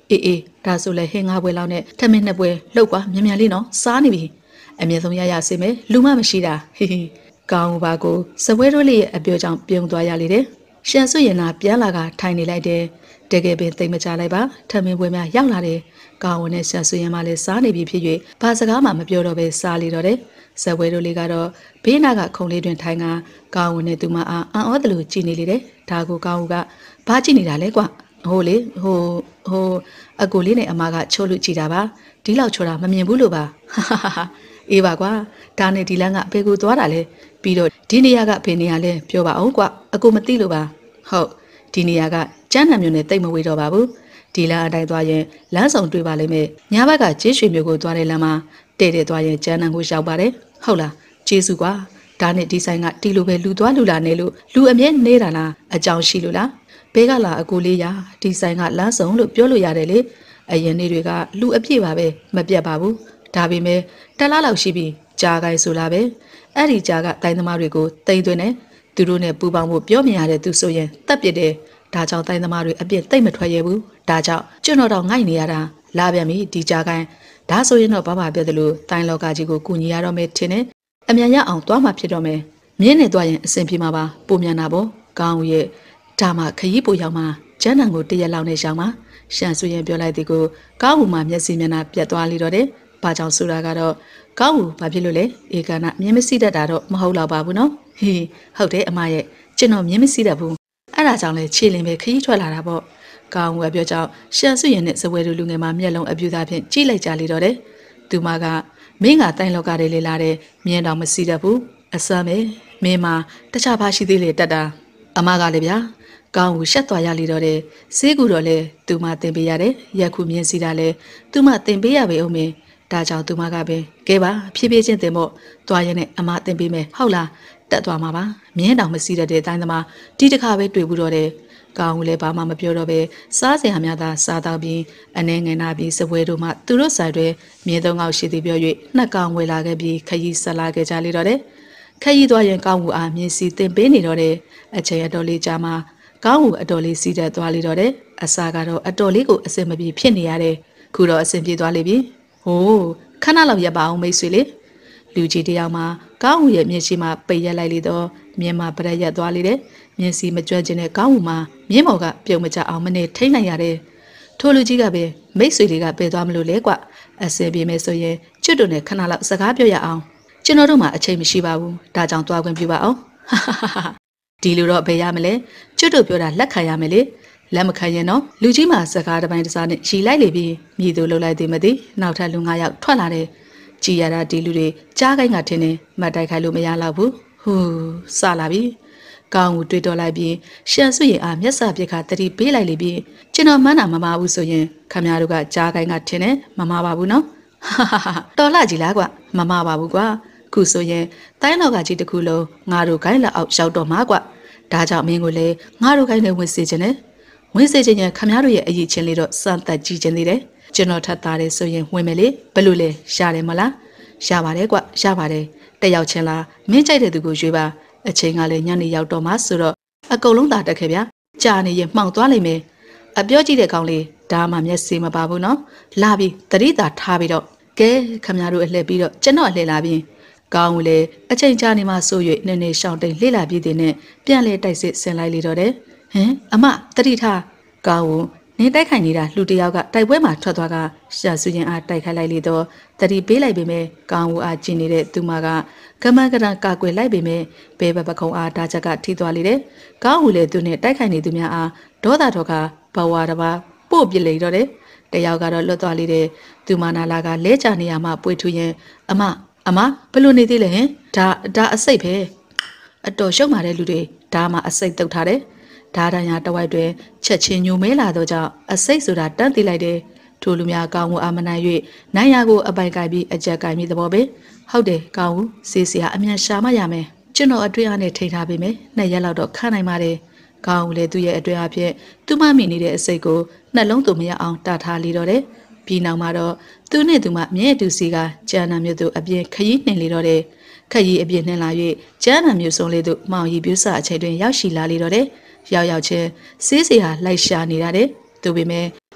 အေးအေးဒါဆိုလေဟင်းငါးပွဲလောက်နဲ့ထမင်းနှစ်ပွဲလှုပ်ကွာမြန်မြန်လေးနော်စားနေပြီအမြဲဆုံးရရစေမယ်လူမမရှိတာဟိဟိကောင်းပါကိုစပွဲတို့လေးရဲ့အပြောကြောင့်ပြုံသွားရလေတယ်ရှန်စွရင်နာပြန်လာကထိုင်နေလိုက်တယ်တကယ်ပင်သိမ့်မကြလိုက်ပါထမင်းပွဲများရောက်လာတယ်ကောင်းဝင်နဲ့ရှန်စွရင်မှလည်းစားနေပြီဖြစ်၍ဘာစကားမှမပြောတော့ပဲစားလေတော့တယ်စပွဲတို့လေးကတော့ဘေးနာကခုံလေးတွင်ထိုင်ကကောင်းဝင်နဲ့သူမအားအံ့ဩတယ်လို့ကြည်နေလေတယ်ဒါကိုကောင်းဦးကဘာကြည့်နေတာလဲကွဟိုလေဟိုဟိုအကိုလေးနဲ့အမကချိုးလူကြည့်တာပါဒီလောက်ချိုးတာမမြင်ဘူးလို့ပါဟာဟာဟာအေးပါကွာဒါနဲ့ဒီလန်းကဘယ်ကိုသွားတာလဲပြီးတော့ဒီနေရာကဘယ်နေရာလဲပြောပါအောင်ကွအကိုမသိလို့ပါဟုတ်ဒီနေရာကကျန်းနံမျိုးနဲ့တိတ်မဝေးတော့ပါဘူးဒီလန်းအတိုင်းသွားရင်လမ်းဆောင်တွေ့ပါလိမ့်မယ်ညဘက်ကကျေးရွှေမျိုးကိုသွားတဲ့လမ်းမှာတဲ့တဲ့သွားရင်ကျန်းနံကိုရောက်ပါတယ်ဟုတ်လားကျေးဇူးကွာဒါနဲ့ဒီဆိုင်ကဒီလိုပဲလူသွားလူလာနေလို့လူအမြဲနေတာလားအကြောင်းရှိလို့လားဘဲကလာအကိုလေးရာဒီဆိုင်ကလမ်းဆောင်လို့ပြောလို့ရတယ်လေအရင်နေ့တွေကလူအပြည့်ပါပဲမပြတ်ပါဘူးဒါပေမဲ့တလားလောက်ရှိပြီကြားကိုင်းဆိုလာပဲအဲ့ဒီကြားကတိုင်းသမားတွေကိုတိမ်သွင်းနေသူတို့နဲ့ပူပေါင်းဖို့ပြောမြင်ရတဲ့သူဆိုရင်တက်ပစ်တယ်ဒါကြောင့်တိုင်းသမားတွေအပြစ်တိတ်မထွက်ရဘူးဒါကြောင့်ကျွန်တော်တော့ငိုက်နေရတာလာပြန်ပြီဒီကြားကိုင်းဒါဆိုရင်တော့ဘာမှပြောသလိုတိုင်းလောကကြီးကိုကူညီရတော့မယ်ထင်တယ်အမြန်ရအောင်သွားမှဖြစ်တော့မယ်မြင်းနဲ့သွားရင်အဆင်ပြေမှာပါပုံမြန်တာပေါ့ကောင်းရဲ့ဒါမှခရီးပူရောက်မှကျန်းနံကိုတရက်လောက်နဲ့ရှောင်းမှာရှန်ဆူရင်ပြောလိုက်သည်ကိုကောင်းဘူးမှမျက်စိမျက်နှာပြတ်သွားလိတော့တယ်ဘာကြောင့်ဆိုတာကတော့ကောင်းဘူးဘာဖြစ်လို့လဲဧကနာမြင်းမစီတတ်တာတော့မဟုတ်တော့ပါဘူးနော်ဟေးဟုတ်တယ်အမရဲ့ကျွန်တော်မြင်းမစီတတ်ဘူးအဲ့ဒါကြောင့်လဲခြေလင်ပဲခရီးထွက်လာတာပေါ့ကောင်းဘူးကပြောကြောင့်ရှန်ဆူရင်နဲ့စပွဲတို့လူငယ်မှာမျက်လုံးအပြူသားဖြင့်ကြည့်လိုက်ကြလိတော့တယ်သူမကမင်းကတိုင်လောက်ကလေးလေးလာတယ်မြင်းတော်မစီတတ်ဘူးအစမ်းပဲမင်းမှာတခြားဘာရှိသေးလေတတ်တာအမကလည်းဗျာကောင်းဘူးရှက်သွားရလိတော့တယ်ဈေးကူတော့လဲသူမတင်ပေးရတယ်ရက်ခုမြင်းစီတာလဲသူမတင်ပေးရပေအောင်မင်းဒါကြောင့်သူမကပဲကဲပါဖြည်းဖြည်းချင်းတင်ဖို့သွားရနဲ့အမတင်ပေးမယ်ဟုတ်လားတက်သွားမှာပါမြင်းတောင်မစီတတ်တဲ့တိုင်းသမားဒီတစ်ခါပဲတွေ့ဘူးတော့တယ်ကောင်းဘူးလဲဘာမှမပြောတော့ပဲစားစရာများသာစားတော့ပြီးအနေငယ်နာပြီးစပွဲတို့မှသူတို့ဆိုင်တွေမြင်းသုံးကောက်ရှိသည်ပြော၍နှစ်ကောင်ဝေလာခဲ့ပြီးခရီးဆက်လာခဲ့ကြလေတော့တယ်ခရီးသွားရင်ကောင်းဘူးအားမြင်းစီတင်ပေးနေတော့တယ်အချိန်အတော်လေးကြာမှကောင်းဘူးအတော်လေးစီးတက်သွားလေတော့တယ်အစာကတော့အတော်လေးကိုအဆင်မပြေဖြစ်နေရတယ်ခုတော့အဆင်ပြေသွားလိမ့်ပြီဟိုးခဏလောက်ရပ်ပါအောင်မိတ်ဆွေလေလူကြီးတယောက်မှကောင်းဦးရဲ့မျက်ရှိမှပိတ်ရက်လိုက်လေတော့မြင်းမပရက်ရက်သွားလေတယ်မျက်စိမကြွခြင်းနဲ့ကောင်းဦးမှာမြင်းမော်ကပြုံမကြအောင်မနေထိမ့်နိုင်ရတယ်ထိုလူကြီးကပဲမိတ်ဆွေလေးကပဲသွားမလို့လဲကွအဆင်ပြေမယ်ဆိုရင်ချွတ်တို့နဲ့ခဏလောက်စကားပြောရအောင်ကျွန်တော်တို့မှအချိန်မရှိပါဘူးဒါကြောင့်သွားခွင့်ပြုပါအောင်ဒီလိုတော့ဘယ်ရမလဲချွတ်တို့ပြောတာလက်ခံရမယ်လေလက်မခံရင်တော့လူကြီးမှစကားတစ်ပိုင်းတစ်စားနဲ့ရီလိုက်လေပြီးမြည်သူလှုပ်လိုက်သေးမသိနောက်ထပ်လူ၅ယောက်ထွက်လာတယ်ကြည်ရတာဒီလူတွေကြားကိုင်းကထင်းနေမတ်တိုက်ခိုက်လို့မရတော့ဘူးဟူးစလာပြီကောင်းကိုတွေ့တော့လိုက်ပြီးရှန်ဆွရင်အားမျက်စာပြက်ခါတတိပေးလိုက်လေပြီးကျွန်တော်မှန်းတာမမဘူးဆိုရင်ခမများတို့ကကြားကိုင်းကထင်းနေမမပါဘူးနော်ဟာဟာဟာတော်လာကြီးလားကွမမပါဘူးကွာခုဆိုရင်တိုင်းလောက်ကကြီးတစ်ခုလုံးငါတို့ကိုင်းလက်အောက်ရောက်တော့မှာကွဒါကြောင့်မင်းကိုလည်းငါတို့ကိုင်းနဲ့ဝင်စေခြင်းနဲ့ဝင်စေခြင်းရခမများတို့ရဲ့အရေးချင်းလေးတော့စမ်းသက်ကြည့်ခြင်းသေးတယ်ကျွန်တော်ထပ်သားတယ်ဆိုရင်ဝင်မယ်လေဘယ်လိုလဲရှားတယ်မလားရပါတယ်ကွရပါတယ်တက်ရောက်ချင်းလားမင်းကြိုက်တဲ့သူကိုရွေးပါအချိန်ကလည်းညနေရောက်တော့မှဆိုတော့အကုန်လုံးသာတက်ခဲ့ဗျာကြာနေရင်မှောင်သွားလိမ့်မယ်အပြောကြည့်တဲ့ကောင်လေးဒါမှမျက်စိမပါဘူးနော်လာပြီတတိတာထားပြီးတော့ကဲခမများတို့အလှည့်ပြီးတော့ကျွန်တော်အလှည့်လာပြီကောင်းဦးလေအချိန်ကြာနေမှဆို၍နည်းနည်းရှောင်းတိတ်လှည့်လာပြီးတဲ့နဲ့ပြန်လေတိုက်စစ်ဆင်လိုက်လေတော့တယ်ဟင်အမတတိထားကောင်းဦးနေတိုက်ခိုင်နေတာလူတယောက်ကတိုက်ပွဲမှာထွက်သွားကရှာစုရင်အားတိုက်ခိုက်လိုက်လေတော့တတိပေးလိုက်ပေမဲ့ကောင်းဦးအားကျင်နေတဲ့သူမကကမန်းကရန်ကာကွယ်လိုက်ပေမဲ့ဘဲဘပခုံအားဒါချက်ကထိသွားလေတယ်ကောင်းဦးလေသူနဲ့တိုက်ခိုက်နေသူများအားဒေါသတော့ကဘဝတပါပို့ပြလေတော့တယ်တယောက်ကတော့လွတ်သွားလေတယ်သူမနာလာကလဲချနေရမှပွေထူရင်အမအမဘယ်လိုနေသေးလဲဟင်ဒါဒါအစိတ်ပဲအတော်ရှုံမာတဲ့လူတွေဒါမှအစိတ်တုတ်ထားတယ်ဒါတန်ရတဝိုက်တွင်ချက်ချင်းညိုမဲလာတော့ကြောင့်အစိတ်ဆိုတာတန်းသိလိုက်တယ်ထိုလူများကောင်းမှုအာမနိုင်၍နိုင်ရကိုအပိုင်ကိုက်ပြီးအကြက်ကိုက်ပြီးသဘောပဲဟုတ်တယ်ကောင်းဘူးစေးစရာအမြန်ရှာမရမယ်ကျွန်တော်အတွင်းအားနဲ့ထိထားပေးမယ်နှစ်ရက်လောက်တော့ခန့်နိုင်ပါတယ်ကောင်းဦးလေသူ့ရဲ့အတွင်းအားဖြင့်သူမမိနေတဲ့အစိတ်ကိုနှလုံးသွင်းမရအောင်တာထားလေတော့တယ်ပြီးနောက်မှာတော့သူနဲ့သူမမြဲတူစီကကျန်းနာမျိုးသူအပြင်ခရီးနှင်လေတော့တယ်ခရီးအပြင်နှင်လာ၍ကျန်းနာမျိုးစုံလေးသူမောင်ရီပြူစာအချိန်တွင်ရောက်ရှိလာလေတော့တယ်ရောက်ရောက်ချင်းစေးစရာလိုက်ရှာနေရတယ်သူပေမဲ့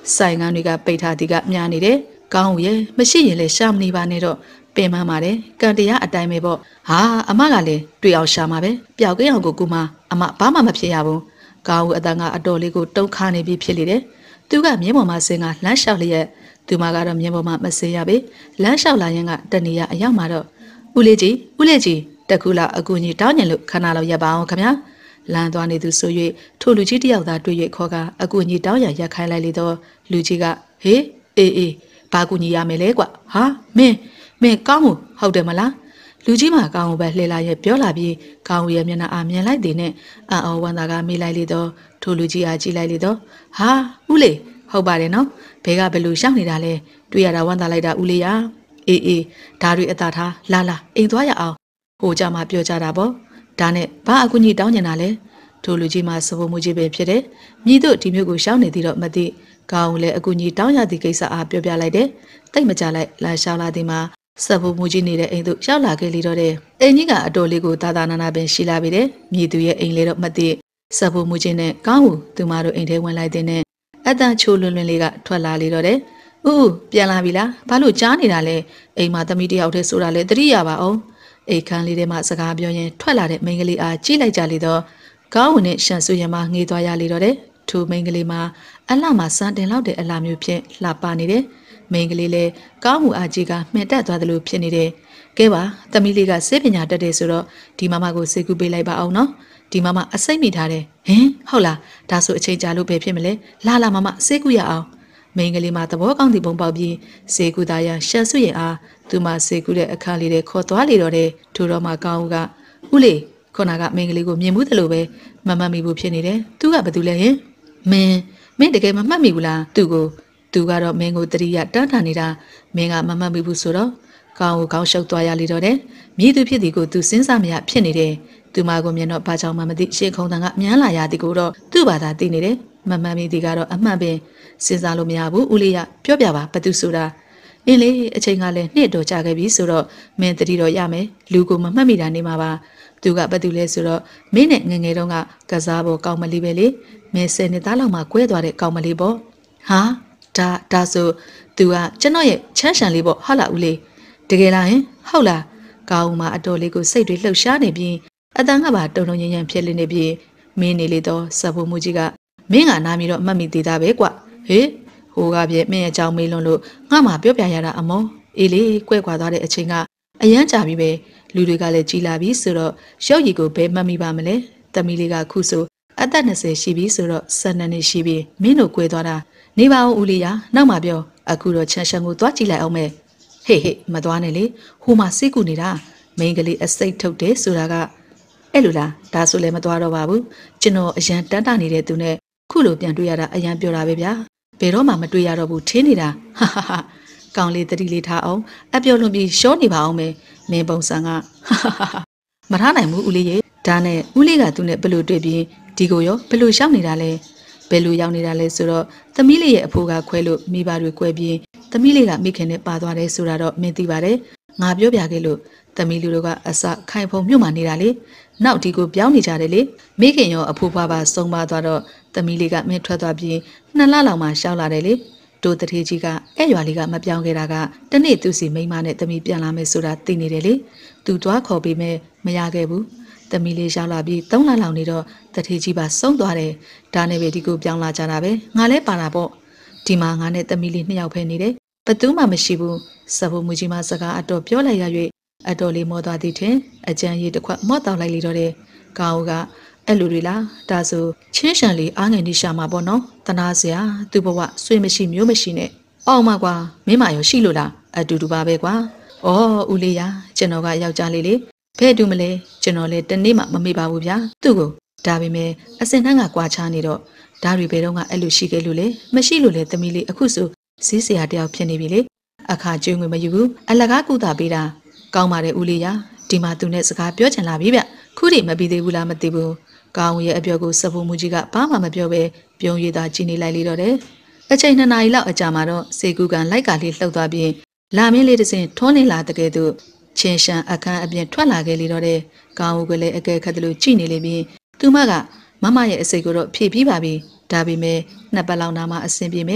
ဆိုင်ငန်းတွေကပိတ်ထားသည်ကများနေတယ်ကောင်းရဲ့မရှိရင်လည်းရှာမနေပါနဲ့တော့ပင်မပါတယ်ကံတရားအတိုင်းပဲပေါ့ဟာအမကလည်းတွေ့အောင်ရှာမှာပဲပျောက်ကင်းအောင်ကိုကူမအမဘာမှမဖြစ်ရဘူးကောင်းဦးအတန်ကအတော်လေးကိုတုံးခါနေပြီးဖြစ်လေတယ်သူကမြင်းပေါ်မှာဆင်းကလမ်းလျှောက်လျက်သူမကတော့မြင်းပေါ်မှာမဆင်းရပေလမ်းလျှောက်လာရင်ကတနေရအရောက်မှာတော့ဦးလေးကြီးဦးလေးကြီးတကူလာအကူကြီးတောင်းညင်လို့ခဏလောက်ရပ်ပါအောင်ခင်ဗျာလမ်းသွားနေသူဆို၍ထိုလူကြီးတယောက်သာတွေ့၍ခေါ်ကအကူကြီးတောင်းရရက်ခိုင်းလိုက်လေတော့လူကြီးကဟေးအေးအေးဘာကူညီရမယ်လဲကွာဟာမင်းမင်းကောင်းမှုဟုတ်တယ်မလားလူကြီးမကောင်းဘူးပဲလှည့်လာရဲ့ပြောလာပြီးကောင်းရဲ့မျက်နှာအမြင်လိုက်တဲ့နဲ့အံ့ဩဝမ်းသာကမေးလိုက်လေတော့ထိုလူကြီးအားကြည့်လိုက်လေတော့ဟာဦးလေးဟုတ်ပါတယ်နော်ဘဲကဘယ်လိုရှောက်နေတာလဲတွေ့ရတာဝမ်းသာလိုက်တာဦးလေးရအေးအေးဒါတွေအသာထားလာလာအိမ်သွားရအောင်ဟိုကြမှာပြောကြတာပေါ့ဒါနဲ့ဘာအကူကြီးတောင်းနေတာလဲထိုလူကြီးမှစဖို့မှုကြီးပဲဖြစ်တယ်မြည်တို့ဒီမျိုးကိုရှောက်နေသေးတော့မသိကောင်းလည်းအကူကြီးတောင်းရသည့်ကိစ္စအားပြောပြလိုက်တယ်တိတ်မကြလိုက်လာရှောက်လာသည်မှာစဖို့မှုကြီးနေတဲ့အိမ်သို့ရောက်လာခဲ့လေတော့တယ်အိမ်ကြီးကအတော်လေးကိုသာသာနာနာပင်ရှိလာပြီတဲ့မြည်သူရဲ့အိမ်လေးတော့မသိစဖို့မှုကြီးနဲ့ကောင်းဦးသူမတို့အိမ်ထဲဝင်လိုက်တဲ့နဲ့အတန်ချိုလွန်းလွန်းလေးကထွက်လာလေတော့တယ်ဥဥပြန်လာပြီလားဘာလို့ကြားနေတာလဲအိမ်မှာသမီးတယောက်တည်းဆိုတာလဲတတိရပါအောင်အိတ်ခမ်းလေးထဲမှာစကားပြောရင်ထွက်လာတဲ့မိန်းကလေးအားကြည့်လိုက်ကြလေတော့ကောင်းဝင်နဲ့ရှန်ဆူရမငေးသွားရလေတော့တယ်ထိုမိန်းကလေးမှာအလှမှာစမ်းတင်လောက်တဲ့အလှမျိုးဖြင့်လှပနေတယ်မိန်းကလေးလည်းကောင်းမှုအားကြီးကမှန်တက်သွားသလိုဖြစ်နေတယ်ကဲပါသမီးလေးကစေပညာတက်တယ်ဆိုတော့ဒီမမကိုစေကူပေးလိုက်ပါအောင်နော်ဒီမမအစိမ့်မိထားတယ်ဟင်ဟုတ်လားဒါဆိုအချိန်ကြာလို့ပဲဖြစ်မလဲလာလာမမစေကူရအောင်မိန်းကလေးမသဘောကောင်းသည့်ပုံပေါက်ပြီးစေကူသားရရှန်ဆူရဲ့အားသူမစေကူတဲ့အခါလေးတွေခေါ်သွားလေတော့တယ်ထိုတော့မှကောင်းဦးကဦးလေးခုနကမိန်းကလေးကိုမြင်မှုတယ်လို့ပဲမမှတ်မိဘူးဖြစ်နေတယ်သူကဘာတူလဲဟင်မင်းမင်းတကယ်မမှတ်မိဘူးလားသူကိုသူကတော့မင်းကိုတတိယတန်းထန်နေတာမင်းကမမှတ်မိဘူးဆိုတော့ကောင်းကိုကောင်းရှုပ်သွားရလေတော့တယ်မြည်သူဖြစ်သည်ကိုသူစဉ်းစားမရဖြစ်နေတယ်သူမကိုမြင်တော့ဘာကြောင့်မှမသိရှေ့ခုံတန်ကမြန်းလာရသည်ကိုတော့သူ့ဘာသာသိနေတယ်မမှန်မိသည်ကတော့အမှန်ပင်စဉ်းစားလို့မရဘူးဦးလေးရပြောပြပါဘသူဆိုတာအင်းလေအချိန်ကလည်းနှစ်တော်ကြာခဲ့ပြီဆိုတော့မင်းတတိတော့ရမယ်လူကိုမမှတ်မိတာနေမှာပါသူကဘသူလဲဆိုတော့မင်းနဲ့ငငယ်တုန်းကကစားဖို့ကောင်းမလေးပဲလေမင်းဆယ်နှစ်သားလောက်မှကွဲသွားတဲ့ကောင်းမလေးပေါ့ဟာဒါဒါဆိုသူကကျွန်တော်ရဲ့ချမ်းရှံလေးပေါ့ဟုတ်လားဦးလေးတကယ်လားဟင်ဟုတ်လားကောင်းဦးမအတော်လေးကိုစိတ်တွေလှုပ်ရှားနေပြီးအတန်ကပါတုံတုံညံ့ညံ့ဖြစ်နေပြီးမင်းနေလေတော့စပ်ဖို့မူကြီးကမင်းကနားမီတော့အမှတ်မိသေးတာပဲကွဟေးဟိုကပြည့်မင်းရဲ့အကြောင်းမေးလွန်းလို့ငါမှပြောပြရတာအမောအေးလေကွဲကွာသွားတဲ့အချိန်ကအရန်ကြာပြီပဲလူတွေကလည်းကြီးလာပြီဆိုတော့ရုပ်ရည်ကိုဘယ်မှတ်မိပါမလဲသမီးလေးကခုဆိုအသက်၂၀ရှိပြီဆိုတော့၁၂နှစ်ရှိပြီမင်းတို့ကွဲသွားတာနေပါဦးဦးလေးရနောက်မှပြောအခုတော့ချမ်းရှန်ကိုသွားကြည့်လိုက်အောင်မယ်ဟေးဟေးမသွားနဲ့လေဟိုမှာစိတ်ကူနေတာမိန်းကလေးအစိတ်ထုတ်တယ်ဆိုတာကအဲ့လိုလားဒါဆိုလည်းမသွားတော့ပါဘူးကျွန်တော်အရန်တန်းတာနေတဲ့သူနဲ့ခုလိုပြန်တွေ့ရတာအရန်ပြောတာပဲဗျာဘယ်တော့မှမတွေ့ရတော့ဘူးထင်းနေတာဟာဟာဟာကောင်းလေးတတိလေးထားအောင်အပြောလွန်ပြီးရှောနေပါအောင်မယ်မင်းပုံစံကဟာဟာဟာမထားနိုင်ဘူးဦးလေးရေဒါနဲ့ဦးလေးကသူနဲ့ဘယ်လိုတွေ့ပြီးဒီကိုရောဘယ်လိုရှောက်နေတာလဲဘယ်လိုရောက်နေတာလဲဆိုတော့သမီးလေးရဲ့အဖိုးကခွဲလို့မိဘတွေကွဲပြီးသမီးလေးကမိခင်နဲ့ပါသွားတယ်ဆိုတာတော့မင်းသိပါတယ်ငါပြောပြခဲ့လို့သမီးလူတို့ကအစခိုင်ဖုံမြို့မှာနေတာလေနောက်ဒီကိုပြောင်းနေကြတယ်လေမိခင်ရောအဖိုးဖွားပါဆုံးပါသွားတော့သမီးလေးကမင်းထွက်သွားပြီးနှစ်လလောက်မှရှောက်လာတယ်လေတိုးတထေးကြီးကအဲ့ရွာလေးကမပြောင်းခဲ့တာကတနေ့သူစီမိန်းမနဲ့သမီးပြန်လာမယ်ဆိုတာသိနေတယ်လေသူသွားခေါ်ပြီးမဲ့မရခဲ့ဘူးသမီးလေးရောက်လာပြီးသုံးလလောက်နေတော့တထေးကြီးပါဆုံးသွားတယ်ဒါနဲ့ပဲဒီကိုပြောင်းလာကြတာပဲငါလဲပါတာပေါ့ဒီမှာငါနဲ့သမီးလေးနှစ်ယောက်ပဲနေတယ်ဘသူမှမရှိဘူးစဖို့မူကြီးမစကားအတော်ပြောလိုက်ရ၍အတော်လေးမောသွားသည်ထင်အကြံရည်တစ်ခွက်မော့တောက်လိုက်လေတော့တယ်ကောင်းဦးကအဲ့လိုတွေလားဒါဆိုချင်းရှန်လေးအားငယ်နေရှာမှာပေါ့နော်တနာစရာသူ့ဘဝဆွေမရှိမျိုးမရှိနဲ့အောင်မကွာမင်းမရောရှိလို့လားအတူတူပါပဲကွာဩဦးလေးရကျွန်တော်ကယောက်ျားလေးလေဖဲ့တူမလဲကျွန်တော်လည်းတနေ့မှမမေ့ပါဘူးဗျာသူ့ကိုဒါပေမဲ့အစင်တန်းကကွာချနေတော့ဒါတွေဘယ်တော့မှအဲ့လိုရှိခဲ့လို့လေမရှိလို့လေသမီးလေးအခုဆိုဈေးဆရာတယောက်ဖြစ်နေပြီလေအခါကျွေးငွေမယူဘူးအလကားကုသပေးတာကောင်းပါတယ်ဦးလေးရဒီမှာသူနဲ့စကားပြောချင်လာပြီဗျခုထိမပြီးသေးဘူးလားမသိဘူးကောင်းရဲ့အပြောကိုစဖို့မူကြီးကဘာမှမပြောပဲပြုံးရည်သာကြည့်နေလိုက်လေတော့တယ်အချိန်နှစ်နာရီလောက်အကြာမှာတော့စေကူကန်လိုက်ကလေးလှုပ်သွားပြီးလာမင်းလေးတစ်စင်ထွန်းနေလာတဲ့ကဲ့သို့ချင်းရှန်အခန်းအပြင်ထွက်လာခဲ့လေတော့တယ်ကောင်းဦးကလည်းအကဲခတ်တယ်လို့ကြည့်နေလေပြီးသူမကမမရဲ့အစိတ်ကိုတော့ဖြည့်ပြီးပါပြီဒါပေမဲ့နှစ်ပတ်လောက်နာမှအဆင်ပြေမယ်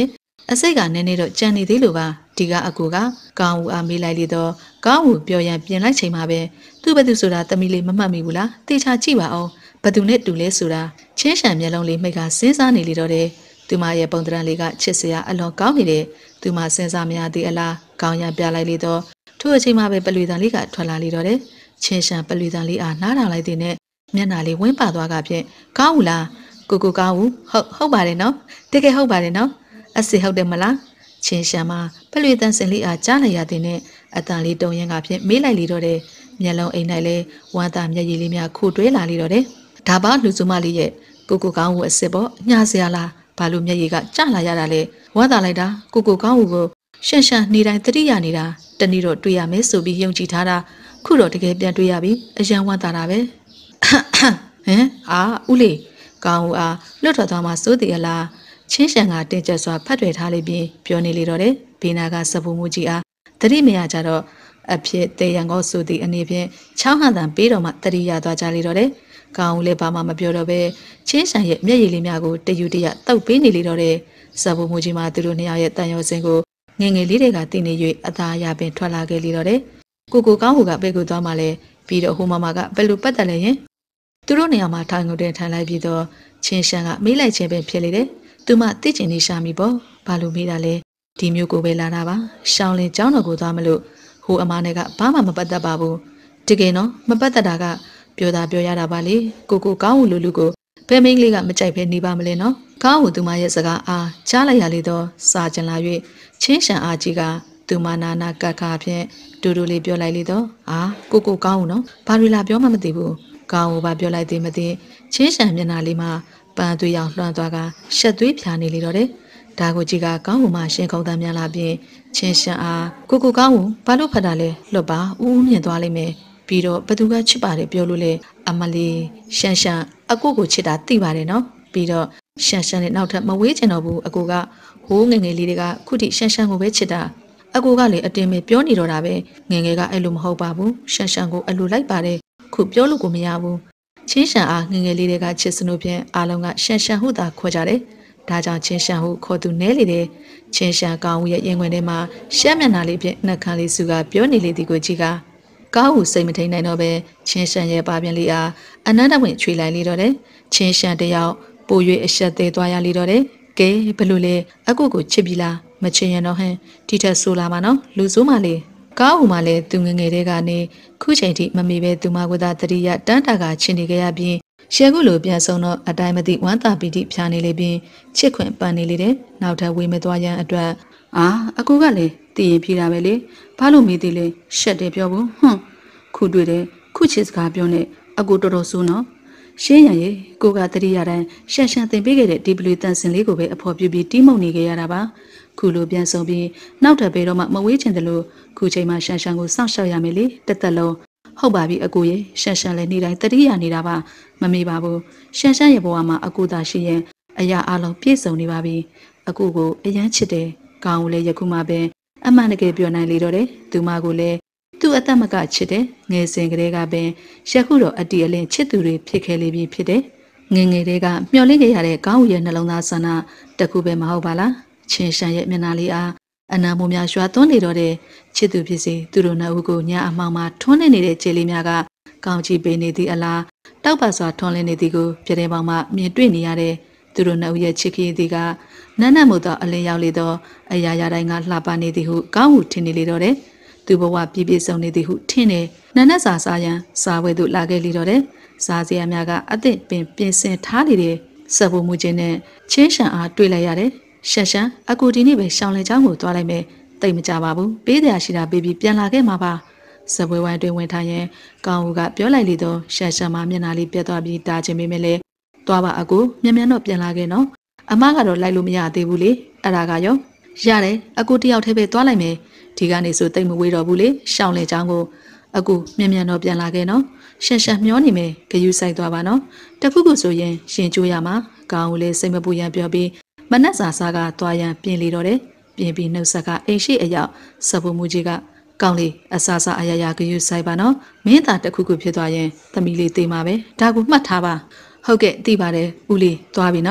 အစိတ်ကနည်းနည်းတော့ကြံနေသေးလို့ပါဒီကအကူကကောင်းဦးအားမေးလိုက်လေတော့ကောင်းဦးပြောရန်ပြင်လိုက်ချိန်မှာပဲသူ့ဘသူဆိုတာတမီလေးမမှတ်မိဘူးလားတေချာကြည့်ပါအောင်ဘသူနဲ့တူလဲဆိုတာချင်းရှံမျက်လုံးလေးမိတ်ကစဉ်းစားနေလေတော့တယ်သူမရဲ့ပုံတရံလေးကချစ်စရာအလွန်ကောင်းနေတယ်သူမစဉ်းစားမရသေးအလားကောင်းရန်ပြလိုက်လေတော့ထို့အချိန်မှာပဲပလွေတန်လေးကထွက်လာလေတော့တယ်ချင်းရှံပလွေတန်လေးအားနားထောင်လိုက်တဲ့နဲ့မျက်နှာလေးဝင်းပါသွားကဖြင့်ကောင်းဦးလားကိုကိုကောင်းဦးဟုတ်ဟုတ်ပါတယ်နော်တကယ်ဟုတ်ပါတယ်နော်အစ်စ်ဟုတ်တယ်မလားချင်းရှံမှာပလွေတန်စင်လေးအားကြားလိုက်ရတဲ့နဲ့အတန်လေးတုံရင်ကဖြင့်မေးလိုက်လေတော့တယ်မျက်လုံးအိမ်၌လဲဝမ်းသာမျက်ရည်လေးများခိုတွဲလာလေတော့တယ်ဒါပါလူစုမလေးရဲ့ကိုကိုကောင်းဦးအစ်စ်ပေါ့ညာစရာလားဘာလို့မျက်ရည်ကကျလာရတာလဲဝမ်းသာလိုက်တာကိုကိုကောင်းဦးကိုရှန်ရှန်နေတိုင်းတတိယနေတာတနည်းတော့တွေ့ရမယ်ဆိုပြီးယုံကြည်ထားတာခုတော့တကယ်ပြန်တွေ့ရပြီအယံဝမ်းသာတာပဲဟမ်အာဦးလေးကောင်းဦးအားလွတ်ထွက်သွားမှစိုးတည်ရလားချင်းရှန်ကတင်းကျပ်စွာဖတ်တွေ့ထားလိမ့်ပြီးပြောနေလေတော့တယ်ဘေးနာကစပူမှုကြီးအားတတိမရကြတော့အဖြစ်တေရန်ကောဆိုသည့်အနေဖြင့်ချောင်းဟန်တန်ပေးတော်မှတတိယသွားကြလေတော့တယ်ကောင်းဦးလည်းဘာမှမပြောတော့ပဲချင်းရှန်ရဲ့မျက်ရည်လေးများကိုတယူတရတောက်ပေးနေလေတော့တယ်စပူမှုကြီးမှာသူတို့နှစ်ယောက်ရဲ့တန်ရုံစင်ကိုငငယ်လေးတွေကတည်နေ၍အသာအရပင်ထွက်လာခဲ့လေတော့တယ်ကိုကိုကောင်းဦးကပဲကိုသွားမှလဲပြီးတော့ဟိုမမကဘယ်လိုပတ်သက်လဲရင်သူတို့နေရာမှာထိုင်ကုန်တင်ထိုင်လိုက်ပြီးတော့ချင်းရှန်ကမေးလိုက်ခြင်းပဲဖြစ်လေတယ်သူမသိကျင်နေရှာမိပေါ့ဘာလို့မေးတာလဲဒီမျိုးကိုပဲလာတာပါရှောင်းလင်းကျောင်းတော်ကိုသွားမလို့ဟိုအမားနဲ့ကဘာမှမပတ်သက်ပါဘူးတကယ်နော်မပတ်သက်တာကပြောတာပြောရတာပါလေကိုကိုကောင်းဦးလူလူကိုဘယ်မင်းလေးကမကြိုက်ဖဲနေပါမလဲနော်ကောင်းဦးသူမရဲ့စကားအားကြားလိုက်ရလေတော့စာကျင်လာ၍ချင်းရှန်အားကြီးကသူမနာနာကတ်ခါဖြင့်တူတူလေးပြောလိုက်လေတော့အာကိုကိုကောင်းဦးနော်ဘာလို့လာပြောမှမသိဘူးကောင်းဦးဘာပြောလိုက်သေးမသိချင်းရှန်မျက်နှာလေးမှာပန်းသွေးရောင်လွှမ်းသွားကရှက်သွေးဖြာနေလေတော့တယ်ဒါကိုကြီးကကောင်းဦးမှရှင်ခုံသားများလာပြင်ချင်းရှန်အားကိုကိုကောင်းဦးဘာလို့ဖတ်တာလဲလွတ်ပါဦးဦးမြင်သွားလိမ့်မယ်ပြီးတော့ဘသူကချစ်ပါတယ်ပြောလို့လေအမလီရှန်ရှန်အကိုကိုချစ်တာသိပါတယ်နော်ပြီးတော့ရှန်ရှန်နဲ့နောက်ထပ်မဝေးချင်တော့ဘူးအကိုကဟိုးငငယ်လေးတွေကခုထိရှန်ရှန်ကိုပဲချစ်တာအကိုကလေအတင်းပဲပြောနေတော့တာပဲငငယ်ကအဲ့လိုမဟုတ်ပါဘူးရှန်ရှန်ကိုအလိုလိုက်ပါတယ်ခုပြောလို့ကိုမရဘူးချင်းရှန်အားငငယ်လေးတွေကချစ်စလို့ဖြင့်အားလုံးကရှန်ရှန်ဟုသာခေါ်ကြတယ်ဒါကြောင့်ချင်းရှန်ဟုခေါ်သူနဲလေတယ်ချင်းရှန်ကောင်းဦးရဲ့ရင်ခွင်ထဲမှာရှက်မျက်နှာလေးဖြင့်နှက်ခမ်းလေးစုကပြောနေလေသည်ကိုကြီးကကောင်းဦးစိတ်မထိန်နိုင်တော့ပဲချင်းရှန်ရဲ့ပါပြန်လေးအားအနန္တဝင်ချွေလိုက်လေတော့တယ်ချင်းရှန်တယောက်ပို၍အဆက်သေးသွားရလေတော့တယ်ကဲဘလို့လဲအကုကိုချစ်ပြီလားမချင်ရင်တော့ဟင်ဒီထက်ဆိုလာမှာနော်လူစိုးမလေးကောင်းဦးမလည်းသူငငယ်တဲ့ကနေခုချိန်ထိမမေပဲသူမကသာတတိယတန်းတာကချင်နေကြရပြီးရှယ်ခုလိုပြန်ဆုံးတော့အတိုင်းမသိဝမ်းသာပီတိဖြာနေလေပြီးချစ်ခွင့်ပန်နေလေတယ်နောက်ထပ်ဝေးမသွားရန်အတွက်အာအကူကလည်းတည်ရင်ဖြေတာပဲလေဘာလို့မေးသေးလဲရှက်တယ်ပြောဘူးဟွန်းခုတွေ့တယ်ခုချစ်စကားပြောနေအကူတော်တော်ဆိုးနော်ရှင်းရရဲ့ကိုကတတိယတိုင်းရှန်ရှန်တင်ပေးခဲ့တဲ့ဒီပလူတန်စင်လေးကိုပဲအဖော်ပြပြီးတီးမှုန်နေကြရတာပါခုလိုပြန်ဆုံးပြီးနောက်ထပ်ဘယ်တော့မှမဝေးချင်တယ်လို့ခုချိန်မှာရှန်ရှန်ကိုစောင့်ရှောက်ရမယ်လေတက်တက်လုံးဟုတ်ပါပြီအကူရဲ့ရှန်ရှန်လည်းနေတိုင်းတတိယနေတာပါမမေ့ပါဘူးရှန်ရှန်ရဲ့ဘဝမှာအကူသာရှိရင်အရာအလုံးပြည့်စုံနေပါပြီအကူကိုအယမ်းချစ်တယ်ကောင်းဦးလည်းယခုမှပဲအမှန်တကယ်ပြောနိုင်လေတော့တယ်သူမကိုလည်းသူ့အသက်မကချစ်တယ်ငယ်စဉ်ကလေးကပင်ယခုတော့အတီအလင်းချစ်သူတွေဖြစ်ခဲ့လေပြီဖြစ်တယ်ငယ်ငယ်လေးကမျော်လင့်ခဲ့ရတဲ့ကောင်းဦးရဲ့နှလုံးသားဆန္ဒတခုပဲမဟုတ်ပါလားချင်းရှန်ရဲ့မျက်နှာလေးအားအနာမိုးများရွာသွန်းနေတော့တဲ့ချစ်သူဖြစ်စီသူတို့နှစ်ဦးကိုညအမောင်မှာထွန်းနေနေတဲ့ခြေလေးများကကောင်းချီပေးနေသည့်အလားတောက်ပါစွာထွန်းလင်းနေသည်ကိုပြတဲ့ပေါင်မှမြင်တွေ့နေရတဲ့သူတို့နှစ်ဦးရဲ့ချစ်ခင်သည်ကနန်းနတ်မို့သောအလင်းရောက်လေသောအရာရာတိုင်းကလှပနေသည်ဟုကောင်းဟုထင်နေလေတော့တယ်သူဘဝပြည့်ပြည့်စုံနေသည်ဟုထင်တယ်နန်းနတ်စာစားရန်စားဝဲသို့လာခဲ့လေတော့တယ်စားစရာများကအသင့်ပင်ပြင်ဆင်ထားနေတဲ့စပ်ဖို့မှုချင်းနဲ့ချင်းရှန်အားတွေ့လိုက်ရတယ်ရှန်ရှန်အကူဒီနေ့ပဲရှောင်းလင်ချောင်းကိုသွားလိုက်မယ်တိတ်မကြပါဘူးပေးတရားရှိတာပေးပြီးပြန်လာခဲ့မှာပါစပွဲဝိုင်းတွင်ဝင်ထိုင်ရင်ကောင်းဦးကပြောလိုက်လေတော့ရှန်ရှန်မမျက်နှာလေးပြတ်သွားပြီးတာချင်မိမယ်လေသွားပါအကူမြန်မြန်တော့ပြန်လာခဲ့နော်အမကတော့လိုက်လို့မရသေးဘူးလေအဲ့ဒါကရောရတယ်အကူတယောက်တည်းပဲသွားလိုက်မယ်ဒီကနေဆိုတိတ်မဝေးတော့ဘူးလေရှောင်းလင်ချောင်းကိုအကူမြန်မြန်တော့ပြန်လာခဲ့နော်ရှန်ရှန်မျောနေမယ်ဂယုဆိုင်သွားပါနော်တခုခုဆိုရင်ရှင်ကျိုးရမှာကောင်းဦးလေးစိတ်မပူရန်ပြောပြီးမနက်စာစားကသွားရန်ပြင်လေတော့တယ်ပြင်ပြီးနှုတ်ဆက်ကအိမ်ရှိအရောက်စပူမှုကြီးကကောင်းလေးအဆာဆာအရာရာဂယုဆိုင်ပါနော်မင်းသားတခုခုဖြစ်သွားရင်သမီးလေးတေးမှာပဲဒါကိုမှတ်ထားပါဟုတ်ကဲ့သိပါတယ်ဦးလေးသွားပြီနော်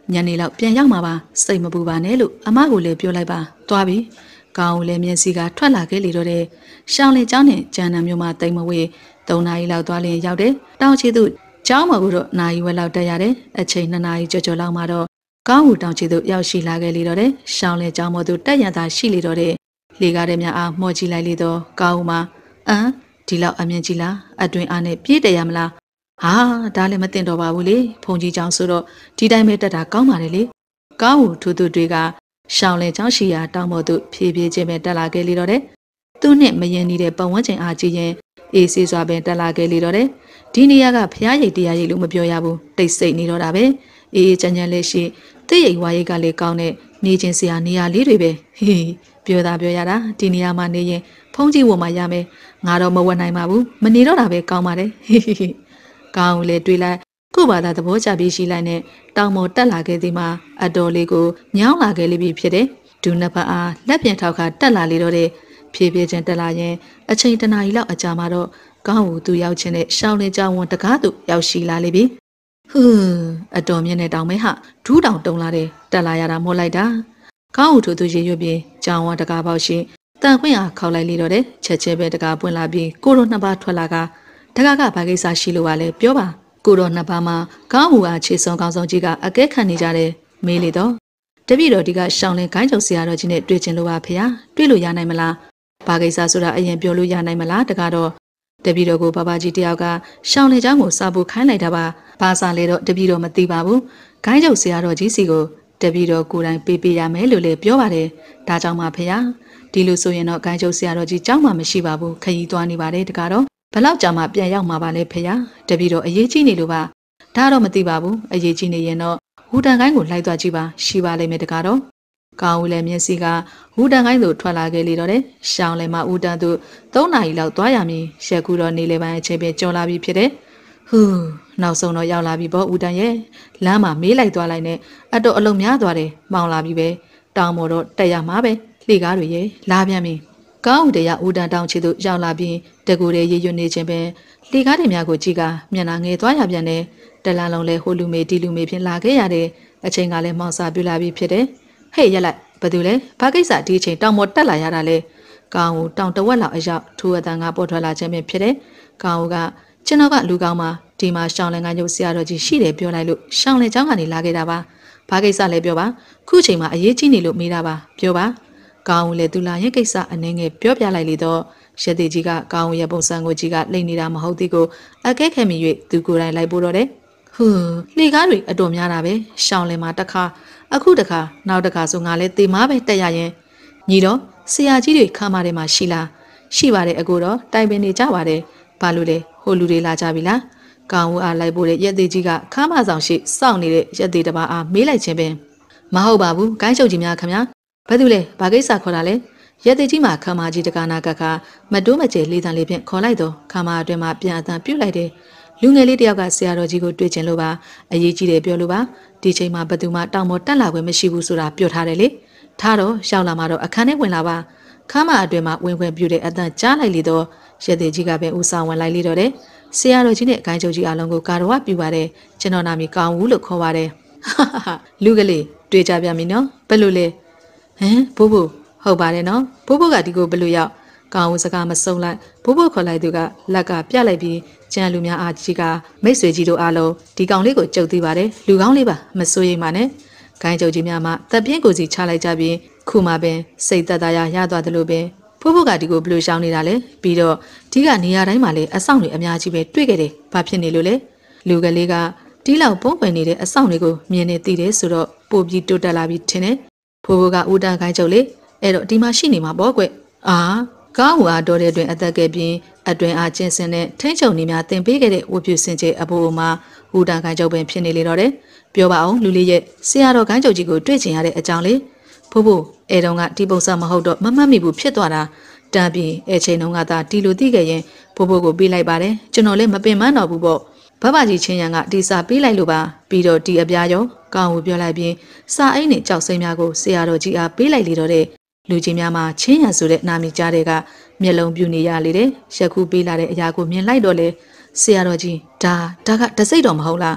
ညနေလောက်ပြန်ရောက်မှာပါစိတ်မပူပါနဲ့လို့အမကိုလည်းပြောလိုက်ပါသွားပြီကောင်းလည်းမျက်စိကထွက်လာခဲ့လေတော့တဲ့ရှောင်းလင်ကျောင်းနဲ့ကျန်နံမျိုးမှတိမ်မဝေးသုံးနာရီလောက်သွားလျင်ရောက်တယ်တောင်ချီသူကျောင်းမှာကတော့နာရီဝက်လောက်တက်ရတယ်အချိန်နှစ်နာရီကျော်ကျော်လောက်မှတော့ကောင်းဦးတောင်ချီသူရောက်ရှိလာခဲ့လေတော့တဲ့ရှောင်းလင်ကျောင်းမို့သူတက်ရန်သာရှိလေတော့တဲ့လေကားတဲ့များအားမှော်ကြည့်လိုက်လေတော့ကောင်းဦးမှာအမ်ဒီလောက်အမြင်ကြီးလားအတွင်အားနဲ့ပြေးတယ်ရမလားဟာဒါလည်းမတင်တော့ပါဘူးလေဖုန်ကြီးကျောင်းဆိုတော့ဒီတိုင်းပဲတက်တာကောင်းပါတယ်လေကောင်းဦးထူးထူးတွေကရှောင်းလင်ကျောင်းရှိရာတောင်ပေါ်သို့ဖြည်းဖြည်းချင်းပဲတက်လာခဲ့လေတော့တဲ့သူနဲ့မရင်နေတဲ့ပတ်ဝန်းကျင်အားကြည့်ရင်အေးဆေးစွာပဲတက်လာခဲ့လေတော့တဲ့ဒီနေရာကဖျားရိတ်တရားရိတ်လို့မပြောရဘူးတိတ်ဆိတ်နေတော့တာပဲအေးအေးချမ်းချမ်းလေးရှိတိတ်ရိတ်ဝါရိတ်ကလေးကောင်းတဲ့နေချင်းစရာနေရာလေးတွေပဲဟေးပြောတာပြောရတာဒီနေရာမှာနေရင်ဖုံးကြီးဝတ်မှရမယ်ငါတော့မဝတ်နိုင်ပါဘူးမနေတော့တာပဲကောင်းပါတယ်ဟေးဟေးကောင်းလေတွေးလိုက်ခုဘာသာသဘောကျပြီးရှိလိုက်နဲ့တောင်ပေါ်တက်လာခဲ့သည်မှာအတော်လေးကိုညောင်းလာခဲ့လိမ့်ပြီဖြစ်တယ်ဒူနှစ်ဖက်အားလက်ပြန်ထောက်ခါတက်လာလေတော့တဲ့ဖြည်းဖြည်းချင်းတက်လာရင်အချိန်တနာရီလောက်အကြာမှာတော့ကောင်းဦးသူရောက်ချင်းနဲ့ရှောင်းလင်းကြောင်ဝန်တကားသူရောက်ရှိလာလိမ့်ပြီဟူးအတော်မြင့်တဲ့တောင်မဲဟာဒူးတောင်တုံလာတယ်တက်လာရတာမို့လိုက်တာကောင်းဦးသူသူရေရွပြေကြောင်ဝန်တကားပေါက်ရှိတန်ခွင့်အားခေါက်လိုက်လေတော့တဲ့ချက်ချင်းပဲတကားပွင့်လာပြီးကိုတို့နှစ်ပါးထွက်လာကတကားကဘာကိစ္စရှိလို့ပါလဲပြောပါကိုတော့နှစ်ပါးမှာကောင်းဦးအားခြေစုံကောင်းဆောင်ကြီးကအကဲခံနေကြတယ်မေးလေတော့တပည့်တော်ဒီကရှောင်းလင်းခိုင်းချုပ်ဆရာတော်ကြီးနဲ့တွေ့ချင်လို့ပါဖေဟာတွေ့လို့ရနိုင်မလားဘာကိစ္စဆိုတာအရင်ပြောလို့ရနိုင်မလားတကားတော့တပည့်တော်ကိုဘာဘာကြီးတယောက်ကရှောင်းလင်းချောင်းကိုစာဖို့ခိုင်းလိုက်တာပါဘာစာလဲတော့တပည့်တော်မသိပါဘူးခိုင်းချုပ်ဆရာတော်ကြီးစီကိုတပည့်တော်ကိုယ်တိုင်ပေးပေးရမယ်လို့လည်းပြောပါတယ်ဒါကြောင့်ပါဖေဟာဒီလိုဆိုရင်တော့ခိုင်းချုပ်ဆရာတော်ကြီးကျောင်းမှာမရှိပါဘူးခရီးသွားနေပါတယ်တကားတော့ဘယ်လောက်ကြာမှပြန်ရောက်မှာပါလဲဖေဟာတပည့်တော်အရေးကြီးနေလို့ပါဒါတော့မသိပါဘူးအရေးကြီးနေရင်တော့ဟူတန်ကိုင်းကိုလိုက်သွားကြည့်ပါရှိပါလိမ့်မယ်တကားတော့ကောင်းဦးလည်းမျက်စိကဟူတန်ကိုင်းသို့ထွက်လာခဲ့လေတော့တယ်ရှောင်းလည်းမဦးတန်သူသုံးနာရီလောက်သွားရမည်ရက်ကူတော့နေလေပိုင်းအချိန်ပဲကြော်လာပြီဖြစ်တယ်ဟူးနောက်ဆုံးတော့ရောက်လာပြီပေါ့ဦးတန်ရဲ့လမ်းမှာမေးလိုက်သွားလိုက်နဲ့အတော့အလုံးများသွားတယ်မောင်လာပြီပဲတောင်းမော်တော့တက်ရမှာပဲလှေကားတွေရဲ့လာပြန်ပြီကောင်းဦးတရဦးတန်တောင်းချီသူရောက်လာပြီးတကူတွေရေရွနေခြင်းပဲလှေကားတွေများကိုကြည့်ကမျက်နှာငယ်သွားရပြန်တယ်တလန်းလုံးလဲဟိုလူမေဒီလူမေဖြင့်လာခဲ့ရတဲ့အချိန်ကလည်းမောင်စာပြလာပြီးဖြစ်တယ်ဟဲ့ရက်လိုက်ဘာတူလဲဘာကိစ္စဒီအချိန်တောင်ပေါ်တက်လာရတာလဲကောင်းဦးတောင်တဝက်လောက်အရောက်ထိုးအတန်ကပေါ်ထွက်လာခြင်းပဲဖြစ်တယ်ကောင်းဦးကကျွန်တော်ကလူကောင်းမှာဒီမှာရှောင်းလင်ကညုတ်ဆရာတော်ကြီးရှိတယ်ပြောလိုက်လို့ရှောင်းလင်ကျောင်းကနေလာခဲ့တာပါဘာကိစ္စလဲပြောပါခုချိန်မှာအရေးကြီးနေလို့မေးတာပါပြောပါကောင်းဦးလည်းသူလာရင်ကိစ္စအနှင်းငယ်ပြောပြလိုက်လေတော့ရသေးကြီးကကောင်းဦးရဲ့ပုံစံကိုကြီးကလိမ့်နေတာမဟုတ်သေးကိုအကဲခဲမိ၍သူကိုယ်တိုင်လိုက်ပို့တော့တယ်ဟူးလှေကားတွေအတော်များတာပဲရှောင်းလင်မှာတစ်ခါအခုတစ်ခါနောက်တစ်ခါဆိုငါလဲတေမားပဲတက်ရရင်ညီတော့ဆရာကြီးတွေခါမာထဲမှာရှိလားရှိပါတယ်အကိုတော့တိုင်ပင်နေကြပါတယ်ဘာလို့လဲဟိုလူတွေလာကြပြီလားကောင်းဦးအားလိုက်ပို့တဲ့ရက်သေးကြီးကခါမဆောင်ရှိစောင့်နေတဲ့ရက်သေးတစ်ပါးအားမေးလိုက်ခြင်းပင်မဟုတ်ပါဘူးဂိုင်းချုပ်ကြီးများခင်ဗျာဘာလို့လဲဘာကိစ္စခေါ်တာလဲရက်သေးကြီးမှာခါမာကြီးတကာနာကခါမတိုးမကျဲလေးတန်လေးဖြင့်ခေါ်လိုက်တော့ခါမာအတွင်းမှာပြန်အတန်ပြုတ်လိုက်တယ်လူငယ်လေးတယောက်ကဆရာတော်ကြီးကိုတွေ့ချင်လို့ပါအရေးကြီးတယ်ပြောလို့ပါဒီချိန်မှာဘသူမှတောင်ပေါ်တက်လာခွင့်မရှိဘူးဆိုတာပြောထားတယ်လေထားတော့ရှောက်လာမှတော့အခန်းထဲဝင်လာပါခါမအတွင်မှာဝင်ခွင့်ပြုတဲ့အတန်ကြားလိုက်လေတော့ရသေးကြီးကပဲဦးဆောင်ဝင်လိုက်လေတော့တယ်ဆရာတော်ကြီးနဲ့အကိုင်းချုပ်ကြီးအလုံးကိုကာတော်ကပြပါတယ်ကျွန်တော်နာမည်ကောင်းဦးလို့ခေါ်ပါတယ်ဟာဟာလူကလေးတွေ့ကြပြန်ပြီနော်ဘယ်လိုလဲဟမ်ဘိုးဘိုးဟုတ်ပါတယ်နော်ဘိုးဘိုးကဒီကိုဘယ်လိုရောက်ကောင်းဦးစကားမစုံလိုက်ဘိုးဘိုးခေါ်လိုက်သူကလက်ကပြလိုက်ပြီးကျန်လူများအားကြီးကမိတ်ဆွေကြီးတို့အားလုံးဒီကောင်လေးကိုကြုတ်သေးပါတယ်လူကောင်းလေးပါမစိုးရိမ်ပါနဲ့ဂိုင်းကြုတ်ကြီးများမှတပ်ပြင်းကိုစီချလိုက်ကြပြီးခုမှပင်စိတ်သက်သာရရသွားတယ်လို့ပင်ဘိုးဘိုးကဒီကိုဘယ်လိုရှောင်းနေတာလဲပြီးတော့ဒီကနေရာတိုင်းမှာလည်းအဆောင်တွေအများကြီးပဲတွေ့ခဲ့တယ်ဘာဖြစ်နေလို့လဲလူကလေးကဒီလောက်ပုံပွင့်နေတဲ့အဆောင်တွေကိုမြင်နေသိတယ်ဆိုတော့ပို့ပြီးတိုးတက်လာပြီးထင်တယ်ဘိုးဘိုးကဦးတန်းဂိုင်းကြုတ်လေအဲ့တော့ဒီမှာရှိနေမှာပေါ့ကွအာကောင်းဦးအားတော်တဲ့အတွင်အသက်ကဲပြင်းအတွင်အားကျင်းစင်တဲ့ထိန်းချုပ်နေများတင်ပေးခဲ့တဲ့ဝပြူစင်ကျဲအဖိုးအမဟူတန်ခိုင်းချုပ်ပင်ဖြစ်နေလေတော့တယ်ပြောပါအောင်လူလေးရဲ့ဆရာတော်ခိုင်းချုပ်ကြီးကိုတွေ့ချင်ရတဲ့အကြောင်းလေးဖိုးဖိုးအဲတုန်းကဒီပုံစံမဟုတ်တော့မမှတ်မိဘူးဖြစ်သွားတာတန်ပြီးအဲချိန်တုန်းကသာဒီလိုသိခဲ့ရင်ဖိုးဖိုးကိုပေးလိုက်ပါတယ်ကျွန်တော်လည်းမပင်ပန်းတော့ဘူးပေါ့ဘဘကြီးချင်းရန်ကဒီစာပေးလိုက်လို့ပါပြီးတော့ဒီအပြားရောကောင်းဦးပြောလိုက်ပြီးစာအိမ်နဲ့ကြောက်စိမ့်များကိုဆရာတော်ကြီးအားပေးလိုက်လေတော့တဲ့လူကြီးများမှာချင်းရန်ဆိုတဲ့နာမည်ကြားတဲ့ကမျက်လုံးပြူနေရလေတဲ့ရက်ခုပေးလာတဲ့အရာကိုမြင်လိုက်တော့လေဆရာတော်ကြီးဒါဒါကတစိတ်တော်မဟုတ်လားတ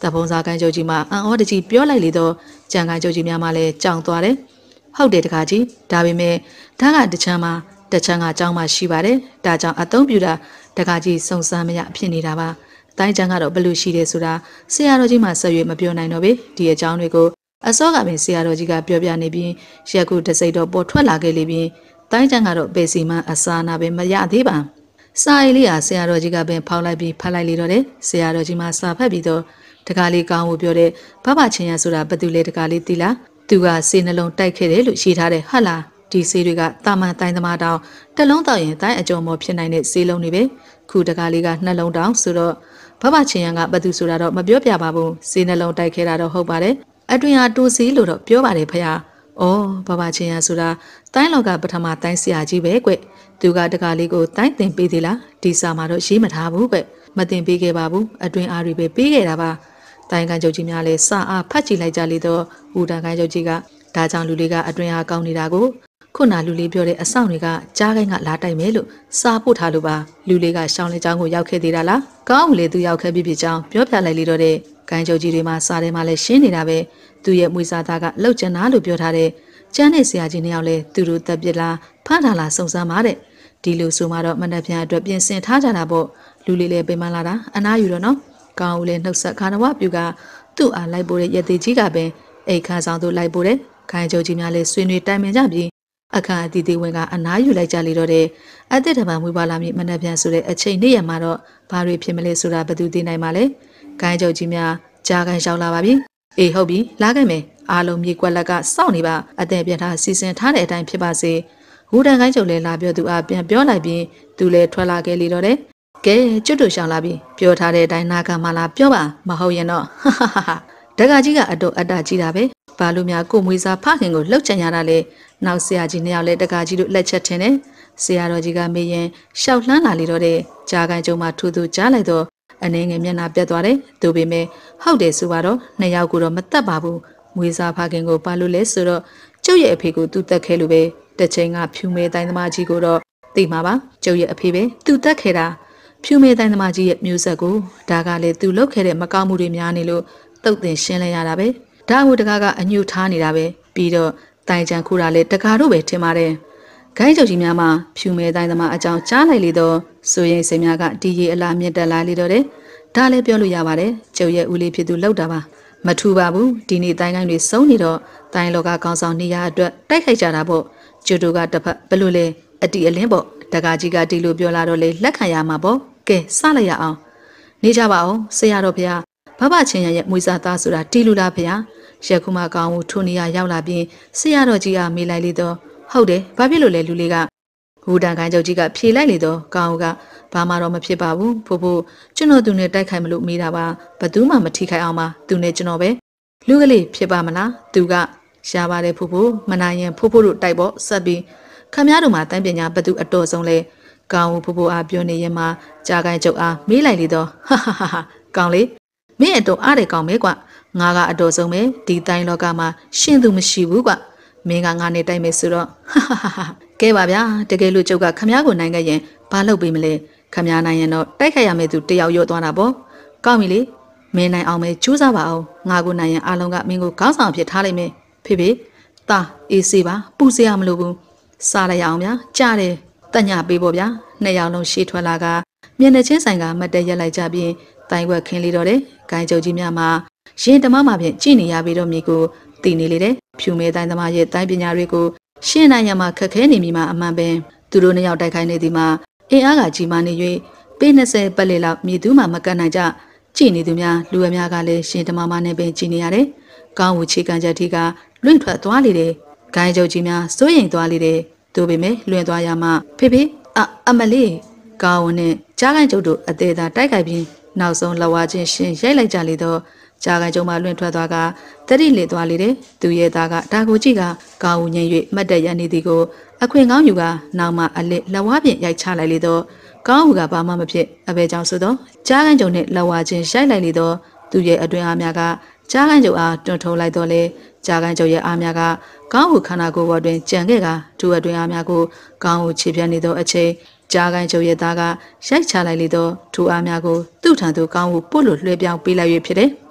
ပုံစားကိုင်းကျုပ်ကြီးမှအံ့ဩတကြီးပြောလိုက်လေတော့ကြံကိုင်းကျုပ်ကြီးများမှလည်းကြောင်သွားတယ်ဟုတ်တယ်တကားကြီးဒါပေမဲ့ဒါကတချမ်းမှာတချမ်းကကြောင်းမှရှိပါတယ်ဒါကြောင့်အသုံးပြုတာတကားကြီးစုံစမ်းမရဖြစ်နေတာပါတိုင်းချမ်းကတော့ဘလို့ရှိတယ်ဆိုတာဆရာတော်ကြီးမှဆက်ရွေးမပြောနိုင်တော့ပေဒီအကြောင်းတွေကိုအစောကပင်ဆရာတော်ကြီးကပြောပြနေပြီးရက်ခုတစိမ့်တော့ပေါ်ထွက်လာခဲ့လေပြီးတိုင်းချမ်းကတော့ပေစီမန်အစာနာပင်မရသေးပါစာရီလေးဟာဆရာတော်ကြီးကပင်ဖောက်လိုက်ပြီးဖတ်လိုက်လေတော့တယ်ဆရာတော်ကြီးမှစာဖတ်ပြီးတော့တကားလေးကောင်းဖို့ပြောတဲ့ဘဘချင်းရဆိုတာဘသူလဲတကားလေးသိလားသူကစေနှလုံးတိုက်ခဲ့တယ်လို့ရှိထားတယ်ဟာလားဒီစေးတွေကတာမန်တိုင်းသမားတောင်တစ်လုံးတောက်ရင်တိုင်းအကြုံမောဖြစ်နိုင်တဲ့စေးလုံးတွေပဲခုတကားလေးကနှလုံးတောင်ဆိုတော့ဘဘချင်းရကဘသူဆိုတာတော့မပြောပြပါဘူးစေးနှလုံးတိုက်ခဲ့တာတော့ဟုတ်ပါတယ်အတွင်ဟာတိုးစီလို့တော့ပြောပါတယ်ဖေ။အော်ဘဘချင်းရဆိုတာတိုင်းလောကပထမတိုင်းဆရာကြီးပဲကွ။သူကတကားလေးကိုတိုင်းတင်ပေးသေးလားဒီစာမှာတော့ရေးမထားဘူးကွ။မတင်ပေးခဲ့ပါဘူးအတွင်အားတွေပဲပေးခဲ့တာပါ။တိုင်းကန်ကျုပ်ကြီးများလည်းစာအားဖတ်ကြည့်လိုက်ကြလေတော့ဟူတန်ကန်ကျုပ်ကြီးကဒါကြောင့်လူလေးကအတွင်အားကောင်းနေတာကိုခုနလူလေးပြောတဲ့အဆောင်တွေကကြားကိုင်းကလာတိုက်မယ်လို့စာပို့ထားလို့ပါလူလေးကရှောင်းလေချောင်းကိုရောက်ခဲ့သေးတာလားကောင်းလေသူရောက်ခဲ့ပြီဖြစ်ကြောင်းပြောပြလိုက်လေတော့တဲ့ကိုင်းကျုပ်ကြီးတွေမှာစားထဲမှာလည်းရှင်းနေတာပဲသူရဲ့မွေးစားသားကလှုပ်ချင်တာလို့ပြောထားတဲ့ကျန်းတဲ့ဆရာကြီးနှစ်ယောက်လဲသူတို့တက်ပြစ်လားဖမ်းထားလားစုံစမ်းပါတဲ့ဒီလိုဆိုမှတော့မနှက်ပြန်အတွက်ပြင်ဆင်ထားကြတာပေါ့လူလေးလည်းပြင်မလာတာအနားယူတော့နော်ကောင်းဦးလည်းနှုတ်ဆက်ခါနဝပြူကသူ့အားလိုက်ပို့တဲ့ရသေးကြီးကပင်အိတ်ခါဆောင်သူလိုက်ပို့တဲ့ခိုင်ကျုပ်ကြီးများလည်းဆွေးနွေးတိုင်ပင်ကြပြီးအခါအတီးတီဝင်ကအနားယူလိုက်ကြလေတော့တဲ့အသက်တပံမွေးပါလာမည်မနှက်ပြန်ဆိုတဲ့အချိန်နေ့ရမှာတော့ဘာတွေဖြစ်မလဲဆိုတာဘယ်သူသိနိုင်မှာလဲခိုင်ကျုပ်ကြီးများကြားခိုင်ရှောက်လာပါပြီအေးဟုတ်ပြီလာခဲ့မယ်အားလုံးမြေကွက်လက်ကစောင့်နေပါအသက်ပြတ်ထားစီစဉ်ထားတဲ့အတိုင်းဖြစ်ပါစေဟူတန်ခိုင်းချုပ်လဲလာပြောသူအားပြန်ပြောလိုက်ပြီးသူလဲထွက်လာခဲ့လေတော့တဲ့ကဲကျွတ်တူရှောင်လာပြီပြောထားတဲ့အတိုင်းနာခံမလားပြောပါမဟုတ်ရင်တော့ဟာဟာဟာဒကာကြီးကအတော်အတ္တကြီးတာပဲဘာလို့များကိုမွေးစားဖခင်ကိုလှုပ်ချင်ရတာလဲနောက်ဆရာကြီးနှစ်ယောက်လဲဒကာကြီးတို့လက်ချက်ထင်တယ်ဆရာတော်ကြီးကမေးရင်ရှောက်လှမ်းလာလေတော့တဲ့ကြားကိုင်းကျုံမှာထူထူကြားလိုက်တော့အနေငယ်မျက်နှာပြတ်သွားတယ်သူပေမဲ့ဟုတ်တယ်ဆိုတော့နှစ်ယောက်ကိုတော့မတက်ပါဘူးမွေးစားဖခင်ကိုဘာလို့လဲဆိုတော့ကျုပ်ရဲ့အဖေကိုသူတက်ခဲလို့ပဲတစ်ချိန်ကဖြူမဲတိုင်းသမားကြီးကိုတော့သိမှာပါကျုပ်ရဲ့အဖေပဲသူတက်ခဲတာဖြူမဲတိုင်းသမားကြီးရဲ့မျိုးဆက်ကိုဒါကလေသူလုပ်ခဲ့တဲ့မကောင်းမှုတွေများနေလို့တုတ်တင်ရှင်းလဲရတာပဲဒါကိုတကားကအညှို့ထားနေတာပဲပြီးတော့တိုင်ချန်ခူတာလေတကားတို့ပဲထင်ပါတယ်ဂိုင်းချုပ်ကြီးများမှာဖြူမဲတိုင်းသမားအကြောင်းကြားလိုက်လေတော့ဆိုရင်စိတ်များကဒီရီအလားမြင့်တက်လာလေတော့တယ်ဒါလည်းပြောလို့ရပါတယ်ကျုပ်ရဲ့ဦးလေးဖြစ်သူလောက်တာပါမထူပါဘူးဒီနေ့တိုင်းကိုင်းတွေစုံနေတော့တိုင်းလောကကောင်းဆောင်နေရအတွက်တိုက်ခိုက်ကြတာပေါ့ကျုပ်တို့ကတစ်ဖက်ဘယ်လိုလဲအတီအလင်းပေါ့တကားကြီးကဒီလိုပြောလာတော့လေလက်ခံရမှာပေါ့ကဲစလိုက်ရအောင်နေကြပါအောင်ဆရာတော်ဖေဟာဘဘချင်းရရဲ့မွေးစားသားဆိုတာတီလူလားဖေဟာရက်ခုမှကောင်းဦးထိုနေရရောက်လာပြီးဆရာတော်ကြီးကမေးလိုက်လေတော့ဟုတ်တယ်ဘာဖြစ်လို့လဲလူလေးကဟူတန်ခိုင်းချုပ်ကြီးကဖြေလိုက်လေတော့ကောင်းဦးကဘာမှတော့မဖြစ်ပါဘူးဖိုးဖိုးကျွန်တော်သူနဲ့တိုက်ခိုက်မလို့မေးတာပါဘသူမှမထိခိုက်အောင်ပါသူနဲ့ကျွန်တော်ပဲလူကလေးဖြစ်ပါမလားသူကရှားပါတယ်ဖိုးဖိုးမနိုင်ရင်ဖိုးဖိုးတို့တိုက်ပေါ့ဆက်ပြီးခမည်းတော်မှာတိုင်းပညာဘသူအတော်ဆုံးလဲကောင်းဦးဖိုးဖိုးအားပြောနေရင်မှကြားကိုင်းချုပ်အားမေးလိုက်လေတော့ဟာဟာဟာကောင်းလေမင်းအတော်အားတယ်ကောင်းမဲကွငါကအတော်ဆုံးပဲဒီတိုင်းလောကမှာရှင်းသူမရှိဘူးကွမင်းကငါနဲ့တိုက်မယ်ဆိုတော့ဟာဟာဟာကဲပါဗျာတကယ်လို့ကျုပ်ကခမည်းကိုနိုင်ခဲ့ရင်ဘာလုပ်ပေးမလဲခမည်းနိုင်ရင်တော့တိုက်ခိုက်ရမယ့်သူတယောက်ရော့သွားတာပေါ့ကောင်းပြီလေမင်းနိုင်အောင်ပဲကြိုးစားပါအောင်ငါကိုနိုင်ရင်အားလုံးကမင်းကိုခေါင်းဆောင်ဖြစ်ထားလိုက်မယ်ဖေဖေတာအေးစေးပါပူစရာမလိုဘူးစားလိုက်အောင်ဗျာကြားတယ်တက်ညပေးပေါ့ဗျာနှစ်ယောက်လုံးရှေ့ထွက်လာကမျက်နှာချင်းဆိုင်ကမတ်တက်ရက်လိုက်ကြပြီးတိုင်ွက်ခင်းလေတော့တယ်ဂိုင်းချုပ်ကြီးများမှာရင်တမမှဖြင့်ကြည်နေရပြီးတော့မြေကိုတည်နေလေတယ်ဖြူမဲတိုင်းသမားရဲ့တိုင်းပညာတွေကိုရှင်းနိုင်ရမှာခက်ခဲနေမိမှာအမှန်ပဲသူတို့နှစ်ယောက်တိုက်ခိုင်းနေသည်မှာအင်အားကကြီးမားနေ၍ပေနှစ်ဆယ်ပတ်လေလောက်မြေသူမှမကတ်နိုင်ကြကြည်နေသူများလူအများကလည်းရှင်တမမနဲ့ပင်ကြည်နေရတယ်ကောင်းဝချေကန်ချက်ထီကလွင့်ထွက်သွားလေတယ်ဂိုင်းချုပ်ကြီးများစိုးရိမ်သွားလေတယ်သူပေမဲ့လွင့်သွားရမှဖေဖေအအမလေးကောင်းဝနဲ့ကြားကိုင်းချုပ်တို့အသေးသာတိုက်ခိုက်ပြီးနောက်ဆုံးလက်ဝါးချင်းရှင်ရိုက်လိုက်ကြလေတော့ကြားကိုင်းကျုံမှလွင့်ထွက်သွားကတတိလေသွားလေတယ်သူရဲ့သားကဒါကိုကြည့်ကကောင်းဦးငိမ့်၍မှတ်တက်ရနေသည်ကိုအခွင့်ကောင်းယူကနောက်မှအလစ်လက်ဝါးဖြင့်ရိုက်ချလိုက်လေတော့ကောင်းဦးကဘာမှမဖြစ်အဘဲကြောင့်ဆိုတော့ကြားကိုင်းကျုံနဲ့လက်ဝါးချင်းရိုက်လိုက်လေတော့သူရဲ့အတွင်းအားများကကြားကိုင်းကျုံအားတွန်းထုံလိုက်တော့လေကြားကိုင်းကျုံရဲ့အားများကကောင်းဦးခန္ဓာကိုယ်ပေါ်တွင်ကြံခဲ့ကသူ့အတွင်းအားများကိုကောင်းဦးခြေပြတ်နေသောအချိန်ကြားကိုင်းကျုံရဲ့သားကရိုက်ချလိုက်လေတော့သူအားများကိုသူ့ထံသို့ကောင်းဦးပို့လို့လွှဲပြောင်းပေးလိုက်၍ဖြစ်တယ်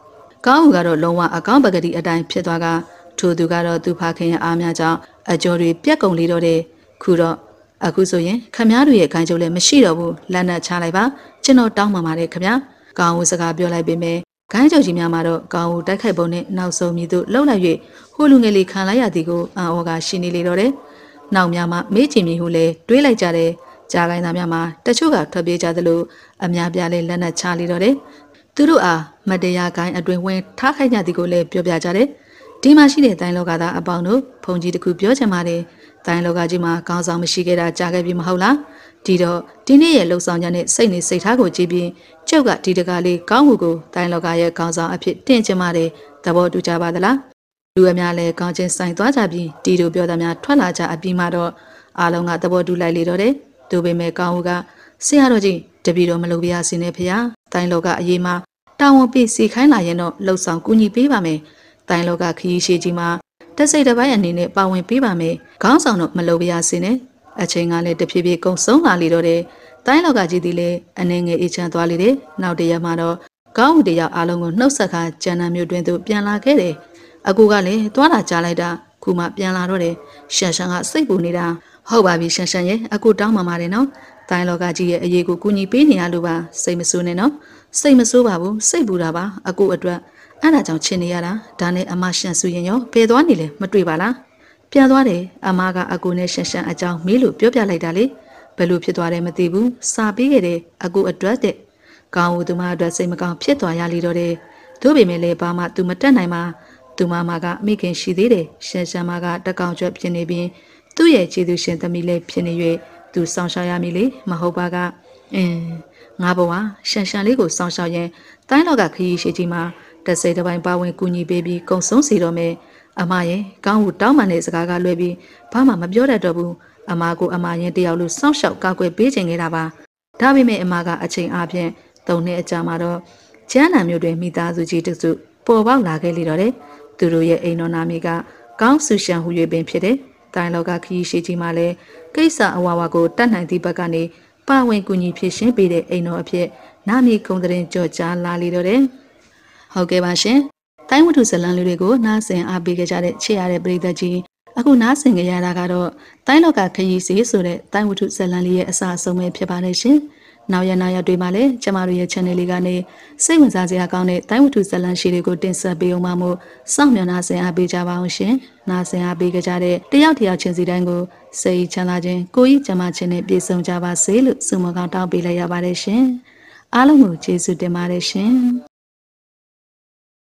ကောင်းဦးကတော့လုံးဝအကောင်းပကတိအတိုင်းဖြစ်သွားကထိုသူကတော့သူဖခင်ရဲ့အားများကြောင့်အကျော်တွေပြက်ကုန်လေတော့တယ်ခုတော့အခုဆိုရင်ခမားတို့ရဲ့ခိုင်းကြုံလည်းမရှိတော့ဘူးလက်နက်ချလိုက်ပါကျွန်တော်တောင်းပန်ပါတယ်ခမကောင်းဦးစကားပြောလိုက်ပေမဲ့ခိုင်းကြုံကြီးများမှာတော့ကောင်းဦးတိုက်ခိုက်ပုံနဲ့နောက်ဆုံးမြည်သူလှုပ်လိုက်၍ဟိုလူငယ်လေးခံလိုက်ရသည်ကိုအံ့ဩကရှိနေလေတော့တယ်နောက်များမှာမေးချင်မြည်ဟုလည်းတွေးလိုက်ကြတယ်ကြားကိုင်းသားများမှာတချို့ကထွက်ပြေးကြသလိုအများပြားလည်းလက်နက်ချလေတော့တယ်သူတို့အားမတရားကိုင်းအတွင်ဝင်ထားခိုင်းကြသည်ကိုလည်းပြောပြကြတယ်ဒီမှာရှိတဲ့တိုင်းလောကသားအပေါင်းတို့ဘုံကြီးတခုပြောချင်ပါတယ်တိုင်းလောကကြီးမှာကောင်းဆောင်မရှိခဲ့တာကြားခဲ့ပြီမဟုတ်လားဒီတော့ဒီနေ့ရဲ့လှုပ်ဆောင်ချက်နဲ့စိတ်နေစိတ်ထားကိုကြည့်ပြီးကျုပ်ကဒီတကားလေးကောင်းမှုကိုတိုင်းလောကရဲ့ကောင်းဆောင်အဖြစ်တင်ချင်ပါတယ်သဘောတူကြပါသလားလူအများလည်းကောင်းချင်းဆိုင်သွားကြပြီးဒီလိုပြောသမျှထွက်လာကြအပြီးမှတော့အားလုံးကသဘောတူလိုက်လေတော့တယ်သူပေမဲ့ကောင်းဦးကဆရာတော်ကြီးတပည့်တော်မလုပ်ပြရစီနဲ့ဖေဟာတိုင်းလောကအရေးမှာတာဝန်ပေးစီခိုင်းလာရင်တော့လှုပ်ဆောင်ကူညီပေးပါမယ်တိုင်းလောကခရီးရှိကြီးမှာတက်စိတ်တစ်ပိုင်းအနေနဲ့ပါဝင်ပေးပါမယ်ခေါင်းဆောင်တော့မလုပ်ပြရစီနဲ့အချိန်ကလည်းတဖြည်းဖြည်းကုံဆုံးလာလေတော့တယ်တိုင်းလောကကြီးသည်လည်းအနေငယ်အေးချမ်းသွားလေတယ်နောက်တရက်မှတော့ကောင်းဦးတယောက်အားလုံးကိုနှုတ်ဆက်ခါကျန်နာမျိုးတွင်သူပြန်လာခဲ့တယ်အကူကလည်းသွားလာကြလိုက်တာခုမှပြန်လာတော့တယ်ရှန်ရှန်ကစိတ်ပူနေတာဟုတ်ပါပြီရှန်ရှန်ရဲ့အကူတောင်းပါပါတယ်နော်တိုင်းလောကကြီးရဲ့အရေးကိုကူညီပေးနေရလို့ပါစိတ်မဆိုးနဲ့နော်စိတ်မဆိုးပါဘူးစိတ်ပူတာပါအကူအတွက်အဲ့ဒါကြောင့်ချင်နေရတာဒါနဲ့အမရှန်ဆူရင်ရောဘယ်သွားနေလဲမတွေ့ပါလားပြန်သွားတယ်အမကအကူနဲ့ရှန်ရှန်အကြောင်းမေးလို့ပြောပြလိုက်တာလေဘယ်လိုဖြစ်သွားတယ်မသိဘူးစာပေးခဲ့တယ်အကူအတွက်တဲ့ကောင်းဦးသူမအတွက်စိတ်မကောင်းဖြစ်သွားရလေတော့တယ်တို့ပေမဲ့လည်းဘာမှသူမတက်နိုင်ပါသူမမကမိခင်ရှိသေးတယ်ရှန်ရှန်မကတက်ကောင်ကျွတ်ဖြစ်နေပြီးသူ့ရဲ့ခြေသူရှင်သမီးလေးဖြစ်နေ၍သူစောင့်ရှောက်ရမည်လေမဟုတ်ပါကအင်းငါဘဝရှန်ရှန်လေးကိုစောင့်ရှောက်ရင်တိုင်းလောကခရီးရှိကြီးမှာတစိတစ်ပိုင်းပါဝင်ကူညီပေးပြီးကုံဆုံးစီတော့မယ်အမရဲ့ကောင်းဦးတောင်းပန်တဲ့စကားကလွဲပြီးဘာမှမပြောတတ်တော့ဘူးအမကိုအမရင်တယောက်လိုစောင့်ရှောက်ကောက်ွယ်ပေးခြင်းခဲ့တာပါဒါပေမဲ့အမကအချိန်အားဖြင့်သုံးနှစ်အကြာမှာတော့ကျန်းနာမျိုးတွင်မိသားစုကြီးတစုပေါ်ပေါက်လာခဲ့လေတော့တယ်သူတို့ရဲ့အိမ်တော်နာမည်ကကောင်းဆူရှန်ဟူ၍ပင်ဖြစ်တယ်တိုင်းလောကခရီးရှိကြီးမှာလည်းကိစ္စအဝဝကိုတတ်နိုင်သည့်ဘက်ကနေပါဝင်ကူညီဖြည့်ရှင်းပေးတဲ့အိမ်တော်အဖြစ်နာမည်ကုံတဲ့ကြော်ကြားလာလေတော့တယ်ဟုတ်ကဲ့ပါရှင်တိုင်းဝတ္ထုဇလံလေးတွေကိုနားဆင်အားပေးကြတဲ့ချစ်ရတဲ့ပရိသတ်ကြီးအခုနားဆင်ကြရတာကတော့တိုင်းလောကခရီးစီဆိုတဲ့တိုင်းဝတ္ထုဇလံလေးရဲ့အစအဆုံးပဲဖြစ်ပါတယ်ရှင်နောက်ရနောက်ရတွေမှာလည်းကျမတို့ရဲ့ channel လေးကနေစိတ်ဝင်စားစရာကောင်းတဲ့တိုင်းဝတ္ထုဇလံရှိတွေကိုတင်ဆက်ပေးအောင်ပါမို့စောင့်မျှော်နာဆင်အားပေးကြပါအောင်ရှင်နာဆင်အားပေးကြတဲ့တယောက်တယောက်ချင်းစီတိုင်းကိုစိတ်ချမ်းသာခြင်းကိုယ်ကြီးကျမခြင်းနဲ့ပြည့်စုံကြပါစေလို့ဆုမကောင်းတောင်းပေးလိုက်ရပါတယ်ရှင်အားလုံးကိုကျေးဇူးတင်ပါတယ်ရှင်